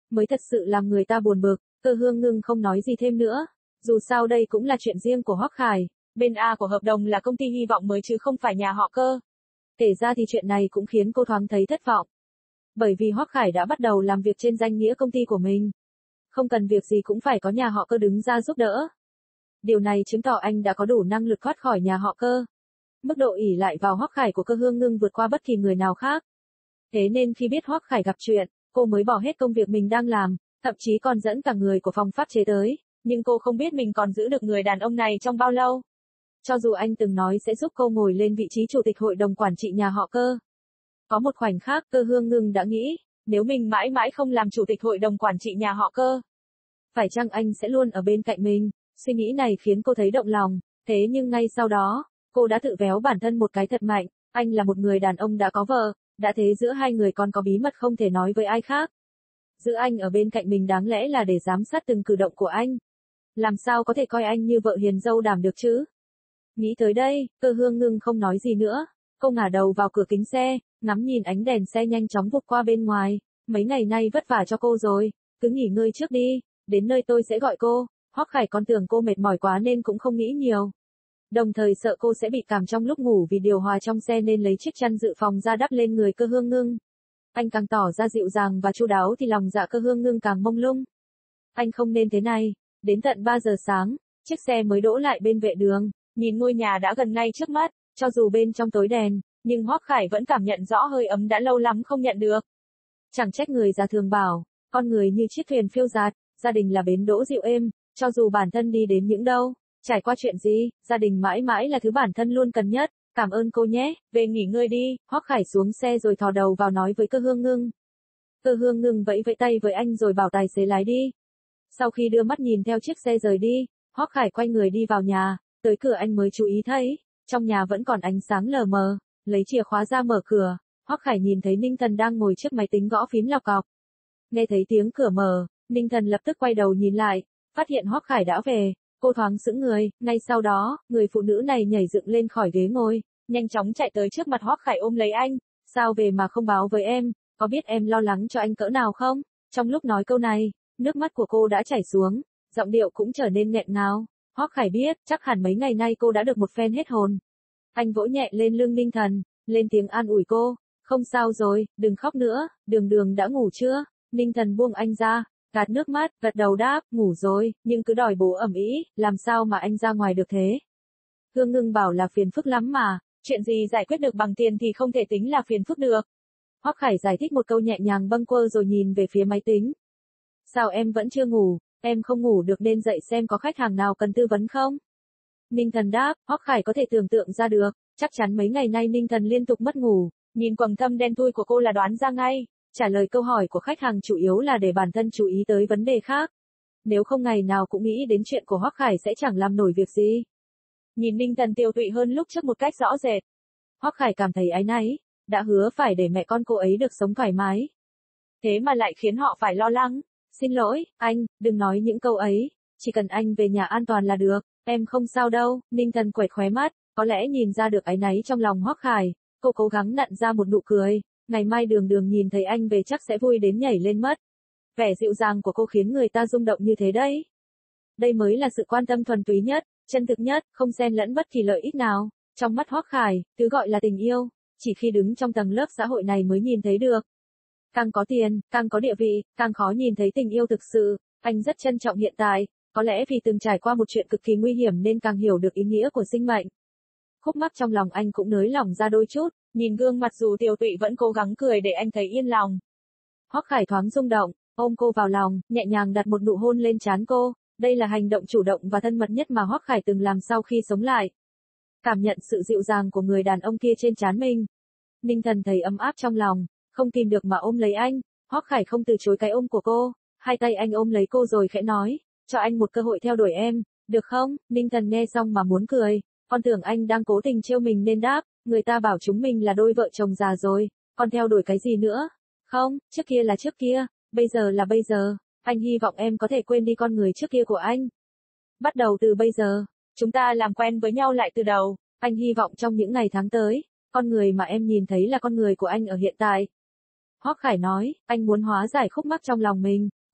mới thật sự làm người ta buồn bực. Cơ Hương Ngưng không nói gì thêm nữa. Dù sao đây cũng là chuyện riêng của Hoắc Khải, bên A của hợp đồng là công ty Hy vọng mới chứ không phải nhà họ Cơ. Kể ra thì chuyện này cũng khiến cô thoáng thấy thất vọng. Bởi vì Hoắc Khải đã bắt đầu làm việc trên danh nghĩa công ty của mình. Không cần việc gì cũng phải có nhà họ Cơ đứng ra giúp đỡ. Điều này chứng tỏ anh đã có đủ năng lực thoát khỏi nhà họ Cơ. Mức độ ỷ lại vào Hoắc Khải của Cơ Hương Ngưng vượt qua bất kỳ người nào khác. Thế nên khi biết Hoắc Khải gặp chuyện, cô mới bỏ hết công việc mình đang làm, thậm chí còn dẫn cả người của phòng pháp chế tới, nhưng cô không biết mình còn giữ được người đàn ông này trong bao lâu. Cho dù anh từng nói sẽ giúp cô ngồi lên vị trí chủ tịch hội đồng quản trị nhà họ Cơ. Có một khoảnh khắc Cơ Hương Ngưng đã nghĩ, nếu mình mãi mãi không làm chủ tịch hội đồng quản trị nhà họ Cơ, phải chăng anh sẽ luôn ở bên cạnh mình? Suy nghĩ này khiến cô thấy động lòng, thế nhưng ngay sau đó, cô đã tự véo bản thân một cái thật mạnh, anh là một người đàn ông đã có vợ, đã thế giữa hai người còn có bí mật không thể nói với ai khác. Giữ anh ở bên cạnh mình đáng lẽ là để giám sát từng cử động của anh. Làm sao có thể coi anh như vợ hiền dâu đảm được chứ? Nghĩ tới đây, Cơ Hương Ngưng không nói gì nữa. Cô ngả đầu vào cửa kính xe, ngắm nhìn ánh đèn xe nhanh chóng vụt qua bên ngoài. Mấy ngày nay vất vả cho cô rồi, cứ nghỉ ngơi trước đi, đến nơi tôi sẽ gọi cô. Hoắc Khải còn tưởng cô mệt mỏi quá nên cũng không nghĩ nhiều. Đồng thời sợ cô sẽ bị cảm trong lúc ngủ vì điều hòa trong xe nên lấy chiếc chăn dự phòng ra đắp lên người Cơ Hương Ngưng. Anh càng tỏ ra dịu dàng và chu đáo thì lòng dạ Cơ Hương Ngưng càng mông lung. Anh không nên thế này. Đến tận 3 giờ sáng, chiếc xe mới đỗ lại bên vệ đường, nhìn ngôi nhà đã gần ngay trước mắt, cho dù bên trong tối đèn, nhưng Hoắc Khải vẫn cảm nhận rõ hơi ấm đã lâu lắm không nhận được. Chẳng trách người già thường bảo, con người như chiếc thuyền phiêu dạt, gia đình là bến đỗ dịu êm, cho dù bản thân đi đến những đâu, trải qua chuyện gì, gia đình mãi mãi là thứ bản thân luôn cần nhất. Cảm ơn cô nhé, về nghỉ ngơi đi. Hoắc Khải xuống xe rồi thò đầu vào nói với Cơ Hương Ngưng. Cơ Hương Ngưng vẫy vẫy tay với anh rồi bảo tài xế lái đi. Sau khi đưa mắt nhìn theo chiếc xe rời đi, Hoắc Khải quay người đi vào nhà, tới cửa anh mới chú ý thấy, trong nhà vẫn còn ánh sáng lờ mờ, lấy chìa khóa ra mở cửa, Hoắc Khải nhìn thấy Ninh Thần đang ngồi trước máy tính gõ phím lọc cọc. Nghe thấy tiếng cửa mở, Ninh Thần lập tức quay đầu nhìn lại, phát hiện Hoắc Khải đã về, cô thoáng sững người, ngay sau đó, người phụ nữ này nhảy dựng lên khỏi ghế ngồi, nhanh chóng chạy tới trước mặt Hoắc Khải ôm lấy anh, sao về mà không báo với em, có biết em lo lắng cho anh cỡ nào không? Trong lúc nói câu này, nước mắt của cô đã chảy xuống, giọng điệu cũng trở nên nghẹn ngào. Hoắc Khải biết, chắc hẳn mấy ngày nay cô đã được một phen hết hồn. Anh vỗ nhẹ lên lưng Ninh Thần, lên tiếng an ủi cô, không sao rồi, đừng khóc nữa, Đường Đường đã ngủ chưa? Ninh Thần buông anh ra, gạt nước mắt, gật đầu đáp, ngủ rồi, nhưng cứ đòi bố ầm ĩ, làm sao mà anh ra ngoài được thế? Hương Ngưng bảo là phiền phức lắm mà, chuyện gì giải quyết được bằng tiền thì không thể tính là phiền phức được. Hoắc Khải giải thích một câu nhẹ nhàng bâng quơ rồi nhìn về phía máy tính. Sao em vẫn chưa ngủ, em không ngủ được nên dậy xem có khách hàng nào cần tư vấn không? Ninh Thần đáp, Hoắc Khải có thể tưởng tượng ra được, chắc chắn mấy ngày nay Ninh Thần liên tục mất ngủ, nhìn quầng thâm đen thui của cô là đoán ra ngay, trả lời câu hỏi của khách hàng chủ yếu là để bản thân chú ý tới vấn đề khác. Nếu không ngày nào cũng nghĩ đến chuyện của Hoắc Khải sẽ chẳng làm nổi việc gì. Nhìn Ninh Thần tiêu tụy hơn lúc trước một cách rõ rệt. Hoắc Khải cảm thấy áy náy, đã hứa phải để mẹ con cô ấy được sống thoải mái. Thế mà lại khiến họ phải lo lắng. Xin lỗi, anh, đừng nói những câu ấy, chỉ cần anh về nhà an toàn là được, em không sao đâu. Ninh Thần quệt khóe mắt, có lẽ nhìn ra được áy náy trong lòng Hoắc Khải, cô cố gắng nặn ra một nụ cười, ngày mai Đường Đường nhìn thấy anh về chắc sẽ vui đến nhảy lên mất. Vẻ dịu dàng của cô khiến người ta rung động như thế đấy. Đây mới là sự quan tâm thuần túy nhất, chân thực nhất, không xen lẫn bất kỳ lợi ích nào. Trong mắt Hoắc Khải, thứ gọi là tình yêu, chỉ khi đứng trong tầng lớp xã hội này mới nhìn thấy được. Càng có tiền, càng có địa vị, càng khó nhìn thấy tình yêu thực sự. Anh rất trân trọng hiện tại, có lẽ vì từng trải qua một chuyện cực kỳ nguy hiểm nên càng hiểu được ý nghĩa của sinh mệnh. Khúc mắc trong lòng anh cũng nới lỏng ra đôi chút, nhìn gương mặt dù tiều tụy vẫn cố gắng cười để anh thấy yên lòng. Hoắc Khải thoáng rung động, ôm cô vào lòng, nhẹ nhàng đặt một nụ hôn lên trán cô. Đây là hành động chủ động và thân mật nhất mà Hoắc Khải từng làm sau khi sống lại. Cảm nhận sự dịu dàng của người đàn ông kia trên trán mình. Ninh Thần thấy ấm áp trong lòng, không kìm được mà ôm lấy anh. Hoắc Khải không từ chối cái ôm của cô, hai tay anh ôm lấy cô rồi khẽ nói, cho anh một cơ hội theo đuổi em, được không? Ninh Thần nghe xong mà muốn cười, con tưởng anh đang cố tình trêu mình nên đáp, người ta bảo chúng mình là đôi vợ chồng già rồi, còn theo đuổi cái gì nữa? Không, trước kia là trước kia, bây giờ là bây giờ, anh hy vọng em có thể quên đi con người trước kia của anh. Bắt đầu từ bây giờ, chúng ta làm quen với nhau lại từ đầu, anh hy vọng trong những ngày tháng tới, con người mà em nhìn thấy là con người của anh ở hiện tại. Hoắc Khải nói, anh muốn hóa giải khúc mắc trong lòng mình,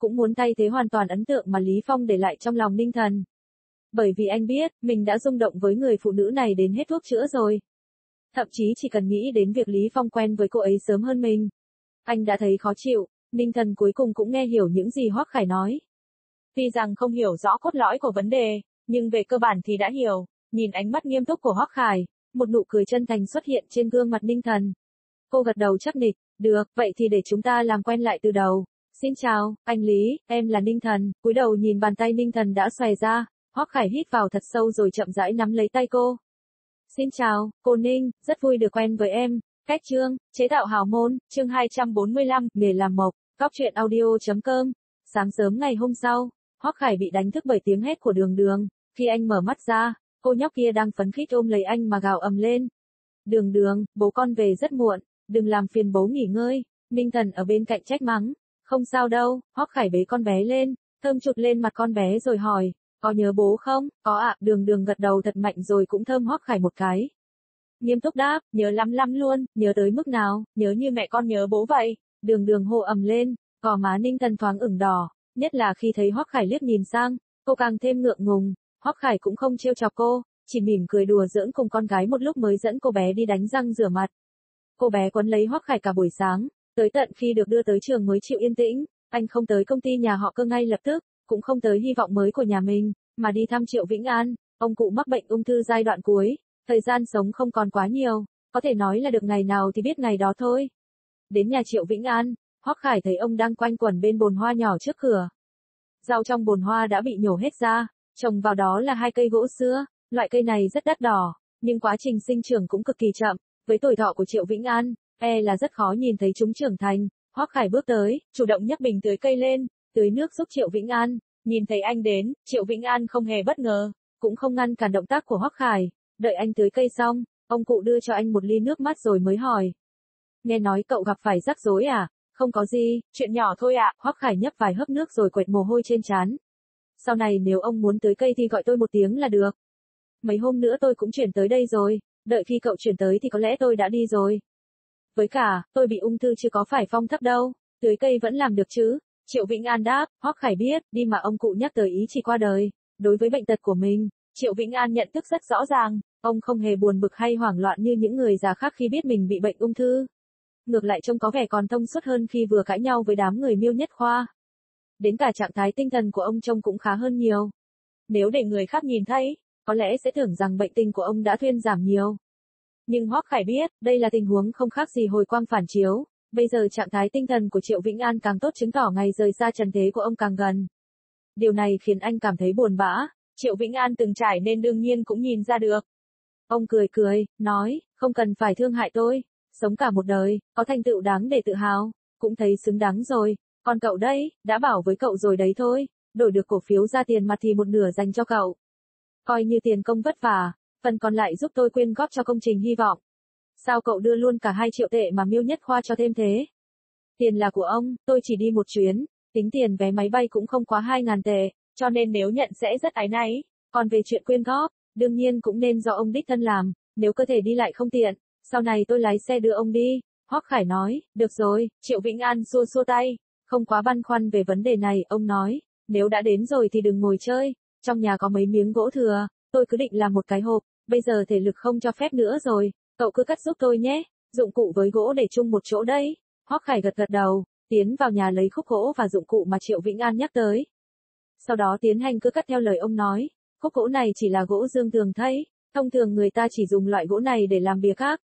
cũng muốn thay thế hoàn toàn ấn tượng mà Lý Phong để lại trong lòng Ninh Thần. Bởi vì anh biết, mình đã rung động với người phụ nữ này đến hết thuốc chữa rồi. Thậm chí chỉ cần nghĩ đến việc Lý Phong quen với cô ấy sớm hơn mình. Anh đã thấy khó chịu, Ninh Thần cuối cùng cũng nghe hiểu những gì Hoắc Khải nói. Tuy rằng không hiểu rõ cốt lõi của vấn đề, nhưng về cơ bản thì đã hiểu, nhìn ánh mắt nghiêm túc của Hoắc Khải, một nụ cười chân thành xuất hiện trên gương mặt Ninh Thần. Cô gật đầu chắc nịch, được, vậy thì để chúng ta làm quen lại từ đầu. Xin chào, anh Lý, em là Ninh Thần, cúi đầu nhìn bàn tay Ninh Thần đã xòe ra, Hoắc Khải hít vào thật sâu rồi chậm rãi nắm lấy tay cô. Xin chào, cô Ninh, rất vui được quen với em. Cách chương, chế tạo hào môn, chương 245, nghề làm mộc, góc truyện audio.com. Sáng sớm ngày hôm sau, Hoắc Khải bị đánh thức bởi tiếng hét của Đường Đường. Khi anh mở mắt ra, cô nhóc kia đang phấn khích ôm lấy anh mà gào ầm lên. Đường Đường, bố con về rất muộn, đừng làm phiền bố nghỉ ngơi. Ninh Thần ở bên cạnh trách mắng. Không sao đâu, Hoắc Khải bế con bé lên, thơm chụt lên mặt con bé rồi hỏi. Có nhớ bố không? Có ạ, Đường Đường gật đầu thật mạnh rồi cũng thơm Hoắc Khải một cái. Nghiêm túc đáp, nhớ lắm lắm luôn, nhớ tới mức nào, nhớ như mẹ con nhớ bố vậy. Đường Đường hô ầm lên, gò má Ninh Thần thoáng ửng đỏ, nhất là khi thấy Hoắc Khải liếc nhìn sang, cô càng thêm ngượng ngùng. Hoắc Khải cũng không trêu chọc cô, chỉ mỉm cười đùa giỡn cùng con gái một lúc mới dẫn cô bé đi đánh răng rửa mặt. Cô bé quấn lấy Hoắc Khải cả buổi sáng, tới tận khi được đưa tới trường mới chịu yên tĩnh. Anh không tới công ty nhà họ Cơ ngay lập tức, cũng không tới hy vọng mới của nhà mình, mà đi thăm Triệu Vĩnh An. Ông cụ mắc bệnh ung thư giai đoạn cuối, thời gian sống không còn quá nhiều, có thể nói là được ngày nào thì biết ngày đó thôi. Đến nhà Triệu Vĩnh An, Hoắc Khải thấy ông đang quanh quẩn bên bồn hoa nhỏ trước cửa. Rau trong bồn hoa đã bị nhổ hết ra, trồng vào đó là 2 cây gỗ sưa, loại cây này rất đắt đỏ, nhưng quá trình sinh trưởng cũng cực kỳ chậm, với tuổi thọ của Triệu Vĩnh An, là rất khó nhìn thấy chúng trưởng thành. Hoắc Khải bước tới, chủ động nhấc bình tưới cây lên, tưới nước giúp Triệu Vĩnh An. Nhìn thấy anh đến, Triệu Vĩnh An không hề bất ngờ, cũng không ngăn cản động tác của Hoắc Khải. Đợi anh tưới cây xong, ông cụ đưa cho anh một ly nước mát rồi mới hỏi. Nghe nói cậu gặp phải rắc rối à? Không có gì, chuyện nhỏ thôi ạ. Hoắc Khải nhấp vài hớp nước rồi quệt mồ hôi trên trán. Sau này nếu ông muốn tưới cây thì gọi tôi một tiếng là được. Mấy hôm nữa tôi cũng chuyển tới đây rồi, đợi khi cậu chuyển tới thì có lẽ tôi đã đi rồi. Với cả, tôi bị ung thư chứ có phải phong thấp đâu, tưới cây vẫn làm được chứ. Triệu Vĩnh An đáp, Hoắc Khải biết, đi mà ông cụ nhắc tới ý chỉ qua đời. Đối với bệnh tật của mình, Triệu Vĩnh An nhận thức rất rõ ràng, ông không hề buồn bực hay hoảng loạn như những người già khác khi biết mình bị bệnh ung thư. Ngược lại trông có vẻ còn thông suốt hơn khi vừa cãi nhau với đám người Miêu Nhất Khoa. Đến cả trạng thái tinh thần của ông trông cũng khá hơn nhiều. Nếu để người khác nhìn thấy, có lẽ sẽ tưởng rằng bệnh tình của ông đã thuyên giảm nhiều. Nhưng Hoắc Khải biết, đây là tình huống không khác gì hồi quang phản chiếu. Bây giờ trạng thái tinh thần của Triệu Vĩnh An càng tốt chứng tỏ ngày rời xa trần thế của ông càng gần. Điều này khiến anh cảm thấy buồn bã, Triệu Vĩnh An từng trải nên đương nhiên cũng nhìn ra được. Ông cười cười, nói, không cần phải thương hại tôi, sống cả một đời, có thành tựu đáng để tự hào, cũng thấy xứng đáng rồi, còn cậu đây, đã bảo với cậu rồi đấy thôi, đổi được cổ phiếu ra tiền mặt thì một nửa dành cho cậu. Coi như tiền công vất vả, phần còn lại giúp tôi quyên góp cho công trình hy vọng. Sao cậu đưa luôn cả 2 triệu tệ mà Miêu Nhất Khoa cho thêm thế? Tiền là của ông, tôi chỉ đi một chuyến, tính tiền vé máy bay cũng không quá 2.000 tệ, cho nên nếu nhận sẽ rất áy náy. Còn về chuyện quyên góp, đương nhiên cũng nên do ông đích thân làm, nếu cơ thể đi lại không tiện, sau này tôi lái xe đưa ông đi. Hoắc Khải nói, được rồi. Triệu Vĩnh An xua xua tay, không quá băn khoăn về vấn đề này. Ông nói, nếu đã đến rồi thì đừng ngồi chơi, trong nhà có mấy miếng gỗ thừa, tôi cứ định làm một cái hộp, bây giờ thể lực không cho phép nữa rồi, cậu cứ cắt giúp tôi nhé, dụng cụ với gỗ để chung một chỗ đấy. Hoắc Khải gật gật đầu, tiến vào nhà lấy khúc gỗ và dụng cụ mà Triệu Vĩnh An nhắc tới. Sau đó tiến hành cứ cắt theo lời ông nói, khúc gỗ này chỉ là gỗ dương thường thấy, thông thường người ta chỉ dùng loại gỗ này để làm bìa khác.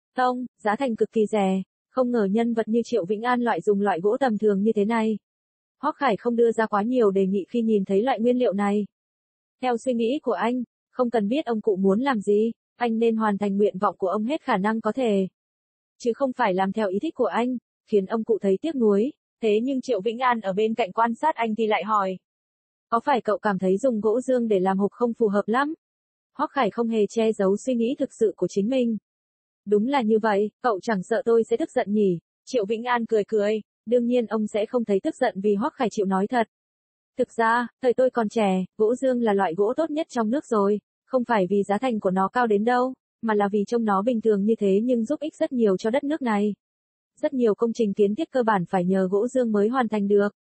Giá thành cực kỳ rẻ, không ngờ nhân vật như Triệu Vĩnh An loại dùng loại gỗ tầm thường như thế này. Hoắc Khải không đưa ra quá nhiều đề nghị khi nhìn thấy loại nguyên liệu này. Theo suy nghĩ của anh, không cần biết ông cụ muốn làm gì, anh nên hoàn thành nguyện vọng của ông hết khả năng có thể. Chứ không phải làm theo ý thích của anh, khiến ông cụ thấy tiếc nuối. Thế nhưng Triệu Vĩnh An ở bên cạnh quan sát anh thì lại hỏi. Có phải cậu cảm thấy dùng gỗ dương để làm hộp không phù hợp lắm? Hoắc Khải không hề che giấu suy nghĩ thực sự của chính mình. Đúng là như vậy, cậu chẳng sợ tôi sẽ tức giận nhỉ? Triệu Vĩnh An cười cười, đương nhiên ông sẽ không thấy tức giận vì Hoắc Khải chịu nói thật. Thực ra, thời tôi còn trẻ, gỗ dương là loại gỗ tốt nhất trong nước rồi, không phải vì giá thành của nó cao đến đâu, mà là vì trông nó bình thường như thế nhưng giúp ích rất nhiều cho đất nước này. Rất nhiều công trình kiến thiết cơ bản phải nhờ gỗ dương mới hoàn thành được.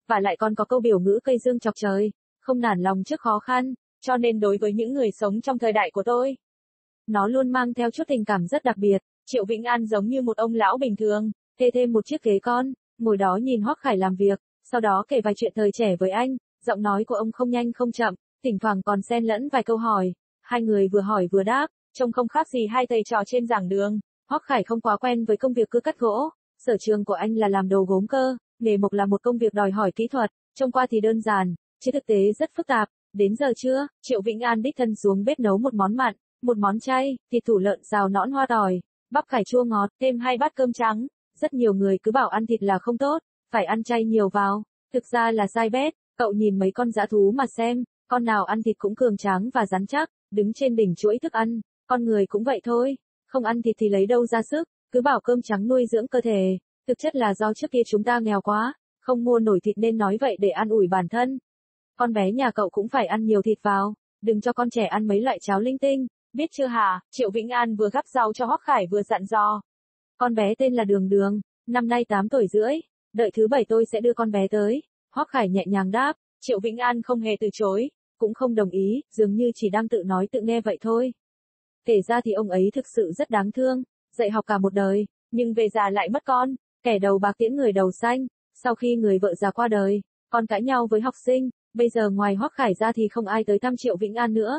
và lại còn có câu biểu ngữ cây dương chọc trời, không nản lòng trước khó khăn, cho nên đối với những người sống trong thời đại của tôi, nó luôn mang theo chút tình cảm rất đặc biệt. Triệu Vĩnh An giống như một ông lão bình thường, thê thêm một chiếc ghế con, ngồi đó nhìn Hoắc Khải làm việc, sau đó kể vài chuyện thời trẻ với anh, giọng nói của ông không nhanh không chậm, thỉnh thoảng còn xen lẫn vài câu hỏi. Hai người vừa hỏi vừa đáp, trông không khác gì hai thầy trò trên giảng đường. Hoắc Khải không quá quen với công việc cưa cắt gỗ, sở trường của anh là làm đồ gốm cơ, nghề mộc là một công việc đòi hỏi kỹ thuật, trông qua thì đơn giản, chứ thực tế rất phức tạp. Đến giờ trưa, Triệu Vĩnh An đích thân xuống bếp nấu một món mặn, một món chay, thịt thủ lợn xào nõn hoa tỏi, bắp cải chua ngọt, thêm 2 bát cơm trắng. Rất nhiều người cứ bảo ăn thịt là không tốt, phải ăn chay nhiều vào, thực ra là sai bét. Cậu nhìn mấy con dã thú mà xem, con nào ăn thịt cũng cường tráng và rắn chắc, đứng trên đỉnh chuỗi thức ăn, con người cũng vậy thôi, không ăn thịt thì lấy đâu ra sức, cứ bảo cơm trắng nuôi dưỡng cơ thể, thực chất là do trước kia chúng ta nghèo quá, không mua nổi thịt nên nói vậy để an ủi bản thân. Con bé nhà cậu cũng phải ăn nhiều thịt vào, đừng cho con trẻ ăn mấy loại cháo linh tinh, biết chưa hả? Triệu Vĩnh An vừa gắp rau cho Hoắc Khải vừa dặn dò. Con bé tên là Đường Đường, năm nay 8 tuổi rưỡi, đợi thứ 7 tôi sẽ đưa con bé tới. Hoắc Khải nhẹ nhàng đáp, Triệu Vĩnh An không hề từ chối, cũng không đồng ý, dường như chỉ đang tự nói tự nghe vậy thôi. Kể ra thì ông ấy thực sự rất đáng thương, dạy học cả một đời, nhưng về già lại mất con, kẻ đầu bạc tiễn người đầu xanh, sau khi người vợ già qua đời, con cãi nhau với học sinh, bây giờ ngoài Hoắc Khải ra thì không ai tới thăm Triệu Vĩnh An nữa.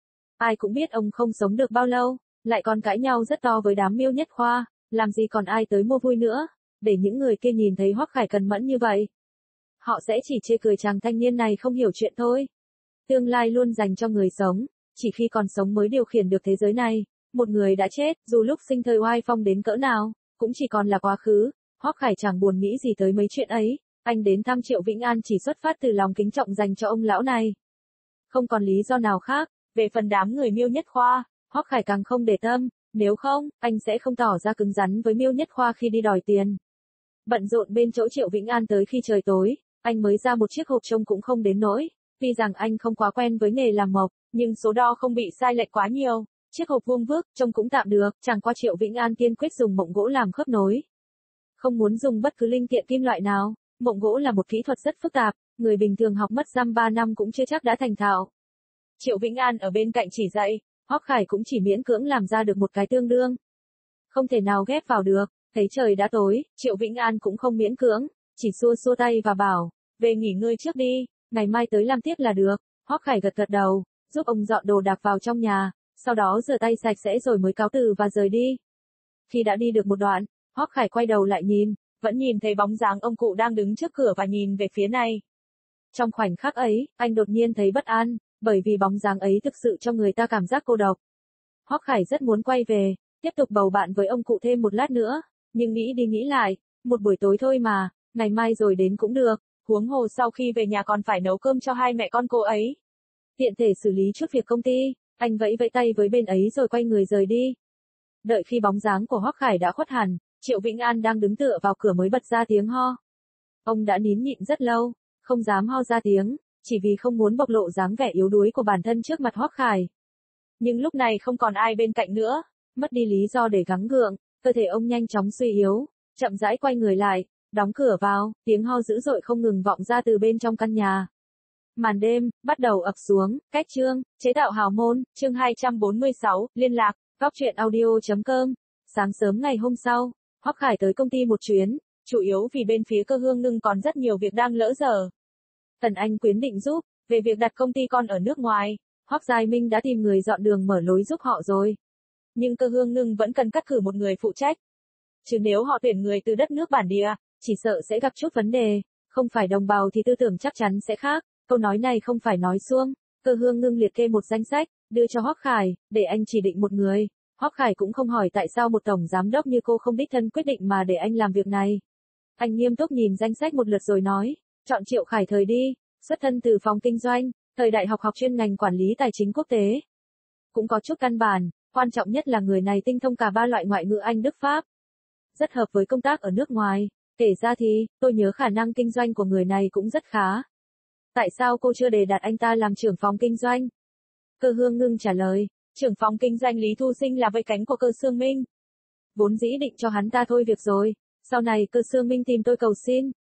Ai cũng biết ông không sống được bao lâu, lại còn cãi nhau rất to với đám Miêu Nhất Khoa, làm gì còn ai tới mua vui nữa, để những người kia nhìn thấy Hoắc Khải cần mẫn như vậy. Họ sẽ chỉ chê cười chàng thanh niên này không hiểu chuyện thôi. Tương lai luôn dành cho người sống, chỉ khi còn sống mới điều khiển được thế giới này. Một người đã chết, dù lúc sinh thời oai phong đến cỡ nào, cũng chỉ còn là quá khứ. Hoắc Khải chẳng buồn nghĩ gì tới mấy chuyện ấy, anh đến thăm Triệu Vĩnh An chỉ xuất phát từ lòng kính trọng dành cho ông lão này. Không còn lý do nào khác, về phần đám người Miêu Nhất Khoa, Hoắc Khải càng không để tâm, nếu không, anh sẽ không tỏ ra cứng rắn với Miêu Nhất Khoa khi đi đòi tiền. Bận rộn bên chỗ Triệu Vĩnh An tới khi trời tối, anh mới ra một chiếc hộp trông cũng không đến nỗi. Tuy rằng anh không quá quen với nghề làm mộc, nhưng số đo không bị sai lệch quá nhiều. Chiếc hộp vuông vức, trông cũng tạm được, chẳng qua Triệu Vĩnh An kiên quyết dùng mộng gỗ làm khớp nối. Không muốn dùng bất cứ linh kiện kim loại nào, mộng gỗ là một kỹ thuật rất phức tạp, người bình thường học mất dăm 3 năm cũng chưa chắc đã thành thạo. Triệu Vĩnh An ở bên cạnh chỉ dạy, Hoắc Khải cũng chỉ miễn cưỡng làm ra được một cái tương đương. Không thể nào ghép vào được, thấy trời đã tối, Triệu Vĩnh An cũng không miễn cưỡng, chỉ xua xua tay và bảo, về nghỉ ngơi trước đi, ngày mai tới làm tiếp là được. Hoắc Khải gật gật đầu, giúp ông dọn đồ đạc vào trong nhà, sau đó rửa tay sạch sẽ rồi mới cáo từ và rời đi. Khi đã đi được một đoạn, Hoắc Khải quay đầu lại nhìn, vẫn nhìn thấy bóng dáng ông cụ đang đứng trước cửa và nhìn về phía này. Trong khoảnh khắc ấy, anh đột nhiên thấy bất an, bởi vì bóng dáng ấy thực sự cho người ta cảm giác cô độc. Hoắc Khải rất muốn quay về, tiếp tục bầu bạn với ông cụ thêm một lát nữa, nhưng nghĩ đi nghĩ lại, một buổi tối thôi mà, ngày mai rồi đến cũng được, huống hồ sau khi về nhà còn phải nấu cơm cho hai mẹ con cô ấy. Tiện thể xử lý chút việc công ty, anh vẫy vẫy tay với bên ấy rồi quay người rời đi. Đợi khi bóng dáng của Hoắc Khải đã khuất hẳn, Triệu Vĩnh An đang đứng tựa vào cửa mới bật ra tiếng ho. Ông đã nín nhịn rất lâu, không dám ho ra tiếng, chỉ vì không muốn bộc lộ dáng vẻ yếu đuối của bản thân trước mặt Hoắc Khải. Nhưng lúc này không còn ai bên cạnh nữa, mất đi lý do để gắng gượng, cơ thể ông nhanh chóng suy yếu, chậm rãi quay người lại, đóng cửa vào, tiếng ho dữ dội không ngừng vọng ra từ bên trong căn nhà. Màn đêm bắt đầu ập xuống, cách chương, chế tạo hào môn, chương 246, liên lạc, góc truyện audio.com. Sáng sớm ngày hôm sau, Hoắc Khải tới công ty một chuyến, chủ yếu vì bên phía Cơ Hương Ngưng còn rất nhiều việc đang lỡ dở. Tần Anh Quyến định giúp, về việc đặt công ty con ở nước ngoài, Hoắc Giai Minh đã tìm người dọn đường mở lối giúp họ rồi. Nhưng Cơ Hương Ngưng vẫn cần cắt cử một người phụ trách. Chứ nếu họ tuyển người từ đất nước bản địa, chỉ sợ sẽ gặp chút vấn đề, không phải đồng bào thì tư tưởng chắc chắn sẽ khác. Câu nói này không phải nói suông, Cơ Hương Ngưng liệt kê một danh sách, đưa cho Hoắc Khải, để anh chỉ định một người. Hoắc Khải cũng không hỏi tại sao một tổng giám đốc như cô không đích thân quyết định mà để anh làm việc này. Anh nghiêm túc nhìn danh sách một lượt rồi nói, chọn Triệu Khải Thời đi, xuất thân từ phòng kinh doanh, thời đại học chuyên ngành quản lý tài chính quốc tế. Cũng có chút căn bản, quan trọng nhất là người này tinh thông cả 3 loại ngoại ngữ Anh Đức Pháp. Rất hợp với công tác ở nước ngoài, kể ra thì, tôi nhớ khả năng kinh doanh của người này cũng rất khá. Tại sao cô chưa đề đạt anh ta làm trưởng phòng kinh doanh? Cơ Hương Ngưng trả lời, trưởng phòng kinh doanh Lý Thu Sinh là vây cánh của Cơ Sương Minh. Vốn dĩ định cho hắn ta thôi việc rồi, sau này Cơ Sương Minh tìm tôi cầu xin,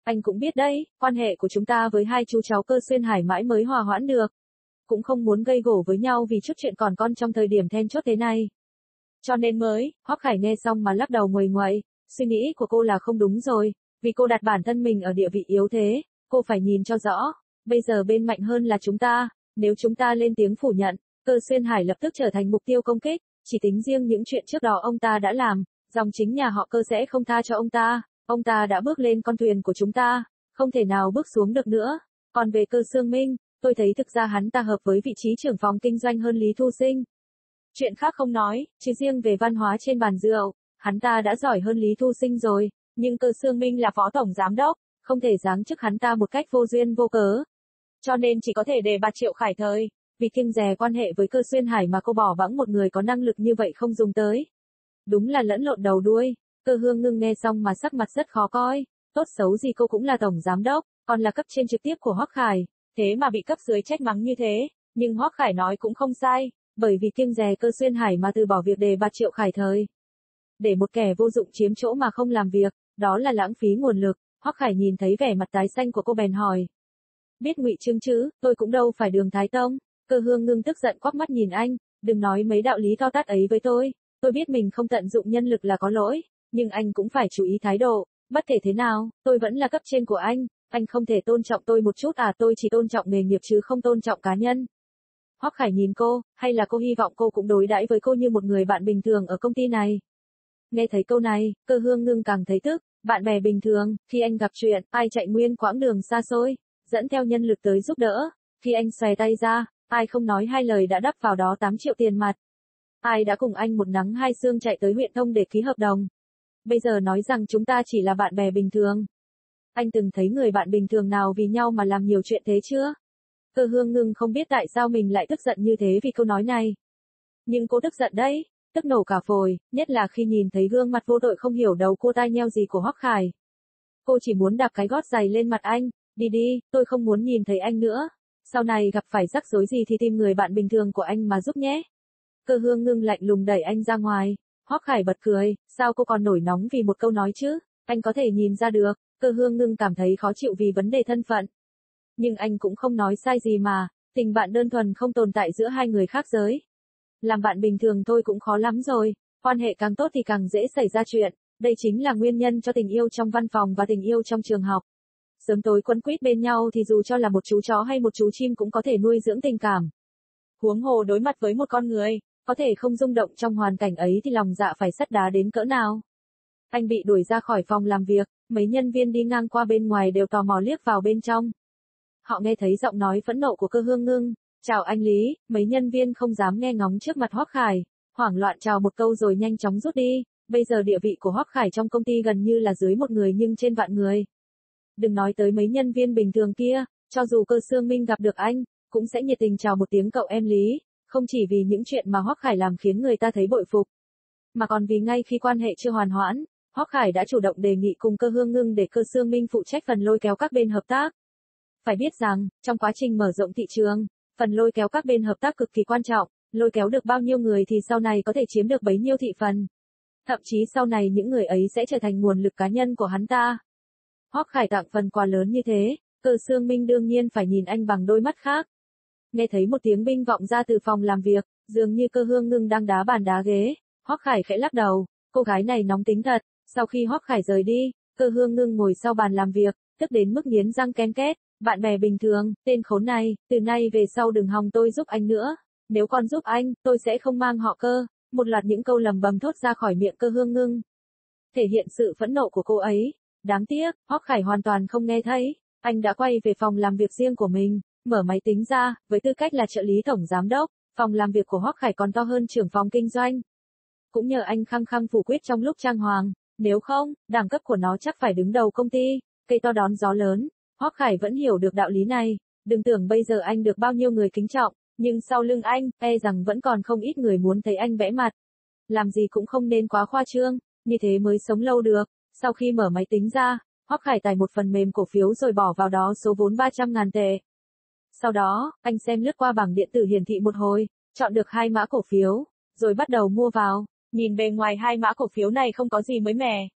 Anh cũng biết đấy, quan hệ của chúng ta với hai chú cháu Cơ Xuyên Hải mãi mới hòa hoãn được. Cũng không muốn gây gổ với nhau vì chút chuyện còn con trong thời điểm then chốt thế này. Cho nên mới, Hoắc Khải nghe xong mà lắc đầu nguầy nguậy, suy nghĩ của cô là không đúng rồi, vì cô đặt bản thân mình ở địa vị yếu thế, cô phải nhìn cho rõ, bây giờ bên mạnh hơn là chúng ta, nếu chúng ta lên tiếng phủ nhận, Cơ Xuyên Hải lập tức trở thành mục tiêu công kích, chỉ tính riêng những chuyện trước đó ông ta đã làm, dòng chính nhà họ Cơ sẽ không tha cho ông ta đã bước lên con thuyền của chúng ta, không thể nào bước xuống được nữa, còn về Cơ Xương Minh, tôi thấy thực ra hắn ta hợp với vị trí trưởng phòng kinh doanh hơn Lý Thu Sinh. Chuyện khác không nói, chứ riêng về văn hóa trên bàn rượu, hắn ta đã giỏi hơn Lý Thu Sinh rồi, nhưng Cơ Xương Minh là phó tổng giám đốc, không thể giáng chức hắn ta một cách vô duyên vô cớ. Cho nên chỉ có thể đề bạt Triệu Khải Thời, vì kiêng dè quan hệ với Cơ Xuyên Hải mà cô bỏ bẵng một người có năng lực như vậy không dùng tới. Đúng là lẫn lộn đầu đuôi, Cơ Hương Ngưng nghe xong mà sắc mặt rất khó coi, tốt xấu gì cô cũng là tổng giám đốc, còn là cấp trên trực tiếp của Hoắc Khải, thế mà bị cấp dưới trách mắng như thế, nhưng Hoắc Khải nói cũng không sai, bởi vì kiêng dè Cơ Xuyên Hải mà từ bỏ việc đề bạt Triệu Khải Thời. Để một kẻ vô dụng chiếm chỗ mà không làm việc, đó là lãng phí nguồn lực. Hoắc Khải nhìn thấy vẻ mặt tái xanh của cô bèn hỏi. Biết ngụy Trương chứ, tôi cũng đâu phải Đường Thái Tông. Cơ Hương Ngưng tức giận quắc mắt nhìn anh, đừng nói mấy đạo lý to tát ấy với tôi biết mình không tận dụng nhân lực là có lỗi, nhưng anh cũng phải chú ý thái độ, bất kể thế nào, tôi vẫn là cấp trên của anh không thể tôn trọng tôi một chút à, tôi chỉ tôn trọng nghề nghiệp chứ không tôn trọng cá nhân. Hoắc Khải nhìn cô, hay là cô hy vọng cô cũng đối đãi với cô như một người bạn bình thường ở công ty này. Nghe thấy câu này, Cơ Hương Ngưng càng thấy tức, bạn bè bình thường, khi anh gặp chuyện, ai chạy nguyên quãng đường xa xôi, dẫn theo nhân lực tới giúp đỡ, khi anh xòe tay ra, ai không nói hai lời đã đắp vào đó 8 triệu tiền mặt. Ai đã cùng anh một nắng hai sương chạy tới huyện Thông để ký hợp đồng. Bây giờ nói rằng chúng ta chỉ là bạn bè bình thường. Anh từng thấy người bạn bình thường nào vì nhau mà làm nhiều chuyện thế chưa? Cơ Hương Ngưng không biết tại sao mình lại tức giận như thế vì câu nói này. Nhưng cô tức giận đấy, tức nổ cả phổi, nhất là khi nhìn thấy gương mặt vô tội không hiểu đầu cô tai nheo gì của Hoắc Khải. Cô chỉ muốn đạp cái gót giày lên mặt anh, đi đi, tôi không muốn nhìn thấy anh nữa. Sau này gặp phải rắc rối gì thì tìm người bạn bình thường của anh mà giúp nhé. Cơ Hương Ngưng lạnh lùng đẩy anh ra ngoài. Hoắc Khải bật cười, sao cô còn nổi nóng vì một câu nói chứ? Anh có thể nhìn ra được, Cơ Hương Ngưng cảm thấy khó chịu vì vấn đề thân phận. Nhưng anh cũng không nói sai gì mà, tình bạn đơn thuần không tồn tại giữa hai người khác giới. Làm bạn bình thường thôi cũng khó lắm rồi, quan hệ càng tốt thì càng dễ xảy ra chuyện, đây chính là nguyên nhân cho tình yêu trong văn phòng và tình yêu trong trường học. Sớm tối quấn quýt bên nhau thì dù cho là một chú chó hay một chú chim cũng có thể nuôi dưỡng tình cảm. Huống hồ đối mặt với một con người, có thể không rung động trong hoàn cảnh ấy thì lòng dạ phải sắt đá đến cỡ nào. Anh bị đuổi ra khỏi phòng làm việc, mấy nhân viên đi ngang qua bên ngoài đều tò mò liếc vào bên trong. Họ nghe thấy giọng nói phẫn nộ của Cơ Hương Ngưng, chào anh Lý, mấy nhân viên không dám nghe ngóng trước mặt Hoắc Khải, hoảng loạn chào một câu rồi nhanh chóng rút đi, bây giờ địa vị của Hoắc Khải trong công ty gần như là dưới một người nhưng trên vạn người. Đừng nói tới mấy nhân viên bình thường kia, cho dù Cơ Xương Minh gặp được anh, cũng sẽ nhiệt tình chào một tiếng cậu em Lý, không chỉ vì những chuyện mà Hoắc Khải làm khiến người ta thấy bội phục, mà còn vì ngay khi quan hệ chưa hoàn hoãn, Hoắc Khải đã chủ động đề nghị cùng Cơ Hương Ngưng để Cơ Xương Minh phụ trách phần lôi kéo các bên hợp tác. Phải biết rằng, trong quá trình mở rộng thị trường, phần lôi kéo các bên hợp tác cực kỳ quan trọng, lôi kéo được bao nhiêu người thì sau này có thể chiếm được bấy nhiêu thị phần. Thậm chí sau này những người ấy sẽ trở thành nguồn lực cá nhân của hắn ta. Hoắc Khải tặng phần quà lớn như thế, Cơ Xương Minh đương nhiên phải nhìn anh bằng đôi mắt khác. Nghe thấy một tiếng binh vọng ra từ phòng làm việc, dường như Cơ Hương Ngưng đang đá bàn đá ghế, Hoắc Khải khẽ lắc đầu, cô gái này nóng tính thật. Sau khi Hoắc Khải rời đi, Cơ Hương Ngưng ngồi sau bàn làm việc, tức đến mức nghiến răng ken két, bạn bè bình thường, tên khốn này, từ nay về sau đừng hòng tôi giúp anh nữa, nếu con giúp anh, tôi sẽ không mang họ Cơ, một loạt những câu lầm bầm thốt ra khỏi miệng Cơ Hương Ngưng. Thể hiện sự phẫn nộ của cô ấy, đáng tiếc, Hoắc Khải hoàn toàn không nghe thấy, anh đã quay về phòng làm việc riêng của mình, mở máy tính ra, với tư cách là trợ lý tổng giám đốc, phòng làm việc của Hoắc Khải còn to hơn trưởng phòng kinh doanh. Cũng nhờ anh khăng khăng phủ quyết trong lúc trang hoàng, nếu không, đẳng cấp của nó chắc phải đứng đầu công ty, cây to đón gió lớn. Hoắc Khải vẫn hiểu được đạo lý này, đừng tưởng bây giờ anh được bao nhiêu người kính trọng, nhưng sau lưng anh, rằng vẫn còn không ít người muốn thấy anh vẽ mặt. Làm gì cũng không nên quá khoa trương, như thế mới sống lâu được. Sau khi mở máy tính ra, Hoắc Khải tải một phần mềm cổ phiếu rồi bỏ vào đó số vốn 300.000 tệ. Sau đó, anh xem lướt qua bảng điện tử hiển thị một hồi, chọn được 2 mã cổ phiếu, rồi bắt đầu mua vào. Nhìn bề ngoài 2 mã cổ phiếu này không có gì mới mẻ.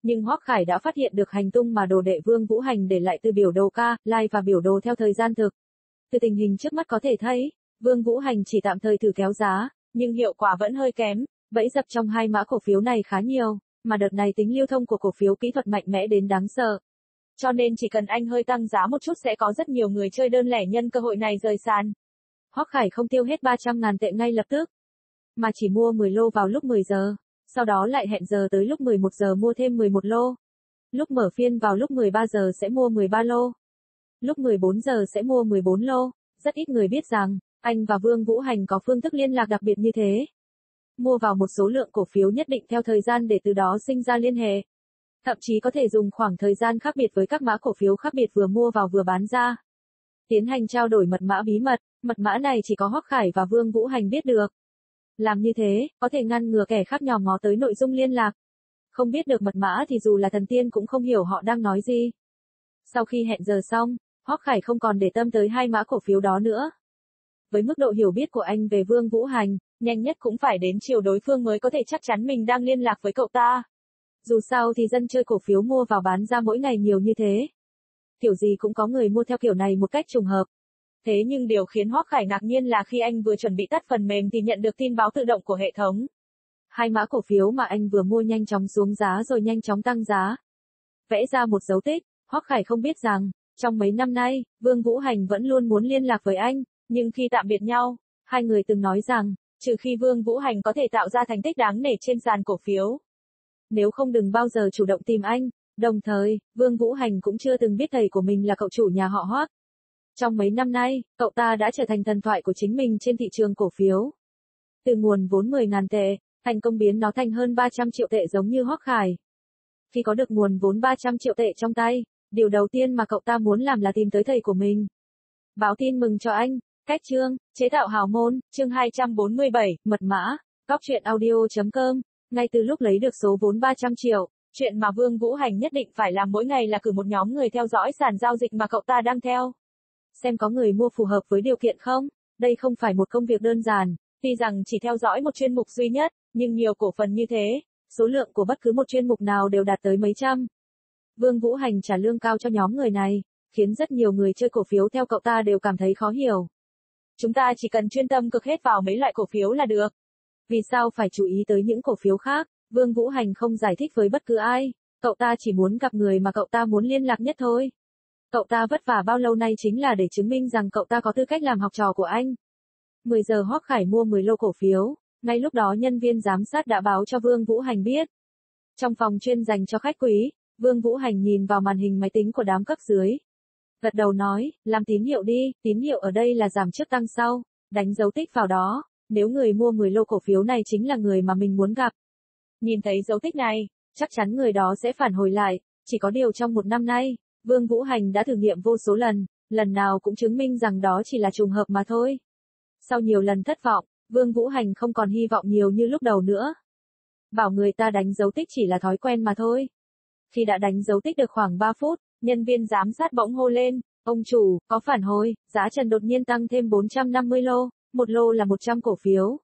Nhưng Hoắc Khải đã phát hiện được hành tung mà đồ đệ Vương Vũ Hành để lại từ biểu đồ ca, like và biểu đồ theo thời gian thực. Từ tình hình trước mắt có thể thấy, Vương Vũ Hành chỉ tạm thời thử kéo giá, nhưng hiệu quả vẫn hơi kém, bẫy dập trong hai mã cổ phiếu này khá nhiều, mà đợt này tính lưu thông của cổ phiếu kỹ thuật mạnh mẽ đến đáng sợ. Cho nên chỉ cần anh hơi tăng giá một chút sẽ có rất nhiều người chơi đơn lẻ nhân cơ hội này rời sàn. Hoắc Khải không tiêu hết 300.000 tệ ngay lập tức, mà chỉ mua 10 lô vào lúc 10 giờ, sau đó lại hẹn giờ tới lúc 11 giờ mua thêm 11 lô. Lúc mở phiên vào lúc 13 giờ sẽ mua 13 lô. Lúc 14 giờ sẽ mua 14 lô. Rất ít người biết rằng, anh và Vương Vũ Hành có phương thức liên lạc đặc biệt như thế. Mua vào một số lượng cổ phiếu nhất định theo thời gian để từ đó sinh ra liên hệ. Thậm chí có thể dùng khoảng thời gian khác biệt với các mã cổ phiếu khác biệt vừa mua vào vừa bán ra. Tiến hành trao đổi mật mã bí mật mã này chỉ có Hoắc Khải và Vương Vũ Hành biết được. Làm như thế, có thể ngăn ngừa kẻ khác nhòm ngó tới nội dung liên lạc. Không biết được mật mã thì dù là thần tiên cũng không hiểu họ đang nói gì. Sau khi hẹn giờ xong, Hoắc Khải không còn để tâm tới hai mã cổ phiếu đó nữa. Với mức độ hiểu biết của anh về Vương Vũ Hành, nhanh nhất cũng phải đến chiều đối phương mới có thể chắc chắn mình đang liên lạc với cậu ta. Dù sao thì dân chơi cổ phiếu mua vào bán ra mỗi ngày nhiều như thế. Kiểu gì cũng có người mua theo kiểu này một cách trùng hợp. Thế nhưng điều khiến Hoắc Khải ngạc nhiên là khi anh vừa chuẩn bị tắt phần mềm thì nhận được tin báo tự động của hệ thống. Hai mã cổ phiếu mà anh vừa mua nhanh chóng xuống giá rồi nhanh chóng tăng giá. Vẽ ra một dấu tích, Hoắc Khải không biết rằng, trong mấy năm nay, Vương Vũ Hành vẫn luôn muốn liên lạc với anh, nhưng khi tạm biệt nhau, hai người từng nói rằng, trừ khi Vương Vũ Hành có thể tạo ra thành tích đáng nể trên sàn cổ phiếu. Nếu không đừng bao giờ chủ động tìm anh, đồng thời, Vương Vũ Hành cũng chưa từng biết thầy của mình là cậu chủ nhà họ Hoắc. Trong mấy năm nay, cậu ta đã trở thành thần thoại của chính mình trên thị trường cổ phiếu. Từ nguồn vốn 10.000 tệ, thành công biến nó thành hơn 300 triệu tệ giống như Hoắc Khải. Khi có được nguồn vốn 300 triệu tệ trong tay, điều đầu tiên mà cậu ta muốn làm là tìm tới thầy của mình. Báo tin mừng cho anh, cách chương, chế tạo hào môn, chương 247, mật mã, góc.audio.com. Ngay từ lúc lấy được số vốn 300 triệu, chuyện mà Vương Vũ Hành nhất định phải làm mỗi ngày là cử một nhóm người theo dõi sàn giao dịch mà cậu ta đang theo. Xem có người mua phù hợp với điều kiện không? Đây không phải một công việc đơn giản, tuy rằng chỉ theo dõi một chuyên mục duy nhất, nhưng nhiều cổ phần như thế, số lượng của bất cứ một chuyên mục nào đều đạt tới mấy trăm. Vương Vũ Hành trả lương cao cho nhóm người này, khiến rất nhiều người chơi cổ phiếu theo cậu ta đều cảm thấy khó hiểu. Chúng ta chỉ cần chuyên tâm cực hết vào mấy loại cổ phiếu là được. Vì sao phải chú ý tới những cổ phiếu khác? Vương Vũ Hành không giải thích với bất cứ ai, cậu ta chỉ muốn gặp người mà cậu ta muốn liên lạc nhất thôi. Cậu ta vất vả bao lâu nay chính là để chứng minh rằng cậu ta có tư cách làm học trò của anh. 10 giờ Hoắc Khải mua 10 lô cổ phiếu, ngay lúc đó nhân viên giám sát đã báo cho Vương Vũ Hành biết. Trong phòng chuyên dành cho khách quý, Vương Vũ Hành nhìn vào màn hình máy tính của đám cấp dưới. Gật đầu nói, làm tín hiệu đi, tín hiệu ở đây là giảm trước tăng sau, đánh dấu tích vào đó, nếu người mua 10 lô cổ phiếu này chính là người mà mình muốn gặp. Nhìn thấy dấu tích này, chắc chắn người đó sẽ phản hồi lại, chỉ có điều trong một năm nay, Vương Vũ Hành đã thử nghiệm vô số lần, lần nào cũng chứng minh rằng đó chỉ là trùng hợp mà thôi. Sau nhiều lần thất vọng, Vương Vũ Hành không còn hy vọng nhiều như lúc đầu nữa. Bảo người ta đánh dấu tích chỉ là thói quen mà thôi. Khi đã đánh dấu tích được khoảng 3 phút, nhân viên giám sát bỗng hô lên, ông chủ, có phản hồi, giá trần đột nhiên tăng thêm 450 lô, một lô là 100 cổ phiếu,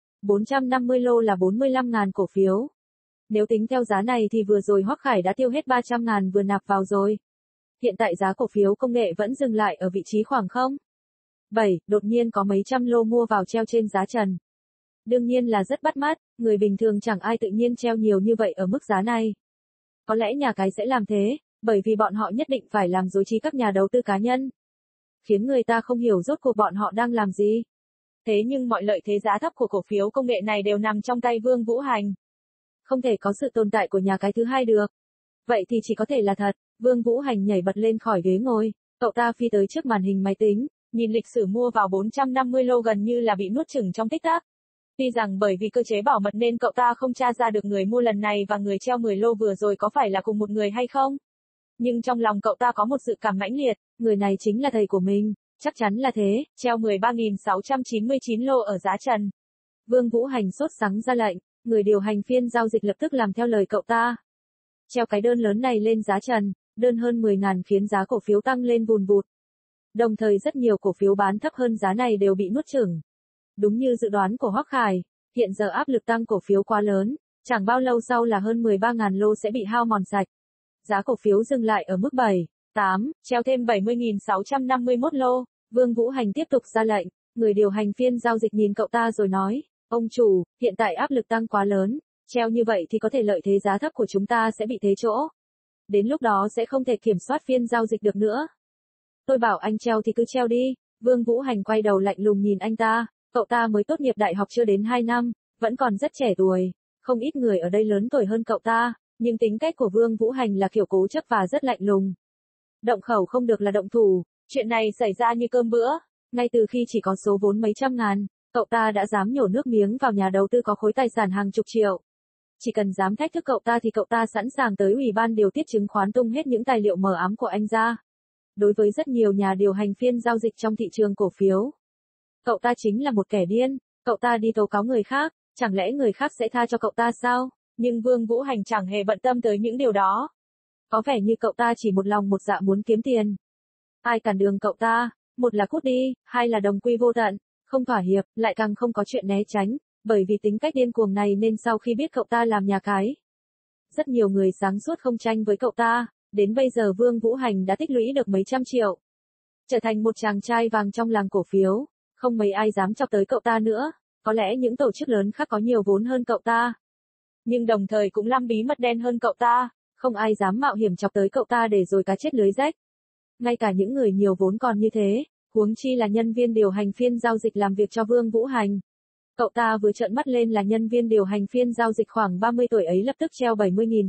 450 lô là 45.000 cổ phiếu. Nếu tính theo giá này thì vừa rồi Hoắc Khải đã tiêu hết 300.000 vừa nạp vào rồi. Hiện tại giá cổ phiếu công nghệ vẫn dừng lại ở vị trí khoảng 0,7, đột nhiên có mấy trăm lô mua vào treo trên giá trần. Đương nhiên là rất bắt mắt, người bình thường chẳng ai tự nhiên treo nhiều như vậy ở mức giá này. Có lẽ nhà cái sẽ làm thế, bởi vì bọn họ nhất định phải làm rối trí các nhà đầu tư cá nhân. Khiến người ta không hiểu rốt cuộc bọn họ đang làm gì. Thế nhưng mọi lợi thế giá thấp của cổ phiếu công nghệ này đều nằm trong tay Vương Vũ Hành. Không thể có sự tồn tại của nhà cái thứ hai được. Vậy thì chỉ có thể là thật. Vương Vũ Hành nhảy bật lên khỏi ghế ngồi, cậu ta phi tới trước màn hình máy tính, nhìn lịch sử mua vào 450 lô gần như là bị nuốt chửng trong tích tắc. Tuy rằng bởi vì cơ chế bảo mật nên cậu ta không tra ra được người mua lần này và người treo 10 lô vừa rồi có phải là cùng một người hay không. Nhưng trong lòng cậu ta có một dự cảm mãnh liệt, người này chính là thầy của mình, chắc chắn là thế, treo 13.699 lô ở giá trần. Vương Vũ Hành sốt sắng ra lệnh, người điều hành phiên giao dịch lập tức làm theo lời cậu ta. Treo cái đơn lớn này lên giá trần, đơn hơn 10.000 khiến giá cổ phiếu tăng lên vùn vụt. Đồng thời rất nhiều cổ phiếu bán thấp hơn giá này đều bị nuốt chửng. Đúng như dự đoán của Hoắc Khải, hiện giờ áp lực tăng cổ phiếu quá lớn, chẳng bao lâu sau là hơn 13.000 lô sẽ bị hao mòn sạch. Giá cổ phiếu dừng lại ở mức 7, 8, treo thêm 70.651 lô. Vương Vũ Hành tiếp tục ra lệnh, người điều hành phiên giao dịch nhìn cậu ta rồi nói, ông chủ, hiện tại áp lực tăng quá lớn, treo như vậy thì có thể lợi thế giá thấp của chúng ta sẽ bị thế chỗ. Đến lúc đó sẽ không thể kiểm soát phiên giao dịch được nữa. Tôi bảo anh treo thì cứ treo đi. Vương Vũ Hành quay đầu lạnh lùng nhìn anh ta, cậu ta mới tốt nghiệp đại học chưa đến 2 năm, vẫn còn rất trẻ tuổi, không ít người ở đây lớn tuổi hơn cậu ta, nhưng tính cách của Vương Vũ Hành là kiểu cố chấp và rất lạnh lùng. Động khẩu không được là động thủ, chuyện này xảy ra như cơm bữa, ngay từ khi chỉ có số vốn mấy trăm ngàn, cậu ta đã dám nhổ nước miếng vào nhà đầu tư có khối tài sản hàng chục triệu. Chỉ cần dám thách thức cậu ta thì cậu ta sẵn sàng tới ủy ban điều tiết chứng khoán tung hết những tài liệu mờ ám của anh ra. Đối với rất nhiều nhà điều hành phiên giao dịch trong thị trường cổ phiếu, cậu ta chính là một kẻ điên, cậu ta đi tố cáo người khác, chẳng lẽ người khác sẽ tha cho cậu ta sao? Nhưng Vương Vũ Hành chẳng hề bận tâm tới những điều đó. Có vẻ như cậu ta chỉ một lòng một dạ muốn kiếm tiền. Ai cản đường cậu ta, một là cút đi, hai là đồng quy vô tận, không thỏa hiệp, lại càng không có chuyện né tránh, bởi vì tính cách điên cuồng này nên sau khi biết cậu ta làm nhà cái, rất nhiều người sáng suốt không tranh với cậu ta, đến bây giờ Vương Vũ Hành đã tích lũy được mấy trăm triệu. Trở thành một chàng trai vàng trong làng cổ phiếu, không mấy ai dám chọc tới cậu ta nữa, có lẽ những tổ chức lớn khác có nhiều vốn hơn cậu ta. Nhưng đồng thời cũng lăm bí mật đen hơn cậu ta, không ai dám mạo hiểm chọc tới cậu ta để rồi cá chết lưới rách. Ngay cả những người nhiều vốn còn như thế, huống chi là nhân viên điều hành phiên giao dịch làm việc cho Vương Vũ Hành. Cậu ta vừa trợn mắt lên là nhân viên điều hành phiên giao dịch khoảng 30 tuổi ấy lập tức treo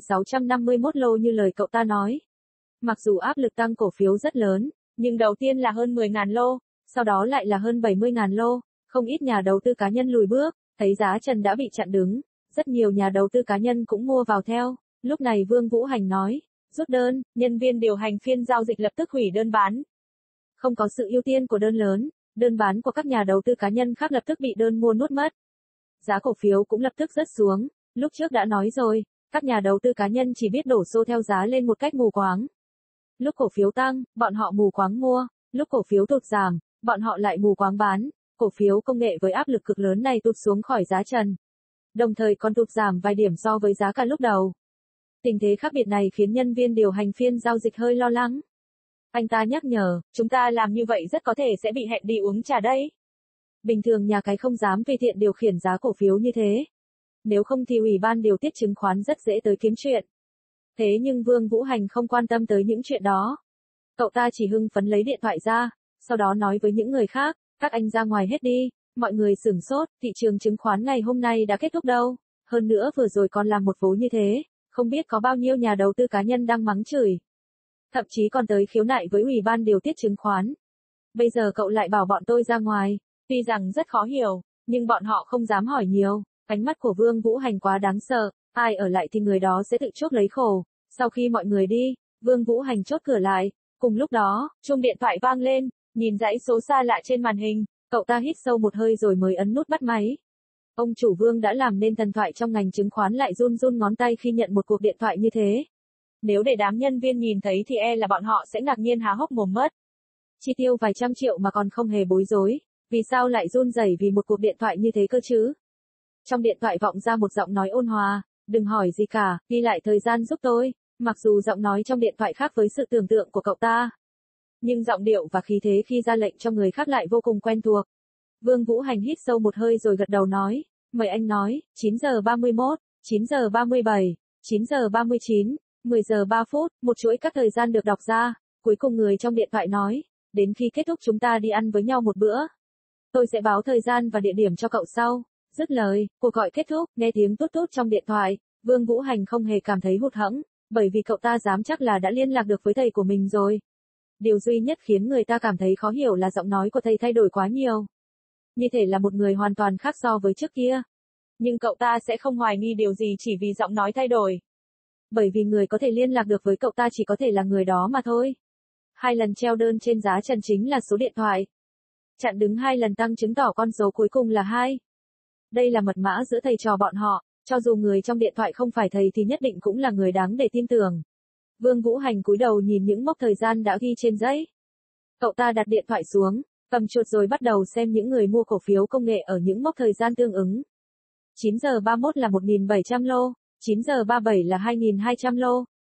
70.651 lô như lời cậu ta nói. Mặc dù áp lực tăng cổ phiếu rất lớn, nhưng đầu tiên là hơn 10.000 lô, sau đó lại là hơn 70.000 lô, không ít nhà đầu tư cá nhân lùi bước, thấy giá trần đã bị chặn đứng, rất nhiều nhà đầu tư cá nhân cũng mua vào theo. Lúc này Vương Vũ Hành nói, rút đơn, nhân viên điều hành phiên giao dịch lập tức hủy đơn bán. Không có sự ưu tiên của đơn lớn, đơn bán của các nhà đầu tư cá nhân khác lập tức bị đơn mua nuốt mất. Giá cổ phiếu cũng lập tức rớt xuống, lúc trước đã nói rồi, các nhà đầu tư cá nhân chỉ biết đổ xô theo giá lên một cách mù quáng. Lúc cổ phiếu tăng, bọn họ mù quáng mua, lúc cổ phiếu tụt giảm, bọn họ lại mù quáng bán. Cổ phiếu công nghệ với áp lực cực lớn này tụt xuống khỏi giá trần, đồng thời còn tụt giảm vài điểm so với giá cả lúc đầu. Tình thế khác biệt này khiến nhân viên điều hành phiên giao dịch hơi lo lắng. Anh ta nhắc nhở, chúng ta làm như vậy rất có thể sẽ bị hẹn đi uống trà đấy. Bình thường nhà cái không dám tùy tiện điều khiển giá cổ phiếu như thế. Nếu không thì ủy ban điều tiết chứng khoán rất dễ tới kiếm chuyện. Thế nhưng Vương Vũ Hành không quan tâm tới những chuyện đó. Cậu ta chỉ hưng phấn lấy điện thoại ra, sau đó nói với những người khác, các anh ra ngoài hết đi. Mọi người sửng sốt, thị trường chứng khoán ngày hôm nay đã kết thúc đâu. Hơn nữa vừa rồi còn làm một vố như thế, không biết có bao nhiêu nhà đầu tư cá nhân đang mắng chửi. Thậm chí còn tới khiếu nại với ủy ban điều tiết chứng khoán. Bây giờ cậu lại bảo bọn tôi ra ngoài, tuy rằng rất khó hiểu, nhưng bọn họ không dám hỏi nhiều. Ánh mắt của Vương Vũ Hành quá đáng sợ, ai ở lại thì người đó sẽ tự chuốc lấy khổ. Sau khi mọi người đi, Vương Vũ Hành chốt cửa lại, cùng lúc đó, chuông điện thoại vang lên, nhìn dãy số xa lạ trên màn hình, cậu ta hít sâu một hơi rồi mới ấn nút bắt máy. Ông chủ Vương đã làm nên thần thoại trong ngành chứng khoán lại run run ngón tay khi nhận một cuộc điện thoại như thế. Nếu để đám nhân viên nhìn thấy thì e là bọn họ sẽ ngạc nhiên há hốc mồm mất. Chi tiêu vài trăm triệu mà còn không hề bối rối, vì sao lại run rẩy vì một cuộc điện thoại như thế cơ chứ? Trong điện thoại vọng ra một giọng nói ôn hòa, đừng hỏi gì cả, ghi lại thời gian giúp tôi. Mặc dù giọng nói trong điện thoại khác với sự tưởng tượng của cậu ta, nhưng giọng điệu và khí thế khi ra lệnh cho người khác lại vô cùng quen thuộc. Vương Vũ Hành hít sâu một hơi rồi gật đầu nói, mời anh nói, 9 giờ 31, 9 giờ 37, 9 giờ 39, 10 giờ 3 phút, một chuỗi các thời gian được đọc ra, cuối cùng người trong điện thoại nói, đến khi kết thúc chúng ta đi ăn với nhau một bữa. Tôi sẽ báo thời gian và địa điểm cho cậu sau. Dứt lời, cuộc gọi kết thúc, nghe tiếng tút tút trong điện thoại, Vương Vũ Hành không hề cảm thấy hụt hẫng, bởi vì cậu ta dám chắc là đã liên lạc được với thầy của mình rồi. Điều duy nhất khiến người ta cảm thấy khó hiểu là giọng nói của thầy thay đổi quá nhiều. Như thể là một người hoàn toàn khác so với trước kia. Nhưng cậu ta sẽ không hoài nghi điều gì chỉ vì giọng nói thay đổi. Bởi vì người có thể liên lạc được với cậu ta chỉ có thể là người đó mà thôi. 2 lần treo đơn trên giá trần chính là số điện thoại. Chặn đứng 2 lần tăng chứng tỏ con số cuối cùng là 2. Đây là mật mã giữa thầy trò bọn họ, cho dù người trong điện thoại không phải thầy thì nhất định cũng là người đáng để tin tưởng. Vương Vũ Hành cúi đầu nhìn những mốc thời gian đã ghi trên giấy. Cậu ta đặt điện thoại xuống, cầm chuột rồi bắt đầu xem những người mua cổ phiếu công nghệ ở những mốc thời gian tương ứng. 9 giờ 31 là 1.700 lô, 9 giờ 37 là 2.200 lô,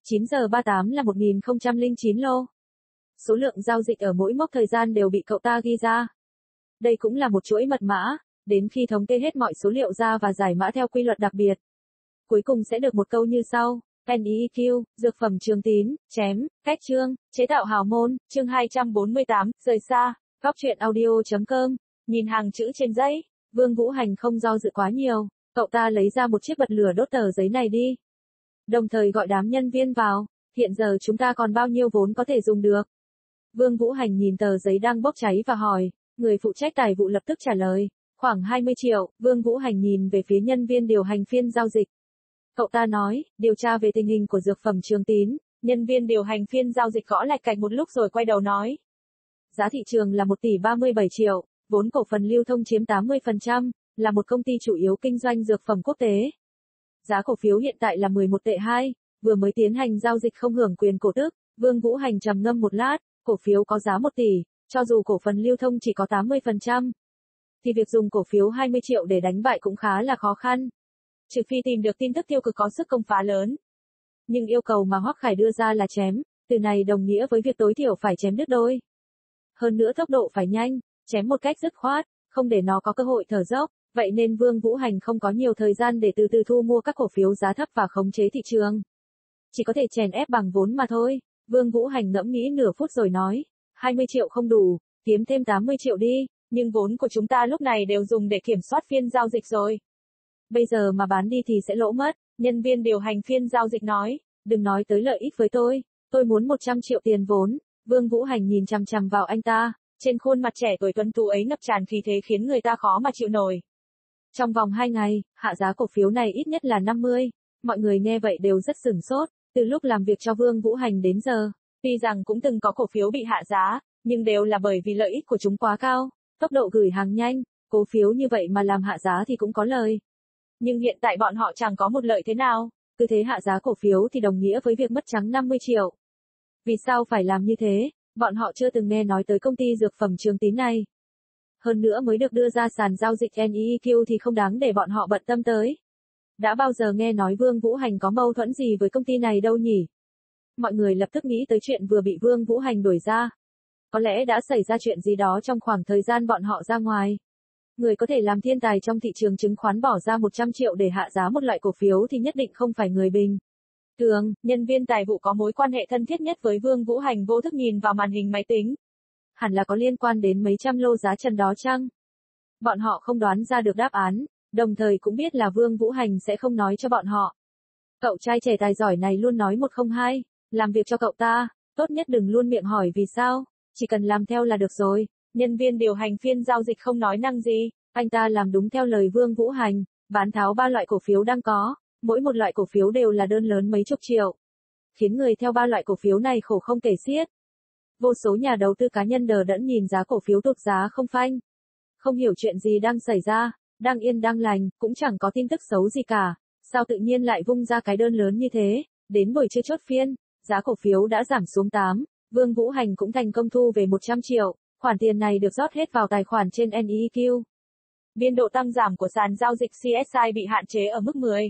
9 giờ 38 là 1009 lô. Số lượng giao dịch ở mỗi mốc thời gian đều bị cậu ta ghi ra. Đây cũng là một chuỗi mật mã, đến khi thống kê hết mọi số liệu ra và giải mã theo quy luật đặc biệt. Cuối cùng sẽ được một câu như sau. NEQ, dược phẩm Trường Tín, chém, cách chương, chế tạo hào môn, chương 248, rời xa, góc truyện audio.com, nhìn hàng chữ trên giấy, Vương Vũ Hành không do dự quá nhiều, cậu ta lấy ra một chiếc bật lửa đốt tờ giấy này đi. Đồng thời gọi đám nhân viên vào, hiện giờ chúng ta còn bao nhiêu vốn có thể dùng được. Vương Vũ Hành nhìn tờ giấy đang bốc cháy và hỏi, người phụ trách tài vụ lập tức trả lời, khoảng 20 triệu, Vương Vũ Hành nhìn về phía nhân viên điều hành phiên giao dịch. Cậu ta nói, điều tra về tình hình của dược phẩm Trường Tín, nhân viên điều hành phiên giao dịch gõ lạch cạch một lúc rồi quay đầu nói. Giá thị trường là 1 tỷ 37 triệu, vốn cổ phần lưu thông chiếm 80%, là một công ty chủ yếu kinh doanh dược phẩm quốc tế. Giá cổ phiếu hiện tại là 11 tệ 2, vừa mới tiến hành giao dịch không hưởng quyền cổ tức, Vương Vũ Hành trầm ngâm một lát, cổ phiếu có giá 1 tỷ, cho dù cổ phần lưu thông chỉ có 80%, thì việc dùng cổ phiếu 20 triệu để đánh bại cũng khá là khó khăn. Trừ phi tìm được tin tức tiêu cực có sức công phá lớn. Nhưng yêu cầu mà Hoắc Khải đưa ra là chém, từ này đồng nghĩa với việc tối thiểu phải chém đứt đôi. Hơn nữa tốc độ phải nhanh, chém một cách dứt khoát, không để nó có cơ hội thở dốc, vậy nên Vương Vũ Hành không có nhiều thời gian để từ từ thu mua các cổ phiếu giá thấp và khống chế thị trường. Chỉ có thể chèn ép bằng vốn mà thôi. Vương Vũ Hành ngẫm nghĩ nửa phút rồi nói, 20 triệu không đủ, kiếm thêm 80 triệu đi, nhưng vốn của chúng ta lúc này đều dùng để kiểm soát phiên giao dịch rồi. Bây giờ mà bán đi thì sẽ lỗ mất, nhân viên điều hành phiên giao dịch nói, đừng nói tới lợi ích với tôi muốn 100 triệu tiền vốn. Vương Vũ Hành nhìn chằm chằm vào anh ta, trên khuôn mặt trẻ tuổi tuấn tú ấy ngập tràn khí thế khiến người ta khó mà chịu nổi. Trong vòng 2 ngày, hạ giá cổ phiếu này ít nhất là 50, mọi người nghe vậy đều rất sửng sốt, từ lúc làm việc cho Vương Vũ Hành đến giờ, tuy rằng cũng từng có cổ phiếu bị hạ giá, nhưng đều là bởi vì lợi ích của chúng quá cao, tốc độ gửi hàng nhanh, cổ phiếu như vậy mà làm hạ giá thì cũng có lời. Nhưng hiện tại bọn họ chẳng có một lợi thế nào, cứ thế hạ giá cổ phiếu thì đồng nghĩa với việc mất trắng 50 triệu. Vì sao phải làm như thế? Bọn họ chưa từng nghe nói tới công ty dược phẩm Trường Tín này. Hơn nữa mới được đưa ra sàn giao dịch NEQ thì không đáng để bọn họ bận tâm tới. Đã bao giờ nghe nói Vương Vũ Hành có mâu thuẫn gì với công ty này đâu nhỉ? Mọi người lập tức nghĩ tới chuyện vừa bị Vương Vũ Hành đuổi ra. Có lẽ đã xảy ra chuyện gì đó trong khoảng thời gian bọn họ ra ngoài. Người có thể làm thiên tài trong thị trường chứng khoán bỏ ra 100 triệu để hạ giá một loại cổ phiếu thì nhất định không phải người bình thường. Nhân viên tài vụ có mối quan hệ thân thiết nhất với Vương Vũ Hành vô thức nhìn vào màn hình máy tính. Hẳn là có liên quan đến mấy trăm lô giá trần đó chăng? Bọn họ không đoán ra được đáp án, đồng thời cũng biết là Vương Vũ Hành sẽ không nói cho bọn họ. Cậu trai trẻ tài giỏi này luôn nói 102, làm việc cho cậu ta, tốt nhất đừng luôn miệng hỏi vì sao, chỉ cần làm theo là được rồi. Nhân viên điều hành phiên giao dịch không nói năng gì, anh ta làm đúng theo lời Vương Vũ Hành, bán tháo 3 loại cổ phiếu đang có, mỗi một loại cổ phiếu đều là đơn lớn mấy chục triệu. Khiến người theo 3 loại cổ phiếu này khổ không kể xiết. Vô số nhà đầu tư cá nhân đờ đẫn nhìn giá cổ phiếu tụt giá không phanh. Không hiểu chuyện gì đang xảy ra, đang yên đang lành, cũng chẳng có tin tức xấu gì cả. Sao tự nhiên lại vung ra cái đơn lớn như thế, đến buổi trưa chốt phiên, giá cổ phiếu đã giảm xuống 8, Vương Vũ Hành cũng thành công thu về 100 triệu, khoản tiền này được rót hết vào tài khoản trên NEQ. Biên độ tăng giảm của sàn giao dịch CSI bị hạn chế ở mức 10.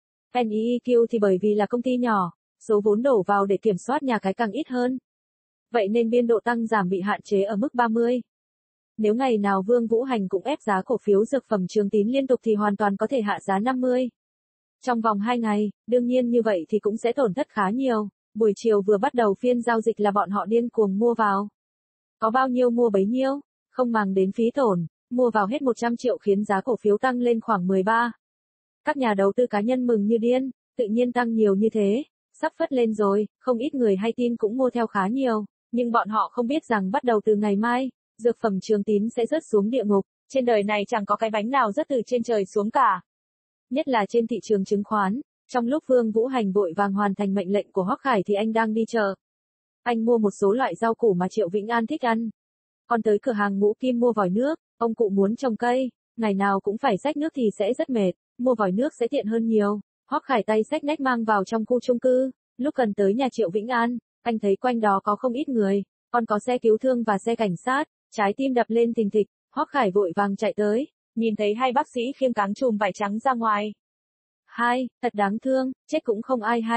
NEQ thì bởi vì là công ty nhỏ, số vốn đổ vào để kiểm soát nhà cái càng ít hơn. Vậy nên biên độ tăng giảm bị hạn chế ở mức 30. Nếu ngày nào Vương Vũ Hành cũng ép giá cổ phiếu dược phẩm Trường Tín liên tục thì hoàn toàn có thể hạ giá 50. Trong vòng 2 ngày, đương nhiên như vậy thì cũng sẽ tổn thất khá nhiều. Buổi chiều vừa bắt đầu phiên giao dịch là bọn họ điên cuồng mua vào. Có bao nhiêu mua bấy nhiêu, không màng đến phí tổn, mua vào hết 100 triệu khiến giá cổ phiếu tăng lên khoảng 13. Các nhà đầu tư cá nhân mừng như điên, tự nhiên tăng nhiều như thế, sắp phất lên rồi, không ít người hay tin cũng mua theo khá nhiều, nhưng bọn họ không biết rằng bắt đầu từ ngày mai, dược phẩm Trường Tín sẽ rớt xuống địa ngục, trên đời này chẳng có cái bánh nào rớt từ trên trời xuống cả. Nhất là trên thị trường chứng khoán, trong lúc Vương Vũ Hành vội vàng hoàn thành mệnh lệnh của Hoắc Khải thì anh đang đi chợ. Anh mua một số loại rau củ mà Triệu Vĩnh An thích ăn. Còn tới cửa hàng Ngũ Kim mua vòi nước, ông cụ muốn trồng cây, ngày nào cũng phải xách nước thì sẽ rất mệt, mua vòi nước sẽ tiện hơn nhiều. Hoắc Khải tay xách nách mang vào trong khu chung cư, lúc cần tới nhà Triệu Vĩnh An, anh thấy quanh đó có không ít người, còn có xe cứu thương và xe cảnh sát, trái tim đập lên thình thịch, Hoắc Khải vội vàng chạy tới, nhìn thấy 2 bác sĩ khiêng cáng chùm vải trắng ra ngoài. Thật đáng thương, chết cũng không ai hay.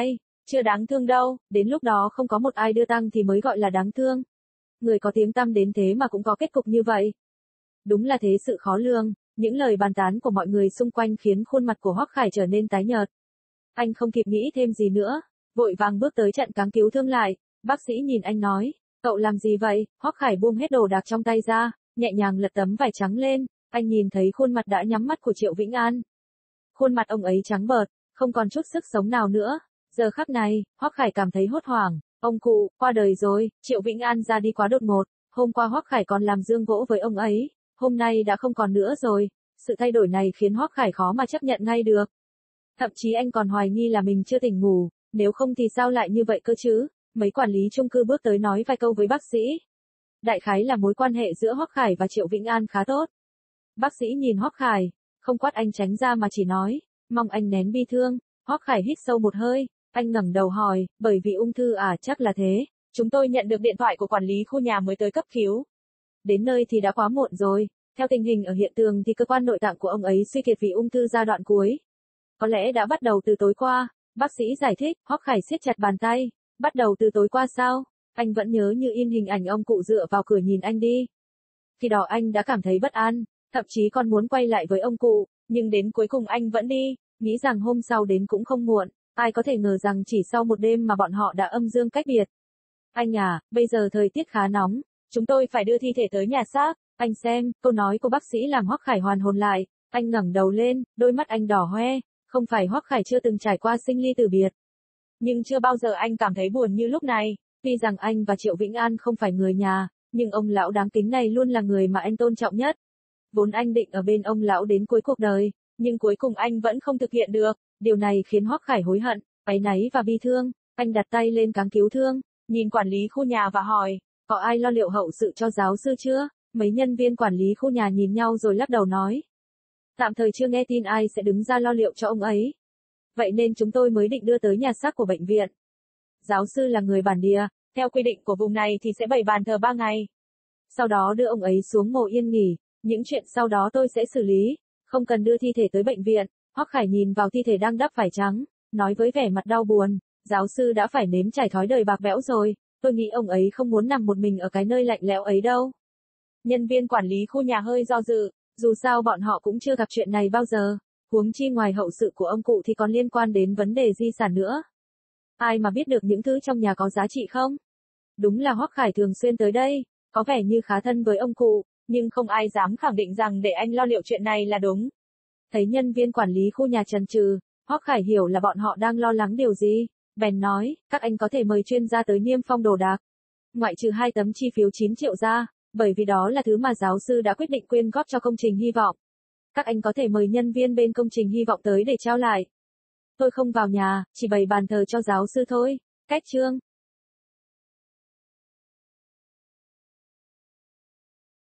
chưa đáng thương đâu, đến lúc đó không có một ai đưa tang thì mới gọi là đáng thương. Người có tiếng tăm đến thế mà cũng có kết cục như vậy. Đúng là thế sự khó lường, những lời bàn tán của mọi người xung quanh khiến khuôn mặt của Hoắc Khải trở nên tái nhợt. Anh không kịp nghĩ thêm gì nữa, vội vàng bước tới trận cáng cứu thương lại, bác sĩ nhìn anh nói, cậu làm gì vậy? Hoắc Khải buông hết đồ đạc trong tay ra, nhẹ nhàng lật tấm vải trắng lên, anh nhìn thấy khuôn mặt đã nhắm mắt của Triệu Vĩnh An. Khuôn mặt ông ấy trắng bợt, không còn chút sức sống nào nữa. Giờ khắc này, Hoắc Khải cảm thấy hốt hoảng, ông cụ, qua đời rồi, Triệu Vĩnh An ra đi quá đột ngột, hôm qua Hoắc Khải còn làm dương gỗ với ông ấy, hôm nay đã không còn nữa rồi. Sự thay đổi này khiến Hoắc Khải khó mà chấp nhận ngay được. Thậm chí anh còn hoài nghi là mình chưa tỉnh ngủ, nếu không thì sao lại như vậy cơ chứ? Mấy quản lý chung cư bước tới nói vài câu với bác sĩ. Đại khái là mối quan hệ giữa Hoắc Khải và Triệu Vĩnh An khá tốt. Bác sĩ nhìn Hoắc Khải, không quát anh tránh ra mà chỉ nói, mong anh nén bi thương. Hoắc Khải hít sâu một hơi, anh ngẩng đầu hỏi, bởi vì ung thư à? Chắc là thế. Chúng tôi nhận được điện thoại của quản lý khu nhà mới tới cấp cứu. Đến nơi thì đã quá muộn rồi. Theo tình hình ở hiện trường thì cơ quan nội tạng của ông ấy suy kiệt vì ung thư giai đoạn cuối. Có lẽ đã bắt đầu từ tối qua, bác sĩ giải thích. Hoắc Khải siết chặt bàn tay, bắt đầu từ tối qua sao? Anh vẫn nhớ như in hình ảnh ông cụ dựa vào cửa nhìn anh đi. Khi đó anh đã cảm thấy bất an, thậm chí còn muốn quay lại với ông cụ, nhưng đến cuối cùng anh vẫn đi, nghĩ rằng hôm sau đến cũng không muộn, ai có thể ngờ rằng chỉ sau một đêm mà bọn họ đã âm dương cách biệt. Anh à, bây giờ thời tiết khá nóng, chúng tôi phải đưa thi thể tới nhà xác, anh xem. Câu nói của bác sĩ làm Hoắc Khải hoàn hồn lại, anh ngẩng đầu lên, đôi mắt anh đỏ hoe, không phải Hoắc Khải chưa từng trải qua sinh ly tử biệt. Nhưng chưa bao giờ anh cảm thấy buồn như lúc này, tuy rằng anh và Triệu Vĩnh An không phải người nhà, nhưng ông lão đáng kính này luôn là người mà anh tôn trọng nhất. Vốn anh định ở bên ông lão đến cuối cuộc đời, nhưng cuối cùng anh vẫn không thực hiện được, điều này khiến Hoắc Khải hối hận, áy náy và bi thương. Anh đặt tay lên cáng cứu thương, nhìn quản lý khu nhà và hỏi, có ai lo liệu hậu sự cho giáo sư chưa? Mấy nhân viên quản lý khu nhà nhìn nhau rồi lắc đầu nói, tạm thời chưa nghe tin ai sẽ đứng ra lo liệu cho ông ấy. Vậy nên chúng tôi mới định đưa tới nhà xác của bệnh viện. Giáo sư là người bản địa, theo quy định của vùng này thì sẽ bày bàn thờ 3 ngày. Sau đó đưa ông ấy xuống mồ yên nghỉ, những chuyện sau đó tôi sẽ xử lý, không cần đưa thi thể tới bệnh viện. Hoắc Khải nhìn vào thi thể đang đắp vải trắng, nói với vẻ mặt đau buồn, giáo sư đã phải nếm trải thói đời bạc bẽo rồi, tôi nghĩ ông ấy không muốn nằm một mình ở cái nơi lạnh lẽo ấy đâu. Nhân viên quản lý khu nhà hơi do dự, dù sao bọn họ cũng chưa gặp chuyện này bao giờ, huống chi ngoài hậu sự của ông cụ thì còn liên quan đến vấn đề di sản nữa. Ai mà biết được những thứ trong nhà có giá trị không? Đúng là Hoắc Khải thường xuyên tới đây, có vẻ như khá thân với ông cụ, nhưng không ai dám khẳng định rằng để anh lo liệu chuyện này là đúng. Thấy nhân viên quản lý khu nhà chần chừ, Hoắc Khải hiểu là bọn họ đang lo lắng điều gì, bèn nói, các anh có thể mời chuyên gia tới niêm phong đồ đạc. Ngoại trừ 2 tấm chi phiếu 9 triệu ra, bởi vì đó là thứ mà giáo sư đã quyết định quyên góp cho công trình hy vọng. Các anh có thể mời nhân viên bên công trình hy vọng tới để trao lại. Tôi không vào nhà, chỉ bày bàn thờ cho giáo sư thôi. Cách chương